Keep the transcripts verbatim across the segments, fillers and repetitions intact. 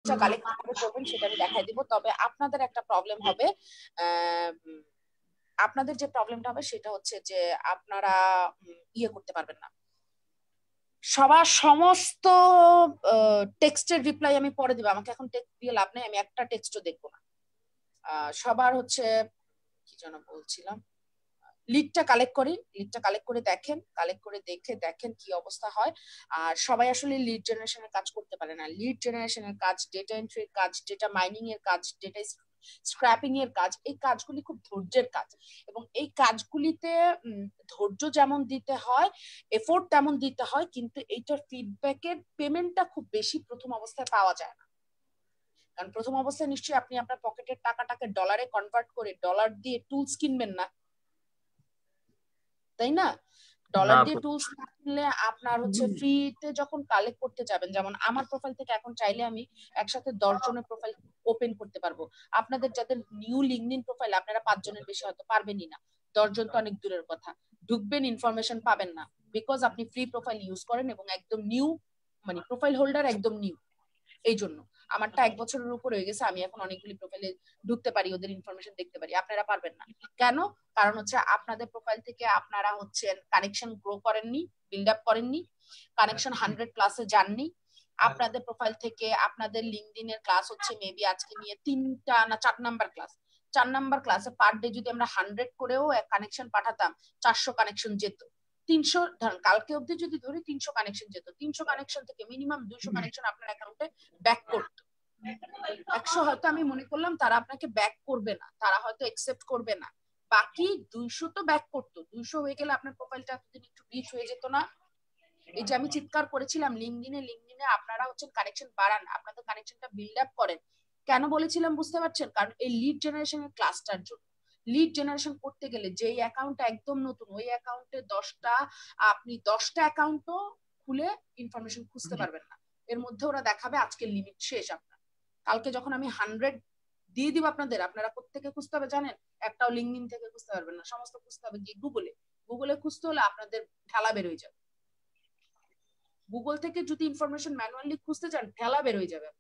লিডটা collect কিভাবে করবেন সেটা আমি দেখাই দিব। তবে আপনাদের একটা প্রবলেম হবে, আপনাদের যে প্রবলেমটা হবে সেটা হচ্ছে যে আপনারা ইয়ে করতে পারবেন না, সবার সমস্ত টেক্সটের রিপ্লাই আমি পরে দিব, আমাকে এখন টেক্সট দিয়ে লাভ নেই, আমি একটা টেক্সটও দেখবো না। সবার হচ্ছে কি যেন বলছিলাম, লিডটা কালেক্ট করি, লিডটা কালেক্ট করে দেখেন, কালেক্ট করে দেখে দেখেন কি অবস্থা হয়। আর সবাই আসলে লিড জেনারেশনের কাজ করতে পারে না। লিড জেনারেশনের কাজ, ডেটা এন্ট্রির কাজ, ডেটা মাইনিং এর কাজ, ডেটা স্ক্র্যাপিং এর কাজ, এই কাজগুলি খুব ধৈর্যের কাজ, এবং এই কাজগুলিতে ধৈর্য যেমন দিতে হয়, এফোর্ট তেমন দিতে হয়, কিন্তু এইটার ফিডব্যাকের পেমেন্টটা খুব বেশি প্রথম অবস্থায় পাওয়া যায় না। কারণ প্রথম অবস্থায় নিশ্চয়ই আপনি আপনার পকেটের টাকাটাকে ডলারে কনভার্ট করে ডলার দিয়ে টুলস কিনবেন না, তাই না? ডলার দিয়ে টুলস না কিনলে আপনার হচ্ছে ফ্রিতে যখন কালেক্ট করতে যাবেন, যেমন আমার প্রোফাইল থেকে এখন চাইলে আমি একসাথে দশ জনের প্রোফাইল ওপেন করতে পারবো। আপনাদের যাদের নিউ লিঙ্কডইন প্রোফাইল, আপনারা পাঁচ জনের বেশি হয়তো পারবেনই না, দশ জন তো অনেক দূরের কথা, ঢুকবেন ইনফরমেশন পাবেন না, বিকজ আপনি ফ্রি প্রোফাইল ইউজ করেন এবং একদম নিউ, মানে প্রোফাইল হোল্ডার একদম নিউ। এই জন্য আমারটা এক বছরের উপর হয়ে গেছে, আমি এখন অনেকগুলি প্রোফাইলে ঢুকতে পারি, ওদের ইনফরমেশন দেখতে পারি, আপনারা পারবেন না। কেন? কারণ হচ্ছে আপনাদের প্রোফাইল থেকে আপনারা হচ্ছে কানেকশন গ্রো করেননি, বিল্ড আপ করেননি, কানেকশন হান্ড্রেড প্লাসে যাননি। আপনাদের প্রোফাইল থেকে আপনাদের লিঙ্কডইনের ক্লাস হচ্ছে মেবি আজকে নিয়ে তিনটা না চার নাম্বার ক্লাস, চার নাম্বার ক্লাসে পার ডে যদি আমরা হান্ড্রেড করেও কানেকশন পাঠাতাম, চারশো কানেকশন যেত। তিনশো ধরুন কালকে অব্দি যদি ধরি তিনশো কানেকশন যেত, তিনশো কানেকশন থেকে মিনিমাম দুইশো কানেকশন আপনার অ্যাকাউন্টে ব্যাক করতো। একশো হয়তো আমি মনে করলাম তারা আপনাকে ব্যাক করবে না, তারা হয়তো একসেপ্ট করবে না, বাকি দুইশো তো ব্যাক করতো। দুইশো হয়ে গেলে আপনার প্রোফাইলটা এতদিন একটু রিচ হয়ে যেত না? এই যে আমি চিৎকার করেছিলাম লিঙ্কডইনে, লিঙ্কডইনে আপনারা হচ্ছেন কানেকশন বাড়ান, আপনাদের কানেকশনটা বিল্ড আপ করেন। কেন বলেছিলাম বুঝতে পারছেন? কারণ এই লিড জেনারেশনের ক্লাসটার জন্য। লিড জেনারেশন করতে গেলে যেই অ্যাকাউন্টটা একদম নতুন, ওই অ্যাকাউন্টে দশটা আপনি দশটা অ্যাকাউন্টও খুলে ইনফরমেশন খুঁজতে পারবেন না। এর মধ্যে ওরা দেখাবে আজকের লিমিট শেষ আপনার। কালকে যখন আমি হান্ড্রেড দিয়ে দিব আপনাদের, আপনারা কোত্থেকে খুঁজতে হবে জানেন? একটাও লিঙ্কডইন থেকে খুঁজতে পারবেন না, সমস্ত খুঁজতে হবে গিয়ে গুগলে। গুগলে খুঁজতে হলে আপনাদের ঠেলা বের হয়ে যাবে। গুগল থেকে যদি ইনফরমেশন ম্যানুয়ালি খুঁজতে চান, ঠেলা বের হয়ে যাবে।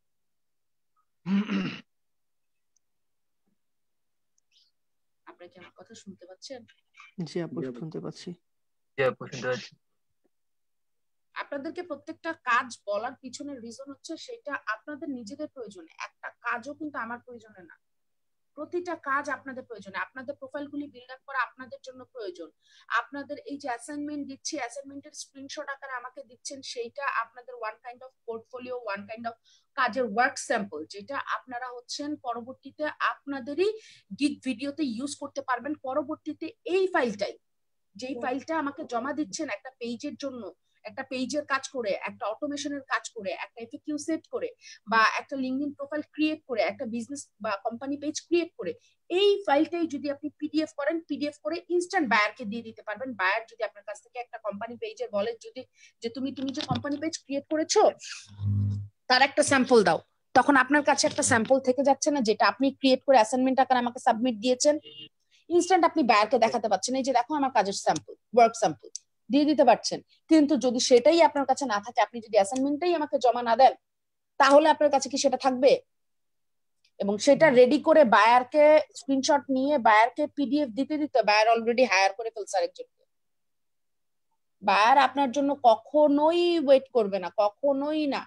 আপনারা কি আমার কথা শুনতে পাচ্ছেন? জি আপু শুনতে পাচ্ছি। জি আপু শুনতে পাচ্ছি। আপনাদেরকে প্রত্যেকটা কাজ বলার পিছনের রিজন হচ্ছে সেটা আপনাদের নিজেদের প্রয়োজনে। একটা কাজও কিন্তু আমার প্রয়োজনে না, প্রতিটা কাজ আপনাদের প্রয়োজনে। আপনাদের প্রোফাইলগুলি বিল্ড আপ করা আপনাদের জন্য প্রয়োজন। আপনাদের এই যে অ্যাসাইনমেন্ট দিচ্ছি, অ্যাসাইনমেন্টের স্ক্রিনশট আকারে আমাকে দিচ্ছেন, সেইটা আপনাদের one kind of portfolio, one kind of কাজের ওয়ার্ক স্যাম্পল, যেটা আপনারা হচ্ছেন পরবর্তীতে আপনাদেরই গিগ ভিডিওতে ইউজ করতে পারবেন। পরবর্তীতে এই ফাইলটাই, যেই ফাইলটা আমাকে জমা দিচ্ছেন একটা পেজের জন্য, একটা পেজের কাজ করে, একটা অটোমেশনের কাজ করে, একটা এফএকিউ সেট করে, বা একটা লিঙ্কডইন প্রোফাইল ক্রিয়েট করে, একটা বিজনেস বা কোম্পানি পেজ ক্রিয়েট করে, এই ফাইলটাই যদি আপনি পিডিএফ করেন, পিডিএফ করে ইনস্ট্যান্ট বায়ারকে দিয়ে দিতে পারবেন। বায়ার যদি আপনার কাছ থেকে একটা কোম্পানি পেজের বলে যদি যে তুমি তুমি যে কোম্পানি পেজ ক্রিয়েট করেছো তার একটা স্যাম্পল দাও, তখন আপনার কাছে একটা স্যাম্পল থেকে যাচ্ছে না, যেটা আপনি ক্রিয়েট করে অ্যাসাইনমেন্ট আকারে আমাকে সাবমিট দিয়েছেন। ইনস্ট্যান্ট আপনি বায়ারকে দেখাতে পাচ্ছেন, এই যে দেখো আমার কাজের স্যাম্পল, ওয়ার্ক স্যাম্পল দিয়ে দিতে পারছেন। কিন্তু যদি সেটাই আপনার কাছে না থাকে, আপনি যদি অ্যাসাইনমেন্টটাই আমাকে জমা না দেন, তাহলে আপনার কাছে কি সেটা থাকবে? এবং সেটা রেডি করে বায়ারকে স্ক্রিনশট নিয়ে বায়ারকে পিডিএফ দিতে দিতে বায়ার অলরেডি হায়ার করে ফেলছে আরেকজনকে। বায়ার আপনার জন্য কখনোই ওয়েট করবে না, কখনোই না।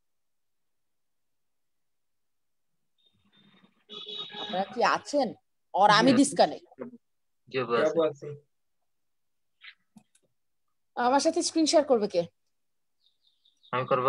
আপনারা কি আছেন? আর আমি ডিসকানেক্ট। আমার সাথে স্ক্রিন শেয়ার করবে কে? আমি করব।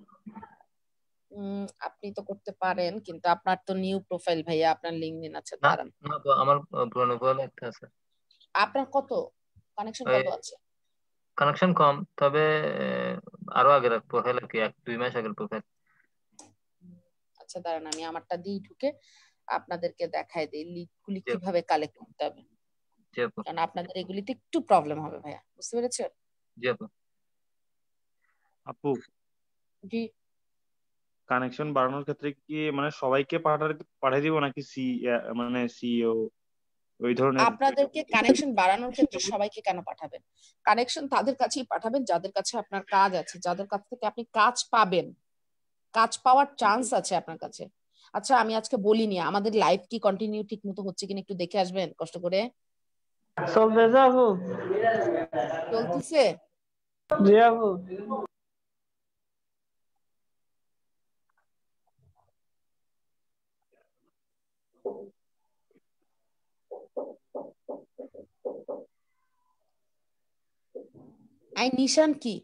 আপনি তো করতে পারেন, কিন্তু আপনার তো নিউ প্রোফাইল ভাইয়া, আপনার লিঙ্কডইন আছে। দাঁড়ান, না তো আমার পুরনো প্রোফাইল একটা আছে। আপনার কত কানেকশন কত আছে? কানেকশন কম, তবে আরো আগের প্রোফাইল আর কি, এক দুই মাস আগের প্রোফাইল। আচ্ছা দাঁড়ান, আমি আমারটা দিয়ে ঢুকে আপনাদেরকে দেখাই দিই লিডগুলি কিভাবে কালেক্ট করতে হবে, কারণ আপনাদের এগুলিতে একটু প্রবলেম হবে ভাইয়া, বুঝতে পেরেছেন? জি আপু। আপু জি, কানেকশন বাড়ানোর ক্ষেত্রে কি মানে সবাইকে পাঠাতে পাঠিয়ে দিব নাকি সি মানে সিইও ওই ধরনের? আপনাদেরকে কানেকশন বাড়ানোর ক্ষেত্রে সবাইকে কেন পাঠাবেন? কানেকশন তাদের কাছেই পাঠাবেন যাদের কাছে আপনার কাজ আছে, যাদের কাছ থেকে আপনি কাজ পাবেন। কাজ পাওয়ার চান্স আছে আপনার কাছে। আচ্ছা আমি আজকে বলিনি আমাদের লাইভ কি কন্টিনিউ ঠিক মতো হচ্ছে কিনা একটু দেখে আসবেন কষ্ট করে। চলতেছে আপু। চলতেছে? জি আপু। আই নিশান কি?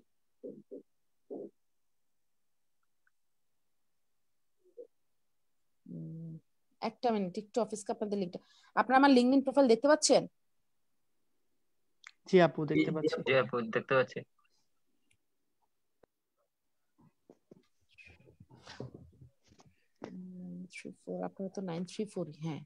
উম, একটা মিনিট একটু অফিসকে আপনাদের লিঙ্কটা, আপনারা আমার লিঙ্কডইন প্রোফাইল দেখতে পাচ্ছেন? জি আপু দেখতে পাচ্ছি। জি আপু দেখতে পাচ্ছি। থ্রি ফোর আপনারা তো নাইন থ্রি ফোর হ্যাঁ।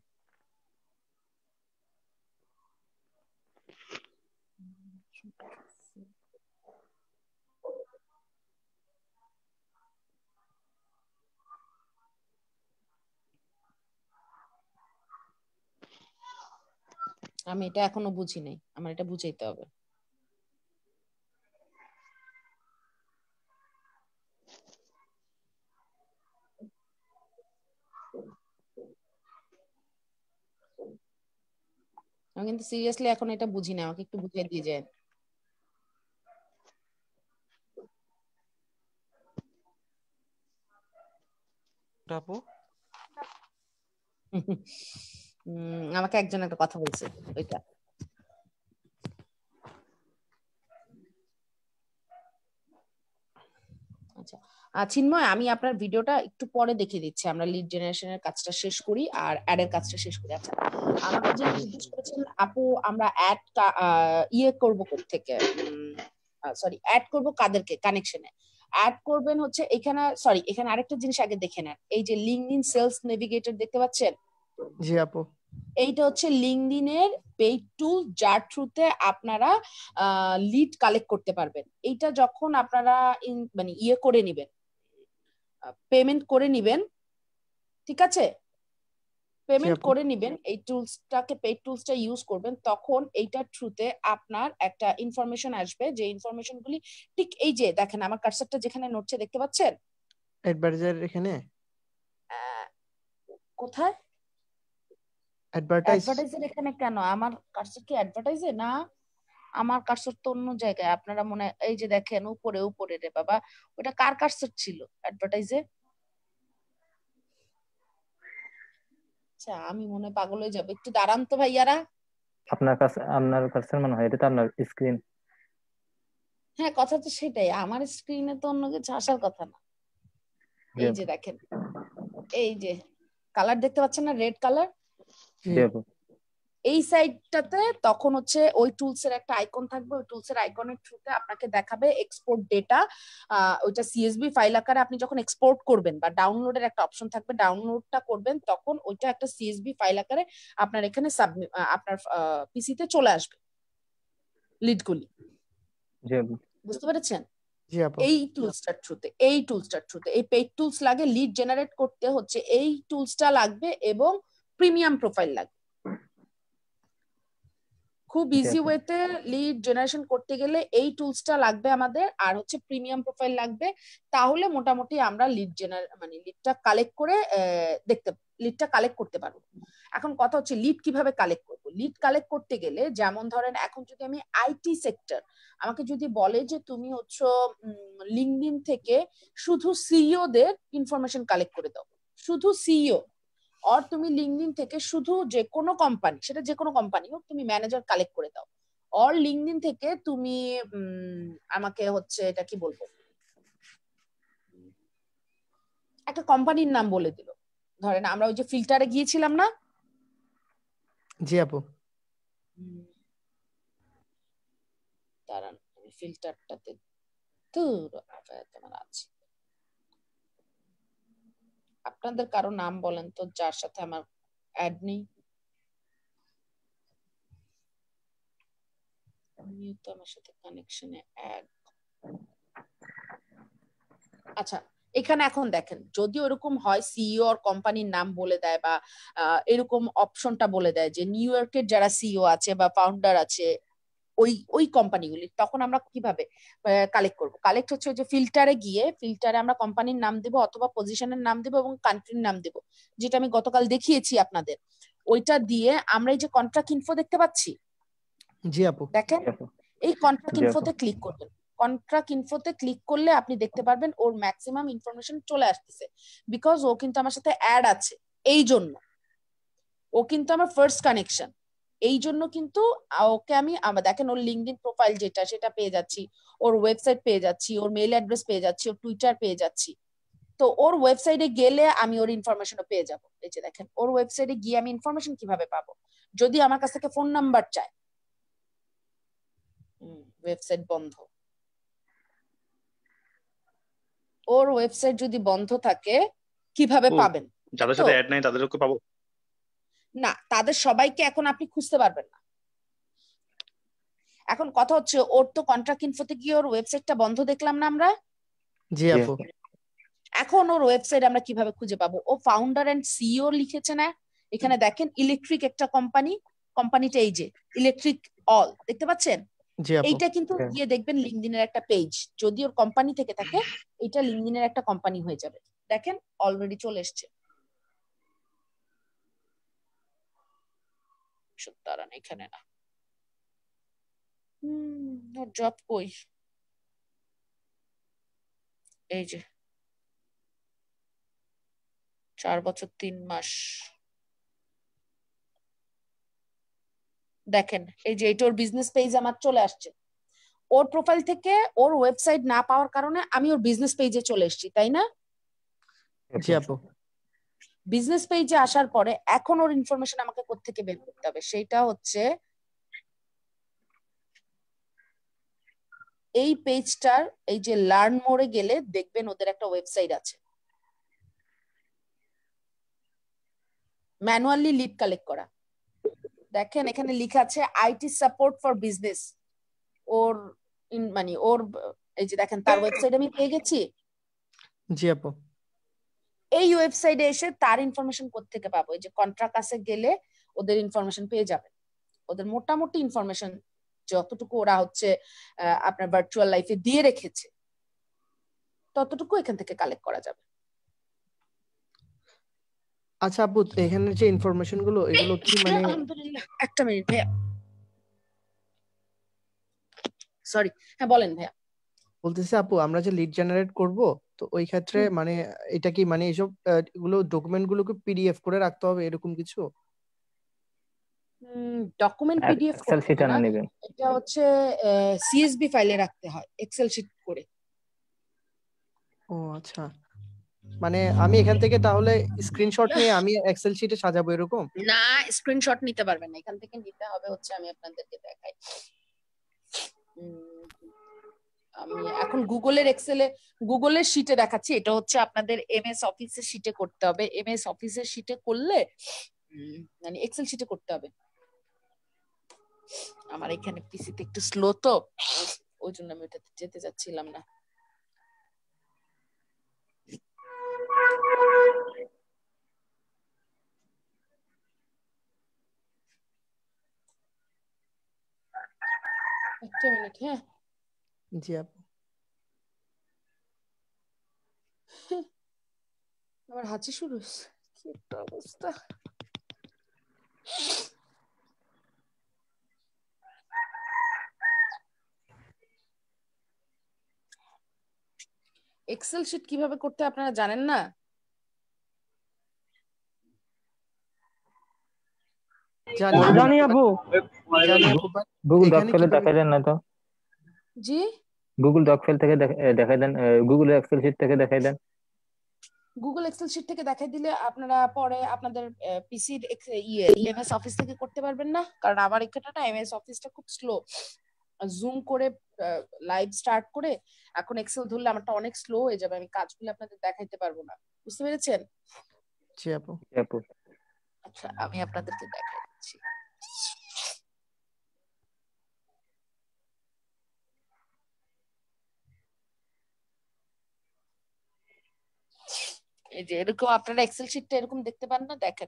আমি এটা এখনো বুঝি নাই, আমার এটা বুঝাইতে হবে। আমি কিন্তু সিরিয়াসলি এখন এটা বুঝি না, আমাকে একটু বুঝিয়ে দিয়ে যায়। আপু উম, আমাকে একজন একটা কথা বলছে ওইটা। আচ্ছা আহ, চিন্ময় আমি আপনার ভিডিওটা একটু পরে দেখিয়ে দিচ্ছি, আমরা লিড জেনারেশনের কাজটা শেষ করি আর অ্যাড এর কাজটা শেষ করি। আচ্ছা আমাকে যে জিজ্ঞেস করেছেন আপু আমরা অ্যাড ইয়ে করবো কোত্থেকে, সরি অ্যাড করবো কাদেরকে কানেকশনে অ্যাড করবেন হচ্ছে এখানে, সরি এখানে আরেকটা জিনিস আগে দেখে নেন, এই যে লিঙ্কডইন সেলস নেভিগেটর দেখতে পাচ্ছেন? জি আপু। এইটা হচ্ছে লিঙ্কডইনের পেইড টুল যার থ্রুতে আপনারা লিড কালেক্ট করতে পারবেন। এইটা যখন আপনারা মানে ইয়ে করে নিবেন, পেমেন্ট করে নিবেন, ঠিক আছে, পেমেন্ট করে নিবেন, এই টুলসটাকে পেইড টুলসটা ইউজ করবেন, তখন এইটার থ্রুতে আপনার একটা ইনফরমেশন আসবে, যে ইনফরমেশন গুলি ঠিক এই যে দেখেন আমার কার্সারটা যেখানে নড়ছে দেখতে পাচ্ছেন অ্যাডভার্টাইজার এখানে কোথায়? অ্যাডভার্টাইজ অ্যাডভার্টাইজার এখানে কেন? আমার কার্সার কি অ্যাডভার্টাইজে না, আমার কার্সর তো অন্য জায়গায়। আপনারা মনে এই যে দেখেন উপরে উপরে রে বাবা, ওটা কার কার্সর ছিল অ্যাডভার্টাইজে? আচ্ছা আমি মনে পাগল হয়ে যাবো, একটু দাঁড়ান তো ভাইয়ারা। আপনার কাছে আপনার কাছে মনে হয় এটা তো আপনার স্ক্রিন। হ্যাঁ কথা তো সেটাই, আমার স্ক্রিনে তো অন্য কিছু আসার কথা না। এই যে দেখেন এই যে কালার দেখতে পাচ্ছেন না, রেড কালার, এই সাইডটাতে তখন হচ্ছে ওই টুলস এর একটা আইকন থাকবে, ওই টুলস এর আইকনের থ্রুতে আপনাকে দেখাবে এক্সপোর্ট ডেটা, ওইটা সিএসভি ফাইল আকারে আপনি যখন এক্সপোর্ট করবেন বা ডাউনলোডের একটা অপশন থাকবে, ডাউনলোডটা করবেন তখন ওইটা একটা সিএসভি ফাইল আকারে আপনার এখানে সাবমিট আপনার পিসিতে চলে আসবে লিডগুলি। বুঝতে পেরেছেন? এই টুলসটার থ্রুতে এই টুলসটার থ্রুতে এই পেইড টুলস লাগে, লিড জেনারেট করতে হচ্ছে এই টুলসটা লাগবে এবং প্রিমিয়াম প্রোফাইল লাগবে। খুব ইজি ওয়েতে লিড জেনারেশন করতে গেলে এই টুলসটা লাগবে আমাদের, আর হচ্ছে প্রিমিয়াম প্রোফাইল লাগবে, তাহলে মোটামুটি আমরা লিড জেনার মানে লিডটা কালেক্ট করে দেখতে লিডটা কালেক্ট করতে পারবো। এখন কথা হচ্ছে লিড কিভাবে কালেক্ট করবো। লিড কালেক্ট করতে গেলে যেমন ধরেন এখন যদি আমি আইটি সেক্টর, আমাকে যদি বলে যে তুমি হচ্ছে লিঙ্কডইন থেকে শুধু সিইও দের ইনফরমেশন কালেক্ট করে দাও, শুধু সিইও, আর তুমি লিঙ্কডইন থেকে শুধু যে কোনো কোম্পানি, সেটা যে কোনো কোম্পানি হোক, তুমি ম্যানেজার কালেক্ট করে দাও, আর লিঙ্কডইন থেকে তুমি আমাকে হচ্ছে এটা কি বলবো একটা কোম্পানির নাম বলে দিল, ধরেন আমরা ওই যে ফিল্টারে গিয়েছিলাম না? জি আপু। দাঁড়ান আমি ফিল্টারটাতে দূর তোমার আছে, আপনাদের কারো নাম বলেন তো যার সাথে আমার অ্যাড নেই। আমিও তো আমার সাথে কানেকশনে অ্যাড। আচ্ছা এখানে এখন দেখেন যদি ওরকম হয় সিইও আর কোম্পানির নাম বলে দেয় বা এরকম অপশনটা বলে দেয় যে নিউ ইয়র্কের যারা সিইও আছে বা ফাউন্ডার আছে ওই ওই কোম্পানিগুলি, তখন আমরা কিভাবে কালেক্ট করব? কালেক্ট হচ্ছে যে ফিল্টারে গিয়ে, ফিল্টারে আমরা কোম্পানির নাম দেব অথবা পজিশনের নাম দেব এবং কান্ট্রির নাম দেব, যেটা আমি গতকাল দেখিয়েছি আপনাদের। ওইটা দিয়ে আমরা এই যে কন্ট্রাক্ট ইনফো দেখতে পাচ্ছি, জি আপু, দেখেন এই কন্ট্রাক্ট ইনফোতে ক্লিক করবেন। কন্ট্রাক্ট ইনফোতে ক্লিক করলে আপনি দেখতে পারবেন ওর ম্যাক্সিমাম ইনফরমেশন চলে আসতেছে, বিকজ ও কিন্তু আমার সাথে অ্যাড আছে, এই জন্য ও কিন্তু আমার ফার্স্ট কানেকশন, এই জন্য কিন্তু ওকে আমি দেখেন ওর লিঙ্কডইন প্রোফাইল যেটা সেটা পেয়ে যাচ্ছি, ওর ওয়েবসাইট পেয়ে যাচ্ছি, ওর মেইল অ্যাড্রেস পেয়ে যাচ্ছি, ওর টুইটার পেয়ে যাচ্ছি। তো ওর ওয়েবসাইটে গেলে আমি ওর ইনফরমেশনও পেয়ে যাব। এই যে দেখেন ওর ওয়েবসাইটে গিয়ে আমি ইনফরমেশন কিভাবে পাবো? যদি আমার কাছ থেকে ফোন নাম্বার চায়, ওয়েবসাইট বন্ধ, ওর ওয়েবসাইট যদি বন্ধ থাকে কিভাবে পাবেন? যাদের সাথে অ্যাড নাই তাদেরকে পাবো না, তাদের সবাইকে এখন আপনি খুঁজতে পারবেন না। এখন কথা হচ্ছে ওর তো কন্ট্রাক্ট ইনফোতে গিয়ে ওর ওয়েবসাইটটা বন্ধ দেখলাম না আমরা। জি আপু, এখন ওর ওয়েবসাইট আমরা কিভাবে খুঁজে পাবো? ও ফাউন্ডার এন্ড সিইও লিখেছে না এখানে, দেখেন ইলেকট্রিক একটা কোম্পানি, কোম্পানিটা এই যে ইলেকট্রিক অল, দেখতে পাচ্ছেন? জি আপু, এইটা কিন্তু গিয়ে দেখবেন লিঙ্কডইনের একটা পেজ, যদি ওর কোম্পানি থেকে থাকে এটা লিঙ্কডইনের একটা কোম্পানি হয়ে যাবে। দেখেন অলরেডি চলে এসছে। দাঁড়ান এখানে না, হুম ওর জব কই? এই যে চার বছর তিন মাস, দেখেন এই যে এটা ওর বিজনেস পেজ আমার চলে আসছে। ওর প্রোফাইল থেকে ওর ওয়েবসাইট না পাওয়ার কারণে আমি ওর বিজনেস পেজে চলে এসেছি, তাই না? জি আপু, বিজনেস পেজে আসার পরে এখন ওর ইনফরমেশন আমাকে কোত্থেকে বের করতে হবে? সেটা হচ্ছে এই পেজটার এই যে লার্ন মোড়ে গেলে দেখবেন ওদের একটা ওয়েবসাইট আছে, ম্যানুয়ালি লিড কালেক্ট করা। দেখেন এখানে লেখা আছে আইটি সাপোর্ট ফর বিজনেস। ওর মানে ওর এই যে দেখেন তার ওয়েবসাইট আমি পেয়ে গেছি। জি আপু, এই ওয়েবসাইটে এসে তার ইনফরমেশন কোত্থেকে পাবো? এই যে কন্ট্রাক্ট আছে গেলে ওদের ইনফরমেশন পেয়ে যাবেন। ওদের মোটামুটি ইনফরমেশন যতটুকু ওরা হচ্ছে আপনার ভার্চুয়াল লাইফে দিয়ে রেখেছে ততটুকু এখান থেকে কালেক্ট করা যাবে। আচ্ছা আপু, এখানে যে ইনফরমেশন গুলো এগুলো কি মানে? আলহামদুলিল্লাহ, একটা মিনিট ভাইয়া, সরি, হ্যাঁ বলেন ভাইয়া। বলতেছি আপু, আমরা যে লিড জেনারেট করব, তো ওই ক্ষেত্রে মানে এটা কি মানে এইসব এগুলো ডকুমেন্ট গুলোকে পিডিএফ করে রাখতে হবে এরকম কিছু? ডকুমেন্ট পিডিএফ এক্সেল শিট করতে আনা না, নেবেন। এটা হচ্ছে সিএসভি ফাইলে রাখতে হয়, এক্সেল শিট করে। ও আচ্ছা, মানে আমি এখান থেকে তাহলে স্ক্রিনশট নিয়ে আমি এক্সেল শিটে সাজাবো এরকম? না, স্ক্রিনশট নিতে পারবেন না, এখান থেকে নিতে হবে হচ্ছে, আমি আপনাদেরকে দেখাই। আমি এখন গুগলের এক্সেলে গুগলের শিটে দেখাচ্ছি, এটা হচ্ছে আপনাদের এমএস অফিসের শিটে করতে হবে। এমএস অফিসের শিটে করলে মানে এক্সেল শিটে করতে হবে। আমার এখানে পিসিতে একটু স্লো তো, ওই জন্য আমি ওটাতে যেতে চাচ্ছিলাম না। একটা মিনিট, হ্যাঁ। জি আপু, আমার হাঁচি শুরু হয়েছে, কি একটা অবস্থা। এক্সেল শিট কিভাবে করতে আপনারা জানেন না? জানি আপু, জানি আপু, গুগল ডক এখানে ফেলে কিভাবে? দেখাই দেন না তো? জি, গুগল ডক ফেল থেকে দেখাই দেন, গুগল এক্সেল শিট থেকে দেখাই দেন। গুগল এক্সেল শিট থেকে দেখাই দিলে আপনারা পরে আপনাদের পিসির ইয়ে এমএস অফিস থেকে করতে পারবেন না, কারণ আমার এখানে না এমএস অফিসটা খুব স্লো। জুম করে লাইভ স্টার্ট করে এখন এক্সেল ধরলে আমারটা অনেক স্লো হয়ে যাবে, আমি কাজগুলো আপনাদের দেখাইতে পারবো না। বুঝতে পেরেছেন? জি আপু, আপু আচ্ছা, আমি আপনাদেরকে দেখাই দিচ্ছি। এই যে এরকম আপনারা এক্সেল শিটটা এরকম দেখতে পান না, দেখেন।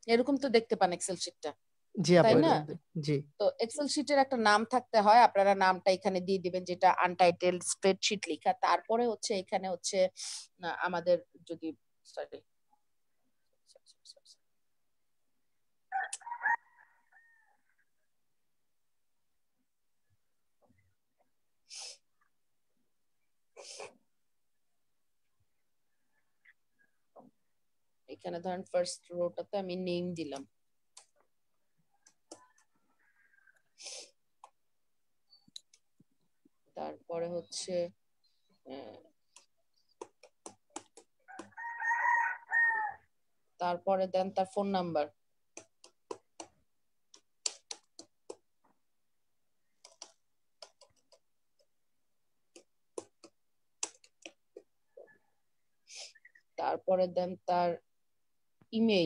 এরকম তো দেখতে পান এক্সেল শিটটা, জি আপু তাই না? এরকম দে- জি তো এক্সেল শিটের একটা নাম থাকতে হয়, আপনারা নামটা এখানে দিয়ে দিবেন, যেটা আনটাইটেলড স্প্রেডশিট লেখা। তারপরে হচ্ছে এখানে হচ্ছে আহ, আমাদের যদি সরি এখানে ধরেন ফার্স্ট রোটাতে আমি নেম দিলাম, তারপরে হচ্ছে আহ, তারপরে দেন তার ফোন নাম্বার, তারপরে দেন তার ইমেইল,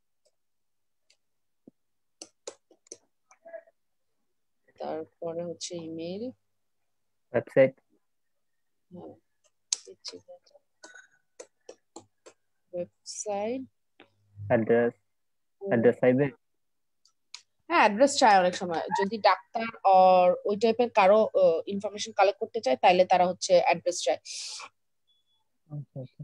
তারপরে হচ্ছে email, website website, address address চাইবে হ্যাঁ অ্যাড্রেস চায় অনেক সময়, যদি ডাক্তার আর ওই টাইপের কারো ইনফরমেশন কালেক্ট করতে চায় তাহলে তারা হচ্ছে অ্যাড্রেস চায়। আচ্ছা আচ্ছা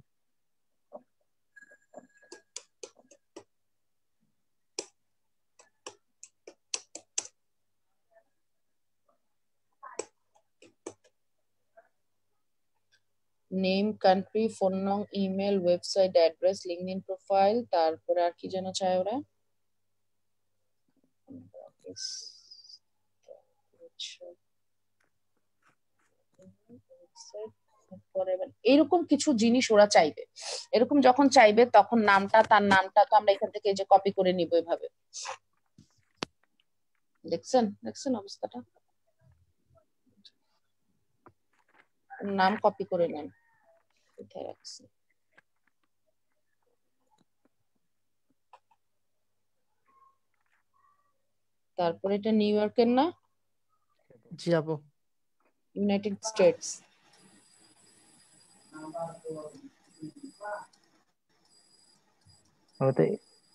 নেম, কান্ট্রি, ফোন নং, email, website address, LinkedIn profile, তারপরে আর কি যেন চায় ওরা, এরকম কিছু জিনিস ওরা চাইবে। এরকম যখন চাইবে তখন নামটা, তার নামটা তো আমরা এখান থেকে যে কপি করে নিব এভাবে। দেখছেন দেখছেন অবস্থাটা, নাম কপি করে নেন, কোথায় রাখছি, তারপরে এটা নিউ ইয়র্কের না, জি আপু ইউনাইটেড স্টেটস, ওতে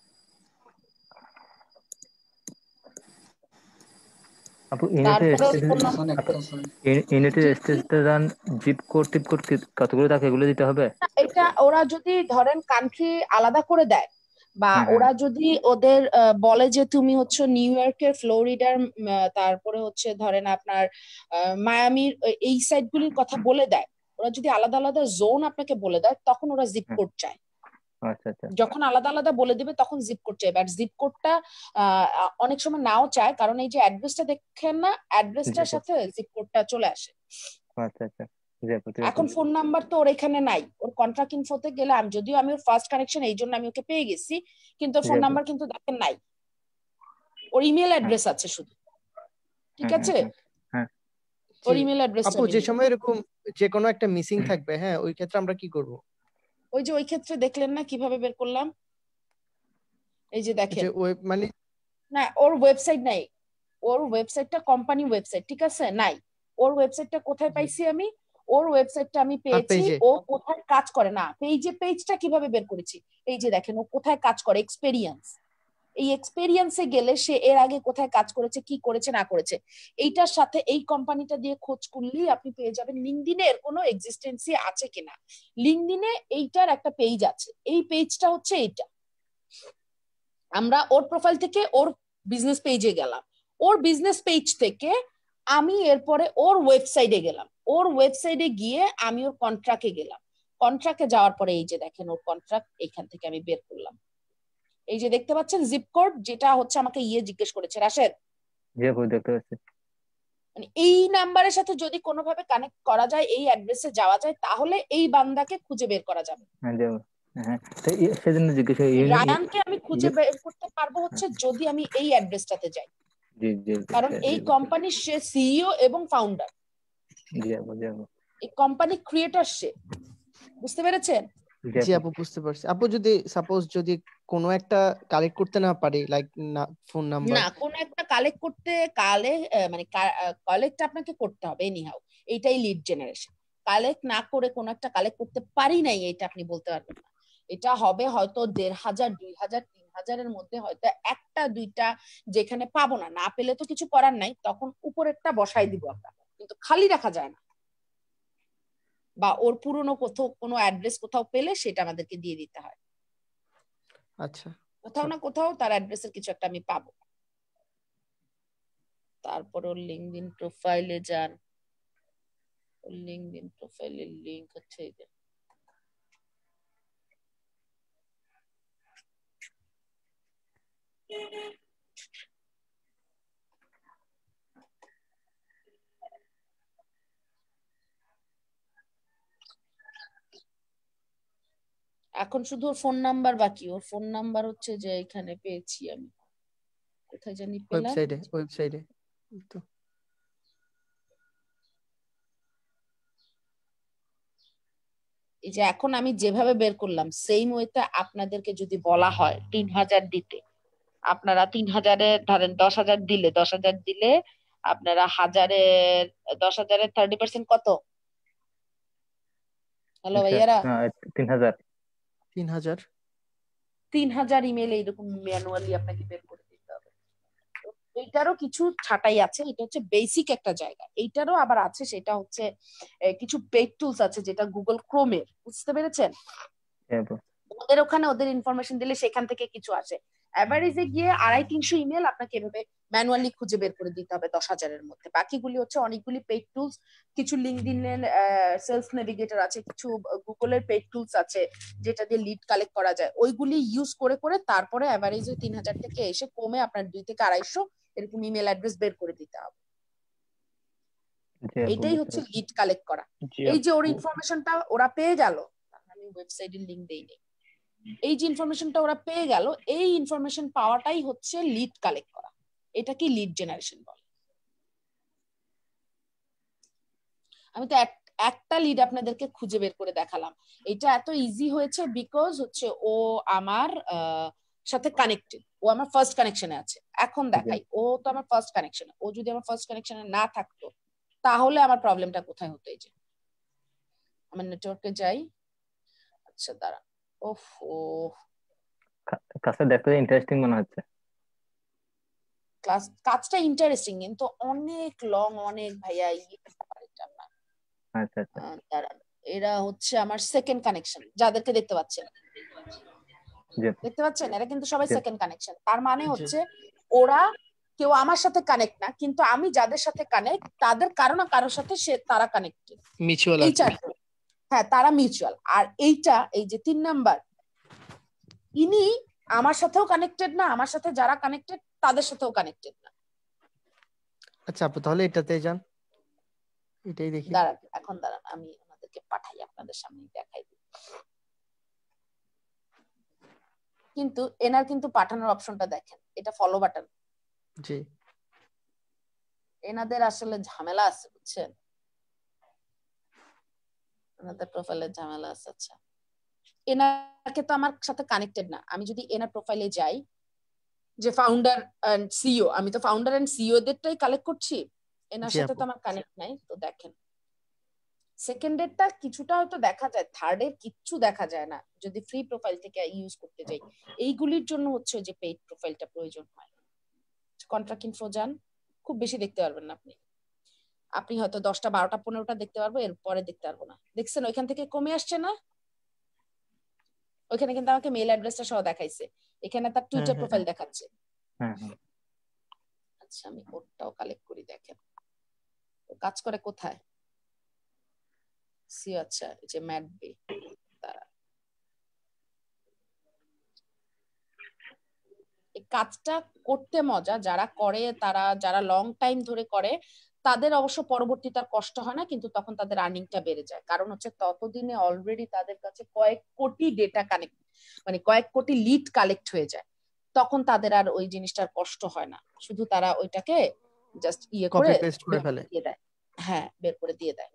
আপু ইউনাইটেড তারপরে states phone number. United states রান জিপ কোড টিপ কোড কতগুলো থাকে এগুলো দিতে হবে? এটা ওরা যদি ধরেন কান্ট্রি আলাদা করে দেয় বা হ্যাঁ হ্যাঁ ওরা যদি ওদের আহ, বলে যে তুমি হচ্ছে নিউ ইয়র্কের, ফ্লোরিডার, উম, আহ, তারপরে হচ্ছে ধরেন আপনার আহ, মায়ামির আহ, এই সাইড গুলির কথা বলে দেয়, ওরা যদি আলাদা আলাদা জোন আপনাকে বলে দেয় তখন ওরা জিপ হ্যাঁ, কোড চায়। আচ্ছা আচ্ছা যখন আলাদা আলাদা বলে দিবে তখন জিপ কোড চাইবে। আর জিপ কোডটা অনেক সময় নাও চায়, কারণ এই যে অ্যাড্রেসটা দেখেন না, জি অ্যাড্রেসটার আপু সাথে জিপ কোডটা চলে আসে। আচ্ছা আচ্ছা জি আপু ঠিক আছে এখন ফোন নাম্বার তো ওর এখানে নাই, ওর কন্ট্রাক্ট ইনফোতে গেলে আমি, যদিও আমি ওর ফার্স্ট কানেকশন এই জন্য আমি ওকে পেয়ে গেছি, কিন্তু জি ফোন আপু নাম্বার কিন্তু দেখেন নাই, ওর ইমেল হ্যাঁ অ্যাড্রেস আছে শুধু। ঠিক হ্যাঁ হ্যাঁ আছে, হ্যাঁ হ্যাঁ ওর জি ইমেল অ্যাড্রেসটা আপু আমি যে নিব। সময় এরকম যে কোনো একটা মিসিং থাকবে, হ্যাঁ ওই ক্ষেত্রে আমরা কি করব? ওই যে ওই ক্ষেত্রে দেখলেন না কিভাবে বের করলাম, এই যে দেখেন, যে ওয়েব মানে না ওর ওয়েবসাইট নাই, ওর ওয়েবসাইটটা কোম্পানি ওয়েবসাইট, ঠিক আছে নাই, ওর ওয়েবসাইটটা কোথায় জি পাইছি আমি, ওর ওয়েবসাইটটা আমি তার পেয়েছি, পেজে ও কোথায় কাজ করে, না পেজে, পেজটা কিভাবে বের করেছি, এই যে দেখেন ও কোথায় কাজ করে, এক্সপেরিয়েন্স, এই এক্সপেরিয়েন্সে গেলে সে এর আগে কোথায় কাজ করেছে, কি করেছে না করেছে, এইটার সাথে এই কোম্পানিটা দিয়ে খোঁজ করলেই আপনি পেয়ে যাবেন লিঙ্কডইনে এর কোনো এক্সিস্টেন্সি আছে কিনা। লিঙ্কডইনে এইটার একটা পেজ আছে, এই পেজটা হচ্ছে এইটা, আমরা ওর প্রোফাইল থেকে ওর বিজনেস পেজে গেলাম, ওর বিজনেস পেজ থেকে আমি এরপরে ওর ওয়েবসাইটে গেলাম, ওর ওয়েবসাইটে গিয়ে আমি ওর কন্ট্রাক্টে গেলাম, কন্ট্রাক্টে যাওয়ার পরে এই যে দেখেন ওর কন্ট্রাক্ট এখান থেকে আমি বের করলাম, এই যে দেখতে পাচ্ছেন জিপ কোড, যেটা হচ্ছে আমাকে ইয়ে জিজ্ঞেস করেছে রাশেদ, জি আপু দেখতে পাচ্ছি মানে এই নাম্বারের সাথে যদি কোনোভাবে কানেক্ট করা যায়, এই অ্যাড্রেসে যাওয়া যায়, তাহলে এই বান্দাকে খুঁজে বের করা যাবে। হ্যাঁ জি আপু হ্যাঁ তো ই- সেজন্য জিজ্ঞেস করি ইউনি- ই- রায়ানকে আমি খুঁজে ই- বের করতে পারবো হচ্ছে যদি আমি এই অ্যাড্রেসটাতে যাই, জি জি কারণ জি এই জি কোম্পানির সে সিইও এবং ফাউন্ডার, জি আপু জি আপু এই কোম্পানি ক্রিয়েটর সে, বুঝতে পেরেছেন? জি জি আপু আপু বুঝতে পারছি আপু। যদি সাপোজ যদি কোনো একটা কালেক্ট করতে না পারি, লাইক না ফোন নাম্বার, না কোন একটা কালেক্ট করতে কালে মানে কালেক্ট আপনাকে করতে হবে এনিহাউ, এইটাই লিড জেনারেশন। কালেক্ট না করে কোন একটা কালেক্ট করতে পারি নাই এটা আপনি বলতে পারবেন না, এটা হবে হয়তো দেড় হাজার, দুই হাজার, তিন হাজারের মধ্যে হয়তো একটা দুইটা যেখানে পাবো না, না পেলে তো কিছু করার নাই, তখন উপরেরটা বসাই দিব আমরা, কিন্তু খালি রাখা যায় না। বা ওর পুরনো কোথাও কোনো অ্যাড্রেস কোথাও পেলে সেটা আমাদেরকে দিয়ে দিতে হয়। আচ্ছা, কোথাও না কোথাও তার অ্যাড্রেসের কিছু একটা আমি পাবো। তারপর ওর লিঙ্কডইন প্রোফাইলে যান, ওর লিঙ্কডইন প্রোফাইলের লিংক হচ্ছে এই যে, এখন শুধু ওর ফোন নাম্বার বাকি। ওর ফোন নাম্বার হচ্ছে যে এখানে পেয়েছি আমি, কোথায় জানি পেলাম, ওয়েবসাইটে ওয়েবসাইটে তো এই যে এখন আমি যেভাবে বের করলাম সেম ওয়েতে আপনাদেরকে যদি বলা হয় তিন হাজার দিতে, আপনারা তিন হাজারে ধরেন দশ হাজার দিলে, দশ হাজার দিলে আপনারা হাজারের দশ হাজারের থার্টি পার্সেন্ট কত? হ্যালো ভাইয়ারা, তিন হাজার তিন হাজার তিন হাজার ইমেল এইরকম ম্যানুয়ালি আপনাকে বের করে দিতে হবে। তো এইটারও কিছু ছাঁটাই আছে, এটা হচ্ছে বেসিক একটা জায়গা। এইটারও আবার আছে, সেটা হচ্ছে আহ, কিছু পেইড টুলস আছে যেটা গুগল ক্রোমের, বুঝতে পেরেছেন? হ্যাঁ আপু। ওদের ওখানে ওদের ইনফরমেশন দিলে সেখান থেকে কিছু আসে। অ্যাভারেজে গিয়ে আড়াই তিনশো ইমেল আপনাকে এভাবে ম্যানুয়ালি খুঁজে বের করে দিতে হবে দশ হাজারের মধ্যে। বাকিগুলি হচ্ছে অনেকগুলি পেইড টুলস, কিছু লিঙ্কডইনের সেলস নেভিগেটর আছে, কিছু গুগলের পেইড টুলস আছে যেটা দিয়ে লিড কালেক্ট করা যায়। ওইগুলি ইউজ করে করে তারপরে অ্যাভারেজে তিন হাজার থেকে এসে কমে আপনার দুই থেকে আড়াইশো এরকম ইমেল অ্যাড্রেস বের করে দিতে হবে। জি আপু, এইটাই বুঝতে হচ্ছে পারছি। লিড কালেক্ট করা। জি এই যে ওর আপু। ইনফরমেশনটা ওরা পেয়ে গেল, আমি ওয়েবসাইটের লিংক দেইনি, এই যে ইনফরমেশনটা ওরা পেয়ে গেল, এই ইনফরমেশন পাওয়াটাই হচ্ছে লিড কালেক্ট করা। এটা কি লিড জেনারেশন বলে। আমি তো এক- একটা লিড আপনাদেরকে খুঁজে বের করে দেখালাম। এটা এত ইজি হয়েছে বিকজ হচ্ছে ও আমার আহ, সাথে কানেক্টেড, ও আমার ফার্স্ট কানেকশনে আছে। এখন দেখাই, ও তো আমার ফার্স্ট কানেকশনে, ও যদি আমার ফার্স্ট কানেকশনে না থাকতো তাহলে আমার প্রবলেমটা কোথায় হতো? এই যে আমার নেটওয়ার্কে যাই, আচ্ছা দাঁড়া, ওফ ও কা- কাজটা দেখতে ইন্টারেস্টিং মনে হচ্ছে। ক্লাস কাজটা ইন্টারেস্টিং কিন্তু অনেক লং, অনেক ভাইয়া ইয়ে ব্যাপার এটা না। আচ্ছা আচ্ছা। আহ, দাঁড়ান, এরা হচ্ছে আমার সেকেন্ড কানেকশন, যাদেরকে দেখতে পাচ্ছেন, জি আপু। দেখতে পাচ্ছেন এরা কিন্তু সবাই জি। Second connection. তার মানে জি। হচ্ছে ওরা কেউ আমার সাথে কানেক্ট না, কিন্তু আমি যাদের সাথে কানেক্ট তাদের কারো না কারোর সাথে সে তারা কানেক্টেড। মিউচুয়াল এই আছে। চারজন, হ্যাঁ তারা মিউচুয়াল। আর এইটা এই যে তিন নাম্বার, ইনি আমার সাথেও কানেক্টেড না, আমার সাথে যারা কানেক্টেড তাদের সাথেও কানেক্টেড না। আচ্ছা আপু, তাহলে এটাতে যান, এটাই দেখি। দাঁড়ান এখন দাঁড়ান, আমি ওনাদেরকে পাঠাই, আপনাদের সামনে দেখাই দিই। কিন্তু এনার কিন্তু পাঠানোর অপশনটা দেখেন, এটা ফলো বাটন। জি। এনাদের আসলে ঝামেলা আছে বুঝছেন, এনাদের প্রোফাইলে ঝামেলা আছে। আচ্ছা, এনাকে তো আমার সাথে কানেক্টেড না। আমি যদি এনার প্রোফাইলে যাই, যে ফাউন্ডার এন্ড সিইও, আমি তো ফাউন্ডার এন্ড সিইও দেরটাই কালেক্ট করছি, এনার জি সাথে আপু। তো আমার কানেক্ট নাই। তো দেখেন সেকেন্ডেরটা কিছুটা হয়তো দেখা যায়, থার্ডের কিচ্ছু দেখা যায় না যদি ফ্রি প্রোফাইল থেকে ইউজ করতে যাই। এইগুলির জন্য হচ্ছে যে পেইড প্রোফাইলটা প্রয়োজন হয়। কন্ট্রাক্ট ইনফো যান, খুব বেশি দেখতে পারবেন না আপনি, আপনি হয়তো দশটা বারোটা পনেরোটা দেখতে পারবো, এর পরে দেখতে পারবো না। দেখছেন ওইখান থেকে কমে আসছে না? ওইখানে কিন্তু আমাকে মেল অ্যাড্রেসটা সহ দেখাইছে, এখানে তার হ্যাঁ টুইটার হ্যাঁ প্রোফাইল দেখাচ্ছে। হ্যাঁ হ্যাঁ। আচ্ছা আমি ওরটাও কালেক্ট করি, দেখেন ও কাজ করে কোথায়। সি আচ্ছা, এই যে ম্যাট বে, তারা এই কাজটা করতে মজা, যারা করে তারা, যারা লং টাইম ধরে করে তাদের অবশ্য পরবর্তী তার কষ্ট হয় না, কিন্তু তখন তাদের আর্নিংটা বেড়ে যায়। কারণ হচ্ছে ততদিনে অলরেডি তাদের কাছে কয়েক কোটি ডেটা কানেক্ট, মানে কয়েক কোটি লিড কালেক্ট হয়ে যায়, তখন তাদের আর ওই জিনিসটার কষ্ট হয় না, শুধু তারা ওইটাকে জাস্ট ইয়ে করে কপি পেস্ট করে বের ফেলে। দিয়ে দেয়। হ্যাঁ বের করে দিয়ে দেয়,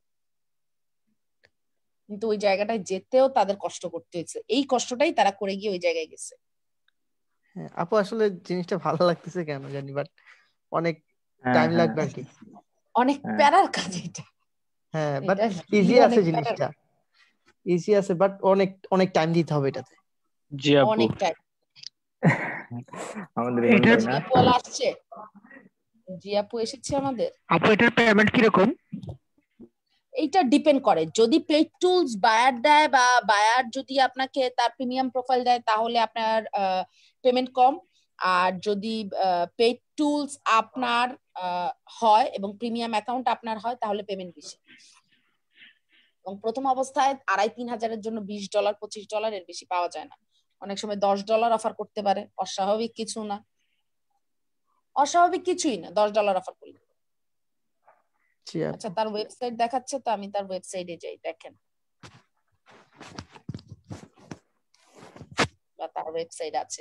কিন্তু ওই জায়গাটায় যেতেও তাদের কষ্ট করতে হয়েছে, এই কষ্টটাই তারা করে গিয়ে ওই জায়গায় গেছে। হ্যাঁ আপু, আসলে জিনিসটা ভালো লাগতেছে কেন জানি, বাট অনেক হ্যাঁ টাইম হ্যাঁ লাগবে আর কি। অনেক হ্যাঁ। প্যারার কাজ এটা, হ্যাঁ, বাট এটা ইজি really আছে অনেক প্যারার, জিনিসটা, ইজি আছে, বাট অনেক অনেক টাইম দিতে হবে এটাতে। জি আপু। অনেক টাইম। আমাদের এখানে এটা হয় না। জিয়াপু ওয়ালা আসছে, জিয়াপু এসেছে আমাদের। আপু এটার পেমেন্ট কিরকম? এইটা ডিপেন্ড করে, যদি পেইড টুলস বায়ার দেয় বা বায়ার যদি আপনাকে তার প্রিমিয়াম প্রোফাইল দেয় তাহলে আপনার পেমেন্ট কম, আর যদি পেইড টুলস আপনার আহ, হয় এবং প্রিমিয়াম অ্যাকাউন্ট আপনার হয় তাহলে পেমেন্ট বেশি। এবং প্রথম অবস্থায় আড়াই তিন হাজারের জন্য বিশ ডলার পঁচিশ ডলার এর বেশি পাওয়া যায় না, অনেক সময় দশ ডলার অফার করতে পারে, অস্বাভাবিক কিছু না, অস্বাভাবিক কিছুই না দশ ডলার অফার করলে। জি আপু। আচ্ছা তার ওয়েবসাইট দেখাচ্ছে তো, আমি তার ওয়েবসাইটে যাই, দেখেন বা তার ওয়েবসাইট আছে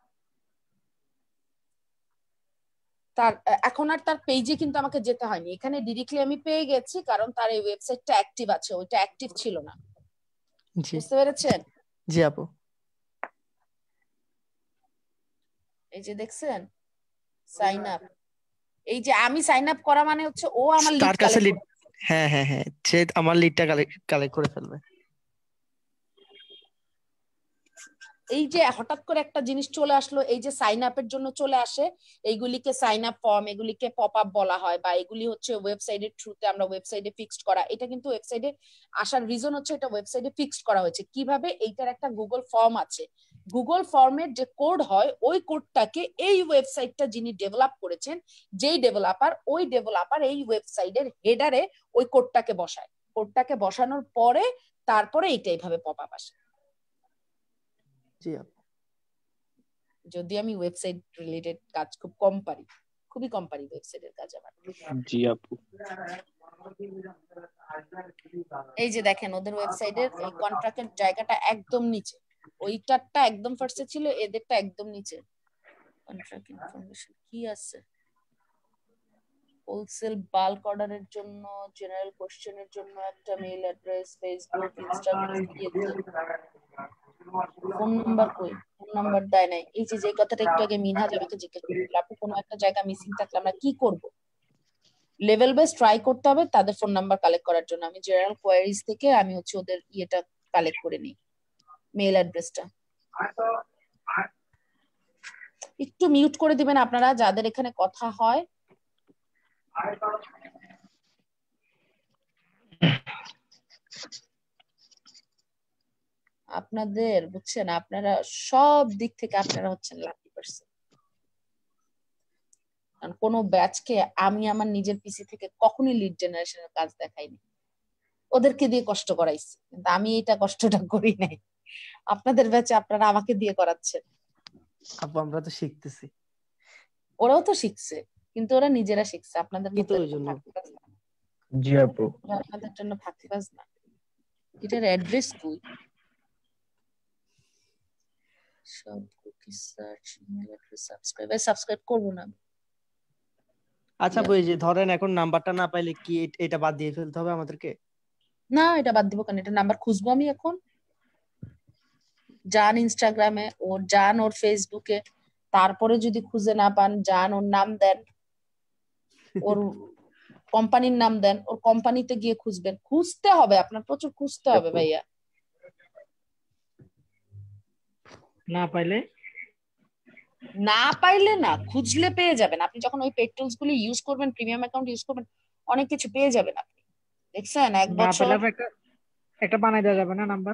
তার। এখন আর তার পেজে কিন্তু আমাকে যেতে হয়নি, এখানে ডিরেক্টলি আমি পেয়ে গেছি কারণ তার এই ওয়েবসাইটটা অ্যাক্টিভ আছে, ওইটা অ্যাক্টিভ ছিল না। জি বুঝতে পেরেছেন? জি আপু। এই যে দেখছেন সাইন আপ, এই যে আমি সাইন আপ করা মানে হচ্ছে ও আমার লিড তার কাছে কালেক্ট লিড, হ্যাঁ হ্যাঁ হ্যাঁ, সে আমার লিডটা কালেক্ট করে ফেলবে। এই যে হঠাৎ করে একটা জিনিস চলে আসলো, এই যে সাইন আপের জন্য চলে আসে, এইগুলিকে সাইন আপ ফর্ম, এগুলিকে পপ আপ বলা হয়, বা এগুলি হচ্ছে ওয়েবসাইটের থ্রুতে আমরা ওয়েবসাইটে ফিক্সড করা। এটা কিন্তু ওয়েবসাইটে আসার রিজন হচ্ছে এটা ওয়েবসাইটে ফিক্সড করা হয়েছে কিভাবে, এইটার একটা গুগল ফর্ম আছে, গুগল ফর্মের যে কোড হয় ওই কোডটাকে এই ওয়েবসাইটটা যিনি ডেভেলপ করেছেন, যেই ডেভেলপার, ওই ডেভেলপার এই ওয়েবসাইটের হেডারে ওই কোডটাকে বসায়, কোডটাকে বসানোর পরে তারপরে এইটা এইভাবে পপ আপ আসে। জি আপু। যদি আমি ওয়েবসাইট রিলেটেড কাজ খুব কম পারি, খুবই কম পারি ওয়েবসাইটের কাজ আমার। জি আপু। এই যে দেখেন ওদের ওয়েবসাইটের এই কন্ট্রাক্টের জায়গাটা একদম নিচে, ওইটারটা একদম ফার্স্টে ছিল, এদেরটা একদম নিচে। কন্ট্রাক্ট ইনফরমেশন কি আছে, হোলসেল বাল্ক অর্ডারের জন্য, জেনারেল কোশ্চেনের জন্য একটা মেইল অ্যাড্রেস, ফেসবুক, ইনস্টাগ্রাম দিয়েছে, ফোন নাম্বার কই, ফোন নাম্বার দেয় নাই। এই যে যে কথাটা একটু আগে মিনহাজ আমাকে জিজ্ঞেস করছিল, আপু কোনো একটা জায়গা মিসিং থাকলে আমরা কি করব, লেভেল বেস ট্রাই করতে হবে তাদের ফোন নাম্বার কালেক্ট করার জন্য। আমি জেনারেল কোয়ারিজ থেকে আমি হচ্ছে ওদের ইয়েটা কালেক্ট করে নিই, মেইল অ্যাড্রেসটা। একটু মিউট করে দিবেন আপনারা যাদের এখানে কথা হয়। আপনাদের বুঝছেন, আপনারা সব দিক থেকে আপনারা হচ্ছেন লাকি পারসন। কারণ কোনো ব্যাচকে আমি আমার নিজের পিসি থেকে কখনোই লিড জেনারেশনের কাজ দেখাইনি, ওদেরকে দিয়ে কষ্ট করাইছি, কিন্তু আমি এটা কষ্টটা করি নাই। আপনাদের ব্যাচে আপনারা আমাকে দিয়ে করাচ্ছেন। আপু আমরা তো শিখতেছি। ওরাও তো শিখছে, কিন্তু ওরা নিজেরা শিখছে, আপনাদের মতো ওই জন্য। জি আপু। আপনাদের জন্য ফাঁকিবাজ না। এটার অ্যাড্রেস কই, সব cookie search, email address, subscribe, subscribe করব না। আচ্ছা বই যে ধরেন এখন নাম্বারটা না পাইলে কি এটা বাদ দিয়ে ফেলতে হবে আমাদেরকে? না এটা বাদ দিব কেন, এটা নাম্বার খুঁজবো আমি এখন। যান ইনস্টাগ্রামে, ওর যান ওর ফেসবুকে, তারপরে যদি খুঁজে না পান যান ওর নাম দেন, ওর কোম্পানির নাম দেন, ওর কোম্পানিতে গিয়ে খুঁজবেন। খুঁজতে হবে, আপনার প্রচুর খুঁজতে হবে ভাইয়া। না পাইলে না পাইলে না, খুঁজলে পেয়ে যাবেন। আপনি যখন ওই পেড টুলস গুলি ইউজ করবেন, প্রিমিয়াম অ্যাকাউন্ট ইউজ করবেন, অনেক কিছু পেয়ে যাবেন আপনি। দেখছেন এক না বছর পেলে একটা একটা বানাই দেওয়া যাবে না নাম্বার?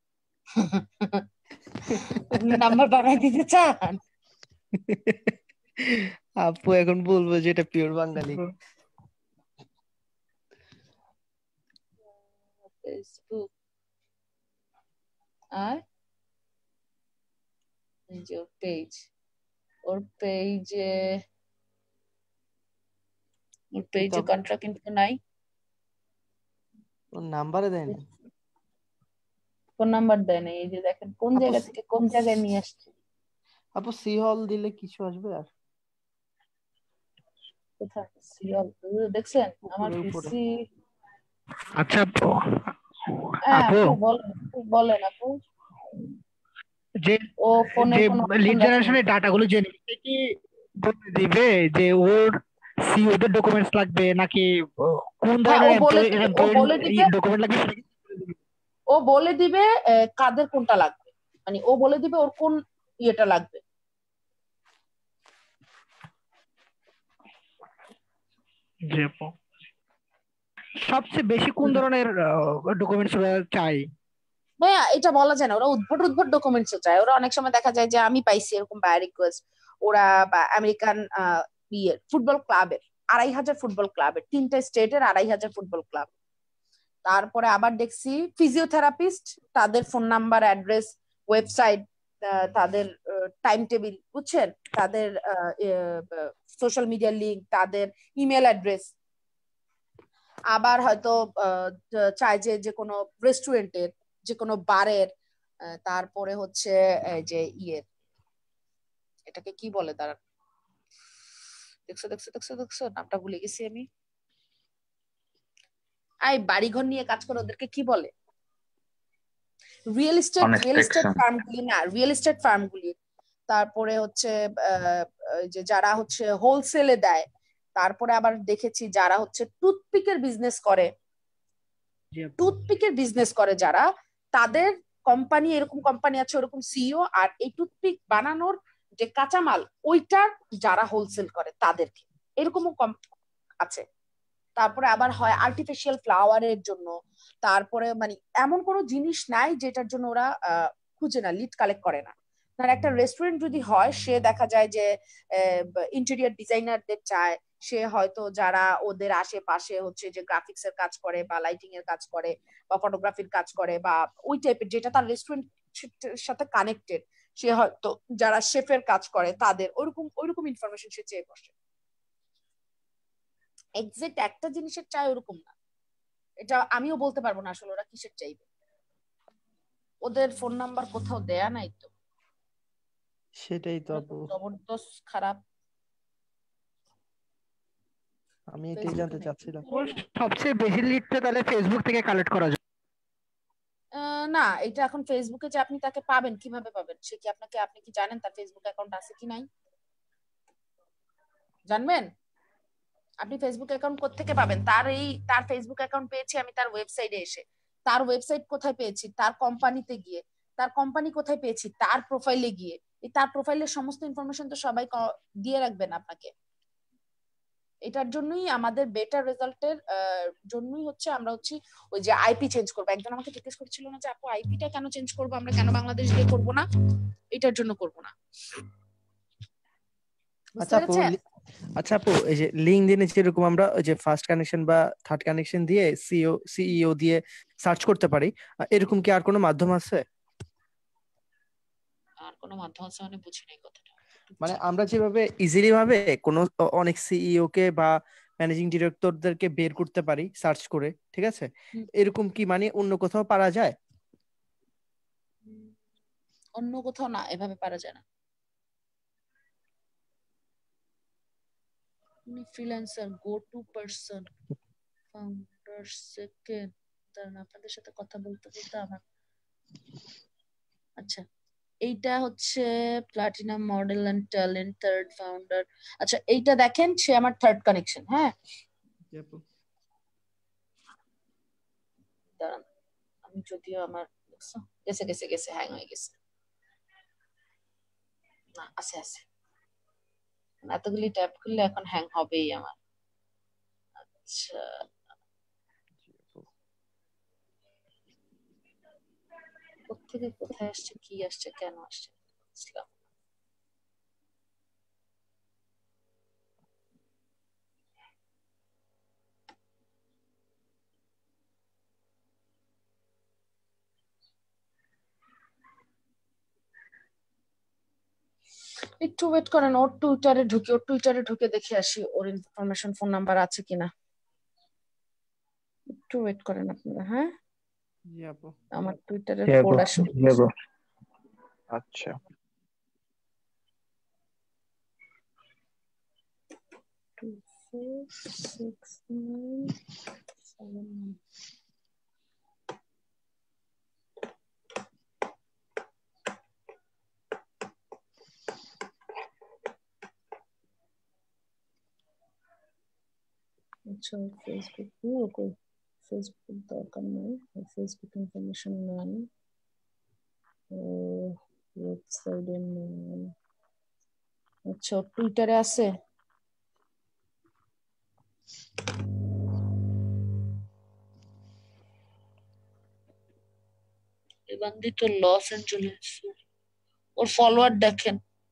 আপনি নাম্বার বানাই দিতে চান? আপু এখন বলবো যে এটা পিওর বাঙালি। ফেসবুক আর এই যে ওর পেজ, ওর পেজে ওর পেজে কন্ট্রাক্ট ইনফো নাই, ওর নাম্বারে দেয় না, ফোন নাম্বার দেয় না। এই যে দেখেন কোন জায়গা থেকে কোন জায়গায় নিয়ে আসছে। আপু সি হল দিলে কিছু আসবে? আর কোথায় সিরিয়াল দেখছেন আমার পিসি? আচ্ছা আপু, হ্যাঁ আপু আপু বলেন, বলেন আপু। যে ও ফোনে যে কোনো লিড জেনারেশনের ডাটাগুলো জেনে নিতে কি বলে দিবে যে ওর সিইও দের ডকুমেন্টস লাগবে নাকি কোন হ্যাঁ, ও ধরনের বলে দিবে, ও বলে দিবে, ডকুমেন্ট লাগবে সেটা কি বলে দিবে? ও বলে দিবে আহ, কাদের কোনটা লাগবে, মানে ও বলে দিবে ওর কোন ইয়েটা লাগবে। জি আপু। সবচেয়ে বেশি কোন ধরনের ডকুমেন্টস ওরা চাই? ভাইয়া এটা বলা যায় না, ওরা উদ্ভট উদ্ভট ডকুমেন্টস চায়। ওরা অনেক সময় দেখা যায় যে আমি পাইছি এরকম বাই রিকোয়েস্ট, ওরা বা আমেরিকান ইয়ে ফুটবল ক্লাবের আড়াই হাজার ফুটবল ক্লাবের তিনটা স্টেটের আড়াই হাজার ফুটবল ক্লাব। তারপরে আবার দেখছি ফিজিওথেরাপিস্ট, তাদের ফোন নাম্বার, অ্যাড্রেস, ওয়েবসাইট, তাদের টাইম টেবিল, বুঝছেন, তাদের সোশ্যাল মিডিয়া লিঙ্ক, তাদের ইমেল অ্যাড্রেস। আবার হয়তো আহ, চায় যে যে কোনো রেস্টুরেন্টের, যে কোনো বারের, তারপরে হচ্ছে এই যে ইয়ের, এটাকে কি বলে তারা, দেখছো দেখছো দেখছো দেখছো নামটা ভুলে গেছি আমি, আই বাড়িঘর নিয়ে কাজ করে ওদেরকে কি বলে, real estate, real estate construction. ফার্মগুলি না, রিয়েল এস্টেট ফার্মগুলি। তারপরে হচ্ছে আহ, যে যারা হচ্ছে হোলসেলে দেয়। তারপরে আবার দেখেছি যারা হচ্ছে টুথপিকের বিজনেস করে, জি আপু। টুথপিকের বিজনেস করে যারা, তাদের কোম্পানি, এরকম কোম্পানি আছে ওরকম সিইও, আর এই টুথপিক বানানোর যে কাঁচামাল ওইটার যারা হোলসেল করে তাদেরকে, এরকমও কম আছে। তারপরে আবার হয় আর্টিফিশিয়াল ফ্লাওয়ারের জন্য। তারপরে মানে এমন কোনো জিনিস নাই যেটার জন্য ওরা আহ, খুঁজে না, লিড কালেক্ট করে না। আর একটা রেস্টুরেন্ট যদি হয়, সে দেখা যায় যে ইন্টেরিয়র ডিজাইনারদের চায়, সে হয়তো যারা ওদের আশেপাশে হচ্ছে যে গ্রাফিক্স এর কাজ করে বা লাইটিং এর কাজ করে বা ফটোগ্রাফির কাজ করে বা ওই টাইপের যেটা তার রেস্টুরেন্ট সাথে কানেক্টেড, সে হয়তো যারা শেফের কাজ করে তাদের ওইরকম ওইরকম ইনফরমেশন সে চেয়ে বসে। এক্সাক্ট একটা জিনিসের চাই ওরকম না, এটা আমিও বলতে পারবো না আসলে ওরা কিসের চাইবে, ওদের ফোন নাম্বার কোথাও দেয়া নাই তো। সেটাই তো ওরা তো আপু, জবরদস্ত খারাপ। আমি এটাই ফেসবুকে জানতে নাই। চাচ্ছিলাম। ও সবচেয়ে বেশি লিডটা তাহলে ফেসবুক থেকে কালেক্ট করা যায়? আহ, না, এটা এখন ফেসবুকে যে আপনি তাকে পাবেন, কিভাবে পাবেন, সে কি আপনাকে, আপনি কি জানেন তার ফেসবুক অ্যাকাউন্ট আছে কি নাই? জানবেন? আপনি ফেসবুক অ্যাকাউন্ট কোত্থেকে পাবেন? তার এই তার ফেসবুক অ্যাকাউন্ট পেয়েছি আমি তার ওয়েবসাইটে এসে। তার ওয়েবসাইট কোথায় পেয়েছি? তার কোম্পানিতে গিয়ে। তার কোম্পানি কোথায় পেয়েছি? তার প্রোফাইলে গিয়ে। এই তার প্রোফাইলের সমস্ত ইনফরমেশন তো সবাই ক- দিয়ে রাখবেন আপনাকে। এটার জন্যই আমাদের বেটার রেজাল্টের জন্যই হচ্ছে আমরা হচ্ছে ওই যে আইপি চেঞ্জ করবো। একজন আমাকে জিজ্ঞেস করেছিল না যে আপু আইপিটা কেন চেঞ্জ করবো, আমরা কেন বাংলাদেশ দিয়ে করবো না? এটার জন্য করবো না, বুঝতে আচ্ছা আপু, পেরেছেন? লি- আচ্ছা আপু, এই যে লিঙ্কডইনে যেরকম আমরা ওই যে ফার্স্ট কানেকশন বা থার্ড কানেকশন দিয়ে সিইও সিইও দিয়ে সার্চ করতে পারি, আহ, এরকম কি আর কোনো মাধ্যম আছে? আর কোনো মাধ্যম আছে মানে বুঝি নাই কথাটা। মানে আমরা যেভাবে ইজিলি ভাবে কোনো অ- অনেক সিইও কে বা ম্যানেজিং ডিরেক্টরদেরকে বের করতে পারি সার্চ করে, ঠিক আছে, হুম, এরকম কি মানে অন্য কোথাও পারা যায়? হুম, অন্য কোথাও না, এভাবে পারা যায় না। উনি freelancer, go to person, founder second. দাঁড়ান, আপনাদের সাথে কথা বলতে বলতে আমার, আচ্ছা এইটা হচ্ছে platinum model and talent third founder. আচ্ছা এইটা দেখেন, সে আমার থার্ড কানেকশন। হ্যাঁ, জি আপু। দাঁড়ান, আমি যদিও আমার দেখছো? গেছে গেছে গেছে হ্যাং হয়ে গেছে। না, আছে আছে, এতগুলি ট্যাপ করলে এখন হ্যাং হবেই আমার। আচ্ছা, কোত্থেকে কোথায় আসছে, কি আসছে, কেন আসছে, বুঝলাম না। একটু ওয়েট করেন, ওর টুইটারে ঢুকে ওর টুইটারে ঢুকে দেখে আসি ওর ইনফরমেশন, ফোন নাম্বার আছে কিনা। একটু ওয়েট করেন আপনারা, হ্যাঁ? জি আপু। আমার টুইটারে জি আপু, কোড আসুক। জি আপু। আচ্ছা, two four six nine seven. আচ্ছা, ফেসবুক কই? ফেসবুক দরকার নাই, ফেসবুক ইনফরমেশন নাই, ওয়েবসাইটে নাই। আচ্ছা, টুইটারে আছে? এই বান্দি তো লস অ্যাঞ্জেলেস, ওর ফলোয়ার দেখেন।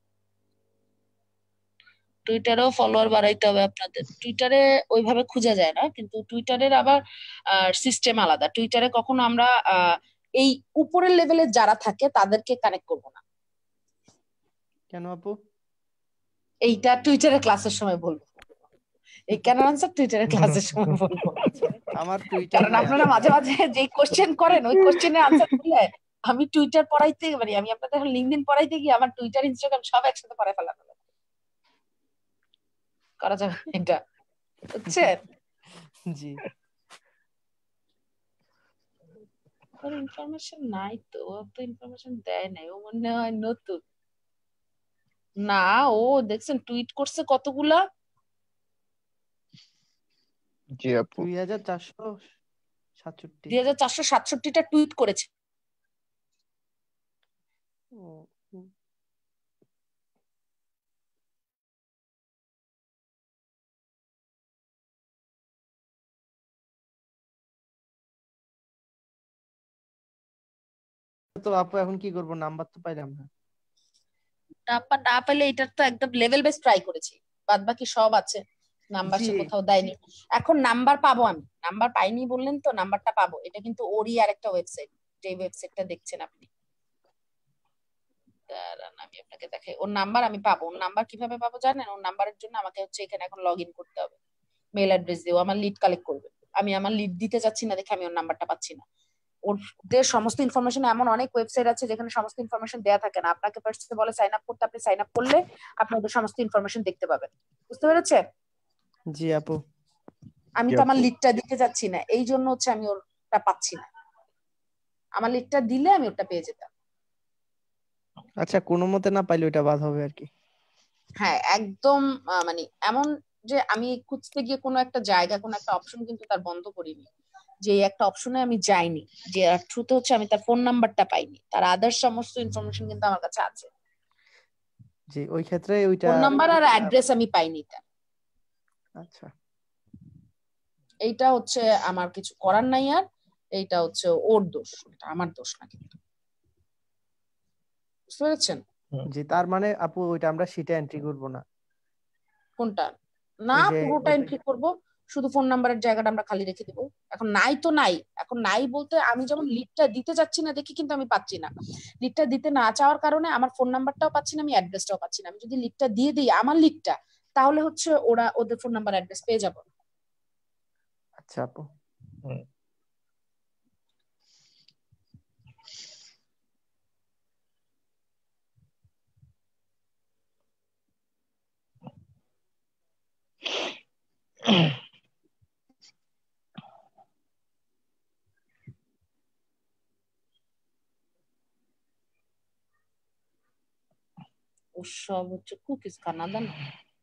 টুইটারেও ফলোয়ার বাড়াইতে হবে আপনাদের। টুইটারে ওইভাবে খুঁজে যায় না, কিন্তু টুইটারের আবার সিস্টেম আলাদা। টুইটারে কখনো আমরা আহ, এই উপরের লেভেলে যারা থাকে তাদেরকে কানেক্ট করব না। কেন আপু? এইটা টুইটারে ক্লাসের সময় বলবো, এই কেন আনসার টুইটারে ক্লাসের সময় বলবো। আচ্ছা, আমার টুইটার কারণ নাই আপনারা আপু। মাঝে মাঝে যে কোশ্চেন করেন ওই কোশ্চেনের আনসার দিলে আমি টুইটার পড়াইতে মানে আমি আপনাদের লিঙ্কডইন পড়াইতে গিয়ে আমার টুইটার ইনস্টাগ্রাম সব একসাথে পড়াই ফেলা ফেলা করা যাবে না এটা, বুঝছেন? জি ওর ইনফরমেশন নাই তো, ও তো ইনফরমেশন দেয় নাই, ও মনে হয় নতুন না। ও দেখছেন টুইট করছে কতগুলা, জি আপু। দুই হাজার চারশো সাতষট্টি। দুই হাজার চারশো সাতষট্টিটা টুইট করেছে। ও, হুম। তো আপু এখন কি করবো, নাম্বার তো পাইলাম না। নাম্বার না পেলে এটার তো একদম লেভেল বেস ট্রাই করেছি, বাদ বাকি সব আছে, নাম্বার জি সে কোথাও দেয়নি। এখন নাম্বার পাবো, আমি নাম্বার পাইনি বললেন তো, নাম্বারটা পাবো। এটা কিন্তু ওরই আর একটা ওয়েবসাইট, যে ওয়েবসাইটটা দেখছেন আপনি, দাঁড়ান আমি আপনাকে দেখাই। ওর নাম্বার আমি পাবো। ওর নাম্বার কিভাবে পাবো জানেন? ওর নাম্বারের জন্য আমাকে হচ্ছে এখানে এখন লগ ইন করতে হবে, মেল অ্যাড্রেস দিয়ে আমার লিড কালেক্ট করবে। আমি আমার লিড দিতে যাচ্ছি না দেখে আমি ওর নাম্বারটা পাচ্ছি না। ওদের সমস্ত ইনফরমেশন, এমন অনেক ওয়েবসাইট আছে যেখানে সমস্ত ইনফরমেশন দেয়া থাকে না, আপনাকে ফার্স্টে বলে সাইন আপ করতে, আপনি সাইন আপ করলে আপনি ওদের সমস্ত ইনফরমেশন দেখতে পাবেন। বুঝতে পেরেছেন? জি আপু। আমি তো আমার লিডটা দিতে যাচ্ছি না, এই জন্য হচ্ছে আমি ওরটা পাচ্ছি না। আমার লিডটা দিলে আমি ওটা পেয়ে যেতাম। আচ্ছা, কোনো মতে না পাইলে ওইটা বাদ হবে আর কি। হ্যাঁ একদম, আহ, মানে এমন যে আমি খুঁজতে গিয়ে কোনো একটা জায়গা, কোনো একটা অপশন কিন্তু তার বন্ধ করিনি, যে একটা অপশনে আমি যাইনি, যে থ্রুতে হচ্ছে আমি তার ফোন নাম্বারটা পাইনি, তার আদার্স সমস্ত ইনফরমেশন কিন্তু আমার কাছে আছে। জি, ওই ক্ষেত্রে ওইটা। ফোন নাম্বার আর অ্যাড্রেস আমি পাইনি তার। আচ্ছা, এইটা হচ্ছে আমার কিছু করার নাই, আর এইটা হচ্ছে ওর দোষ, এটা আমার দোষ না কিন্তু। বুঝতে পেরেছেন? জি, তার মানে আপু ওইটা আমরা শিটে এন্ট্রি করব না। কোনটা? না, ওই যে পুরোটা এন্ট্রি করব, শুধু ফোন নাম্বারের জায়গাটা আমরা খালি রেখে দিব। এখন নাই তো নাই, এখন নাই বলতে আমি যেমন লিডটা দিতে যাচ্ছি না দেখি কিন্তু আমি পাচ্ছি না। লিডটা দিতে না চাওয়ার কারণে আমার ফোন নাম্বারটাও পাচ্ছি না, আমি অ্যাড্রেসটাও পাচ্ছি না। আমি যদি লিডটা দিয়ে দিই আমার লিডটা, তাহলে হচ্ছে ওরা ওদের ফোন নাম্বার অ্যাড্রেস পেয়ে যাবো। আচ্ছা আপু। ও সব হচ্ছে কুকিজ কানাডা না।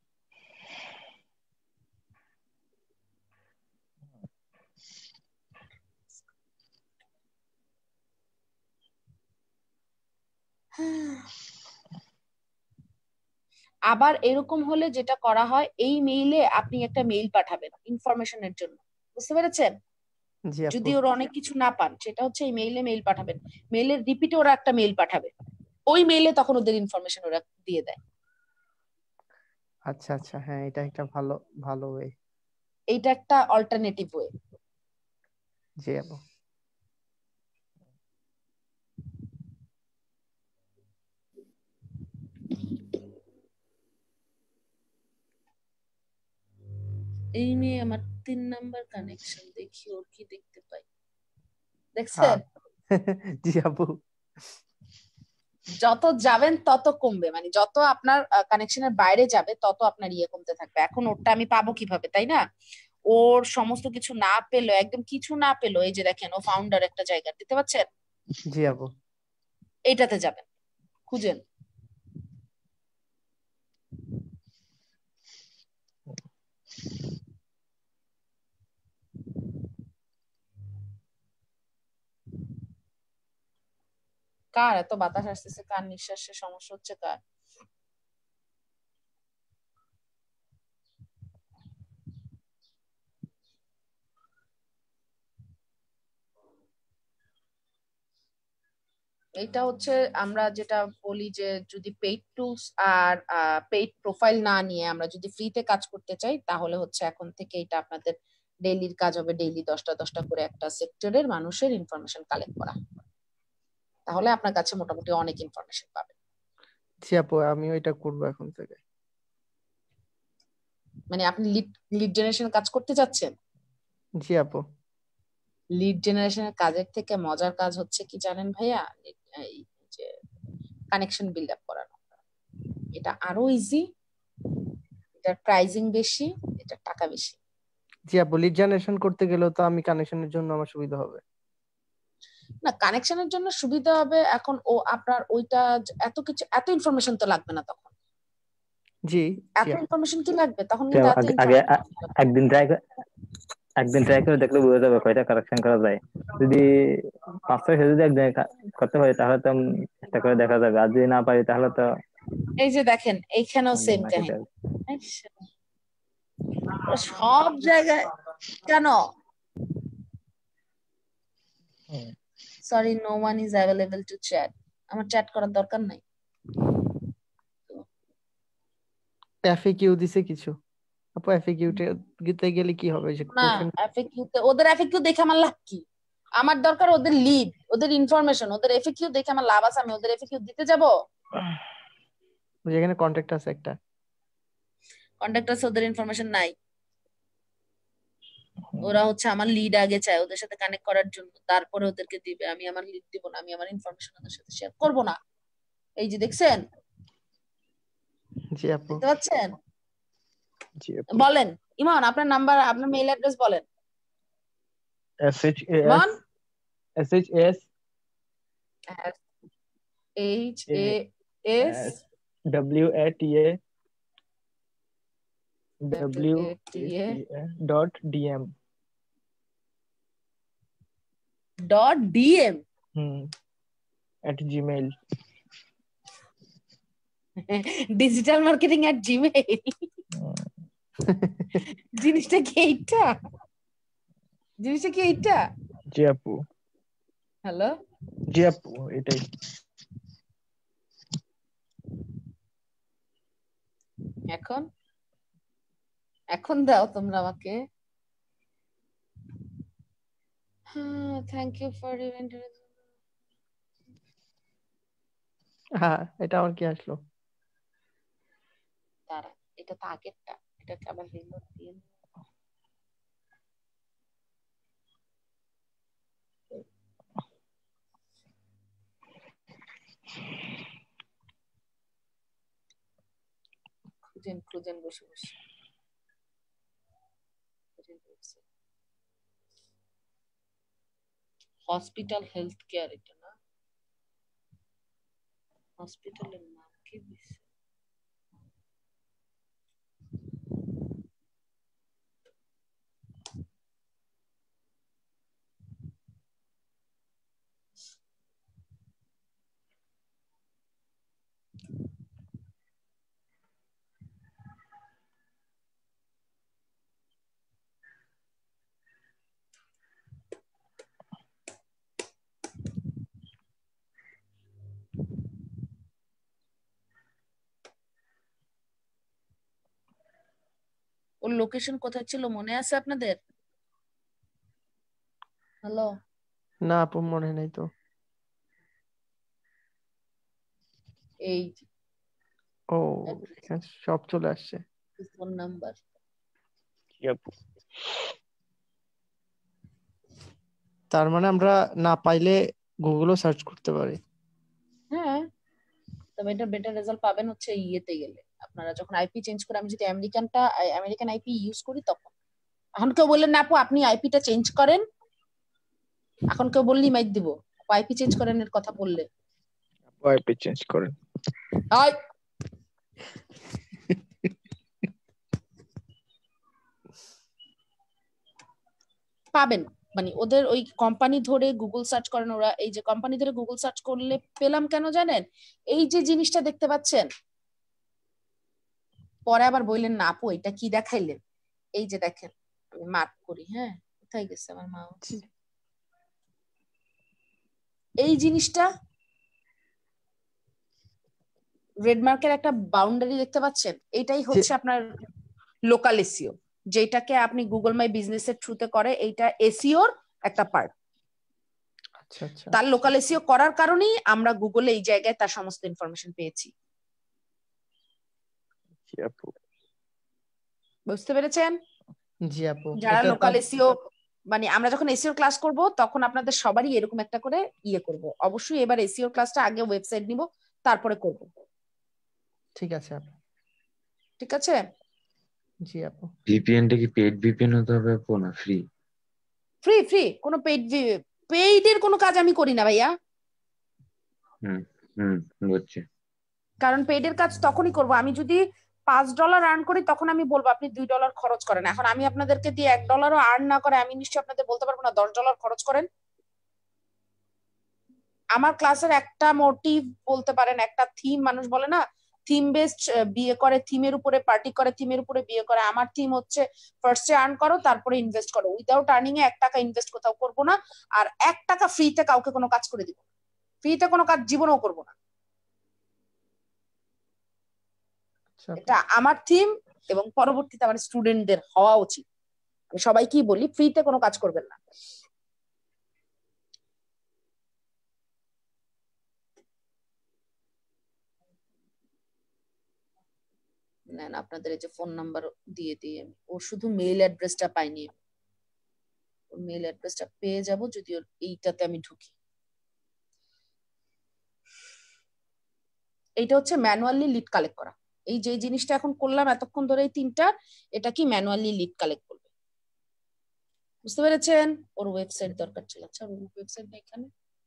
আবার এরকম হলে যেটা করা হয়, এই মেইলে আপনি একটা মেইল পাঠাবেন ইনফরমেশনের জন্য। বুঝতে পেরেছেন? জি আপু। যদি ওরা অনেক কিছু না পান, সেটা হচ্ছে এই মেইলে মেইল পাঠাবেন, মেইলের রিপিটে ওরা একটা মেইল পাঠাবে, ওই মেইলে তখন ওদের ইনফরমেশন ওরা দিয়ে দেয়। আচ্ছা আচ্ছা, হ্যাঁ এটা একটা ভালো ভালো ওয়ে। এইটা একটা অল্টারনেটিভ ওয়ে। জি আপু। এই নিয়ে আমার তিন নাম্বার কানেকশন, দেখি ওর কি দেখতে পাই। দেখছেন? জি আপু। যত যাবেন তত কমবে, মানে যত আপনার কানেকশনের বাইরে যাবে তত আপনার ইয়ে কমতে থাকবে। এখন ওরটা আমি পাবো কিভাবে, তাই না? ওর সমস্ত কিছু না পেলো, একদম কিছু না পেলো, এই যে দেখেন ও ফাউন্ডার একটা জায়গা দিতে পারছেন, জি আপু। এইটাতে যাবেন, খুঁজেন। কার এত বাতাস আসতেছে, কার নিঃশ্বাসের সমস্যা হচ্ছে কার? এটা হচ্ছে আমরা যেটা বলি যে যদি পেইড টুলস আর পেইড প্রোফাইল না নিয়ে আমরা যদি ফ্রিতে কাজ করতে চাই তাহলে হচ্ছে এখন থেকে এটা আপনাদের ডেইলির কাজ হবে, ডেইলি দশটা দশটা করে একটা সেক্টরের মানুষের ইনফরমেশন কালেক্ট করা। তাহলে আপনার কাছে মোটামুটি অনেক ইনফরমেশন পাবেন। জি আপু, আমিও এটা করবো এখন থেকে। মানে আপনি লিড লিড জেনারেশন কাজ করতে যাচ্ছেন? জি আপু। লিড জেনারেশনের কাজের থেকে মজার কাজ হচ্ছে কি জানেন ভাইয়া? এই যে কানেকশন বিল্ড আপ করানো। এটা আরো ইজি, এটার প্রাইসিং বেশি, এটার টাকা বেশি। জি আপু, লিড জেনারেশন করতে গেলেও তো আমি কানেকশনের জন্য আমার সুবিধা হবে। না, কানেকশনের জন্য সুবিধা হবে এখন ও আপনার ওইটা এত কিছু এত ইনফরমেশন তো লাগবে না তখন। জি এত ইনফরমেশন কি লাগবে তখন? কিন্তু এত আগে একদিন ট্রাই একদিন ট্রাই করে দেখলে বোঝা যাবে কয়টা কারেকশন করা যায়। যদি পাঁচ ছয়শো যদি একদিন করতে পারি তাহলে তো চেষ্টা করে দেখা যাবে, আর যদি না পারি তাহলে তো এই যে দেখেন এইখানেও সেম কাহিনী, সব জায়গায় কেন? Sorry, no one is available to chat. আমার চ্যাট করার দরকার নাই। এফএকিউ দিছে কিছু আপু, এফএকিউ তে গেলে কি হবে? যে না, এফএকিউ তে ওদের এফএকিউ দেখে আমার লাভ কি? আমার দরকার ওদের লিড, ওদের ইনফরমেশন। ওদের এফএকিউ দেখে আমার লাভ আছে? আমি ওদের এফএকিউ দিতে যাব? যেখানে কন্টাক্ট আছে একটা, কন্টাক্ট আছে, ওদের ইনফরমেশন নাই। ওরা হচ্ছে আমার লিড আগে চায় ওদের সাথে কানেক্ট করার জন্য, তারপরে ওদেরকে দিবে। আমি আমার লিড দিব না, আমি আমার ইনফরমেশন ওদের সাথে শেয়ার করব না। এই যে দেখছেন? জি আপু। দেখতে পাচ্ছেন? জি আপু। বলেন ইমান, আপনার নাম্বার, আপনার মেইল অ্যাড্রেস বলেন। S H A S S H S H A S W A T A W dot DM dot DM hmm at Gmail digital marketing at Gmail. জিনিসটা কি এইটা? জিনিসটা কি এইটা? জি আপু। হ্যালো, জি আপু, এটাই। এখন এখন দাও তোমরা আমাকে। হ্যাঁ, থ্যাংক ইউ ফর ইভেন্ট। হ্যাঁ, এটা আমার কি আসলো? দাঁড়া, এটা তো আগেরটা, এটাকে আবার রিলোড দিয়ে খুঁজেন খুঁজেন বসে বসে। হসপিটাল হেলথ কেয়ার, এটা না? হসপিটালের নাম কি দিছে? ওর লোকেশন কোথায় ছিল মনে আছে আপনাদের? হ্যালো, না আপু, মনে নাই তো। এই ও, এখানে সব চলে আসছে। Phone number. জি আপু। তার মানে আমরা না পাইলে গুগলও সার্চ করতে পারি। হ্যাঁ, তবে এটা বেটার রেজাল্ট পাবেন হচ্ছে ইয়েতে গেলে। আপনারা যখন আইপি চেঞ্জ করে, আমি যদি আমেরিকানটা আমেরিকান আইপি ইউজ করি তখন। এখন কেউ বললেন না আপু আপনি আইপিটা চেঞ্জ করেন, এখন কেউ বললি মাইক দিব আইপি চেঞ্জ করেন এর কথা বললে। আপু আইপি চেঞ্জ করেন। আই পাবেন, মানে ওদের ওই কোম্পানি ধরে গুগল সার্চ করেন ওরা। এই যে কোম্পানি ধরে গুগল সার্চ করলে পেলাম কেন জানেন? এই যে জিনিসটা দেখতে পাচ্ছেন, পরে আবার বললেন না আপু এটা কি দেখাইলেন। এই যে দেখেন, আমি মার্ক করি। হ্যাঁ, কোথায় গেছে আমার মাউস? এই জিনিসটা রেড মার্কের একটা বাউন্ডারি দেখতে পাচ্ছেন, এটাই হচ্ছে আপনার লোকাল এসইও, যেটাকে আপনি গুগল মাই বিজনেস এর থ্রুতে করে, এইটা এসইওর একটা পার্ট। আচ্ছা আচ্ছা, তার লোকাল এসইও করার কারণেই আমরা গুগলে এই জায়গায় তার সমস্ত ইনফরমেশন পেয়েছি। জি আপু। বুঝতে পেরেছেন? জি আপু। যারা এটা লোকাল তার এসইও, মানে আমরা যখন এসইও ক্লাস করব তখন আপনাদের সবারই এরকম একটা করে ইয়ে করব। অবশ্যই এবার এসইও ক্লাসটা আগে ওয়েবসাইট নিব, তারপরে করব। ঠিক আছে আপু। ঠিক আছে? জি আপু। ভিপিএন টা কি পেইড ভিপিএন হতে হবে আপু না ফ্রি? ফ্রি ফ্রি, কোনো পেইড পেইডের কোনো কাজ আমি করি না ভাইয়া। হুম হুম বুঝছি। কারণ পেইডের কাজ তখনই করব আমি যদি পাঁচ ডলার আর্ন করি, তখন আমি বলবো আপনি দুই ডলার খরচ করেন। এখন আমি আপনাদেরকে দিয়ে এক ডলারও আর্ন না করে আমি নিশ্চয়ই আপনাদের বলতে পারবো না দশ ডলার খরচ করেন। আমার ক্লাসের একটা মোটিভ বলতে পারেন, একটা থিম, মানুষ বলে না থিম বেসড বিয়ে করে, থিমের উপরে পার্টি করে, থিমের উপরে বিয়ে করে। আমার থিম হচ্ছে ফার্স্টে আর্ন করো তারপরে ইনভেস্ট করো। উইদাউট আর্নিং এ এক টাকা ইনভেস্ট কোথাও করবো না, আর এক টাকা ফ্রিতে কাউকে কোনো কাজ করে দিব, ফ্রিতে কোনো কাজ জীবনেও করবো না। এটা আমার থিম এবং পরবর্তীতে আমার স্টুডেন্টদের হওয়া উচিত। আমি সবাইকেই বলি ফ্রিতে কোনো কাজ করবেন না। নেন আপনাদের এই যে ফোন নাম্বার দিয়ে দিয়ে আমি, ও শুধু মেইল অ্যাড্রেসটা পাইনি, ওর মেইল অ্যাড্রেসটা পেয়ে যাব যদি ওর এইটাতে আমি ঢুকি। এইটা হচ্ছে ম্যানুয়ালি লিড কালেক্ট করা। এই যে জিনিসটা এখন করলাম এতক্ষণ ধরে, এই তিনটা, এটা কি ম্যানুয়ালি লিড কালেক্ট করবে। বুঝতে পেরেছেন? ওর ওয়েবসাইট দরকার ছিল। আচ্ছা ওর ওয়েবসাইট এখানে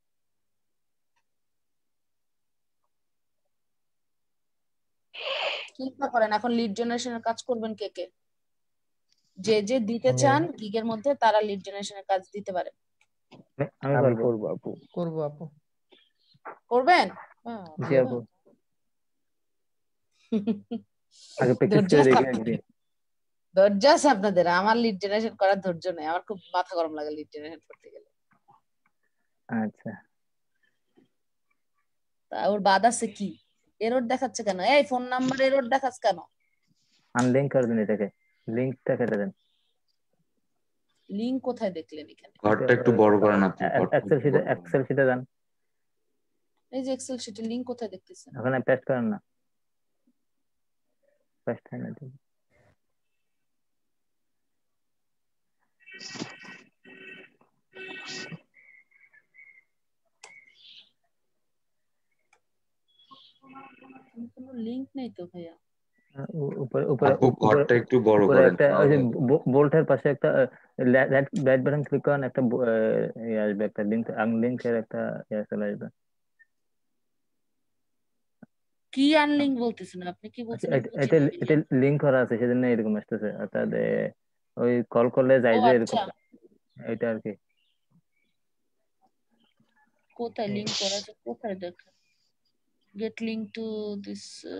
চিন্তা করেন এখন লিড জেনারেশনের কাজ করবেন কে কে? যে যে দিতে চান গিগের মধ্যে তারা লিড জেনারেশনের কাজ দিতে পারে। আমি করব আপু। করব আপু। করবেন? জি আপু। আগে প্র্যাকটিস করে দেখি একদিন। ধৈর্য আছে আপনাদের, আমার লিড জেনারেশন করার ধৈর্য নেই, আমার খুব মাথা গরম লাগে লিড জেনারেশন করতে গেলে। আচ্ছা, তা ওর বাদ আছে কি? এরর দেখাচ্ছে কেন? এই ফোন নাম্বার এরর দেখাচ্ছে কেন? আনলিংক করে দিন এটাকে, লিংকটা কেটে দেন। লিংক কোথায় দেখলেন এখানে? ঘরটা একটু বড় করেন আপনি। এক্সেল শিটে এক্সেল শিটে দেন। এই যে এক্সেল শিটে লিংক কোথায় দেখতেছেন? ওখানে পেস্ট করেন না, পেস্ট হয় না। কোনো লিংক নেই তো ভাইয়া। উপরে উপরে আপু ঘরটা একটু বড় করেন। একটা ওই যে বোল্টের পাশে একটা রাইট রাইট বাটন ক্লিক করেন, একটা ইয়ে আসবে, একটা লিংক আনলিংকের একটা ইয়ে চলে আসবে। কি আনলিংক বলতেছেন আপনি? কি বলছেন? এটা এটা লিংক করা আছে সেজন্য এরকম আসতেছে, অর্থাৎ ওই কল করলে যাই যে এরকম, এটা আর কি। কোথায় লিংক করা আছে? কোথায় দেখেন? Get link to this.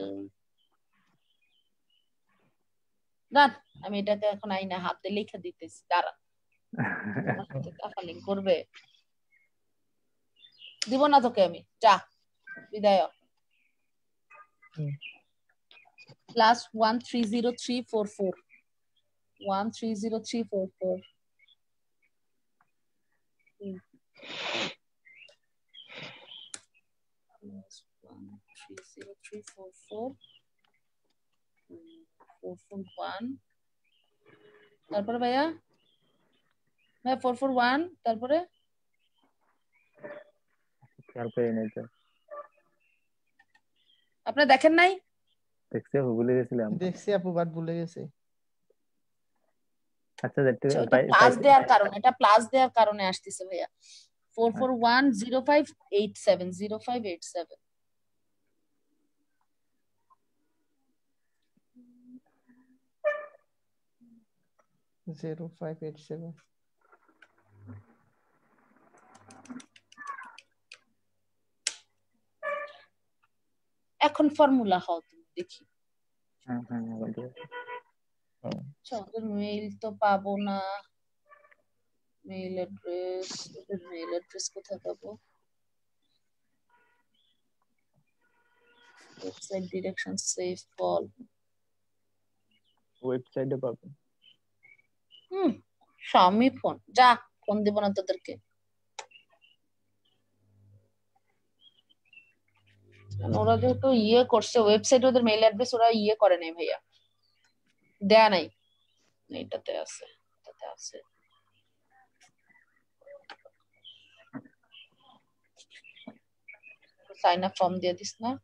না আমি এটাকে এখন আইনা হাতে লিখে দিতেছি, দাঁড়ান। টাকা লিংক করবে? দিব না তোকে আমি, যা বিদায়। Plus one three zero three four four one three zero three four four three zero three four four four four one, তারপরে ভাইয়া ভাইয়া ফোর ফোর ওয়ান, তারপরে আপনি দেখেন নাই? দেখছি আপু, ভুলে গেছিলাম। দেখছি আপু, বাট ভুলে গেছি। আচ্ছা দেখতে প্লাস দেওয়ার কারণে, এটা প্লাস দেওয়ার কারণে আসতেছে ভাইয়া। Four four one zero five eight seven zero five eight seven. Zero five eight seven. এখন ফর্মুলা হও তুমি দেখি। হ্যাঁ হ্যাঁ ওদের মেইল তো পাবো না, মেইল অ্যাড্রেস, ওদের মেইল অ্যাড্রেস কোথায় পাবো? ওয়েবসাইট ডিরেকশন সেভ কল ওয়েবসাইটে পাবেন। হুম Xiaomi ফোন, যা ফোন দিব না তোদেরকে। ওরা যেহেতু ইয়ে করছে ওয়েবসাইট, ওদের মেইল অ্যাড্রেস ওরা ইয়ে করে নাই ভাইয়া, দেয়া নাই। এটাতে আছে, এটাতে আছে। সাইন আপ ফর্ম দিয়ে দিস না?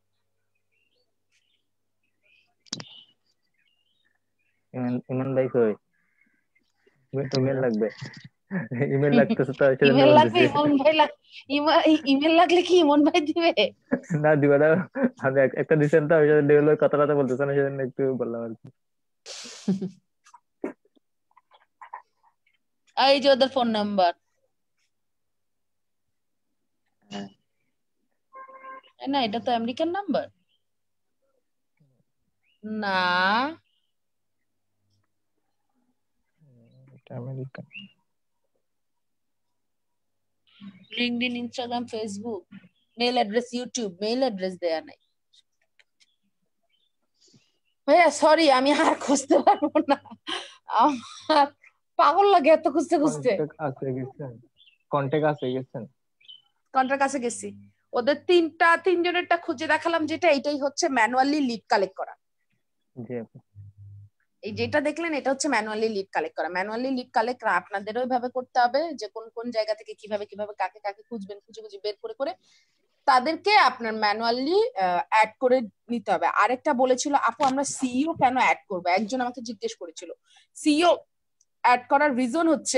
ইমন ভাই কই? ইমেল লাগবে, ইমেল লাগতেছে তো সেজন্য ইমেল লাগবে, বলতেছি। ইমন ভাই লাগ ইমেল লাগলে কি ইমন ভাই দিবে? না দিবা না, আমি এক- একটা দিছেন তো ওই জন্য ডেভেল কথা কথা বলতেছে না, সেজন্য একটু বললাম আর কি। এই যে ওদের ফোন নাম্বার, না এটা তো আমেরিকান নাম্বার না। এটা American. LinkedIn, Instagram, Facebook, mail address, YouTube, mail address দেয়া নাই ভাইয়া। সরি, আমি আর খুঁজতে পারবো না, আমার পাগল লাগে এত খুঁজতে খুঁজতে। কন্টাক্ট আছে গেছেন, কন্টাক্ট আছে গেছেন। কন্টার কাছে গেছি, ওদের তিনটা তিনজনেরটা খুঁজে দেখালাম, যেটা এটাই হচ্ছে ম্যানুয়ালি লিড কালেক্ট করা। জি আপু। এই যেটা দেখলেন এটা হচ্ছে ম্যানুয়ালি লিড কালেক্ট করা। ম্যানুয়ালি লিড কালেক্ট আপনাদেরও ওইভাবে করতে হবে, যে কোন কোন জায়গা থেকে কিভাবে কিভাবে কাকে কাকে খুঁজবেন, খুঁজে খুঁজে বের করে করে তাদেরকে আপনার ম্যানুয়ালি অ্যাড করে নিতে হবে। আরেকটা বলেছিল আপু আমরা সিইও কেন অ্যাড করবো, একজন আমাকে জিজ্ঞেস করেছিল। সিইও অ্যাড করার রিজন হচ্ছে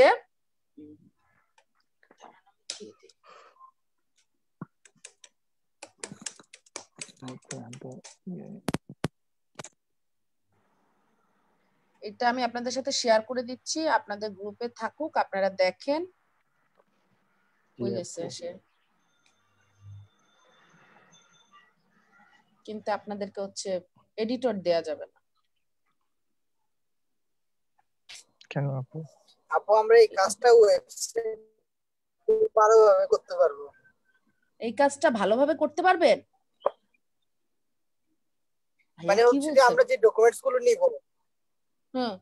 এটা আমি আপনাদের সাথে শেয়ার করে দিচ্ছি, আপনাদের গ্রুপে থাকুক, আপনারা দেখেন। বুঝেছে সে, কিন্তু আপনাদেরকে হচ্ছে এডিটর দেয়া যাবে না। কেন আপু? আপু আমরা এই কাজটা ওয়েবসাইট ভালোভাবে করতে পারবো। এই কাজটা ভালোভাবে করতে পারবেন মানে হচ্ছে যে আমরা যে ডকুমেন্টস গুলো নিব, হুম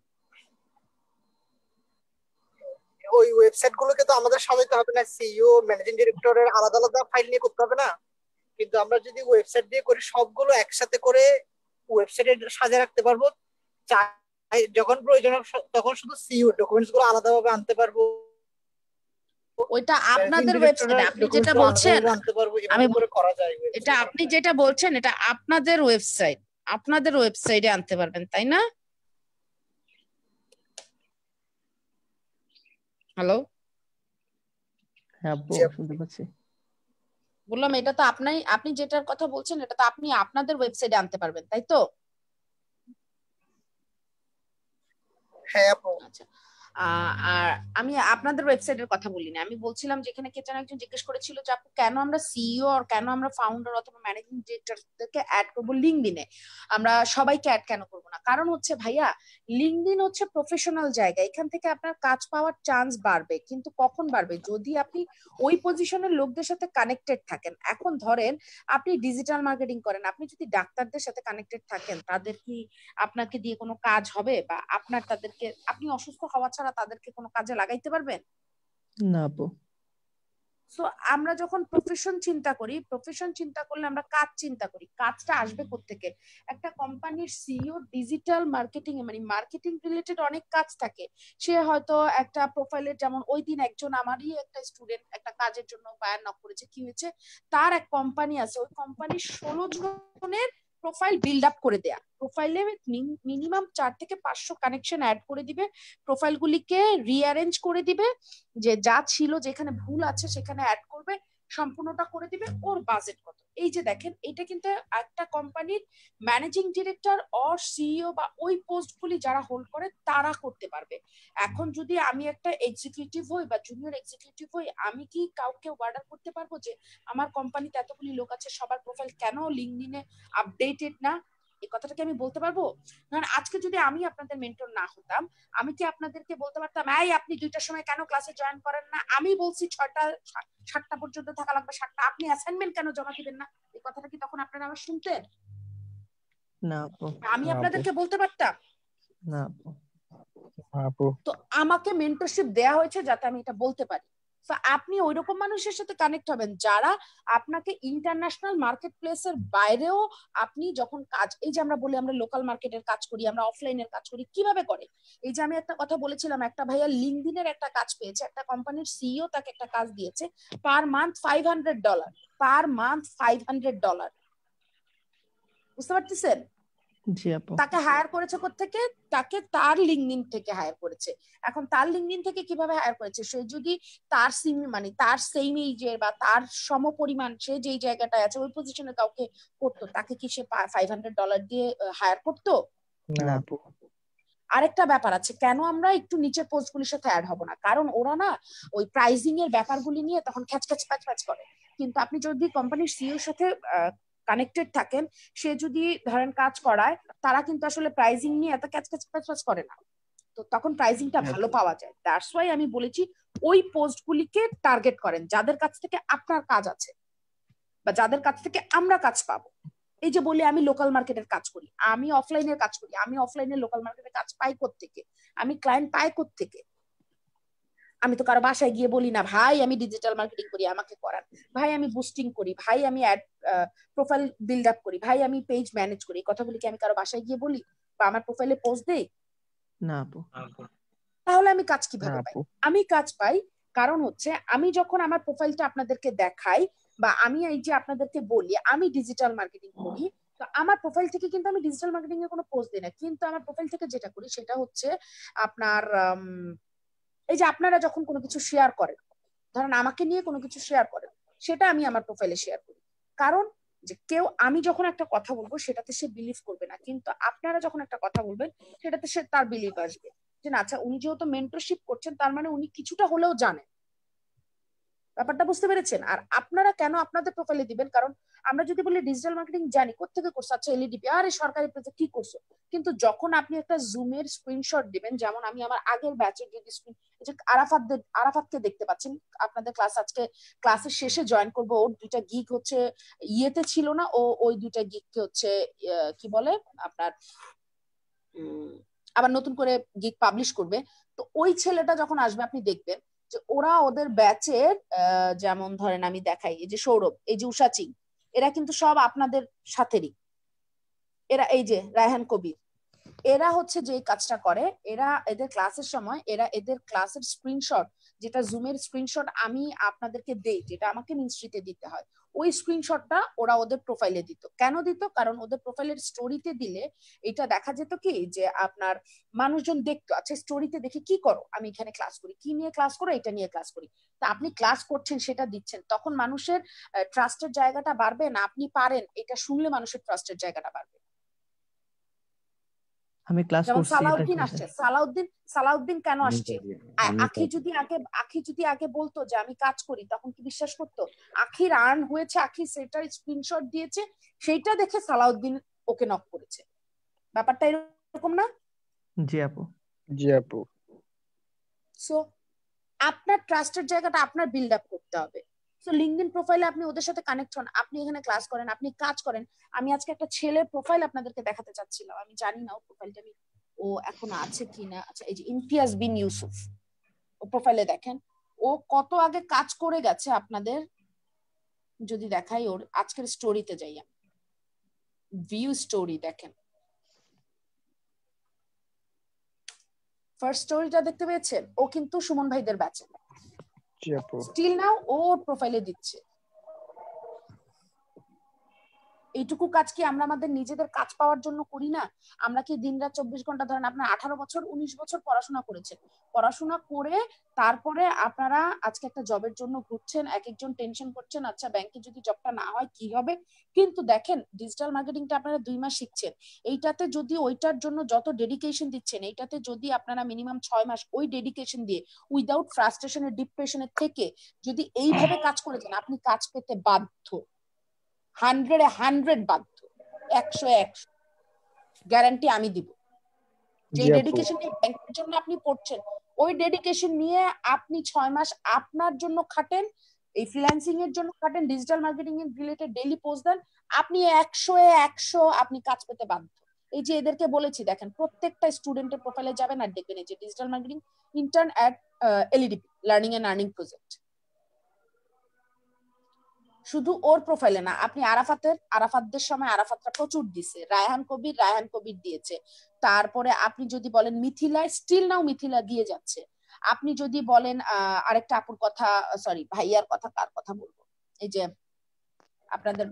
ওই ওয়েবসাইট গুলোকে তো আমাদের সাজাইতে হবে না, সিইও ম্যানেজিং ডিরেক্টরের আলাদা আলাদা ফাইল নিয়ে করতে হবে না। কিন্তু আমরা যদি ওয়েবসাইট দিয়ে করি, সবগুলো একসাথে করে ওয়েবসাইটে সাজিয়ে রাখতে পারবো। যখন প্রয়োজন তখন শুধু সিইও ডকুমেন্টস গুলো আলাদাভাবে আনতে পারবো। ওইটা আপনাদের ওয়েবসাইটে আপনি যেটা বলছেন, আমি করা যায়। এটা আপনি যেটা বলছেন এটা আপনাদের ওয়েবসাইট, আপনাদের ওয়েবসাইটে আনতে পারবেন, তাই না? হ্যালো, হ্যাঁ আপু শুনতে পাচ্ছি। বললাম এটা তো আপনি আপনি যেটার কথা বলছেন এটা তো আপনি আপনাদের ওয়েবসাইটে আনতে পারবেন, তাই তো? হ্যাঁ আপু। আচ্ছা, আর আমি আপনাদের ওয়েবসাইটের কথা বলিনি, আমি বলছিলাম যেখানে কে যেন একজন জিজ্ঞেস করেছিল যে আপু কেন আমরা সিইও আর কেন আমরা ফাউন্ডার অথবা ম্যানেজিং ডিরেক্টরদেরকে অ্যাড করবো লিঙ্কডইনে, আমরা সবাইকে অ্যাড কেন করবো না? কারণ হচ্ছে ভাইয়া লিঙ্কডইন হচ্ছে প্রফেশনাল জায়গা, এখান থেকে আপনার কাজ পাওয়ার চান্স বাড়বে। কিন্তু কখন বাড়বে? যদি আপনি ওই পজিশনের লোকদের সাথে কানেক্টেড থাকেন। এখন ধরেন আপনি ডিজিটাল মার্কেটিং করেন, আপনি যদি ডাক্তারদের সাথে কানেক্টেড থাকেন, তাদের কি আপনাকে দিয়ে কোনো কাজ হবে? বা আপনার তাদেরকে, আপনি অসুস্থ হওয়া ছাড়া তাদেরকে কোনো কাজে লাগাইতে পারবেন না আপু। সো আমরা যখন প্রফেশন চিন্তা করি, প্রফেশন চিন্তা করলে আমরা কাজ চিন্তা করি, কাজটা আসবে কোত্থেকে? একটা কোম্পানির সিইও ডিজিটাল মার্কেটিং এ মানে মার্কেটিং রিলেটেড অনেক কাজ থাকে। সে হয়তো একটা প্রোফাইলের, যেমন ওই দিন একজন আমারই একটা স্টুডেন্ট একটা কাজের জন্য বায়ার নক করেছে, কি হয়েছে তার এক কোম্পানি আছে, ওই কোম্পানির ষোলো জনের প্রোফাইল বিল্ড আপ করে দেয়া, প্রোফাইলে মিনিমাম চার থেকে পাঁচশো কানেকশন অ্যাড করে দিবে, প্রোফাইলগুলিকে রিঅ্যারেঞ্জ করে দিবে, যে যা ছিল যেখানে ভুল আছে সেখানে অ্যাড করবে, সম্পূর্ণটা করে দিবে। ওর বাজেট কত? এই যে দেখেন, এটা কিন্তু একটা কোম্পানির ম্যানেজিং ডিরেক্টর অর সিইও বা ওই পোস্টগুলি যারা হোল্ড করে তারা করতে পারবে। এখন যদি আমি একটা এক্সিকিউটিভ হই বা জুনিয়র এক্সিকিউটিভ হই, আমি কি কাউকে অর্ডার করতে পারবো যে আমার কোম্পানিতে এতগুলি লোক আছে, সবার প্রোফাইল কেন লিঙ্কডইনে আপডেটেড না? এই কথাটা কি আমি বলতে পারবো? কারণ আজকে যদি আমি আপনাদের মেন্টর না হতাম, আমি কি আপনাদেরকে বলতে পারতাম এই আপনি দুইটার সময় কেন ক্লাসে জয়েন করেন না? আমি বলছি ছয়টা সাতটা পর্যন্ত থাকা লাগবে, সাতটা, আপনি অ্যাসাইনমেন্ট কেন জমা দিবেন না? এই কথাটা কি তখন আপনারা আমার শুনতেন? না আপু আমি না আপু আপনাদেরকে বলতে পারতাম? না আপু আপু তো আমাকে মেন্টরশিপ দেয়া হয়েছে যাতে আমি এটা বলতে পারি। তো আপনি ওইরকম মানুষের সাথে কানেক্ট হবেন যারা আপনাকে ইন্টারন্যাশনাল মার্কেট প্লেসের বাইরেও আপনি যখন কাজ, এই যে আমরা বলি আমরা লোকাল মার্কেটের কাজ করি, আমরা অফলাইনের কাজ করি, কিভাবে করে? এই যে আমি একটা কথা বলেছিলাম, একটা ভাইয়া লিঙ্কডইনের একটা কাজ পেয়েছে, একটা কোম্পানির সিইও তাকে একটা কাজ দিয়েছে, per month five hundred dollar per month five hundred dollar বুঝতে পারতেছেন? জি আপু তাকে হায়ার করেছে কোত্থেকে? তাকে তার লিঙ্কডইন থেকে হায়ার করেছে। এখন তার লিঙ্কডইন থেকে কিভাবে হায়ার করেছে? সে যদি তার সিম মানে তার সেম এজের বা তার সমপরিমাণ সে যেই জায়গাটায় আছে ওই পজিশনে কাউকে করতো, তাকে কি সে ফাইভ হান্ড্রেড ডলার দিয়ে হায়ার করতো? না না আপু আরেকটা ব্যাপার আছে, কেন আমরা একটু নিচের পোস্টগুলির সাথে অ্যাড হব না? কারণ ওরা না ওই প্রাইজিং এর ব্যাপারগুলি নিয়ে তখন খ্যাচ খ্যাচ প্যাচ প্যাচ করে। কিন্তু আপনি যদি কোম্পানির সিইওর সাথে কানেক্টেড থাকেন, সে যদি ধরেন কাজ করায়, তারা কিন্তু আসলে প্রাইজিং নিয়ে এত ক্যাচ ক্যাচ প্যাচ প্যাচ করে না, তো তখন প্রাইজিংটা ভালো পাওয়া যায়। দ্যাটস ওয়াই আমি বলেছি ওই পোস্টগুলিকে টার্গেট করেন যাদের কাছ থেকে আপনার কাজ আছে বা যাদের কাছ থেকে আমরা কাজ পাবো। এই যে বলি আমি লোকাল মার্কেটের কাজ করি, আমি অফলাইনের কাজ করি, আমি অফলাইনে লোকাল মার্কেটের কাজ পাই কোত্থেকে? আমি ক্লায়েন্ট পাই কোত্থেকে? আমি তো কারো বাসায় গিয়ে বলি না ভাই আমি ডিজিটাল মার্কেটিং করি আমাকে করান, ভাই আমি বুস্টিং করি, ভাই আমি অ্যাড প্রোফাইল বিল্ড আপ করি, ভাই আমি পেজ ম্যানেজ করি। এই কথাগুলি কি আমি কারো বাসায় গিয়ে বলি বা আমার প্রোফাইলে পোস্ট দেই? না আপু তাহলে আমি কাজ না কিভাবে পাই? আপু আমি কাজ পাই কারণ হচ্ছে আমি যখন আমার প্রোফাইলটা আপনাদেরকে দেখাই বা আমি এই যে আপনাদেরকে বলি আমি ডিজিটাল মার্কেটিং করি, তো আমার প্রোফাইল থেকে কিন্তু আমি ডিজিটাল মার্কেটিং এর কোনো পোস্ট দিই না, কিন্তু আমার প্রোফাইল থেকে যেটা করি সেটা হচ্ছে আপনার এই যে আপনারা যখন কোনো কিছু শেয়ার করেন, ধরেন আমাকে নিয়ে কোনো কিছু শেয়ার করেন, সেটা আমি আমার প্রোফাইলে শেয়ার করি। কারণ যে কেউ আমি যখন একটা কথা বলবো সেটাতে সে বিলিভ করবে না, কিন্তু আপনারা যখন একটা কথা বলবেন সেটাতে সে তার বিলিভ আসবে যে না আচ্ছা উনি যেহেতু মেন্টরশিপ করছেন তার মানে উনি কিছুটা হলেও জানেন। ব্যাপারটা বুঝতে পেরেছেন? আর আপনারা কেন আপনাদের প্রোফাইলে দিবেন? কারণ আমরা যদি বলি ডিজিটাল মার্কেটিং জানি, কোত্থেকে করছো? আচ্ছা এলইডিপি, আরে সরকারি প্রজেক্ট কি করছো? কিন্তু যখন আপনি একটা জুমের স্ক্রিনশট দিবেন, যেমন আমি আমার আগের ব্যাচের যদি স্ক্রিন, এই যে আরাফাত আরাফাতকে দেখতে পাচ্ছেন, আপনাদের ক্লাস আজকে ক্লাসের শেষে জয়েন করবো, ওর দুইটা গিগ হচ্ছে ইয়েতে ছিল না, ও ওই দুইটা গিগকে হচ্ছে কি বলে আপনার আবার নতুন করে গিগ পাবলিশ করবে। তো ওই ছেলেটা যখন আসবে আপনি দেখবেন যে ওরা ওদের ব্যাচের যেমন ধরেন আমি দেখাই, এই যে সৌরভ, এই যে উষা চিং, এরা কিন্তু সব আপনাদের সাথেরই। এরা এই যে রায়হান কবির, এরা হচ্ছে যে কাজটা করে, এরা এদের ক্লাসের সময় এরা এদের ক্লাসের স্ক্রিনশট, যেটা জুমের স্ক্রিনশট আমি আপনাদেরকে দেই, যেটা আমাকে মিনস্ট্রিতে দিতে হয়, ওই স্ক্রিনশটটা ওরা ওদের প্রোফাইলে দিত। কেন দিত? কারণ ওদের প্রোফাইলের স্টোরিতে দিলে এটা দেখা যেত কি যে আপনার মানুষজন দেখতো আচ্ছা স্টোরিতে দেখে কি করো, আমি এখানে ক্লাস করি, কি নিয়ে ক্লাস করো, এটা নিয়ে ক্লাস করি, তা আপনি ক্লাস করছেন সেটা দিচ্ছেন, তখন মানুষের ট্রাস্টের জায়গাটা বাড়বে না, আপনি পারেন এটা শুনলে মানুষের ট্রাস্টের জায়গাটা বাড়বে। আমি ক্লাস যেমন করছি, সালাউদ্দিন আসছে, সালাউদ্দিন সালাউদ্দিন কেন আমি আসছে? করি আ- আমি আখি করি যদি আগে আখি যদি আগে বলতো যে আমি কাজ করি, তখন কি বিশ্বাস করতো? আখির আর্ন হয়েছে, আখি সেটার স্ক্রিনশট দিয়েছে, সেইটা দেখে সালাউদ্দিন ওকে নক করেছে। ব্যাপারটা এরকম না? জি আপু জি আপু সো আপনার ট্রাস্টের জায়গাটা আপনার বিল্ড আপ করতে হবে। সো লিঙ্কডইন প্রোফাইলে আপনি ওদের সাথে কানেক্ট হন, আপনি এখানে ক্লাস করেন, আপনি কাজ করেন। আমি আজকে একটা ছেলের প্রোফাইল আপনাদেরকে দেখাতে চাচ্ছিলাম, আমি জানি না ও প্রোফাইলটা আমি ও এখন আছে কিনা। আচ্ছা এই যে ইমতিয়াজ বিন ইউসুফ, ও প্রোফাইলে দেখেন ও কত আগে কাজ করে গেছে। আপনাদের যদি দেখাই ওর আজকের স্টোরিতে যাই, আমি ভিউ স্টোরি দেখেন, ফার্স্ট স্টোরিটা দেখতে পেয়েছেন? ও কিন্তু সুমন ভাইদের ব্যাচে, জি আপু স্টিল নাও ও ওর প্রোফাইলে দিচ্ছে। এইটুকু কাজ কি আমরা আমাদের নিজেদের কাজ পাওয়ার জন্য করি না? আমরা কি দিনরাত চব্বিশ ঘন্টা, ধরেন আপনার আঠারো বছর উনিশ বছর পড়াশোনা করেছেন, পড়াশোনা করে তারপরে আপনারা আজকে একটা জবের জন্য ঘুরছেন, এক একজন টেনশন করছেন আচ্ছা ব্যাংকে যদি জবটা না হয় কি হবে। কিন্তু দেখেন ডিজিটাল মার্কেটিংটা আপনারা দুই মাস শিখছেন, এইটাতে যদি ওইটার জন্য যত ডেডিকেশন দিচ্ছেন, এইটাতে যদি আপনারা মিনিমাম ছয় মাস ওই ডেডিকেশন দিয়ে উইদাউট ফ্রাস্ট্রেশনের ডিপ্রেশনের থেকে যদি এইভাবে কাজ করে যান, আপনি কাজ পেতে বাধ্য, হান্ড্রেডে হান্ড্রেড বাধ্য, একশো একশো গ্যারান্টি আমি দিব। যে জি আপু ডেডিকেশন নিয়ে ব্যাংকের জন্য আপনি পড়ছেন, ওই ডেডিকেশন নিয়ে আপনি ছয় মাস আপনার জন্য খাটেন, এই ফ্রিল্যান্সিং এর জন্য খাটেন, ডিজিটাল মার্কেটিং এর রিলেটেড ডেইলি পোস্ট দেন, আপনি একশো এ একশো আপনি কাজ পেতে বাধ্য। এই যে এদেরকে বলেছি, দেখেন প্রত্যেকটা স্টুডেন্টের প্রোফাইলে যাবেন আর দেখবেন এই যে digital marketing intern at LEDP learning and earning project. শুধু ওর প্রোফাইলে না, আপনি আরাফাতের আরাফাতদের সময় আরাফাতরা প্রচুর দিছে, রায়হান কবির রায়হান কবির দিয়েছে, তারপরে আপনি যদি বলেন মিথিলা, স্টিল নাও মিথিলা দিয়ে যাচ্ছে। আপনি যদি বলেন আহ আরেকটা আপুর কথা, সরি ভাইয়ার কথা, কার কথা বলবো, এই যে আপনাদের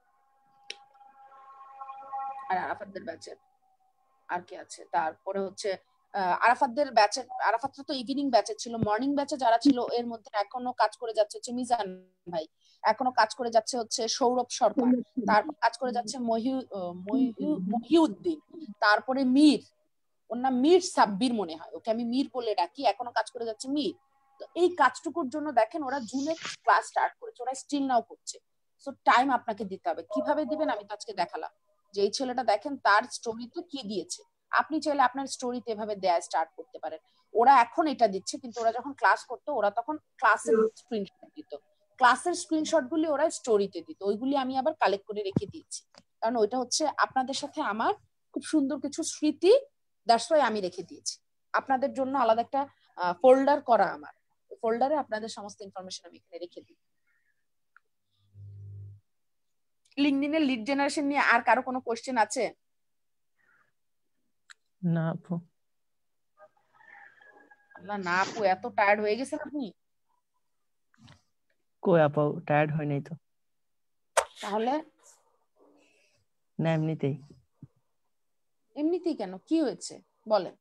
আর আরাফাতদের ব্যাচের আর কে আছে, তারপরে হচ্ছে আরাফাতদের ব্যাচের, আরাফাতরা তো ইভিনিং ব্যাচে ছিল, মর্নিং ব্যাচে যারা ছিল এর মধ্যে এখনো কাজ করে যাচ্ছে হচ্ছে মিজান ভাই, এখনো কাজ করে যাচ্ছে হচ্ছে সৌরভ সরকার, তারপর কাজ করে যাচ্ছে মহি মহিউদ্দিন, তারপরে মীর, ওর নাম মীর সাব্বির মনে হয়, ওকে আমি মীর বলে ডাকি, এখনো কাজ করে যাচ্ছে মীর। তো এই কাজটুকুর জন্য দেখেন ওরা জুনে ক্লাস স্টার্ট করেছে, ওরা স্টিল নাও করছে। সো টাইম আপনাকে দিতে হবে। কিভাবে দিবেন আমি তো আজকে দেখালাম, যে এই ছেলেটা দেখেন তার স্টোরিতে কি দিয়েছে, আপনি চাইলে আপনার স্টোরিতে এভাবে দেয়া স্টার্ট করতে পারেন। ওরা এখন এটা দিচ্ছে, কিন্তু ওরা যখন ক্লাস করতো ওরা তখন ক্লাসের স্ক্রিনশট দিত, ক্লাসের স্ক্রিনশট গুলি ওরা স্টোরিতে দিত, ওইগুলি আমি আবার কালেক্ট করে রেখে দিয়েছি, কারণ ওইটা হচ্ছে আপনাদের সাথে আমার খুব সুন্দর কিছু স্মৃতি, দ্যাটস ওয়াই আমি রেখে দিয়েছি। আপনাদের জন্য আলাদা একটা ফোল্ডার করা আমার, ফোল্ডারে আপনাদের সমস্ত ইনফরমেশন আমি এখানে রেখে দিই। লিঙ্কডইনের লিড জেনারেশন নিয়ে আর কারো কোনো কোশ্চেন আছে? না আপু। আল্লাহ না আপু, এত টায়ার্ড হয়ে গেছেন আপনি? কই আপু, টায়ার্ড হয় নাই তো। তাহলে না এমনিতেই। এমনিতেই কেন, কি হয়েছে বলেন,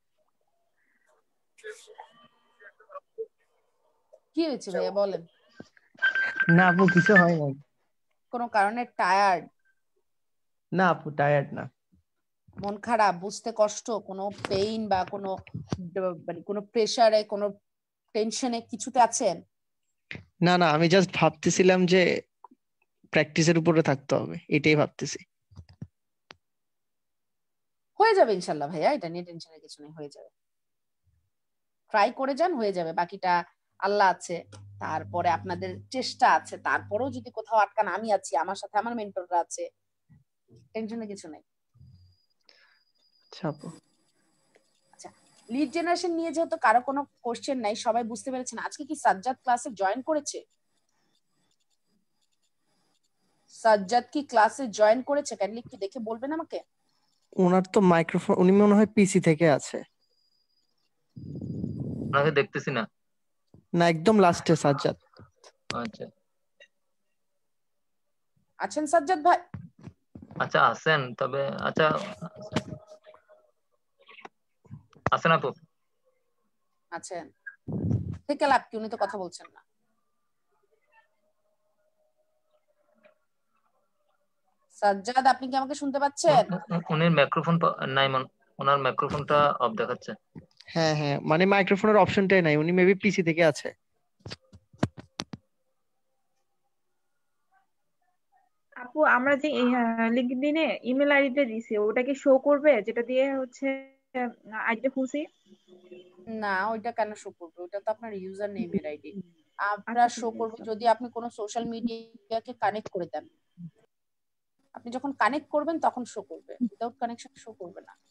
কি হয়েছে ভাইয়া বলেন। না আপু কিছু হয় নাই। কোনো কারণে টায়ার্ড? না আপু টায়ার্ড না। মন খারাপ, বুঝতে কষ্ট, কোনো পেইন বা কোনো মানে কোনো প্রেসারে, কোনো টেনশনে কিছুতে আছেন? না না, আমি জাস্ট ভাবতেছিলাম যে প্র্যাকটিসের উপরে থাকতে হবে, এটাই ভাবতেছি। হয়ে যাবে ইনশাল্লাহ ভাইয়া, এটা নিয়ে টেনশনের কিছু নেই, হয়ে যাবে। ট্রাই করে যান, হয়ে যাবে। বাকিটা আল্লাহ আছে, তারপরে আপনাদের চেষ্টা আছে, তারপরেও যদি কোথাও আটকান আমি আছি, আমার সাথে আমার মেন্টররা আছে, টেনশনের কিছু নেই। আচ্ছা, লিড জেনারেশন নিয়ে যেহেতু কারো কোনো কোশ্চেন নাই, সবাই বুঝতে পেরেছেন। আজকে কি সাজ্জাদ ক্লাসে জয়েন করেছে? সাজ্জাদ কি ক্লাসে জয়েন করেছে? কাইন্ডলি একটু দেখে বলবেন আমাকে। ওনার তো মাইক্রোফোন, উনি মনে হয় পিসি থেকে আছে। ওনাকে দেখতেছি না। না একদম লাস্টে সাজ্জাদ। আচ্ছা আছেন সাজ্জাদ ভাই? আচ্ছা আছেন, তবে আচ্ছা আছেন আপু? আছেন, থেকে লাভ কি, উনি তো কথা বলছেন না। সাজ্জাদ আপনি কি আমাকে শুনতে পাচ্ছেন? উনার মাইক্রোফোন নাই, ওনার মাইক্রোফোনটা অফ দেখাচ্ছে। হ্যাঁ হ্যাঁ, মানে মাইক্রোফোনের অপশনটাই নাই, উনি মেবি পিসি থেকে আছে। আপু আমরা যে লিংকডইনে ইমেল আইডিটা দিছি ওটা কি শো করবে, যেটা দিয়ে হচ্ছে আইডিটা খুলছি? না ওইটা কেন শো করবে, ওটা তো আপনার ইউজার নেমের আইডি। আমরা শো করবে যদি আপনি কোনো সোশ্যাল মিডিয়াকে কানেক্ট করে দেন। আপনি যখন কানেক্ট করবেন তখন শো করবে, উইদাউট কানেকশন শো করবে না।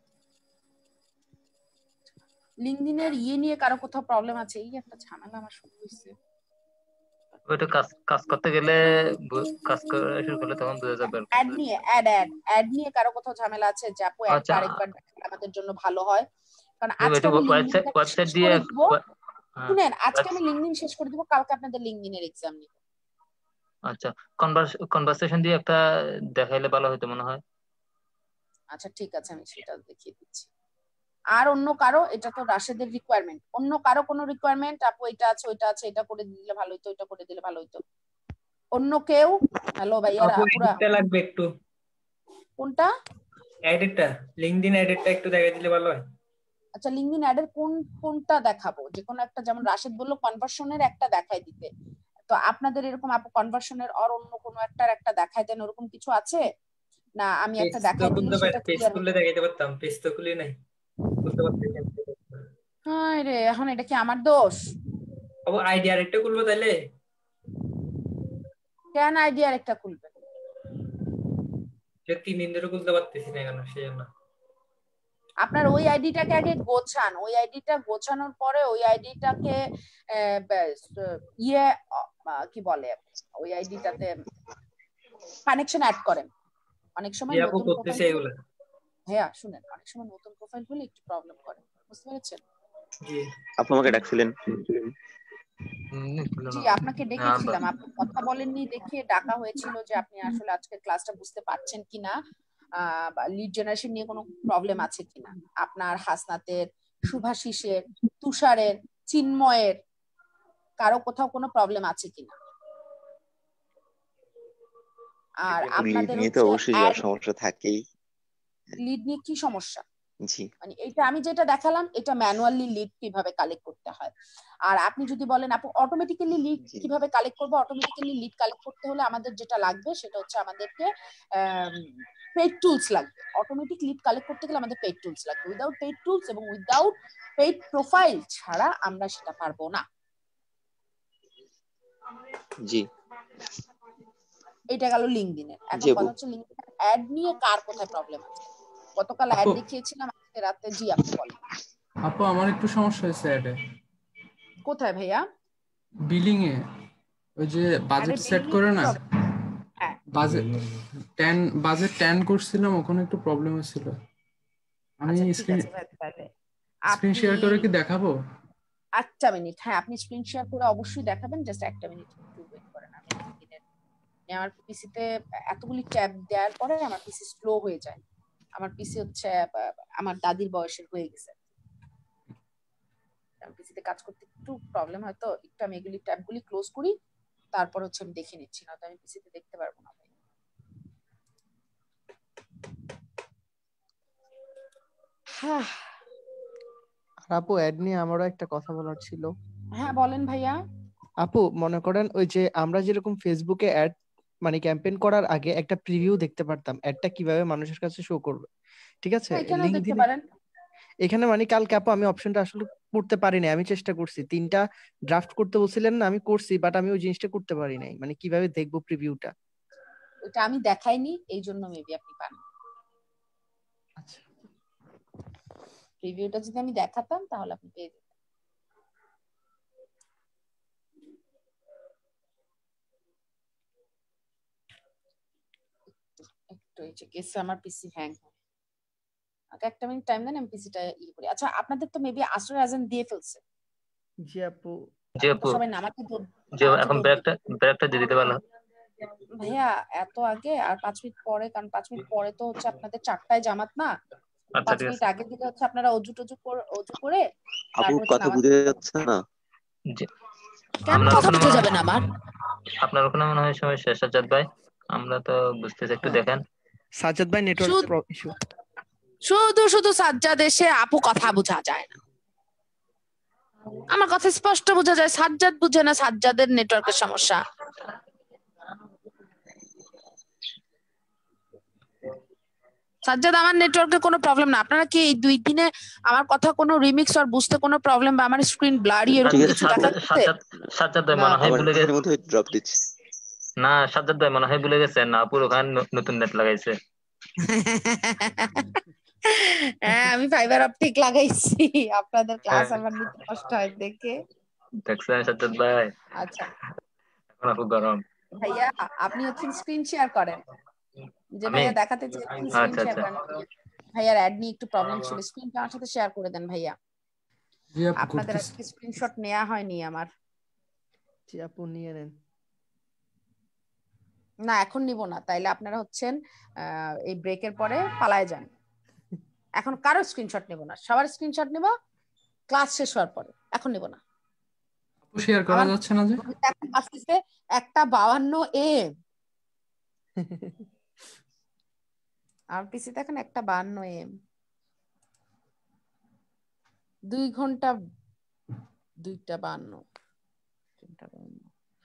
লিংকডইনের ইয়ে নিয়ে কারো কোথাও প্রবলেম আছে? এই একটা ঝামেলা আমার শুরু হয়েছে। ওইটা কাজ কাজ করতে গেলে, কাজ করা শুরু করলে তখন বোঝা যাবে। অ্যাড নিয়ে, অ্যাড অ্যাড অ্যাড নিয়ে কারো কোথাও ঝামেলা আছে যে আপু অ্যাডটা আরেকবার দেখালে আমাদের জন্য ভালো হয়, কারণ আজকে আমি ওয়েবসাইট দিয়ে শুনেন, আজকে আমি লিংকডইন শেষ করে দিব, কালকে আপনাদের লিংকডইনের এক্সাম নিব। আচ্ছা, কনভারসেশন দিয়ে একটা দেখাইলে ভালো হতো মনে হয়। আচ্ছা ঠিক আছে, আমি সেটা দেখিয়ে দিচ্ছি। আর অন্য কারো, এটা তো রাশেদের রিকোয়ারমেন্ট, অন্য কারো কোনো রিকোয়ারমেন্ট? আপু এটা আছে, ওইটা আছে, এটা করে দিলে ভালো হতো, এটা করে দিলে ভালো হতো। অন্য কেউ? হ্যালো ভাইয়ারা, আপুরা এটা লাগবে একটু। কোনটা? এডিটটা, লিংকডইন এডিটটা একটু দেখাই দিলে ভালো হয়। আচ্ছা লিংকডইন অ্যাডের কোন কোনটা দেখাবো? যে কোনো একটা, যেমন রাশেদ বললো কনভার্সনের একটা দেখাই দিতে, তো আপনাদের এরকম আপু কনভার্সনের আর অন্য কোনো একটার একটা দেখাই দেন, ওরকম কিছু আছে না? আমি একটা দেখাই দিলে সেটা পেজ ক্লিয়ার খুলে দেখাইতে পারতাম, পেজ তো খুলে নাই, বুঝতে পারতেছেন? হ্যাঁ রে, এখন এটা কি আমার দোষ? আবু আইডি আরেকটা খুলবো তাইলে? কেন আইডি আরেকটা খুলবেন? যে তিন দিন ধরে খুলতে পারতেছি না কেন সেজন্য। আপনার ওই আইডিটাকে আগে গোছান, ওই আইডিটা গোছানোর পরে ওই আইডিটাকে ইয়ে কি বলে ওই আইডিটাতে কানেকশন অ্যাড করেন। অনেক সময় নতুন করতেছে এগুলো। হ্যাঁ শুনেন, অনেক সময় নতুন প্রোফাইল হলে একটু প্রবলেম করে, বুঝতে পেরেছেন? জি আপু আমাকে ডাকছিলেন? জি আপনাকে ডেকেছিলাম, আপনি কথা বলেননি দেখে ডাকা হয়েছিল যে আপনি আসলে আজকে ক্লাসটা বুঝতে পারছেন কিনা, লিড জেনারেশন নিয়ে কোনো প্রবলেম আছে কিনা, আপনার হাসনাতের, শুভাশিসের, তুষারের, চিন্ময়ের কারো কোথাও কোনো প্রবলেম আছে কিনা। আর আপনাদের নিয়ে তো অবশ্যই সমস্যা থাকেই। লিড নিয়ে কি সমস্যা? জি মানে এটা আমি যেটা দেখালাম এটা ম্যানুয়ালি লিড কিভাবে কালেক্ট করতে হয়। আর আপনি যদি বলেন আপু অটোমেটিক্যালি লিড কিভাবে কালেক্ট করব, অটোমেটিক্যালি লিড কালেক্ট করতে হলে আমাদের যেটা লাগবে সেটা হচ্ছে আমাদেরকে পেইড টুলস লাগবে। অটোমেটিক লিড কালেক্ট করতে গেলে আমাদের পেইড টুলস লাগবে। উইদাউট পেইড টুলস এবং উইদাউট পেইড প্রোফাইল ছাড়া আমরা সেটা পারবো না। জি এটা গেল লিঙ্কডইনের। এখন কথা হচ্ছে লিঙ্কডইন অ্যাড নিয়ে কার কোথায় প্রবলেম আছে। গতকাল অ্যাড দেখিয়েছিলাম, আজকে রাতে জি আপনি বলেন। আপু আমার একটু সমস্যা হয়েছে অ্যাডে। কোথায় ভাইয়া? বিলিং এ ওই যে বাজেট সেট করে না, বাজেট টেন বাজেট টেন করছিলাম, ওখানে একটু প্রবলেম হয়েছিল। আমি স্ক্রিন স্ক্রিন শেয়ার করে কি দেখাবো? একটা মিনিট, হ্যাঁ আপনি স্ক্রিন শেয়ার করে অবশ্যই দেখাবেন, জাস্ট একটা মিনিট একটু ওয়েট করেন। আমি আমার পিসিতে এতগুলি ট্যাব দেওয়ার পরে আমার পিসি স্লো হয়ে যায়। আমার পিসি হচ্ছে আমার দাদির বয়সের হয়ে গেছে, পিসিতে কাজ করতে একটু প্রবলেম হয়, তো একটু আমি এগুলি ট্যাবগুলি ক্লোজ করি, তারপর হচ্ছে আমি দেখে নিচ্ছি, না তো আমি পিসিতে দেখতে পারবো না। হ্যাঁ আপু অ্যাড নিয়ে আমারও একটা কথা বলার ছিল। হ্যাঁ বলেন ভাইয়া। আপু মনে করেন ওই যে আমরা যেরকম ফেসবুকে অ্যাড মানে ক্যাম্পেইন করার আগে একটা প্রিভিউ দেখতে পারতাম অ্যাডটা কিভাবে মানুষের কাছে শো করবে, ঠিক আছে? এখানে মানে কালকে আপু আমি অপশনটা আসলে করতে পারি নাই, আমি চেষ্টা করছি, তিনটা ড্রাফট করতে বলছিলেন না, আমি করছি, বাট আমি ওই জিনিসটা করতে পারি নাই। মানে কিভাবে দেখবো প্রিভিউটা? ওটা আমি দেখাইনি, এই জন্য মেবি আপনি পান। আচ্ছা প্রিভিউটা যদি আমি দেখাতাম তাহলে আপনি পেয়ে যেতেন। একটু এই যে গেছে আমার পিসি হ্যাং হয়, আগে একটা মিনিট টাইম দেন আমি পিসিটা ই করি। আচ্ছা আপনাদের তো মেবি আসরের আজান দিয়ে ফেলছে। জি আপু জি আপু সবাই নামাতে জি এখন ব্রেকটা ব্রেকটা দিয়ে দিতে পারলো ভাইয়া এত আগে আর পাঁচ মিনিট পরে, কারণ পাঁচ মিনিট পরে তো হচ্ছে আপনাদের চারটায় জামাত না, পাঁচ মিনিট আগে দিকে হচ্ছে আপনারা অজু টজু করে অজু করে আপু কথা বুঝে যাচ্ছে না। জি কেন কথা বুঝে যাবে না আমার? আপনার ওখানে মনে হয় সমস্যা সাজ্জাদ ভাই, আমরা তো বুঝতেছি, একটু দেখেন। সাজ্জাদ ভাই নেটওয়ার্ক ইস্যু। শুধু শুধু সাজ্জাদ এসে আপু কথা বোঝা যায় না, আমার কথা স্পষ্ট বোঝা যায়, সাজ্জাদ বুঝে না, সাজ্জাদের নেটওয়ার্কের সমস্যা। সাজ্জাদ আমার নেটওয়ার্কের কোনো প্রবলেম না, আপনারা কি এই দুই দিনে আমার কথা কোনো রিমিক্স আর বুঝতে কোনো প্রবলেম বা আমার স্ক্রিন ব্লারি এরকম কিছু দেখাচ্ছে? সাজ্জাদ সাজ্জাদ ভাই মনে হয় ভুলে গেছে, মধ্যে ড্রপ দিচ্ছে না সাজ্জাদ ভাই মনে হয় ভুলে গেছে না, পুরো ওখানে নতুন নেট লাগাইছে। হ্যাঁ আমি ফাইবার অপটিক লাগাইছি, আপনাদের ক্লাস আমার নিতে কষ্ট হয় দেখে। দেখছেন সাজ্জাদ ভাই? আচ্ছা এখন আপু গরম। ভাইয়া আপনি হচ্ছে স্ক্রিন শেয়ার করেন, যে ভাইয়া দেখাতে চেয়েছেন স্ক্রিন শেয়ার করেন। ভাইয়ার অ্যাড নিয়ে একটু প্রবলেম ছিল, স্ক্রিনটা আমার সাথে শেয়ার করে দেন ভাইয়া। জি আপু আপনাদের আজকে স্ক্রিনশট নেওয়া হয়নি আমার। জি আপু নিয়ে নেন। না এখন নিব না, তাইলে আপনারা হচ্ছেন এই ব্রেকের পরে পালায় যান। এখন কারো স্ক্রিনশট নেব না, সবার স্ক্রিনশট নেব ক্লাস শেষ হওয়ার পরে, এখন নেব না। আপু শেয়ার করা যাচ্ছে না যে? এখন আসছে একটা বাউান্ন এম, আমার পিসিতে এখন একটা বাউান্ন এম, দুই ঘন্টা দুইটা বাউান্ন তিনটা বাউান্ন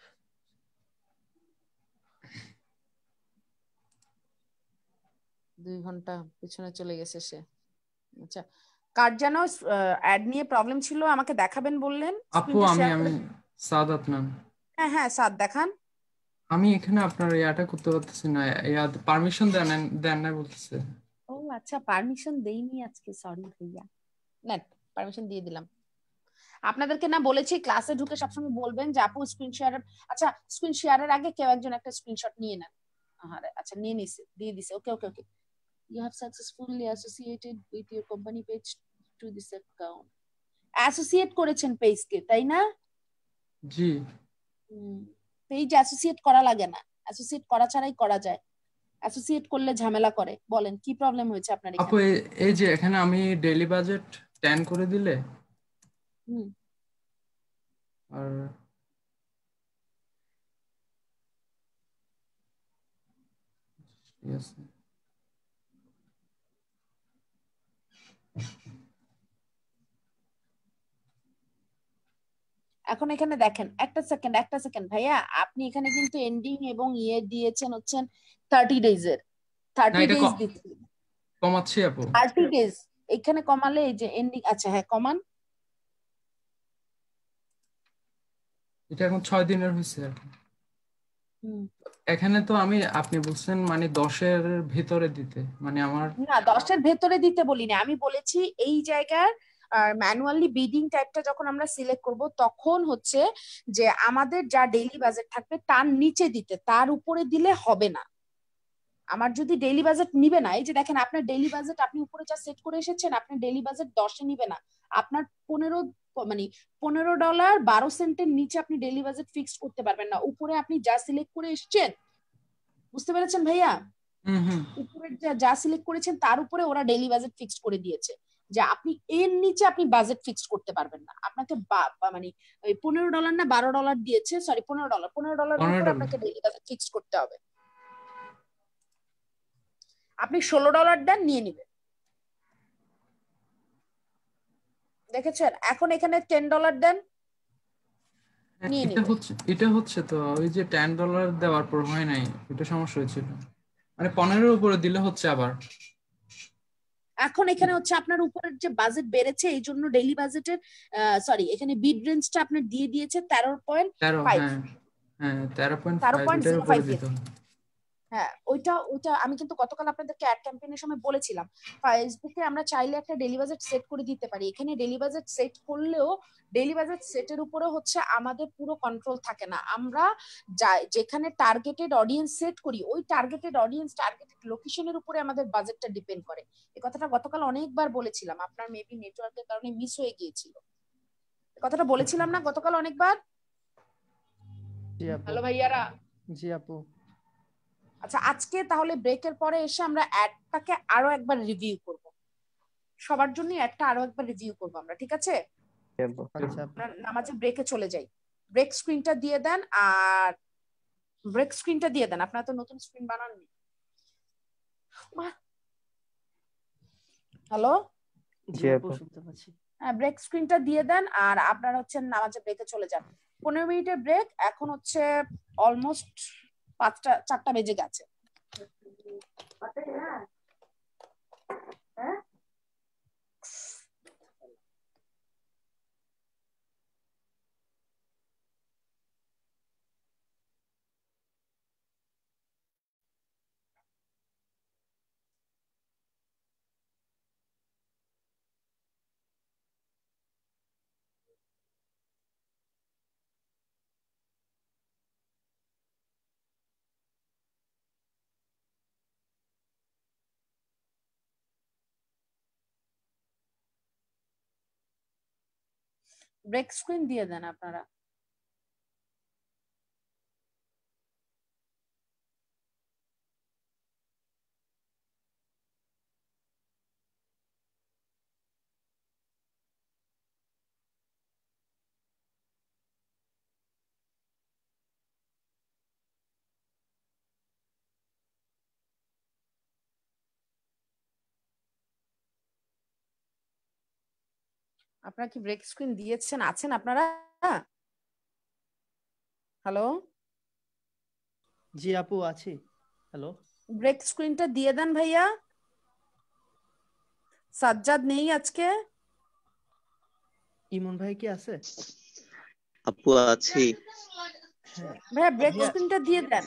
দুই ঘন্টা পিছনে চলে গেছে সে। আচ্ছা কার যেন অ্যাড নিয়ে প্রবলেম ছিল আমাকে দেখাবেন বললেন? আপু আমি আমি সাদাত নাম। হ্যাঁ হ্যাঁ সাদ দেখান। আমি এখানে আপনার ইয়াটা করতে পারতেছি না, ইয়া পারমিশন দেন দেন না বলতেছে। ও আচ্ছা, পারমিশন দেইনি আজকে, সরি ভাইয়া। না, পারমিশন দিয়ে দিলাম। আপনাদেরকে না বলেছি ক্লাসে ঢুকে সবসময় বলবেন যে আপু স্ক্রিন শেয়ার, আচ্ছা স্ক্রিন শেয়ারের আগে কেউ একজন একটা স্ক্রিনশট নিয়ে নেন। আরে আচ্ছা নিয়ে নিছে, দিয়ে দিছে। Okay okay okay, you have successfully associated with your company page to this account. Associate করেছেন পেজকে, তাই না? জি। পেজ অ্যাসোসিয়েট করা লাগে না, অ্যাসোসিয়েট করা ছাড়াই করা যায়। অ্যাসোসিয়েট করলে ঝামেলা করে। বলেন কি প্রবলেম হয়েছে আপনার এখানে? আপু এই যে এখানে আমি ডেইলি বাজেট টেন করে দিলে হুম আর yes এখন এখানে দেখেন, একটা সেকেন্ড একটা সেকেন্ড ভাইয়া, আপনি এখানে কিন্তু এন্ডিং এবং ইয়ে দিয়েছেন হচ্ছেন থার্টি ডেজ এর, থার্টি ডেজ দিচ্ছি কমাচ্ছি আপু, থার্টি ডেজ এখানে কমালে এই যে এন্ডিং, আচ্ছা হ্যাঁ কমান, এটা এখন ছয় দিনের হয়েছে আর কি। এখানে তো আমি আপনি বলছেন মানে দশের ভিতরে দিতে, মানে আমার না দশের ভেতরে দিতে বলিনি, আমি বলেছি এই জায়গার ম্যানুয়ালি বিডিং টাইপটা যখন আমরা সিলেক্ট করব তখন হচ্ছে যে আমাদের যা ডেইলি বাজেট থাকবে তার নিচে দিতে, তার উপরে দিলে হবে না। আমার যদি ডেইলি বাজেট নিবে না, এই যে দেখেন আপনার ডেইলি বাজেট আপনি উপরে যা সেট করে এসেছেন, আপনার ডেইলি বাজেট দশে নিবে না, আপনার পনেরো মানে পনেরো ডলার বারো সেন্টের নিচে আপনি ডেইলি বাজেট ফিক্সড করতে পারবেন না। উপরে আপনি যা সিলেক্ট করে এসেছেন, বুঝতে পেরেছেন ভাইয়া? উপরে যা সিলেক্ট করেছেন তার উপরে ওরা ডেইলি বাজেট ফিক্সড করে দিয়েছে, যে আপনি এর নিচে আপনি বাজেট ফিক্সড করতে পারবেন না। আপনাকে মানে ওই পনেরো ডলার না বারো ডলার দিয়েছে, সরি পনেরো ডলার পনেরো ডলার উপরে আপনাকে ডেইলি বাজেট ফিক্সড করতে হবে। আপনি ষোলো ডলার দেন, নিয়ে নিবেন। দেখেছেন? এখন এখানে টেন ডলার দেন, নিয়ে এটা হচ্ছে এটা হচ্ছে তো ওই যে টেন ডলার দেওয়ার পর হয় নাই, এটা সমস্যা হয়েছিল, মানে পনেরোর উপরে দিলে হচ্ছে আবার। এখন এখানে হচ্ছে আপনার উপরের যে বাজেট বেড়েছে এই জন্য ডেইলি বাজেটের সরি এখানে বিড রেঞ্জটা আপনার দিয়ে দিয়েছে তেরো পয়েন্ট ফাইভ। হ্যাঁ তেরো পয়েন্ট ফাইভ এর উপরে দিতে হবে। হ্যাঁ ওইটা ওইটা আমি কিন্তু গতকাল আপনাদেরকে অ্যাড ক্যাম্পেইনের সময় বলেছিলাম, ফেসবুকে আমরা চাইলে একটা ডেইলি বাজেট সেট করে দিতে পারি। এখানে ডেইলি বাজেট সেট করলেও ডেইলি বাজেট সেটের উপরে হচ্ছে আমাদের পুরো কন্ট্রোল থাকে না। আমরা যেখানে টার্গেটেড অডিয়েন্স সেট করি ওই টার্গেটেড অডিয়েন্স টার্গেটেড লোকেশনের উপরে আমাদের বাজেটটা ডিপেন্ড করে। এই কথাটা গতকাল অনেকবার বলেছিলাম, আপনার মেবি নেটওয়ার্কের কারণে মিস হয়ে গিয়েছিল। কথাটা বলেছিলাম না গতকাল অনেকবার? হ্যালো ভাইয়ারা। জি আপু। আচ্ছা আজকে তাহলে ব্রেকের পরে এসে আমরা অ্যাডটাকে আরো একবার রিভিউ করব, সবার জন্য অ্যাডটা আরো একবার রিভিউ করব আমরা, ঠিক আছে? নামাজে ব্রেকে চলে যাই। ব্রেক স্ক্রিনটা দিয়ে দেন, আর ব্রেক স্ক্রিনটা দিয়ে দেন। আপনারা তো নতুন স্ক্রিন বানাননি। হ্যালো জি আপু শুনতে পাচ্ছি। হ্যাঁ ব্রেক স্ক্রিনটা দিয়ে দেন, আর আপনারা হচ্ছে নামাজে ব্রেকে চলে যান। পনেরো মিনিটের ব্রেক, এখন হচ্ছে অলমোস্ট পাঁচটা চারটা বেজে গেছে। ব্রেক স্ক্রিন দিয়ে দেন আপনারা। আপনারা কি ব্রেক স্ক্রিন দিয়েছেন? আছেন আপনারা? হ্যালো জি আপু আছি। হ্যালো ব্রেক স্ক্রিনটা দিয়ে দেন ভাইয়া। সাজ্জাদ নেই আজকে? ইমন ভাই কি আছে? আপু আছি। ভাইয়া ব্রেক ভাইয়া স্ক্রিনটা দিয়ে দেন,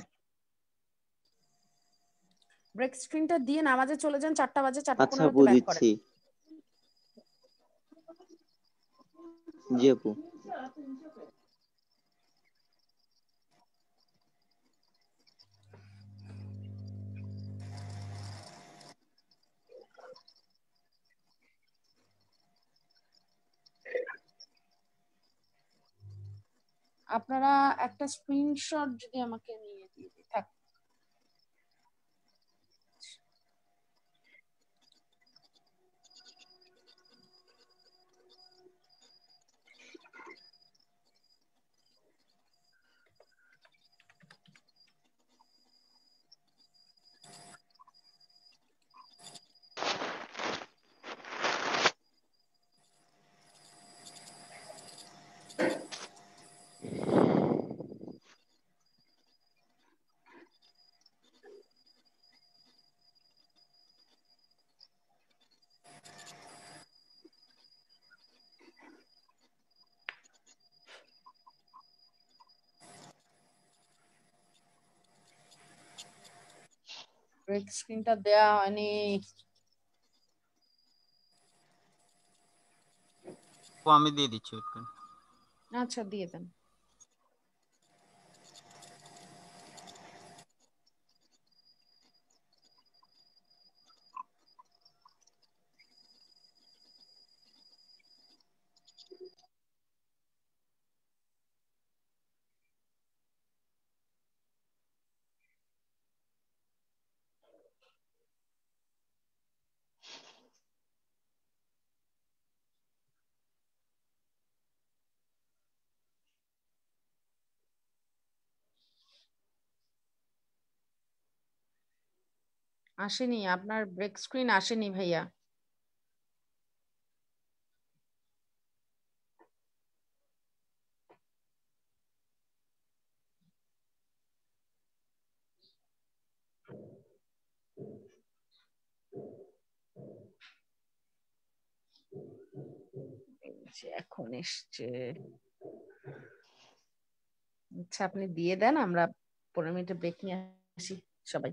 ব্রেক স্ক্রিনটা দিয়ে নামাজে চলে যান, চারটা বাজে চারটা আচ্ছা পনেরোতে আপু ব্যাক করেন। দিচ্ছি। জি আপু। আপনারা একটা স্ক্রিনশট যদি আমাকে নিয়ে দিয়ে দিই, থাক। ব্রেক স্ক্রিনটা দেয়া হয়নি। ও আমি দিয়ে দিচ্ছি একটু। আচ্ছা দিয়ে দেন। আসেনি, আপনার ব্রেক স্ক্রিন আসেনি ভাইয়া। এই যে এখন এসছে। আচ্ছা আপনি দিয়ে দেন, আমরা পনেরো মিনিটের ব্রেক নিয়ে আসি সবাই।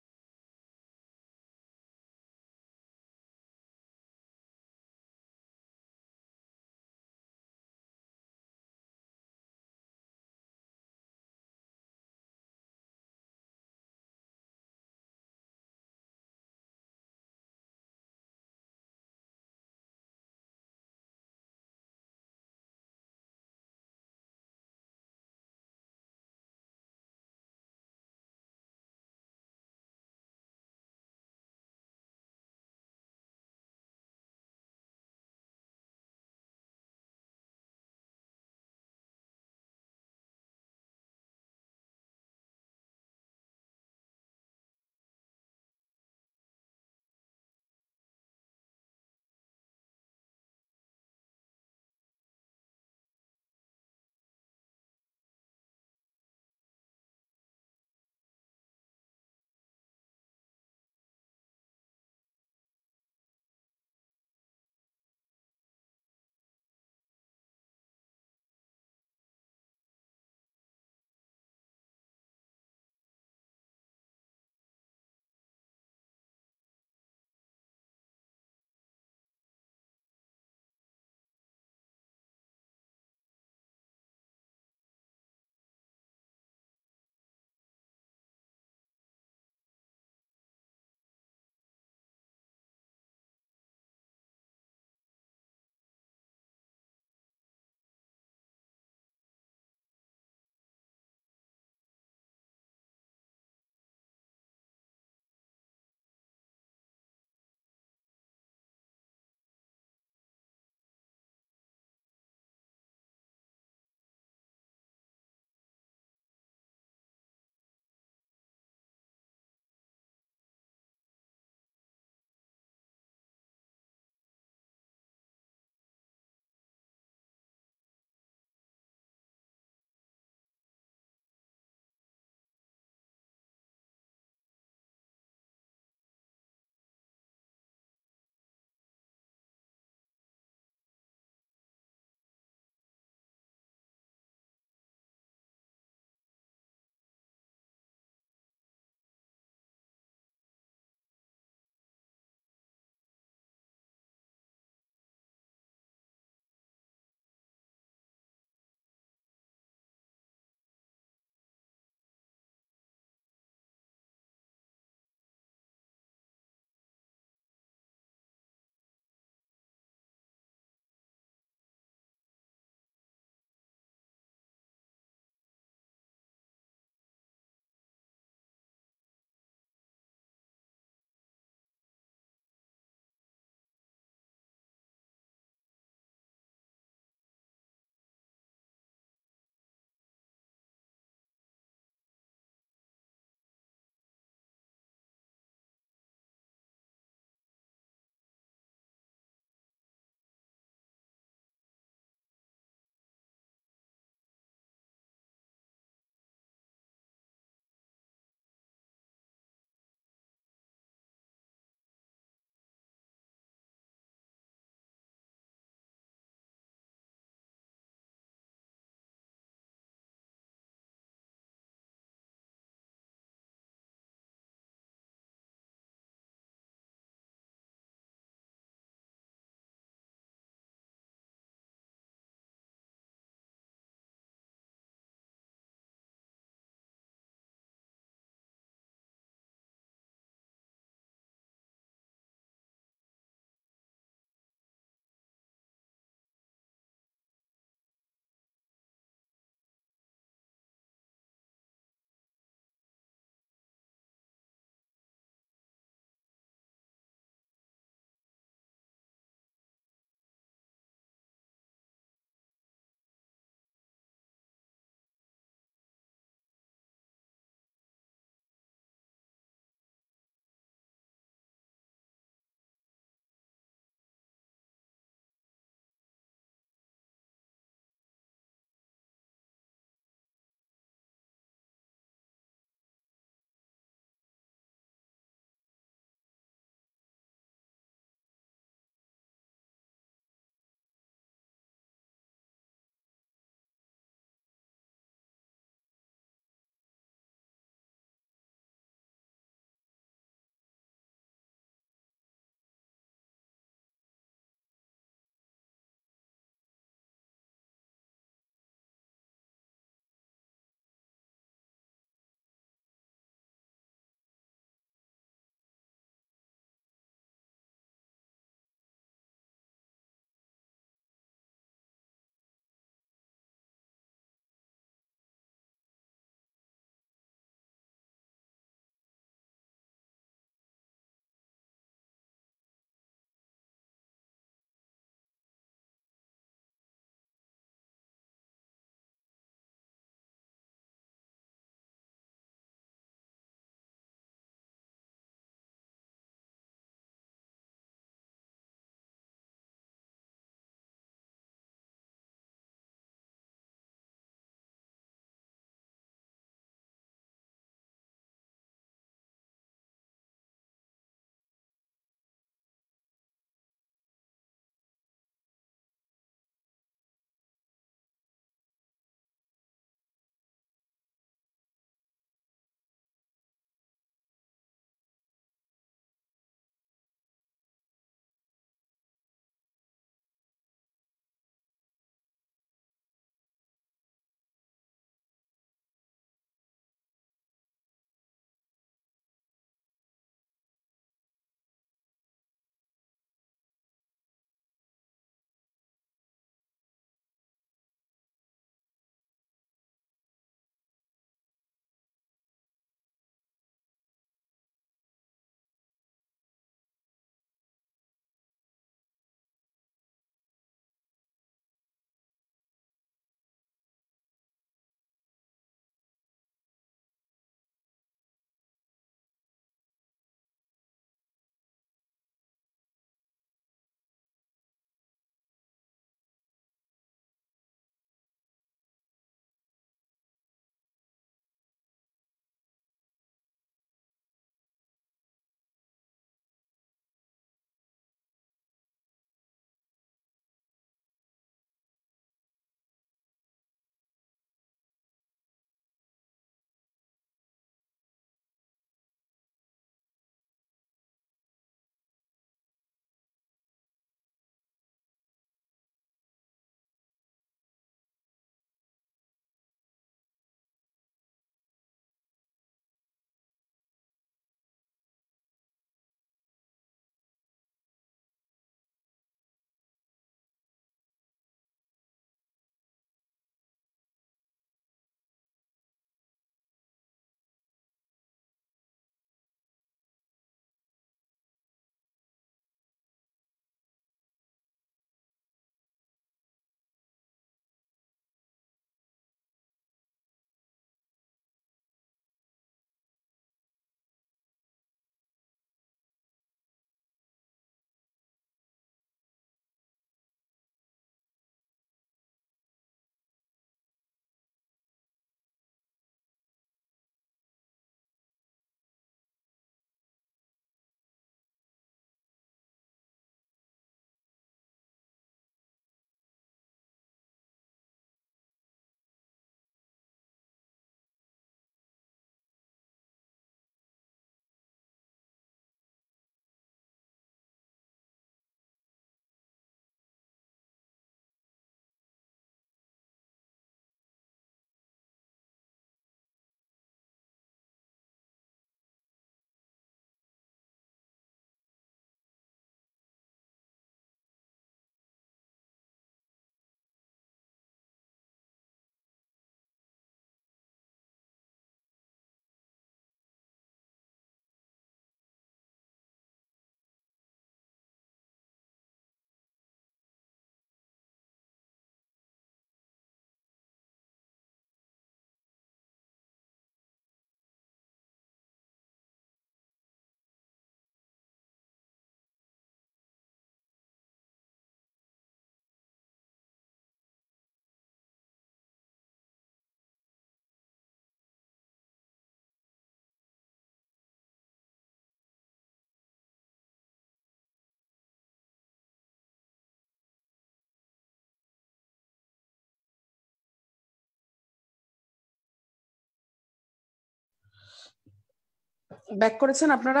ব্যাক করেছেন আপনারা?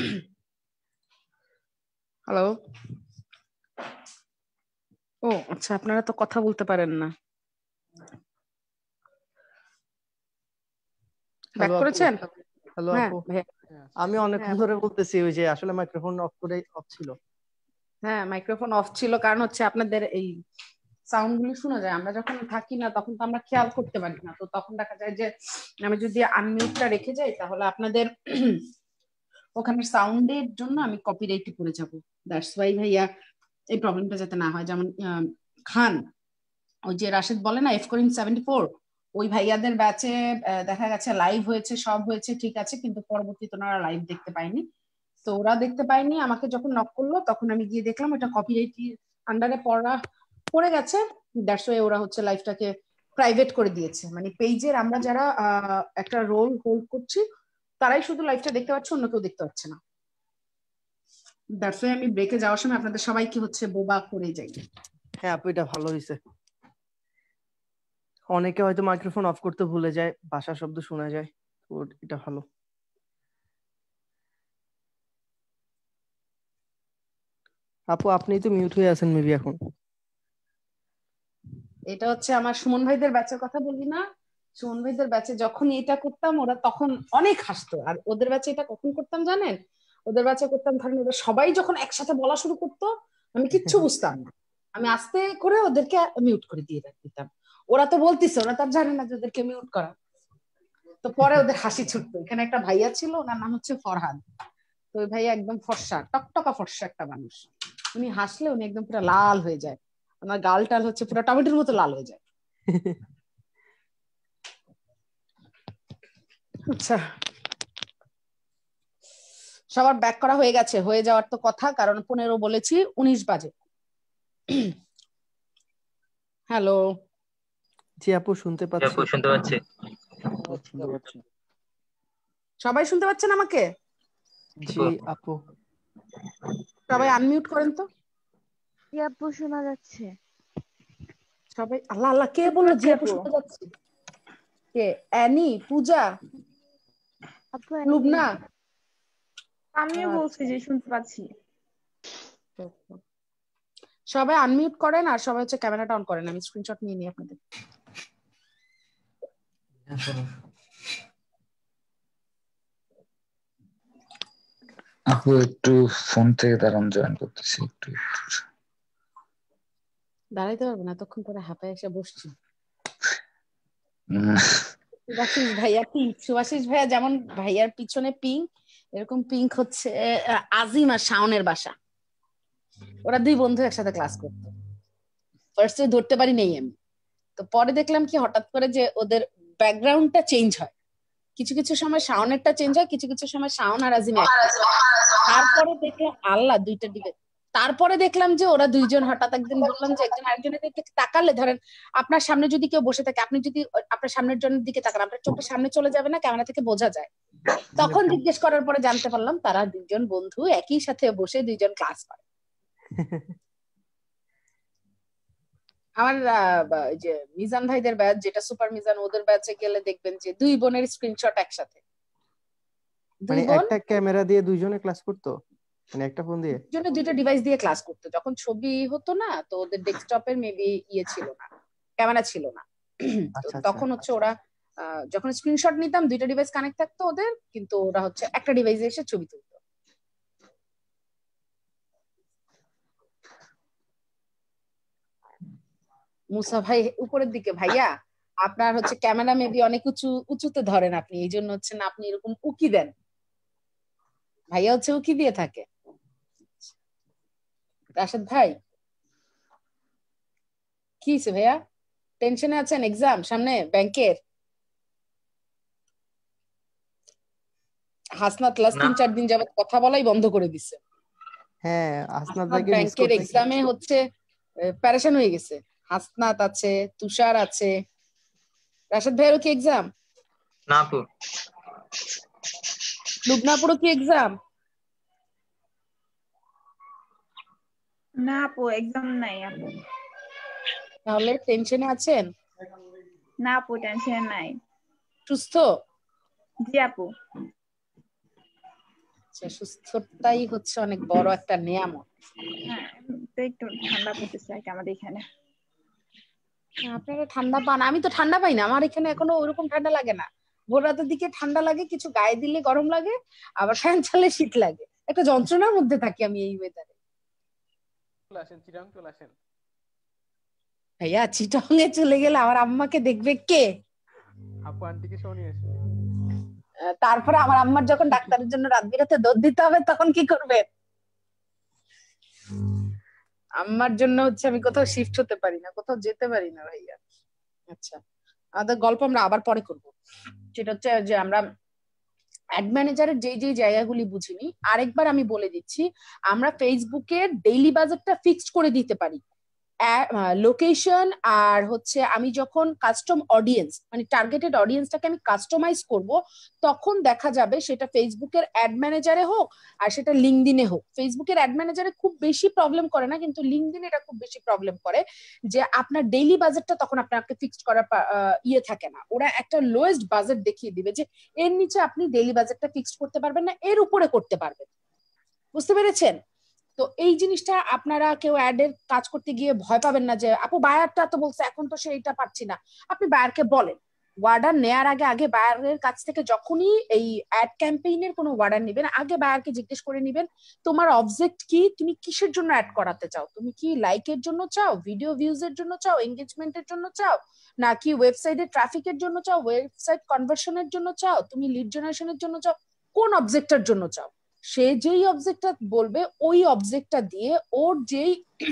হ্যালো, ও আচ্ছা, আপনারা তো কথা বলতে পারেন না। ব্যাক করেছেন? হ্যালো হ্যাঁ আপু, ভাইয়া। আমি অনেকক্ষণ হ্যাঁ ধরে বলতেছি ওই যে আসলে মাইক্রোফোন অফ করে অফ ছিল। হ্যাঁ মাইক্রোফোন অফ ছিল, কারণ হচ্ছে আপনাদের এই সাউন্ড গুলি শোনা যায়। আমরা যখন থাকি না তখন তো আমরা খেয়াল করতে পারি না, তো তখন দেখা যায় যে আমি যদি আনমিউটটা রেখে যাই তাহলে আপনাদের ওখানে সাউন্ডের জন্য আমি কপিরাইট করে যাব। দ্যাটস ওয়াই ভাইয়া এই প্রবলেমটা যাতে না হয়। যেমন আহ, খান, ওই যে রাশেদ বলে না এফ করিম সেভেন্টি ফোর, ওই ভাইয়াদের ব্যাচে দেখা গেছে লাইভ হয়েছে, সব হয়েছে ঠিক আছে, কিন্তু পরবর্তীতে ওনারা লাইভ দেখতে পায়নি। তো ওরা দেখতে পায়নি, আমাকে যখন নক করলো তখন আমি গিয়ে দেখলাম এটা কপিরাইট আন্ডারে পড়া পড়ে গেছে। দ্যাটস ওয়াই ওরা হচ্ছে লাইভটাকে প্রাইভেট করে দিয়েছে। মানে পেজের আমরা যারা আহ, একটা রোল হোল্ড করছি তারাই শুধু লাইভটা দেখতে পাচ্ছে, অন্য কেউ দেখতে পাচ্ছে না। দ্যাটস ওয়াই আমি ব্রেকে যাওয়ার সময় আপনাদের সবাইকে হচ্ছে বোবা করে যাই। হ্যাঁ আপু, এটা ভালো হয়েছে। অনেকে হয়তো মাইক্রোফোন অফ করতে ভুলে যায়, বাসার শব্দ শোনা যায়, তো এটা ভালো। আপু আপনি তো মিউট হয়ে আছেন মেবি এখন। এটা হচ্ছে আমার সুমন ভাইদের ব্যাচের কথা বলি না, সুমন ভাইদের ব্যাচে যখন এটা করতাম ওরা তখন অনেক হাসতো। আর ওদের ব্যাচে এটা কখন করতাম জানেন? ওদের ব্যাচে করতাম ধরেন ওরা সবাই যখন একসাথে বলা শুরু করতো আমি কিচ্ছু বুঝতাম না, আমি আস্তে করে ওদেরকে মিউট করে দিয়ে দিতাম। ওরা তো বলতিছে, ওরা তো আর জানে না যে ওদেরকে মিউট করা। তো পরে ওদের হাসি ছুটতো। এখানে একটা ভাইয়া ছিল, ওনার নাম হচ্ছে ফরহাদ। তো ওই ভাইয়া একদম ফর্সা, টকটকা ফর্সা একটা মানুষ। উনি হাসলে উনি একদম পুরো লাল হয়ে যায়, আমার গাল টাল হচ্ছে পুরো টমেটোর মতো লাল হয়ে যায়। আচ্ছা, সবার ব্যাক করা হয়ে গেছে, হয়ে যাওয়ার তো কথা, কারণ পনেরো বলেছি, উনিশ বাজে। হ্যালো, জি আপু শুনতে পাচ্ছি। আপু শুনতে পাচ্ছি। শুনতে পাচ্ছি। সবাই শুনতে পাচ্ছেন আমাকে? জি আপু। সবাই আনমিউট করেন তো। জি আপু শোনা যাচ্ছে। সবাই আল্লাহ আল্লাহ, কে বললো জি আপু শোনা যাচ্ছে? কে? অ্যানি, পূজা, লুবনা? আমিও বলছি যে শুনতে পাচ্ছি। সবাই আনমিউট করেন আর সবাই হচ্ছে ক্যামেরাটা অন করেন, আমি স্ক্রিনশট নিয়ে নিই আপনাদের। আপু একটু ফোন থেকে দাঁড়ান, জয়েন করতেছি একটু। দাঁড়াইতে পারবো না, এতক্ষণ পরে হাঁপায় এসে বসছি। সুভাষিস ভাইয়া পিঙ্ক, সুভাষিস ভাইয়া যেমন ভাইয়ার পিছনে পিঙ্ক, এরকম পিঙ্ক হচ্ছে আজিম আর শাওনের বাসা। ওরা দুই বন্ধু একসাথে ক্লাস করতো। ফার্স্টে ধরতে পারি নেই আমি, তো পরে দেখলাম কি হঠাৎ করে যে ওদের ব্যাকগ্রাউন্ডটা চেঞ্জ হয়, কিছু কিছু সময় শাওনেরটা চেঞ্জ হয়, কিছু কিছু সময় শাওন আর আজিম এক। তারপরে দেখলাম আল্লাহ দুইটা দিকে, তারপরে দেখলাম যে ওরা দুইজন হঠাৎ একদিন বললাম যে একজন আরেকজনের দিকে তাকালে, ধরেন আপনার সামনে যদি কেউ বসে থাকে, আপনি যদি আপনার সামনের জনের দিকে তাকান, আপনার চোখের সামনে চলে যাবে না, ক্যামেরা থেকে বোঝা যায়। তখন জিজ্ঞেস করার পরে জানতে পারলাম তারা দুইজন বন্ধু একই সাথে বসে দুইজন ক্লাস করে। আমার যে মিজান ভাইদের ব্যাচ, যেটা সুপার মিজান, ওদের ব্যাচে গেলে দেখবেন যে দুই বোনের স্ক্রিনশট একসাথে। মানে একটা ক্যামেরা দিয়ে দুইজনে ক্লাস করতো, মানে একটা ফোন দিয়ে দুজনে দুইটা ডিভাইস দিয়ে ক্লাস করতো। যখন ছবি হতো না তো ওদের ডেস্কটপের মেবি ইয়ে ছিল না, ক্যামেরা ছিল না, তখন হচ্ছে ওরা যখন স্ক্রিনশট নিতাম দুইটা ডিভাইস কানেক্ট থাকতো ওদের, কিন্তু ওরা হচ্ছে একটা ডিভাইসে এসে ছবি তুলতো। মুসা ভাই উপরের দিকে, ভাইয়া আপনার হচ্ছে ক্যামেরা মেবি অনেক উঁচু উঁচুতে ধরেন আপনি, এই জন্য হচ্ছে না আপনি এরকম উকি দেন, ভাইয়া হচ্ছে উকি দিয়ে থাকে। রাশেদ ভাই কি হয়েছে ভাইয়া, টেনশনে আছেন? এক্সাম সামনে ব্যাংকের? হাসনাত লাস্ট তিন চার দিন যাবত কথা বলাই বন্ধ করে দিছে। হ্যাঁ হাসনাত ভাইকে মিস ব্যাংকের করতে এক্সামে হচ্ছে প্যারেশান হয়ে গেছে। হাসনাত আছে, তুষার আছে। রাশেদ ভাইয়েরও কি এক্সাম? না আপু। লুবনাপুরও কি এক্সাম? না আপু এক্সাম নাই আপু। তাহলে টেনশনে আছেন? না আপু টেনশন নাই। সুস্থ? জি আপু। সুস্থতাই হচ্ছে অনেক বড় একটা নিয়ামত। হ্যাঁ, একটু ঠান্ডা পড়তেছে আর কি আমাদের এখানে। আপনারা ঠান্ডা পান, আমি তো ঠান্ডা পাই না, আমার এখানে এখনো ওরকম ঠান্ডা লাগে না। ভোর রাতের দিকে ঠান্ডা লাগে, কিছু গায়ে দিলে গরম লাগে, আবার ফ্যান চালালে শীত লাগে, একটা যন্ত্রণার মধ্যে থাকি আমি এই ওয়েদারে। চলে আসেন, চিরাং চলে আসেন। ভাইয়া চিটাং এ চলে গেলে আমার আম্মাকে দেখবে কে? আপু আন্টিকে সহ নিয়ে আসেন। তারপরে আমার আম্মার যখন ডাক্তারের জন্য রাত বিরাতে দৌড় দিতে হবে তখন কি করবে? আম্মার জন্য হচ্ছে আমি কোথাও শিফট হতে পারি না, কোথাও যেতে পারি না ভাইয়া। আচ্ছা, আমাদের গল্প আমরা আবার পরে করব। সেটা হচ্ছে যে আমরা অ্যাড ম্যানেজারের যেই যেই জায়গাগুলি বুঝিনি, আরেকবার আমি বলে দিচ্ছি, আমরা ফেসবুকের ডেইলি বাজেটটা ফিক্সড করে দিতে পারি। লোকেশন আর হচ্ছে আমি যখন কাস্টম অডিয়েন্স মানে টার্গেটেড অডিয়েন্সটাকে আমি কাস্টমাইজ করব, তখন দেখা যাবে সেটা ফেসবুকের অ্যাড ম্যানেজারে হোক আর সেটা লিঙ্কডইনে হোক। ফেসবুকের অ্যাড ম্যানেজারে খুব বেশি প্রবলেম করে না, কিন্তু লিঙ্কডইনে এটা খুব বেশি প্রবলেম করে যে আপনার ডেইলি বাজেটটা তখন আপনাকে ফিক্সড করার ইয়ে থাকে না। ওরা একটা লোয়েস্ট বাজেট দেখিয়ে দিবে যে এর নিচে আপনি ডেইলি বাজেটটা ফিক্সড করতে পারবেন না, এর উপরে করতে পারবেন। বুঝতে পেরেছেন? তো এই জিনিসটা আপনারা কেউ অ্যাড এর কাজ করতে গিয়ে ভয় পাবেন না যে আপু বায়ারটা তো বলছে এখন তো সেইটা পাচ্ছি না। আপনি বায়ারকে বলেন, ওয়ার্ডার নেয়ার আগে আগে বায়ারের কাছ থেকে যখনই এই অ্যাড ক্যাম্পেইনের কোনো ওয়ার্ডার নেবেন, আগে বায়ারকে জিজ্ঞেস করে নেবেন তোমার অবজেক্ট কি, তুমি কিসের জন্য অ্যাড করাতে চাও? তুমি কি লাইকের জন্য চাও, ভিডিও ভিউজ এর জন্য চাও, এঙ্গেজমেন্টের জন্য চাও, নাকি ওয়েবসাইটে ট্রাফিকের জন্য চাও, ওয়েবসাইট কনভার্সনের জন্য চাও, তুমি লিড জেনারেশনের জন্য চাও, কোন অবজেক্টের জন্য চাও? সে যেই অবজেক্টটা বলবে ওই অবজেক্টটা দিয়ে ওর যেই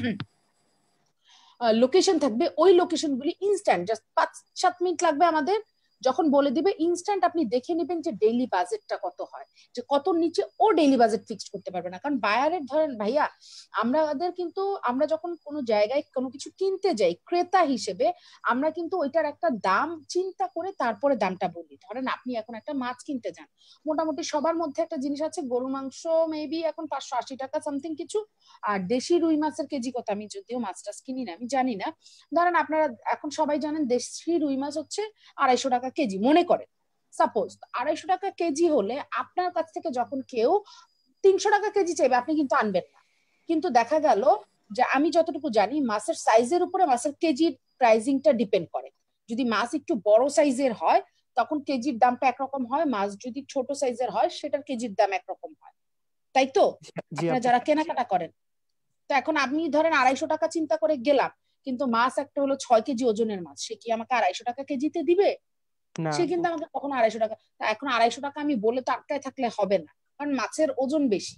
লোকেশন থাকবে ওই লোকেশনগুলি ইনস্ট্যান্ট জাস্ট পাঁচ সাত মিনিট লাগবে আমাদের, যখন বলে দিবে ইনস্ট্যান্ট আপনি দেখে নেবেন যে ডেইলি বাজেটটা কত হয়, যে কত নিচে ও ডেইলি বাজেট ফিক্সড করতে পারবে না। কারণ বায়ারের ধরেন ভাইয়া আমাদের কিন্তু আমরা যখন কোনো জায়গায় কোনো কিছু কিনতে যাই ক্রেতা হিসেবে, আমরা কিন্তু ওইটার একটা দাম চিন্তা করে তারপরে দামটা বলি। ধরেন আপনি এখন একটা মাছ কিনতে যান, মোটামুটি সবার মধ্যে একটা জিনিস আছে, গরু মাংস মেবি এখন পাঁচশো আশি টাকা সামথিং কিছু, আর দেশি রুই মাছের কেজি কত আমি যদিও মাছ টাছ কিনি না আমি জানি না। ধরেন আপনারা এখন সবাই জানেন দেশি রুই মাছ হচ্ছে আড়াইশো টাকা কেজি মনে করেন, সাপোজ আড়াইশো টাকা কেজি হলে আপনার কাছ থেকে যখন কেউ তিনশো টাকা কেজি চাইবে আপনি কিন্তু আনবেন না। কিন্তু দেখা গেল যে আমি যতটুকু জানি মাছের সাইজের উপরে মাছের কেজির প্রাইসিংটা ডিপেন্ড করে। যদি মাছ একটু বড় সাইজের হয় তখন কেজির দামটা একরকম হয়, মাছ যদি ছোট সাইজের হয় সেটার কেজির দাম একরকম হয়, তাই তো? আপনারা যারা কেনাকাটা করেন, তো এখন আপনি ধরেন আড়াইশো টাকা চিন্তা করে গেলাম, কিন্তু মাছ একটা হলো ছয় কেজি ওজনের মাছ, সে কি আমাকে আড়াইশো টাকা কেজিতে দিবে? সে কিন্তু আমাকে কখনো আড়াইশো টাকা, এখন আড়াইশো টাকা আমি বলে তো আটকায় থাকলে হবে না, কারণ মাছের ওজন বেশি।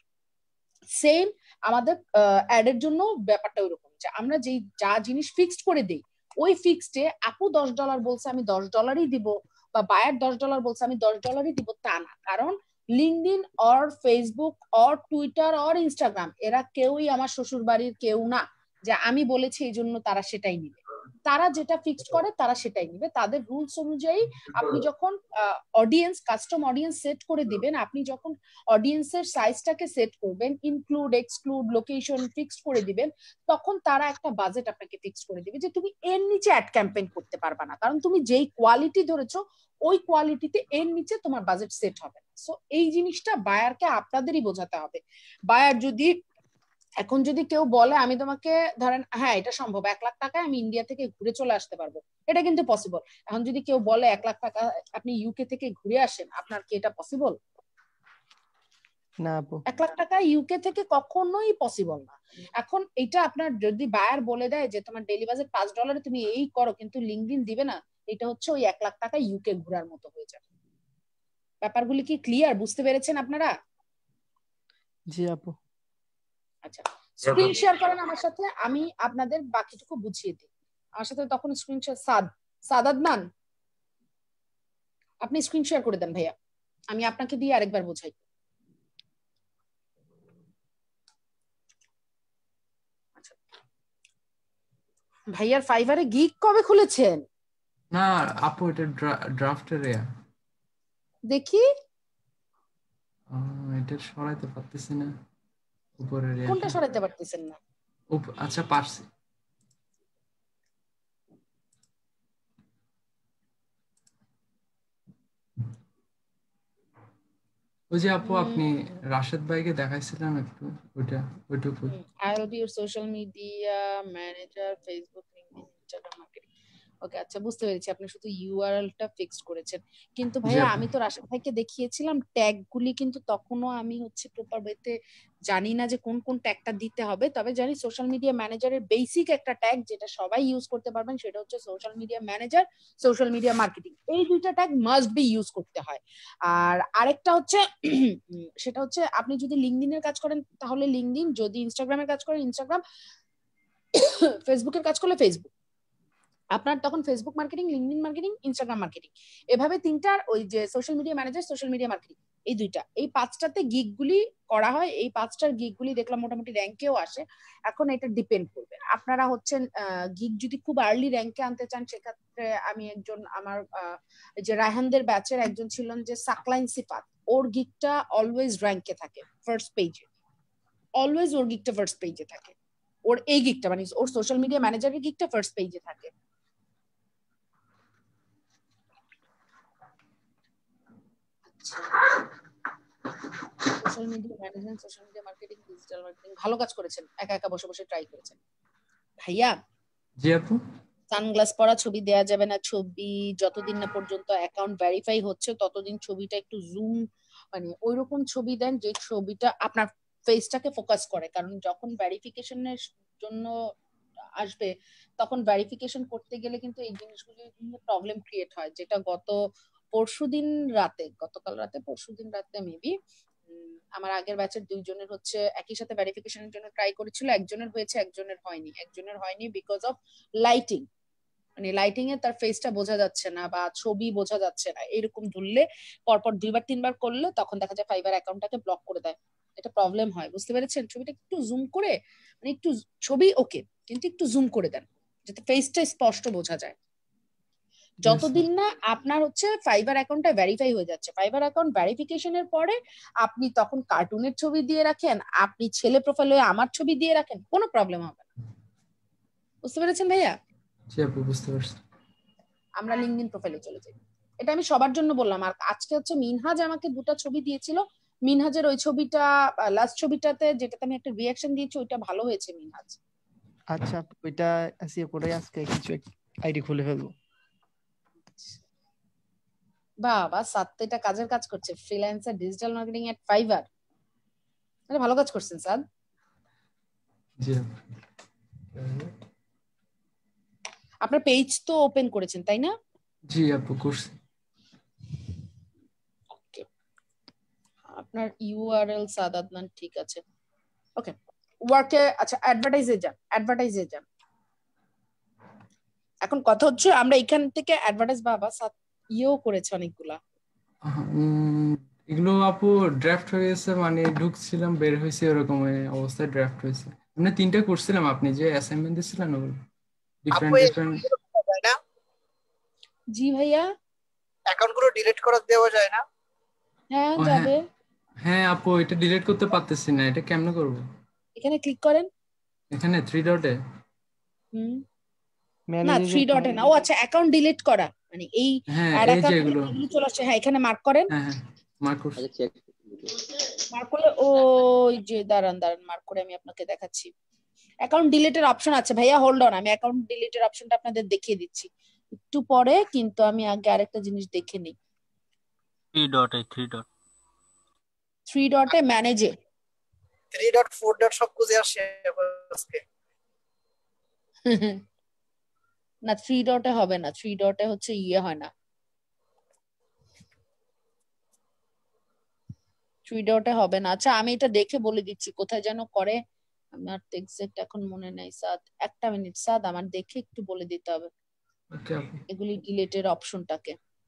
সেম আমাদের অ্যাডের জন্য ব্যাপারটা ওইরকম যে আমরা যেই যা জিনিস ফিক্সড করে দিই ওই ফিক্সডে আপু দশ ডলার বলছে আমি দশ ডলারই দিব, বা বায়ার দশ ডলার বলছে আমি দশ ডলারই দিব, তা না। কারণ LinkedIn or Facebook or Twitter or Instagram এরা কেউই আমার শ্বশুর বাড়ির কেউ না যে আমি বলেছি এই জন্য তারা সেটাই নিবে। তারা যেটা ফিক্সড করে তারা সেটাই নিবে। তাদের রুলস অনুযায়ী আপনি যখন অডিয়েন্স কাস্টম অডিয়েন্স সেট করে দিবেন, আপনি যখন অডিয়েন্সের সাইজটাকে সেট করবেন, ইনক্লুড এক্সক্লুড লোকেশন ফিক্সড করে দিবেন, তখন তারা একটা বাজেট আপনাকে ফিক্স করে দিবে যে তুমি এর নিচে অ্যাড ক্যাম্পেইন করতে পারবা না, কারণ তুমি যেই কোয়ালিটি ধরেছো ওই কোয়ালিটিতে এর নিচে তোমার বাজেট সেট হবে না। সো এই জিনিসটা বায়ারকে আপনাদেরই বোঝাতে হবে। বায়ার যদি এখন যদি কেউ বলে আমি তোমাকে ধরেন হ্যাঁ এটা সম্ভব এক লাখ টাকায় আমি ইন্ডিয়া থেকে ঘুরে চলে আসতে পারবো, এটা কিন্তু পসিবল। এখন যদি কেউ বলে এক লাখ টাকা আপনি ইউকে থেকে ঘুরে আসেন, আপনার কি এটা পসিবল? না আপু, এক লাখ টাকা ইউকে থেকে কখনোই পসিবল না। এখন এটা আপনার যদি বায়ার বলে দেয় যে তোমার ডেইলি বাজেট পাঁচ ডলারে তুমি এই করো কিন্তু লিঙ্কডইন দিবে না, এটা হচ্ছে ওই এক লাখ টাকা ইউকে ঘোরার মতো হয়ে যাবে। ব্যাপারগুলি কি ক্লিয়ার? বুঝতে পেরেছেন আপনারা? জি আপু। আচ্ছা, স্ক্রিন শেয়ার করেন আমার সাথে, আমি আপনাদের বাকিটুকু বুঝিয়ে দিই। আমার সাথে তখন স্ক্রিন শেয়ার সাদ সাদাদমান আপনি স্ক্রিন শেয়ার করে দেন ভাইয়া, আমি আপনাকে দিয়ে আরেকবার বোঝাই। আচ্ছা ভাইয়ার ফাইবারে গিগ কবে খুলেছেন? না আপু এটা ড্রাফটের এরিয়া দেখি। এটা সরাইতে পারতেছি না উপরের এরিয়া। কোনটা সরাইতে পারতেছেন না? আচ্ছা পারছি। ওই যে আপু আপনি রাশেদ ভাইকে দেখাইছিলেন একটু ওইটা ওইটুকু I will be your social media manager, Facebook, LinkedIn, Instagram marketing. ওকে আচ্ছা বুঝতে পেরেছি আপনি শুধু ইউআরএলটা ফিক্সড করেছেন কিন্তু ভাইয়া আমি তো রাশেদ ভাইকে দেখিয়েছিলাম ট্যাগগুলি কিন্তু তখনও আমি হচ্ছে প্রপার ওয়েতে জানি না যে কোন কোন ট্যাগটা দিতে হবে তবে জানি সোশ্যাল মিডিয়া ম্যানেজারের বেসিক একটা ট্যাগ যেটা সবাই ইউজ করতে পারবেন সেটা হচ্ছে social media manager social media marketing এই দুইটা ট্যাগ মাস্ট বি ইউজ করতে হয় আর আরেকটা হচ্ছে সেটা হচ্ছে আপনি যদি লিঙ্কডইনের কাজ করেন তাহলে লিঙ্কডইন যদি ইনস্টাগ্রামের কাজ করেন ইনস্টাগ্রাম ফেসবুকের কাজ করলে ফেসবুক আপনার তখন Facebook marketing LinkedIn marketing Instagram marketing এভাবে তিনটার ওই যে social media manager social media marketing এই দুইটা এই পাঁচটাতে গিগগুলি করা হয় এই পাঁচটার গিগগুলি দেখলাম মোটামুটি র্যাঙ্কেও আসে এখন এটা ডিপেন্ড করবে আপনারা হচ্ছেন গিগ যদি খুব আর্লি র্যাঙ্কে আনতে চান সেক্ষেত্রে আমি একজন আমার যে রায়হানদের ব্যাচের একজন ছিলেন যে সাকলাইন সিফাত ওর গিগটা অলওয়েজ র্যাঙ্কে থাকে ফার্স্ট পেজে অলওয়েজ ওর গিগটা ফার্স্ট পেজে থাকে ওর এই গিগটা মানে ওর সোশ্যাল মিডিয়া ম্যানেজারের গিগটা ফার্স্ট পেজে থাকে social media management social media marketing digital marketing ভালো কাজ করেছেন একা একা বসে বসে ট্রাই করেছেন ভাইয়া জি আপু সানগ্লাস পরা ছবি দেয়া যাবে না ছবি যতদিন না পর্যন্ত অ্যাকাউন্ট ভেরিফাই হচ্ছে ততদিন ছবিটা একটু জুম মানে ওইরকম ছবি দেন যে ছবিটা আপনার ফেসটাকে ফোকাস করে কারণ যখন ভেরিফিকেশনের জন্য আসবে তখন ভেরিফিকেশন করতে গেলে কিন্তু এই জিনিসগুলো প্রবলেম ক্রিয়েট হয় যেটা গত পরশুদিন রাতে গতকাল রাতে পরশুদিন রাতে মেবি আমার আগের ব্যাচের দুইজনের হচ্ছে একই সাথে ভেরিফিকেশনের জন্য ট্রাই করেছিল একজনের হয়েছে একজনের হয়নি একজনের হয়নি বিকজ অফ লাইটিং মানে লাইটিং এ তার ফেসটা বোঝা যাচ্ছে না বা ছবি বোঝা যাচ্ছে না এরকম ধরলে পরপর দুইবার তিনবার করলে তখন দেখা যায় ফাইবার অ্যাকাউন্টটাকে ব্লক করে দেয় এটা প্রবলেম হয় বুঝতে পেরেছেন ছবিটা একটু জুম করে মানে একটু ছবি ওকে কিন্তু একটু জুম করে দেন যাতে ফেসটা স্পষ্ট বোঝা যায় যতদিন না আপনার হচ্ছে ফাইবার অ্যাকাউন্টটা ভেরিফাই হয়ে যাচ্ছে ফাইবার অ্যাকাউন্ট ভেরিফিকেশনের পরে আপনি তখন কার্টুনের ছবি দিয়ে রাখেন আপনি ছেলে প্রোফাইল হয়ে আমার ছবি দিয়ে রাখেন কোনো প্রবলেম হবে না বুঝতে পেরেছেন ভাইয়া জি আপু বুঝতে পারছি আমরা লিঙ্কডইন প্রোফাইলে চলে যাই এটা আমি সবার জন্য বললাম আর আজকে হচ্ছে মিনহাজ আমাকে দুটো ছবি দিয়েছিল মিনহাজের ওই ছবিটা লাস্ট ছবিটাতে যেটাতে আমি একটা রিঅ্যাকশন দিয়েছি ওইটা ভালো হয়েছে মিনহাজ আচ্ছা ওইটা আসিয়ে পরে আজকে কিছু আইডি খুলে ফেলবো বাবা সাতটা কাজের কাজ করছে freelancer digital marketing at Fiverr এটা ভালো কাজ করছেন স্যার জি আপনার পেজ তো ওপেন করেছেন তাই না জি আপু করছি ওকে আপনার ইউআরএল সাদাতনান ঠিক আছে ওকে ওয়ার্কে আচ্ছা অ্যাডভার্টাইজে যান অ্যাডভার্টাইজে যান এখন কথা হচ্ছে আমরা এখান থেকে অ্যাডভার্টাইজ বাবা ইয়েও করেছে অনেকগুলা এগুলো আপু ড্রাফট হয়ে গেছে মানে ঢুকছিলাম বের হয়েছে এরকম অবস্থায় ড্রাফট হয়েছে মানে তিনটা করছিলাম আপনি যে অ্যাসাইনমেন্ট দিছিলেন ওগুলো ডিফারেন্ট ডিফারেন্ট জি ভাইয়া অ্যাকাউন্ট গুলো ডিলিট করে দেওয়া যায় না হ্যাঁ যাবে হ্যাঁ আপু এটা ডিলিট করতে পারতেছি না এটা কেমনে করব এখানে ক্লিক করেন এখানে থ্রি ডটে হুম না থ্রি ডটে না ও আচ্ছা অ্যাকাউন্ট ডিলিট করা মানে এই অ্যাড অ্যাকাউন্ট এগুলো চলে আসছে হ্যাঁ এখানে মার্ক করেন হ্যাঁ হ্যাঁ মার্ক করছি মার্ক করলে ওই যে দাঁড়ান দাঁড়ান মার্ক করে আমি আপনাকে দেখাচ্ছি অ্যাকাউন্ট ডিলিটের অপশন আছে ভাইয়া হোল্ড অন আমি অ্যাকাউন্ট ডিলিটের অপশনটা আপনাদের দেখিয়ে দিচ্ছি একটু পরে কিন্তু আমি আগে আরেকটা জিনিস দেখে নিই থ্রি ডটে থ্রি ডট থ্রি ডটে ম্যানেজে থ্রি ডট ফোর ডট সব খুঁজে আসে আজকে না থ্রি ডটে হবে না থ্রি ডটে হচ্ছে ইয়ে হয় না থ্রি ডটে হবে না আচ্ছা আমি এটা দেখে বলে দিচ্ছি কোথায় যেন করে আমার এক্সাক্ট এখন মনে নাই সাদ একটা মিনিট সাদ আমার দেখে একটু বলে দিতে হবে ওকে এগুলি ডিলিটের অপশনটাকে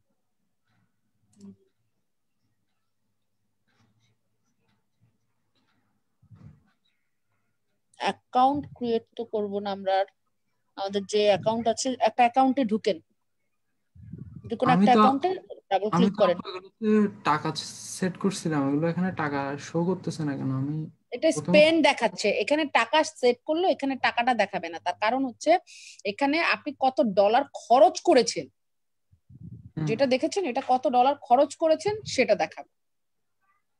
অ্যাকাউন্ট ক্রিয়েট তো করব না আমরা আমাদের যে অ্যাকাউন্ট আছে একটা অ্যাকাউন্টে ঢুকেন কোন একটা অ্যাকাউন্টে ডাবল ক্লিক করেন টাকা সেট করছিলাম এগুলো এখানে টাকা শো করতেছে না কেন আমি এটা স্পেন্ড দেখাচ্ছে এখানে টাকা সেট করলে এখানে টাকাটা দেখাবে না তার কারণ হচ্ছে এখানে আপনি কত ডলার খরচ করেছেন যেটা দেখেছেন এটা কত ডলার খরচ করেছেন সেটা দেখাবে